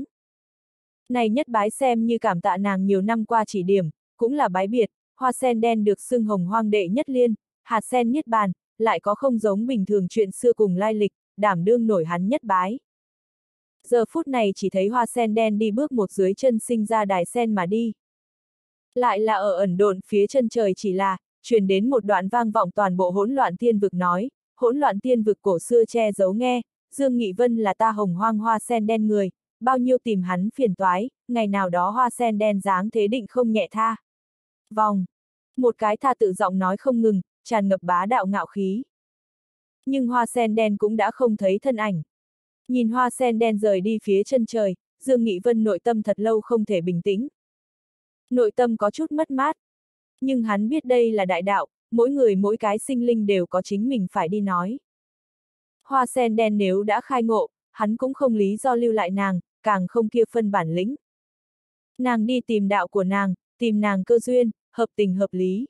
Này nhất bái xem như cảm tạ nàng nhiều năm qua chỉ điểm, cũng là bái biệt, hoa sen đen được xưng hồng hoang đệ nhất liên, hạt sen niết bàn, lại có không giống bình thường chuyện xưa cùng lai lịch, đảm đương nổi hắn nhất bái. Giờ phút này chỉ thấy hoa sen đen đi bước một dưới chân sinh ra đài sen mà đi. Lại là ở ẩn độn phía chân trời chỉ là, truyền đến một đoạn vang vọng toàn bộ hỗn loạn tiên vực nói, hỗn loạn tiên vực cổ xưa che giấu nghe, Dương Nghị Vân là ta hồng hoang hoa sen đen người, bao nhiêu tìm hắn phiền toái, ngày nào đó hoa sen đen dáng thế định không nhẹ tha. Vòng. Một cái tha tự giọng nói không ngừng, tràn ngập bá đạo ngạo khí. Nhưng hoa sen đen cũng đã không thấy thân ảnh. Nhìn hoa sen đen rời đi phía chân trời, Dương Nghị Vân nội tâm thật lâu không thể bình tĩnh. Nội tâm có chút mất mát. Nhưng hắn biết đây là đại đạo, mỗi người mỗi cái sinh linh đều có chính mình phải đi nói. Hoa sen đen nếu đã khai ngộ, hắn cũng không lý do lưu lại nàng, càng không kia phân bản lĩnh. Nàng đi tìm đạo của nàng, tìm nàng cơ duyên, hợp tình hợp lý.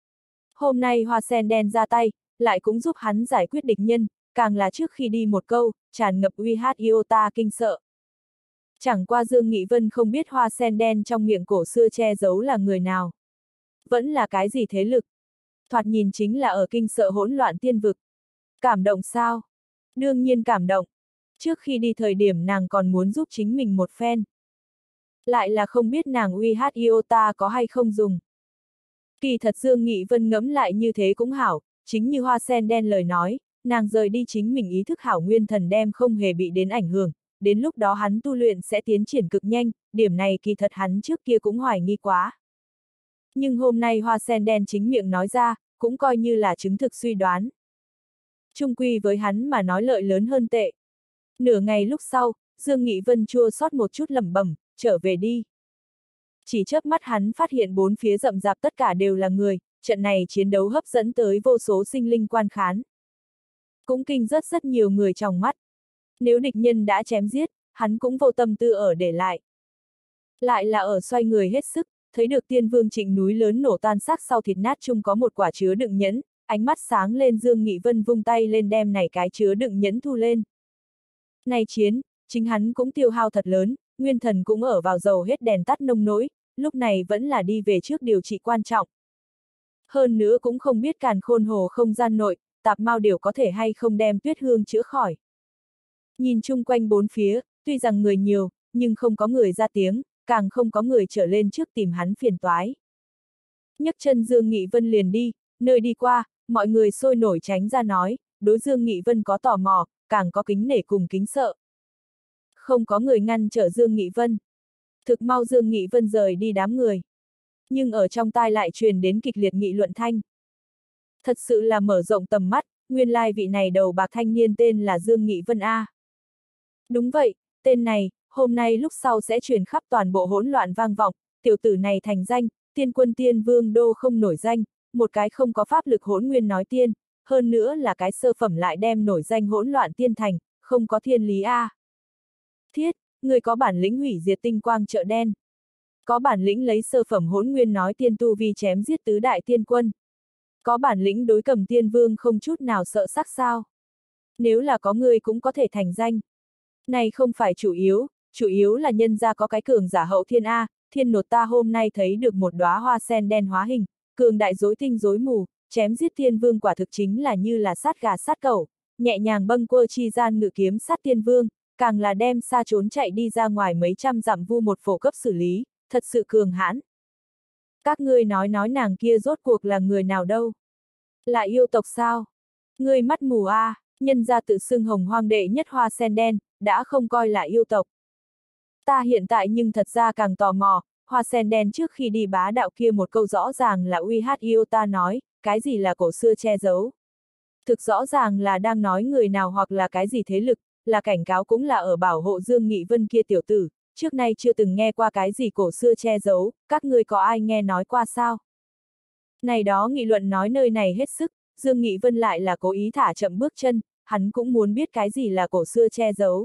Hôm nay hoa sen đen ra tay, lại cũng giúp hắn giải quyết địch nhân, càng là trước khi đi một câu, tràn ngập uy hát iota kinh sợ. Chẳng qua Dương Nghị Vân không biết hoa sen đen trong miệng cổ xưa che giấu là người nào. Vẫn là cái gì thế lực. Thoạt nhìn chính là ở kinh sợ hỗn loạn tiên vực. Cảm động sao? Đương nhiên cảm động. Trước khi đi thời điểm nàng còn muốn giúp chính mình một phen. Lại là không biết nàng uy hát iota có hay không dùng. Kỳ thật Dương Nghị Vân ngẫm lại như thế cũng hảo, chính như hoa sen đen lời nói, nàng rời đi chính mình ý thức hảo nguyên thần đem không hề bị đến ảnh hưởng, đến lúc đó hắn tu luyện sẽ tiến triển cực nhanh, điểm này kỳ thật hắn trước kia cũng hoài nghi quá. Nhưng hôm nay hoa sen đen chính miệng nói ra, cũng coi như là chứng thực suy đoán. Chung quy với hắn mà nói lợi lớn hơn tệ. Nửa ngày lúc sau, Dương Nghị Vân chua xót một chút lẩm bẩm, trở về đi. Chỉ chớp mắt hắn phát hiện bốn phía rậm rạp tất cả đều là người, trận này chiến đấu hấp dẫn tới vô số sinh linh quan khán. Cũng kinh rất rất nhiều người trong mắt. Nếu địch nhân đã chém giết, hắn cũng vô tâm tư ở để lại. Lại là ở xoay người hết sức, thấy được tiên vương Trịnh núi lớn nổ tan xác sau thịt nát chung có một quả chứa đựng nhẫn, ánh mắt sáng lên Dương Nghị Vân vung tay lên đem này cái chứa đựng nhẫn thu lên. Này chiến, chính hắn cũng tiêu hao thật lớn, nguyên thần cũng ở vào dầu hết đèn tắt nông nỗi, lúc này vẫn là đi về trước điều trị quan trọng. Hơn nữa cũng không biết càn khôn hồ không gian nội, tạp mao điều có thể hay không đem tuyết hương chữa khỏi. Nhìn chung quanh bốn phía, tuy rằng người nhiều, nhưng không có người ra tiếng, càng không có người trở lên trước tìm hắn phiền toái. Nhấc chân Dương Nghị Vân liền đi, nơi đi qua, mọi người sôi nổi tránh ra nói, đối Dương Nghị Vân có tò mò, càng có kính nể cùng kính sợ. Không có người ngăn trở Dương Nghị Vân. Thực mau Dương Nghị Vân rời đi đám người. Nhưng ở trong tai lại truyền đến kịch liệt nghị luận thanh. Thật sự là mở rộng tầm mắt, nguyên lai vị này đầu bạc thanh niên tên là Dương Nghị Vân A. Đúng vậy, tên này, hôm nay lúc sau sẽ truyền khắp toàn bộ hỗn loạn vang vọng, tiểu tử này thành danh, tiên quân tiên vương đô không nổi danh, một cái không có pháp lực hỗn nguyên nói tiên, hơn nữa là cái sơ phẩm lại đem nổi danh hỗn loạn tiên thành, không có thiên lý A. Thiết, người có bản lĩnh hủy diệt tinh quang chợ đen. Có bản lĩnh lấy sơ phẩm hỗn nguyên nói tiên tu vi chém giết tứ đại tiên quân. Có bản lĩnh đối cầm tiên vương không chút nào sợ sắc sao. Nếu là có người cũng có thể thành danh. Này không phải chủ yếu, chủ yếu là nhân gia có cái cường giả hậu thiên A, thiên nột ta hôm nay thấy được một đóa hoa sen đen hóa hình, cường đại dối tinh dối mù, chém giết tiên vương quả thực chính là như là sát gà sát cẩu, nhẹ nhàng bâng quơ chi gian ngự kiếm sát tiên vương, càng là đem xa trốn chạy đi ra ngoài mấy trăm dặm vu một phổ cấp xử lý, thật sự cường hãn. Các ngươi nói nói nàng kia rốt cuộc là người nào đâu? Là yêu tộc sao? Ngươi mắt mù a, à, nhân gia tự xưng hồng hoang đệ nhất hoa sen đen, đã không coi là yêu tộc. Ta hiện tại nhưng thật ra càng tò mò, hoa sen đen trước khi đi bá đạo kia một câu rõ ràng là uy hát iota nói, cái gì là cổ xưa che giấu. Thực rõ ràng là đang nói người nào hoặc là cái gì thế lực, là cảnh cáo cũng là ở bảo hộ Dương Nghị Vân kia tiểu tử, trước nay chưa từng nghe qua cái gì cổ xưa che giấu, các ngươi có ai nghe nói qua sao? Này đó nghị luận nói nơi này hết sức, Dương Nghị Vân lại là cố ý thả chậm bước chân, hắn cũng muốn biết cái gì là cổ xưa che giấu.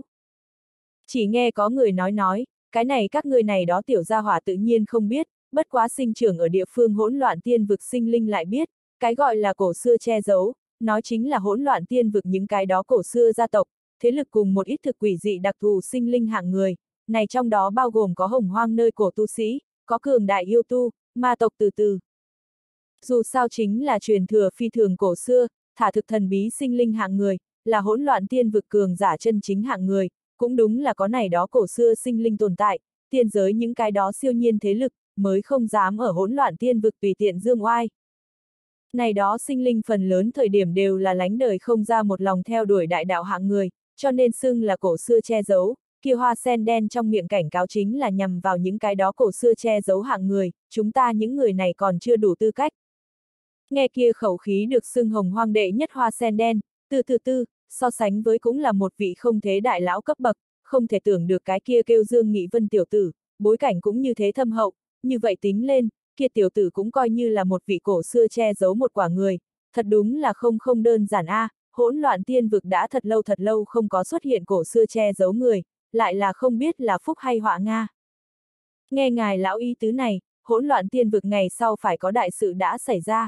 Chỉ nghe có người nói nói, cái này các ngươi này đó tiểu gia hỏa tự nhiên không biết, bất quá sinh trưởng ở địa phương hỗn loạn tiên vực sinh linh lại biết, cái gọi là cổ xưa che giấu, nói chính là hỗn loạn tiên vực những cái đó cổ xưa gia tộc, thế lực cùng một ít thực quỷ dị đặc thù sinh linh hạng người, này trong đó bao gồm có hồng hoang nơi cổ tu sĩ, có cường đại yêu tu, ma tộc từ từ. Dù sao chính là truyền thừa phi thường cổ xưa, thả thực thần bí sinh linh hạng người, là hỗn loạn tiên vực cường giả chân chính hạng người, cũng đúng là có này đó cổ xưa sinh linh tồn tại, tiên giới những cái đó siêu nhiên thế lực, mới không dám ở hỗn loạn tiên vực tùy tiện dương oai. Này đó sinh linh phần lớn thời điểm đều là lánh đời không ra một lòng theo đuổi đại đạo hạng người, cho nên xưng là cổ xưa che giấu, kia hoa sen đen trong miệng cảnh cáo chính là nhằm vào những cái đó cổ xưa che giấu hạng người, chúng ta những người này còn chưa đủ tư cách. Nghe kia khẩu khí được xưng hồng hoang đệ nhất hoa sen đen, từ từ tư, so sánh với cũng là một vị không thế đại lão cấp bậc, không thể tưởng được cái kia kêu Dương Nghị Vân tiểu tử, bối cảnh cũng như thế thâm hậu, như vậy tính lên, kia tiểu tử cũng coi như là một vị cổ xưa che giấu một quả người, thật đúng là không không đơn giản a, à, hỗn loạn tiên vực đã thật lâu thật lâu không có xuất hiện cổ xưa che giấu người, lại là không biết là phúc hay họa Nga. Nghe ngài lão ý tứ này, hỗn loạn tiên vực ngày sau phải có đại sự đã xảy ra.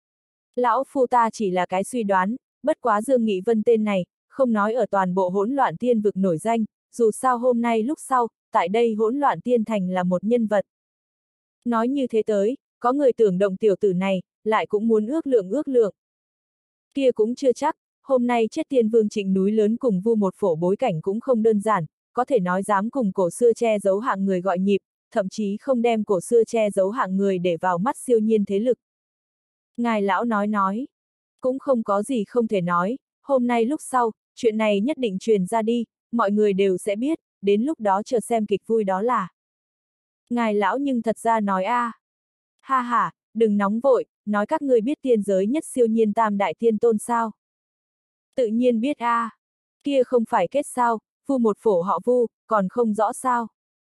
Lão phu ta chỉ là cái suy đoán, bất quá Dương Nghị Vân tên này, không nói ở toàn bộ hỗn loạn tiên vực nổi danh, dù sao hôm nay lúc sau, tại đây hỗn loạn tiên thành là một nhân vật. Nói như thế tới, có người tưởng động tiểu tử này, lại cũng muốn ước lượng ước lượng. Kia cũng chưa chắc, hôm nay chết tiên vương Trịnh núi lớn cùng vu một phổ bối cảnh cũng không đơn giản, có thể nói dám cùng cổ xưa che giấu hạng người gọi nhịp, thậm chí không đem cổ xưa che giấu hạng người để vào mắt siêu nhiên thế lực. Ngài lão nói nói, cũng không có gì không thể nói, hôm nay lúc sau, chuyện này nhất định truyền ra đi, mọi người đều sẽ biết, đến lúc đó chờ xem kịch vui đó là. Ngài lão nhưng thật ra nói a, à. Ha ha, đừng nóng vội, nói các ngươi biết tiên giới nhất siêu nhiên tam đại tiên tôn sao. Tự nhiên biết a, à. Kia không phải kết sao, vu một phổ họ vu, còn không rõ sao.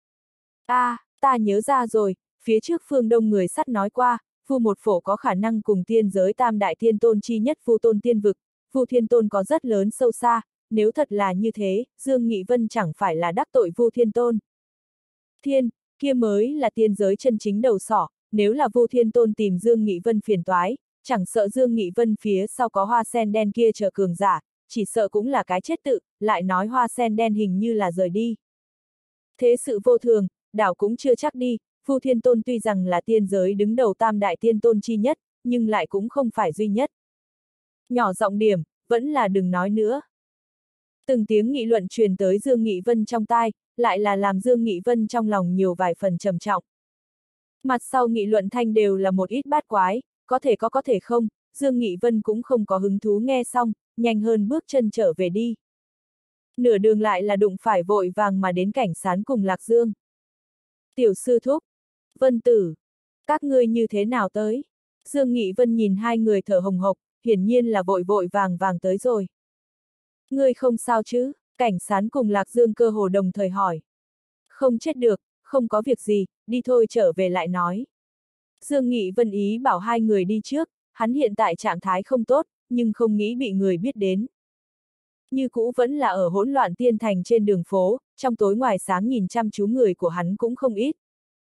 A, à, ta nhớ ra rồi, phía trước phương đông người sắt nói qua, vu một phổ có khả năng cùng tiên giới tam đại thiên tôn chi nhất vu tôn tiên vực, vu thiên tôn có rất lớn sâu xa, nếu thật là như thế, Dương Nghị Vân chẳng phải là đắc tội vu thiên tôn. Thiên, kia mới là tiên giới chân chính đầu sỏ, nếu là vu thiên tôn tìm Dương Nghị Vân phiền toái, chẳng sợ Dương Nghị Vân phía sau có hoa sen đen kia chờ cường giả, chỉ sợ cũng là cái chết tự, lại nói hoa sen đen hình như là rời đi. Thế sự vô thường, đảo cũng chưa chắc đi, vu thiên tôn tuy rằng là tiên giới đứng đầu tam đại tiên tôn chi nhất, nhưng lại cũng không phải duy nhất. Nhỏ giọng điểm, vẫn là đừng nói nữa. Từng tiếng nghị luận truyền tới Dương Nghị Vân trong tai, lại là làm Dương Nghị Vân trong lòng nhiều vài phần trầm trọng. Mặt sau nghị luận thanh đều là một ít bát quái, có thể có có thể không, Dương Nghị Vân cũng không có hứng thú nghe xong, nhanh hơn bước chân trở về đi. Nửa đường lại là đụng phải vội vàng mà đến Cảnh Sán cùng Lạc Dương. Tiểu sư thúc, Vân tử, các ngươi như thế nào tới? Dương Nghị Vân nhìn hai người thở hồng hộc, hiển nhiên là vội vội vàng vàng tới rồi. Ngươi không sao chứ? Cảnh Sán cùng Lạc Dương cơ hồ đồng thời hỏi. Không chết được, không có việc gì, đi thôi trở về lại nói. Dương Nghị Vân ý bảo hai người đi trước, hắn hiện tại trạng thái không tốt, nhưng không nghĩ bị người biết đến. Như cũ vẫn là ở hỗn loạn tiên thành trên đường phố, trong tối ngoài sáng nhìn chăm chú người của hắn cũng không ít.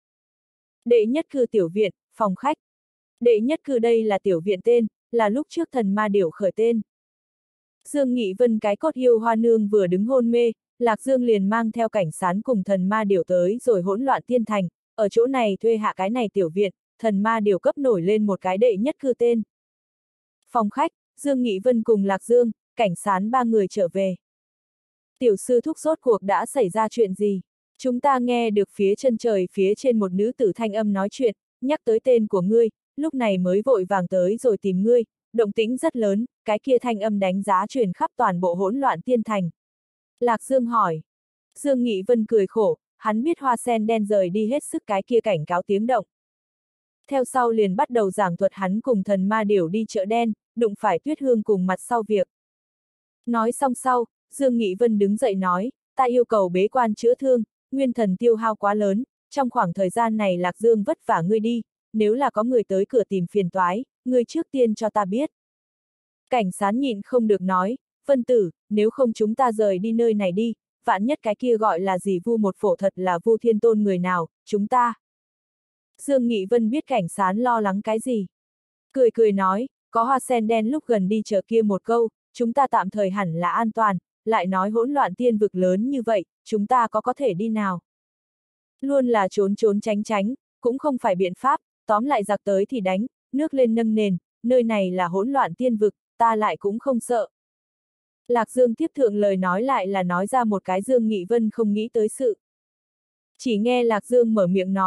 Đệ nhất cư tiểu viện, phòng khách. Đệ nhất cư đây là tiểu viện tên, là lúc trước thần ma điểu khởi tên. Dương Nghị Vân cái cốt yêu hoa nương vừa đứng hôn mê, Lạc Dương liền mang theo Cảnh Sán cùng thần ma điểu tới rồi hỗn loạn tiên thành, ở chỗ này thuê hạ cái này tiểu viện, thần ma điểu cấp nổi lên một cái đệ nhất cư tên. Phòng khách, Dương Nghị Vân cùng Lạc Dương, Cảnh Sán ba người trở về. Tiểu sư thúc rốt cuộc đã xảy ra chuyện gì? Chúng ta nghe được phía chân trời phía trên một nữ tử thanh âm nói chuyện, nhắc tới tên của ngươi, lúc này mới vội vàng tới rồi tìm ngươi, động tĩnh rất lớn, cái kia thanh âm đánh giá truyền khắp toàn bộ hỗn loạn tiên thành. Lạc Dương hỏi. Dương Nghị Vân cười khổ, hắn biết hoa sen đen rời đi hết sức cái kia cảnh cáo tiếng động. Theo sau liền bắt đầu giảng thuật hắn cùng thần ma điểu đi chợ đen, đụng phải Tuyết Hương cùng mặt sau việc. Nói xong sau, Dương Nghị Vân đứng dậy nói, ta yêu cầu bế quan chữa thương, nguyên thần tiêu hao quá lớn, trong khoảng thời gian này Lạc Dương vất vả ngươi đi, nếu là có người tới cửa tìm phiền toái, ngươi trước tiên cho ta biết. Cảnh Sán nhịn không được nói, Vân tử, nếu không chúng ta rời đi nơi này đi, vạn nhất cái kia gọi là gì vu một phổ thật là vu thiên tôn người nào, chúng ta. Dương Nghị Vân biết Cảnh Sán lo lắng cái gì. Cười cười nói, có hoa sen đen lúc gần đi chờ kia một câu, chúng ta tạm thời hẳn là an toàn, lại nói hỗn loạn tiên vực lớn như vậy, chúng ta có có thể đi nào. Luôn là trốn trốn tránh tránh, cũng không phải biện pháp, tóm lại giặc tới thì đánh, nước lên nâng nền, nơi này là hỗn loạn tiên vực, ta lại cũng không sợ. Lạc Dương tiếp thượng lời nói lại là nói ra một cái Dương Nghị Vân không nghĩ tới sự. Chỉ nghe Lạc Dương mở miệng nói,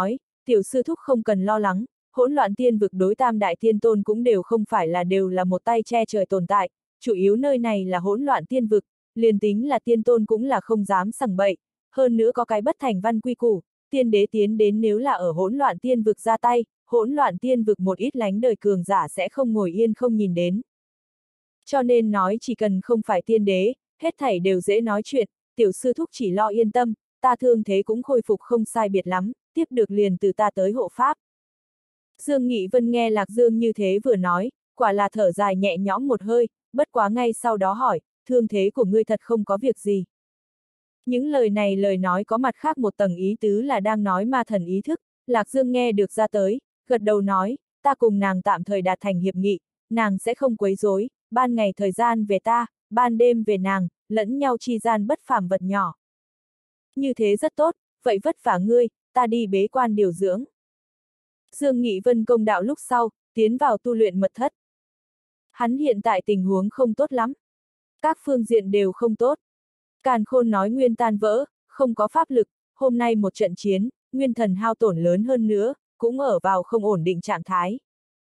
Tiểu sư thúc không cần lo lắng, hỗn loạn tiên vực đối tam đại tiên tôn cũng đều không phải là đều là một tay che trời tồn tại, chủ yếu nơi này là hỗn loạn tiên vực, liền tính là tiên tôn cũng là không dám sằng bậy, hơn nữa có cái bất thành văn quy củ, tiên đế tiến đến nếu là ở hỗn loạn tiên vực ra tay, hỗn loạn tiên vực một ít lánh đời cường giả sẽ không ngồi yên không nhìn đến. Cho nên nói chỉ cần không phải tiên đế, hết thảy đều dễ nói chuyện, tiểu sư thúc chỉ lo yên tâm, ta thương thế cũng khôi phục không sai biệt lắm, tiếp được liền từ ta tới hộ pháp. Dương Nghị Vân nghe Lạc Dương như thế vừa nói, quả là thở dài nhẹ nhõm một hơi, bất quá ngay sau đó hỏi, thương thế của ngươi thật không có việc gì. Những lời này lời nói có mặt khác một tầng ý tứ là đang nói ma thần ý thức, Lạc Dương nghe được ra tới, gật đầu nói, ta cùng nàng tạm thời đạt thành hiệp nghị, nàng sẽ không quấy rối, ban ngày thời gian về ta, ban đêm về nàng, lẫn nhau chi gian bất phàm vật nhỏ. Như thế rất tốt, vậy vất vả ngươi, ta đi bế quan điều dưỡng. Dương Nghị Vân công đạo lúc sau, tiến vào tu luyện mật thất. Hắn hiện tại tình huống không tốt lắm. Các phương diện đều không tốt. Càn Khôn nói nguyên tan vỡ, không có pháp lực, hôm nay một trận chiến, nguyên thần hao tổn lớn hơn nữa, cũng ở vào không ổn định trạng thái.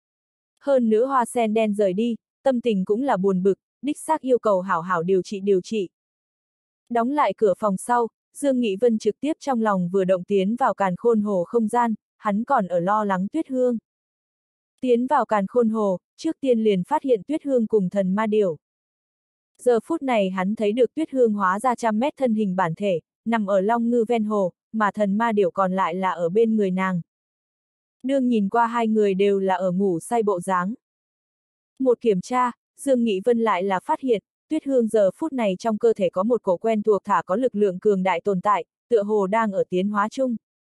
Hơn nữa Hoa Sen đen rời đi, tâm tình cũng là buồn bực, đích xác yêu cầu hảo hảo điều trị điều trị. Đóng lại cửa phòng sau, Dương Nghị Vân trực tiếp trong lòng vừa động tiến vào Càn Khôn hồ không gian, hắn còn ở lo lắng Tuyết Hương. Tiến vào Càn Khôn hồ, trước tiên liền phát hiện Tuyết Hương cùng thần ma điểu. Giờ phút này hắn thấy được Tuyết Hương hóa ra trăm mét thân hình bản thể, nằm ở long ngư ven hồ, mà thần ma điểu còn lại là ở bên người nàng. Đương nhìn qua hai người đều là ở ngủ say bộ dáng. Một kiểm tra, Dương Nghị Vân lại là phát hiện, Tuyết Hương giờ phút này trong cơ thể có một cổ quen thuộc thả có lực lượng cường đại tồn tại, tựa hồ đang ở tiến hóa chung.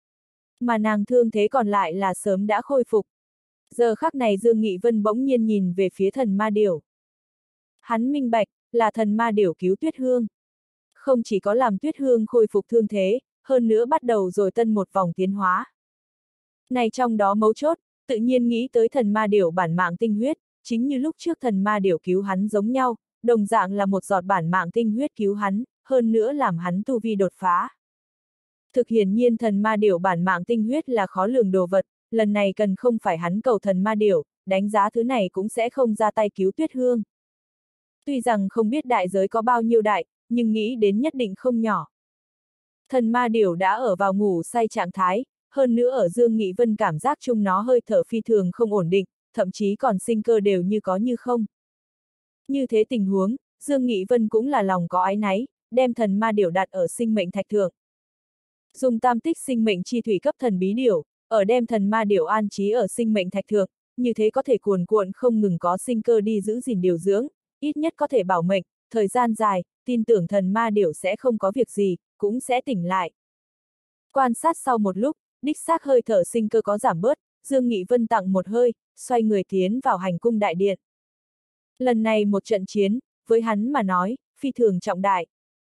Mà nàng thương thế còn lại là sớm đã khôi phục. Giờ khắc này Dương Nghị Vân bỗng nhiên nhìn về phía thần ma điểu. Hắn minh bạch, là thần ma điểu cứu Tuyết Hương. Không chỉ có làm Tuyết Hương khôi phục thương thế, hơn nữa bắt đầu rồi tân một vòng tiến hóa. Này trong đó mấu chốt, tự nhiên nghĩ tới thần ma điểu bản mạng tinh huyết, chính như lúc trước thần ma điểu cứu hắn giống nhau, đồng dạng là một giọt bản mạng tinh huyết cứu hắn, hơn nữa làm hắn tu vi đột phá. Thực hiển nhiên thần ma điểu bản mạng tinh huyết là khó lường đồ vật, lần này cần không phải hắn cầu thần ma điểu, đánh giá thứ này cũng sẽ không ra tay cứu Tuyết Hương. Tuy rằng không biết đại giới có bao nhiêu đại, nhưng nghĩ đến nhất định không nhỏ. Thần ma điểu đã ở vào ngủ say trạng thái, hơn nữa ở Dương Nghị Vân cảm giác chung nó hơi thở phi thường không ổn định, thậm chí còn sinh cơ đều như có như không. Như thế tình huống, Dương Nghị Vân cũng là lòng có áy náy, đem thần ma điểu đặt ở sinh mệnh thạch thượng. Dùng tam tích sinh mệnh chi thủy cấp thần bí điểu, ở đem thần ma điểu an trí ở sinh mệnh thạch thượng, như thế có thể cuồn cuộn không ngừng có sinh cơ đi giữ gìn điều dưỡng, ít nhất có thể bảo mệnh, thời gian dài, tin tưởng thần ma điểu sẽ không có việc gì, cũng sẽ tỉnh lại. Quan sát sau một lúc, đích xác hơi thở sinh cơ có giảm bớt, Dương Nghị Vân tặng một hơi, xoay người tiến vào hành cung đại điện. Lần này một trận chiến, với hắn mà nói, phi thường trọng đại.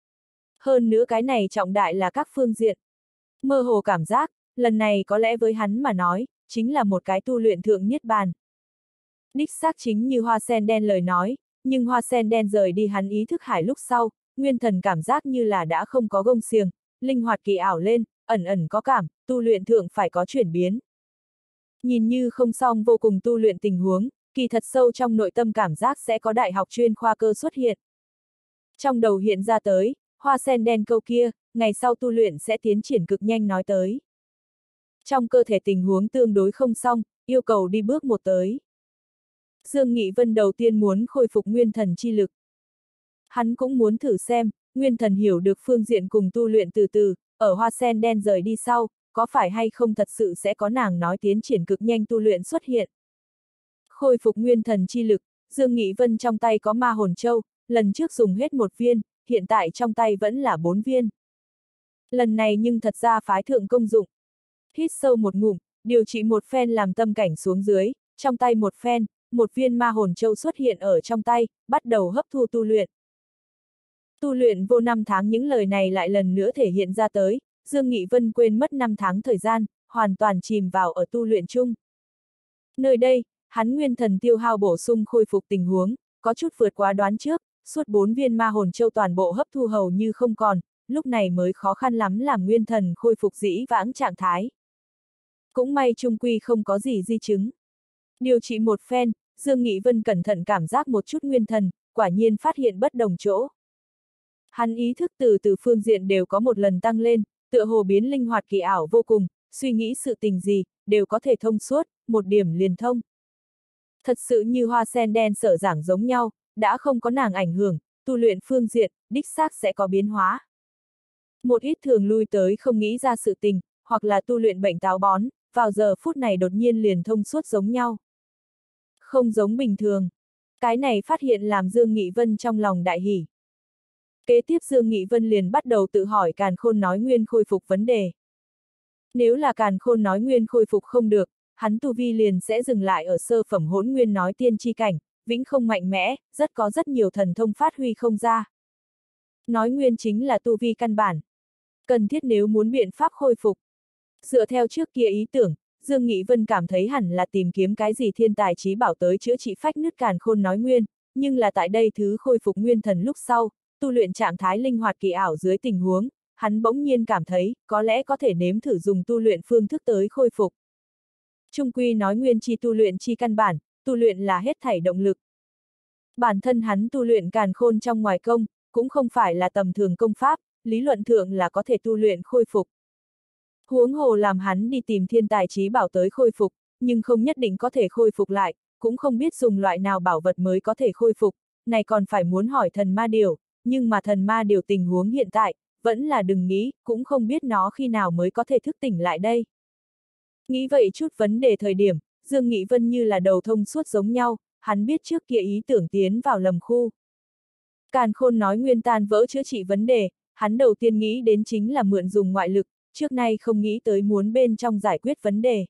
Hơn nữa cái này trọng đại là các phương diện. Mơ hồ cảm giác, lần này có lẽ với hắn mà nói, chính là một cái tu luyện thượng niết bàn. Đích xác chính như Hoa Sen đen lời nói, nhưng Hoa Sen đen rời đi hắn ý thức hải lúc sau, nguyên thần cảm giác như là đã không có gông xiềng, linh hoạt kỳ ảo lên, ẩn ẩn có cảm, tu luyện thượng phải có chuyển biến. Nhìn như không song vô cùng tu luyện tình huống, kỳ thật sâu trong nội tâm cảm giác sẽ có đại học chuyên khoa cơ xuất hiện. Trong đầu hiện ra tới, Hoa Sen đen câu kia, ngày sau tu luyện sẽ tiến triển cực nhanh nói tới. Trong cơ thể tình huống tương đối không xong, yêu cầu đi bước một tới. Dương Nghị Vân đầu tiên muốn khôi phục nguyên thần chi lực. Hắn cũng muốn thử xem, nguyên thần hiểu được phương diện cùng tu luyện từ từ, ở Hoa Sen đen rời đi sau, có phải hay không thật sự sẽ có nàng nói tiến triển cực nhanh tu luyện xuất hiện. Khôi phục nguyên thần chi lực, Dương Nghị Vân trong tay có ma hồn châu, lần trước dùng hết một viên, hiện tại trong tay vẫn là bốn viên. Lần này nhưng thật ra phái thượng công dụng. Hít sâu một ngụm, điều trị một phen làm tâm cảnh xuống dưới, trong tay một phen, một viên ma hồn châu xuất hiện ở trong tay, bắt đầu hấp thu tu luyện. Tu luyện vô năm tháng những lời này lại lần nữa thể hiện ra tới, Dương Nghị Vân quên mất năm tháng thời gian, hoàn toàn chìm vào ở tu luyện chung. Nơi đây, hắn nguyên thần tiêu hao bổ sung khôi phục tình huống, có chút vượt quá đoán trước, suốt bốn viên ma hồn châu toàn bộ hấp thu hầu như không còn, lúc này mới khó khăn lắm làm nguyên thần khôi phục dĩ vãng trạng thái. Cũng may chung quy không có gì di chứng. Điều trị một phen, Dương Nghị Vân cẩn thận cảm giác một chút nguyên thần, quả nhiên phát hiện bất đồng chỗ. Hắn ý thức từ từ phương diện đều có một lần tăng lên, tựa hồ biến linh hoạt kỳ ảo vô cùng, suy nghĩ sự tình gì, đều có thể thông suốt, một điểm liền thông. Thật sự như hoa sen đen sở giảng giống nhau, đã không có nàng ảnh hưởng, tu luyện phương diện, đích xác sẽ có biến hóa. Một ít thường lui tới không nghĩ ra sự tình, hoặc là tu luyện bệnh táo bón, vào giờ phút này đột nhiên liền thông suốt giống nhau. Không giống bình thường. Cái này phát hiện làm Dương Nghị Vân trong lòng đại hỉ. Kế tiếp Dương Nghị Vân liền bắt đầu tự hỏi càn khôn nói nguyên khôi phục vấn đề. Nếu là càn khôn nói nguyên khôi phục không được, hắn tu vi liền sẽ dừng lại ở sơ phẩm hỗn nguyên nói tiên chi cảnh, vĩnh không mạnh mẽ, rất có rất nhiều thần thông phát huy không ra. Nói nguyên chính là tu vi căn bản. Cần thiết nếu muốn biện pháp khôi phục. Dựa theo trước kia ý tưởng, Dương Nghị Vân cảm thấy hẳn là tìm kiếm cái gì thiên tài trí bảo tới chữa trị phách nứt càn khôn nói nguyên, nhưng là tại đây thứ khôi phục nguyên thần lúc sau, tu luyện trạng thái linh hoạt kỳ ảo dưới tình huống, hắn bỗng nhiên cảm thấy, có lẽ có thể nếm thử dùng tu luyện phương thức tới khôi phục. Trung quy nói nguyên chi tu luyện chi căn bản, tu luyện là hết thảy động lực. Bản thân hắn tu luyện càn khôn trong ngoài công, cũng không phải là tầm thường công pháp, lý luận thượng là có thể tu luyện khôi phục. Huống hồ làm hắn đi tìm thiên tài trí bảo tới khôi phục, nhưng không nhất định có thể khôi phục lại, cũng không biết dùng loại nào bảo vật mới có thể khôi phục, này còn phải muốn hỏi thần ma điều, nhưng mà thần ma điều tình huống hiện tại, vẫn là đừng nghĩ, cũng không biết nó khi nào mới có thể thức tỉnh lại đây. Nghĩ vậy chút vấn đề thời điểm, Dương Nghị Vân như là đầu thông suốt giống nhau, hắn biết trước kia ý tưởng tiến vào lầm khu. Càn khôn nói nguyên tan vỡ chữa trị vấn đề, hắn đầu tiên nghĩ đến chính là mượn dùng ngoại lực, trước nay không nghĩ tới muốn bên trong giải quyết vấn đề.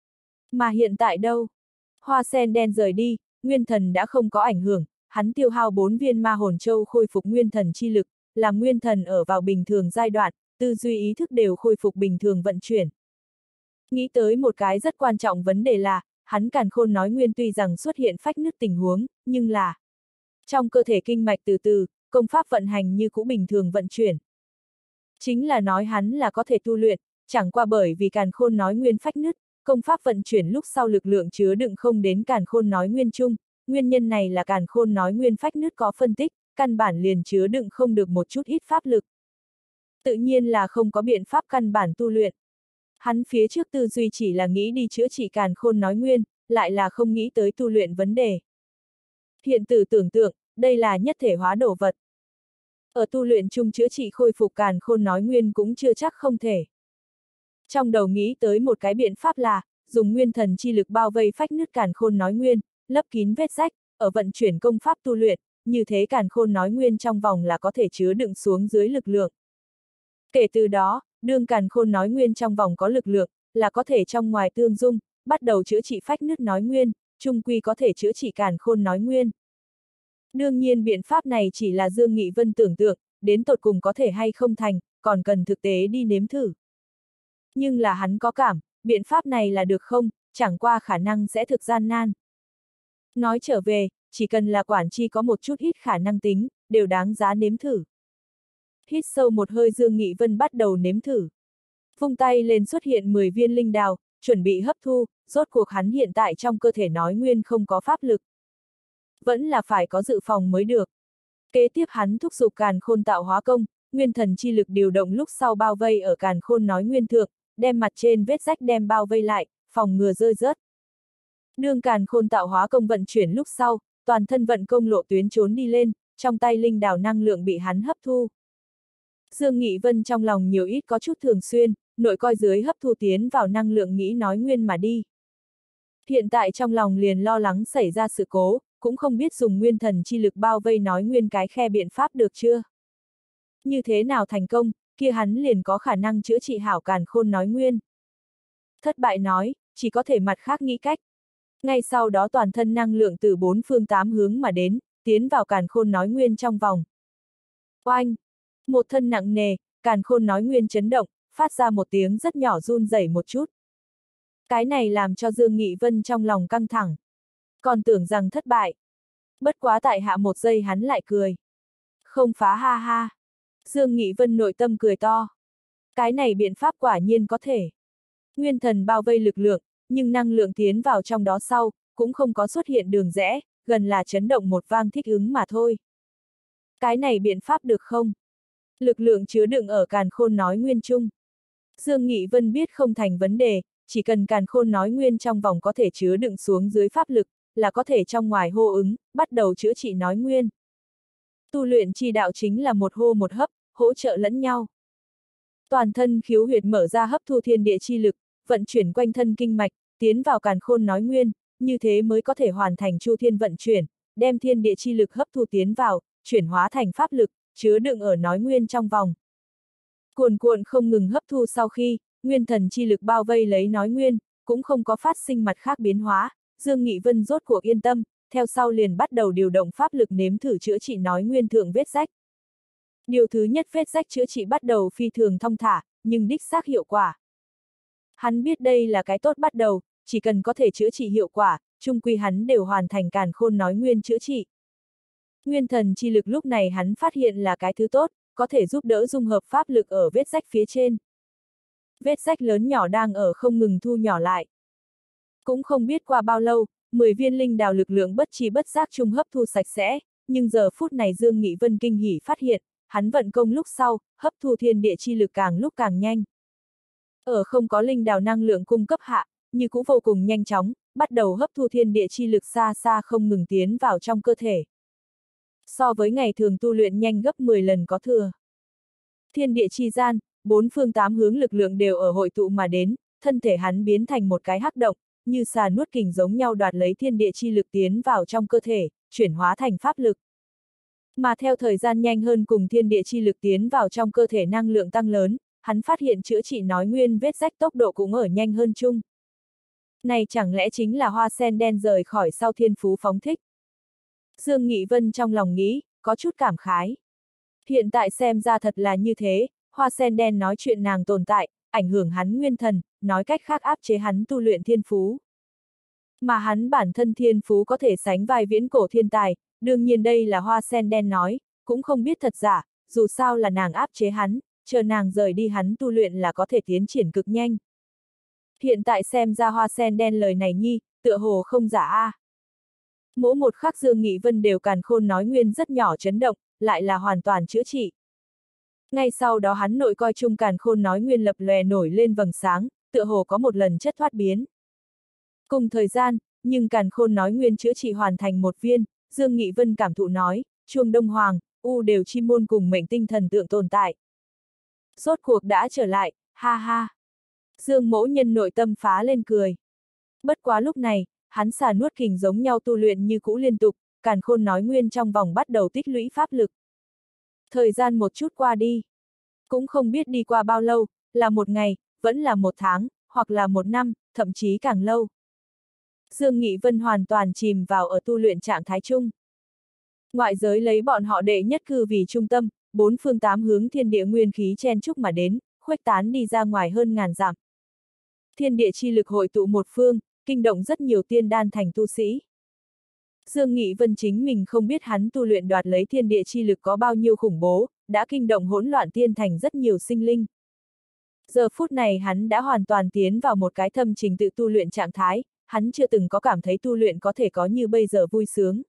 Mà hiện tại đâu? Hoa sen đen rời đi, nguyên thần đã không có ảnh hưởng, hắn tiêu hao bốn viên ma hồn châu khôi phục nguyên thần chi lực, làm nguyên thần ở vào bình thường giai đoạn, tư duy ý thức đều khôi phục bình thường vận chuyển. Nghĩ tới một cái rất quan trọng vấn đề là, hắn càn khôn nói nguyên tuy rằng xuất hiện phách nứt tình huống, nhưng là trong cơ thể kinh mạch từ từ, công pháp vận hành như cũ bình thường vận chuyển. Chính là nói hắn là có thể tu luyện, chẳng qua bởi vì càn khôn nói nguyên phách nứt, công pháp vận chuyển lúc sau lực lượng chứa đựng không đến càn khôn nói nguyên chung, nguyên nhân này là càn khôn nói nguyên phách nứt có phân tích, căn bản liền chứa đựng không được một chút ít pháp lực. Tự nhiên là không có biện pháp căn bản tu luyện. Hắn phía trước tư duy chỉ là nghĩ đi chữa trị càn khôn nói nguyên, lại là không nghĩ tới tu luyện vấn đề. Hiện tử tưởng tượng, đây là nhất thể hóa đồ vật. Ở tu luyện chung chữa trị khôi phục càn khôn nói nguyên cũng chưa chắc không thể. Trong đầu nghĩ tới một cái biện pháp là, dùng nguyên thần chi lực bao vây phách nứt càn khôn nói nguyên, lấp kín vết rách, ở vận chuyển công pháp tu luyện, như thế càn khôn nói nguyên trong vòng là có thể chứa đựng xuống dưới lực lượng. Kể từ đó, đương càn khôn nói nguyên trong vòng có lực lượng, là có thể trong ngoài tương dung, bắt đầu chữa trị phách nứt nói nguyên, chung quy có thể chữa trị càn khôn nói nguyên. Đương nhiên biện pháp này chỉ là Dương Nghị Vân tưởng tượng, đến tột cùng có thể hay không thành, còn cần thực tế đi nếm thử. Nhưng là hắn có cảm, biện pháp này là được không, chẳng qua khả năng sẽ thực gian nan. Nói trở về, chỉ cần là quản chi có một chút ít khả năng tính, đều đáng giá nếm thử. Hít sâu một hơi Dương Nghị Vân bắt đầu nếm thử. Vung tay lên xuất hiện mười viên linh đào, chuẩn bị hấp thu, rốt cuộc hắn hiện tại trong cơ thể nói nguyên không có pháp lực. Vẫn là phải có dự phòng mới được. Kế tiếp hắn thúc giục càn khôn tạo hóa công, nguyên thần chi lực điều động lúc sau bao vây ở càn khôn nói nguyên thượng, đem mặt trên vết rách đem bao vây lại, phòng ngừa rơi rớt. Đương càn khôn tạo hóa công vận chuyển lúc sau, toàn thân vận công lộ tuyến trốn đi lên, trong tay linh đào năng lượng bị hắn hấp thu. Dương Nghị Vân trong lòng nhiều ít có chút thường xuyên, nội coi dưới hấp thu tiến vào năng lượng nghĩ nói nguyên mà đi. Hiện tại trong lòng liền lo lắng xảy ra sự cố, cũng không biết dùng nguyên thần chi lực bao vây nói nguyên cái khe biện pháp được chưa. Như thế nào thành công, kia hắn liền có khả năng chữa trị hảo càn khôn nói nguyên. Thất bại nói, chỉ có thể mặt khác nghĩ cách. Ngay sau đó toàn thân năng lượng từ bốn phương tám hướng mà đến, tiến vào càn khôn nói nguyên trong vòng. Oanh! Một thân nặng nề, càn khôn nói nguyên chấn động, phát ra một tiếng rất nhỏ run rẩy một chút. Cái này làm cho Dương Nghị Vân trong lòng căng thẳng. Còn tưởng rằng thất bại. Bất quá tại hạ một giây hắn lại cười. Không phá ha ha. Dương Nghị Vân nội tâm cười to. Cái này biện pháp quả nhiên có thể. Nguyên thần bao vây lực lượng, nhưng năng lượng tiến vào trong đó sau, cũng không có xuất hiện đường rẽ, gần là chấn động một vang thích ứng mà thôi. Cái này biện pháp được không? Lực lượng chứa đựng ở càn khôn nói nguyên chung. Dương Nghị Vân biết không thành vấn đề, chỉ cần càn khôn nói nguyên trong vòng có thể chứa đựng xuống dưới pháp lực, là có thể trong ngoài hô ứng, bắt đầu chữa trị nói nguyên. Tu luyện chi đạo chính là một hô một hấp, hỗ trợ lẫn nhau. Toàn thân khiếu huyệt mở ra hấp thu thiên địa chi lực, vận chuyển quanh thân kinh mạch, tiến vào càn khôn nói nguyên, như thế mới có thể hoàn thành chu thiên vận chuyển, đem thiên địa chi lực hấp thu tiến vào, chuyển hóa thành pháp lực, chứa đựng ở nói nguyên trong vòng. Cuồn cuộn không ngừng hấp thu sau khi, nguyên thần chi lực bao vây lấy nói nguyên, cũng không có phát sinh mặt khác biến hóa, Dương Nghị Vân rốt cuộc yên tâm, theo sau liền bắt đầu điều động pháp lực nếm thử chữa trị nói nguyên thượng vết rách. Điều thứ nhất vết rách chữa trị bắt đầu phi thường thong thả, nhưng đích xác hiệu quả. Hắn biết đây là cái tốt bắt đầu, chỉ cần có thể chữa trị hiệu quả, chung quy hắn đều hoàn thành càn khôn nói nguyên chữa trị. Nguyên thần chi lực lúc này hắn phát hiện là cái thứ tốt, có thể giúp đỡ dung hợp pháp lực ở vết rách phía trên. Vết rách lớn nhỏ đang ở không ngừng thu nhỏ lại. Cũng không biết qua bao lâu, mười viên linh đào lực lượng bất chi bất giác chung hấp thu sạch sẽ, nhưng giờ phút này Dương Nghị Vân kinh hỉ phát hiện, hắn vận công lúc sau, hấp thu thiên địa chi lực càng lúc càng nhanh. Ở không có linh đào năng lượng cung cấp hạ, như cũng vô cùng nhanh chóng, bắt đầu hấp thu thiên địa chi lực xa xa không ngừng tiến vào trong cơ thể. So với ngày thường tu luyện nhanh gấp mười lần có thừa. Thiên địa chi gian, bốn phương tám hướng lực lượng đều ở hội tụ mà đến, thân thể hắn biến thành một cái hắc động, như xà nuốt kình giống nhau đoạt lấy thiên địa chi lực tiến vào trong cơ thể, chuyển hóa thành pháp lực. Mà theo thời gian nhanh hơn cùng thiên địa chi lực tiến vào trong cơ thể năng lượng tăng lớn, hắn phát hiện chữa trị nói nguyên vết rách tốc độ cũng ở nhanh hơn chung. Này chẳng lẽ chính là hoa sen đen rời khỏi sau thiên phú phóng thích? Dương Nghị Vân trong lòng nghĩ, có chút cảm khái. Hiện tại xem ra thật là như thế, hoa sen đen nói chuyện nàng tồn tại, ảnh hưởng hắn nguyên thần, nói cách khác áp chế hắn tu luyện thiên phú. Mà hắn bản thân thiên phú có thể sánh vai viễn cổ thiên tài, đương nhiên đây là hoa sen đen nói, cũng không biết thật giả, dù sao là nàng áp chế hắn, chờ nàng rời đi hắn tu luyện là có thể tiến triển cực nhanh. Hiện tại xem ra hoa sen đen lời này nhi, tựa hồ không giả a. À. Mỗi một khắc Dương Nghị Vân đều càn khôn nói nguyên rất nhỏ chấn động, lại là hoàn toàn chữa trị. Ngay sau đó hắn nội coi chung càn khôn nói nguyên lập lòe nổi lên vầng sáng, tựa hồ có một lần chất thoát biến. Cùng thời gian, nhưng càn khôn nói nguyên chữa trị hoàn thành một viên, Dương Nghị Vân cảm thụ nói, chuông đông hoàng, u đều chi môn cùng mệnh tinh thần tượng tồn tại. Rốt cuộc đã trở lại, ha ha. Dương Mỗ Nhân nội tâm phá lên cười. Bất quá lúc này, hắn xà nuốt kình giống nhau tu luyện như cũ liên tục, càn khôn nói nguyên trong vòng bắt đầu tích lũy pháp lực. Thời gian một chút qua đi. Cũng không biết đi qua bao lâu, là một ngày, vẫn là một tháng, hoặc là một năm, thậm chí càng lâu. Dương Nghị Vân hoàn toàn chìm vào ở tu luyện trạng thái chung. Ngoại giới lấy bọn họ đệ nhất cư vì trung tâm, bốn phương tám hướng thiên địa nguyên khí chen chúc mà đến, khuếch tán đi ra ngoài hơn ngàn dặm. Thiên địa chi lực hội tụ một phương, kinh động rất nhiều tiên đan thành tu sĩ. Dương Nghị Vân chính mình không biết hắn tu luyện đoạt lấy thiên địa chi lực có bao nhiêu khủng bố, đã kinh động hỗn loạn tiên thành rất nhiều sinh linh. Giờ phút này hắn đã hoàn toàn tiến vào một cái thâm trình tự tu luyện trạng thái, hắn chưa từng có cảm thấy tu luyện có thể có như bây giờ vui sướng.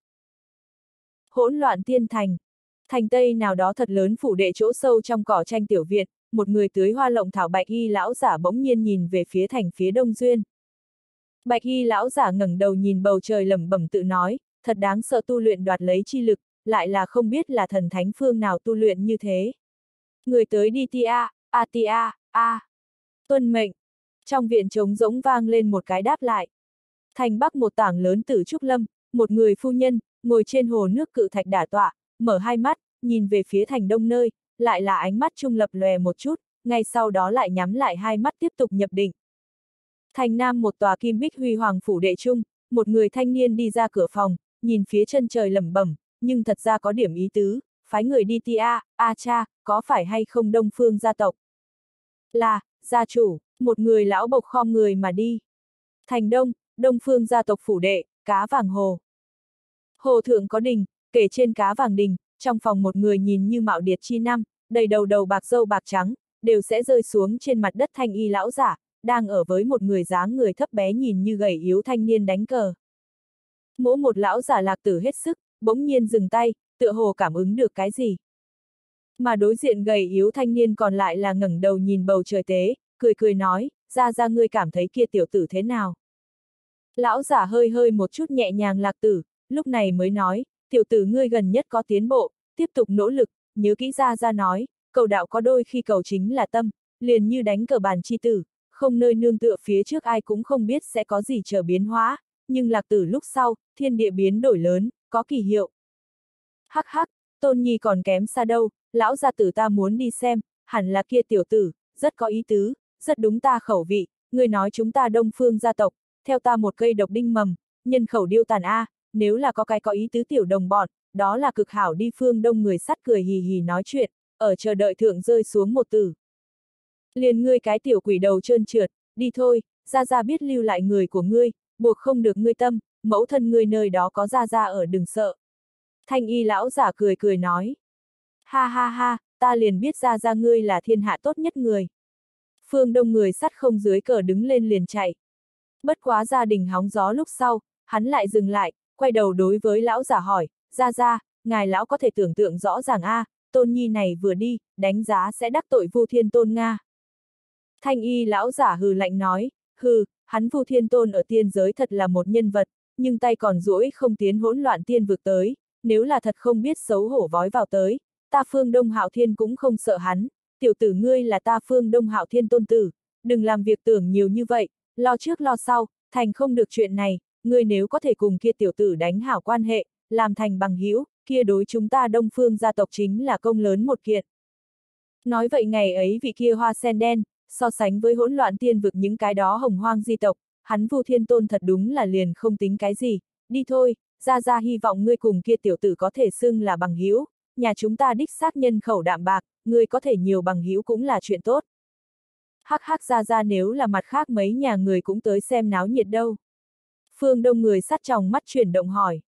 Hỗn loạn tiên thành. Thành Tây nào đó thật lớn phủ đệ chỗ sâu trong cỏ tranh tiểu viện, một người tưới hoa lộng thảo bạch y lão giả bỗng nhiên nhìn về phía thành phía đông duyên. Bạch y lão giả ngẩng đầu nhìn bầu trời lẩm bẩm tự nói, thật đáng sợ tu luyện đoạt lấy chi lực, lại là không biết là thần thánh phương nào tu luyện như thế. Người tới đi tia, a tia, a. Tuân mệnh. Trong viện trống rỗng vang lên một cái đáp lại. Thành Bắc một tảng lớn tử trúc lâm, một người phu nhân, ngồi trên hồ nước cự thạch đả tọa, mở hai mắt, nhìn về phía thành đông nơi, lại là ánh mắt trung lập lòe một chút, ngay sau đó lại nhắm lại hai mắt tiếp tục nhập định. Thành Nam một tòa kim bích huy hoàng phủ đệ trung, một người thanh niên đi ra cửa phòng, nhìn phía chân trời lẩm bẩm, nhưng thật ra có điểm ý tứ, phái người đi tia, a cha, có phải hay không Đông Phương gia tộc? Là, gia chủ, một người lão bộc khom người mà đi. Thành Đông, Đông Phương gia tộc phủ đệ, cá vàng hồ. Hồ thượng có đình, kể trên cá vàng đình, trong phòng một người nhìn như mạo điệt chi năm, đầy đầu đầu bạc râu bạc trắng, đều sẽ rơi xuống trên mặt đất thanh y lão giả, đang ở với một người dáng người thấp bé nhìn như gầy yếu thanh niên đánh cờ. Mỗ một lão giả Lạc Tử hết sức, bỗng nhiên dừng tay, tựa hồ cảm ứng được cái gì. Mà đối diện gầy yếu thanh niên còn lại là ngẩng đầu nhìn bầu trời tế, cười cười nói, ra ra ngươi cảm thấy kia tiểu tử thế nào. Lão giả hơi hơi một chút nhẹ nhàng Lạc Tử, lúc này mới nói, tiểu tử ngươi gần nhất có tiến bộ, tiếp tục nỗ lực, nhớ kỹ ra ra nói, cầu đạo có đôi khi cầu chính là tâm, liền như đánh cờ bàn chi tử, không nơi nương tựa phía trước ai cũng không biết sẽ có gì trở biến hóa, nhưng Lạc Tử lúc sau, thiên địa biến đổi lớn, có kỳ hiệu. Hắc hắc, Tôn Nhi còn kém xa đâu, lão gia tử ta muốn đi xem, hẳn là kia tiểu tử, rất có ý tứ, rất đúng ta khẩu vị, người nói chúng ta Đông Phương gia tộc, theo ta một cây độc đinh mầm, nhân khẩu điêu tàn a, nếu là có cái có ý tứ tiểu đồng bọn, đó là cực hảo đi phương Đông người sắt cười hì hì nói chuyện, ở chờ đợi thượng rơi xuống một tử. Liền ngươi cái tiểu quỷ đầu trơn trượt, đi thôi, ra ra biết lưu lại người của ngươi, buộc không được ngươi tâm, mẫu thân ngươi nơi đó có ra ra ở đừng sợ. Thanh y lão giả cười cười nói. Ha ha ha, ta liền biết ra ra ngươi là thiên hạ tốt nhất người. Phương Đông người sắt không dưới cờ đứng lên liền chạy. Bất quá gia đình hóng gió lúc sau, hắn lại dừng lại, quay đầu đối với lão giả hỏi, ra ra, ngài lão có thể tưởng tượng rõ ràng a, à, Tôn Nhi này vừa đi, đánh giá sẽ đắc tội Vu Thiên Tôn Nga. Thanh y lão giả hừ lạnh nói, hừ, hắn Vu Thiên Tôn ở tiên giới thật là một nhân vật, nhưng tay còn duỗi không tiến hỗn loạn tiên vực tới, nếu là thật không biết xấu hổ vói vào tới, ta Phương Đông Hạo Thiên cũng không sợ hắn, tiểu tử ngươi là ta Phương Đông Hạo Thiên tôn tử, đừng làm việc tưởng nhiều như vậy, lo trước lo sau, thành không được chuyện này, ngươi nếu có thể cùng kia tiểu tử đánh hảo quan hệ, làm thành bằng hữu, kia đối chúng ta Đông Phương gia tộc chính là công lớn một kiện. Nói vậy ngày ấy vị kia hoa sen đen, so sánh với hỗn loạn tiên vực những cái đó hồng hoang di tộc, hắn Vu Thiên Tôn thật đúng là liền không tính cái gì, đi thôi, ra ra hy vọng ngươi cùng kia tiểu tử có thể xưng là bằng hữu, nhà chúng ta đích xác nhân khẩu đạm bạc, ngươi có thể nhiều bằng hữu cũng là chuyện tốt. Hắc hắc ra ra nếu là mặt khác mấy nhà người cũng tới xem náo nhiệt đâu. Phương Đông người sắt trong mắt chuyển động hỏi.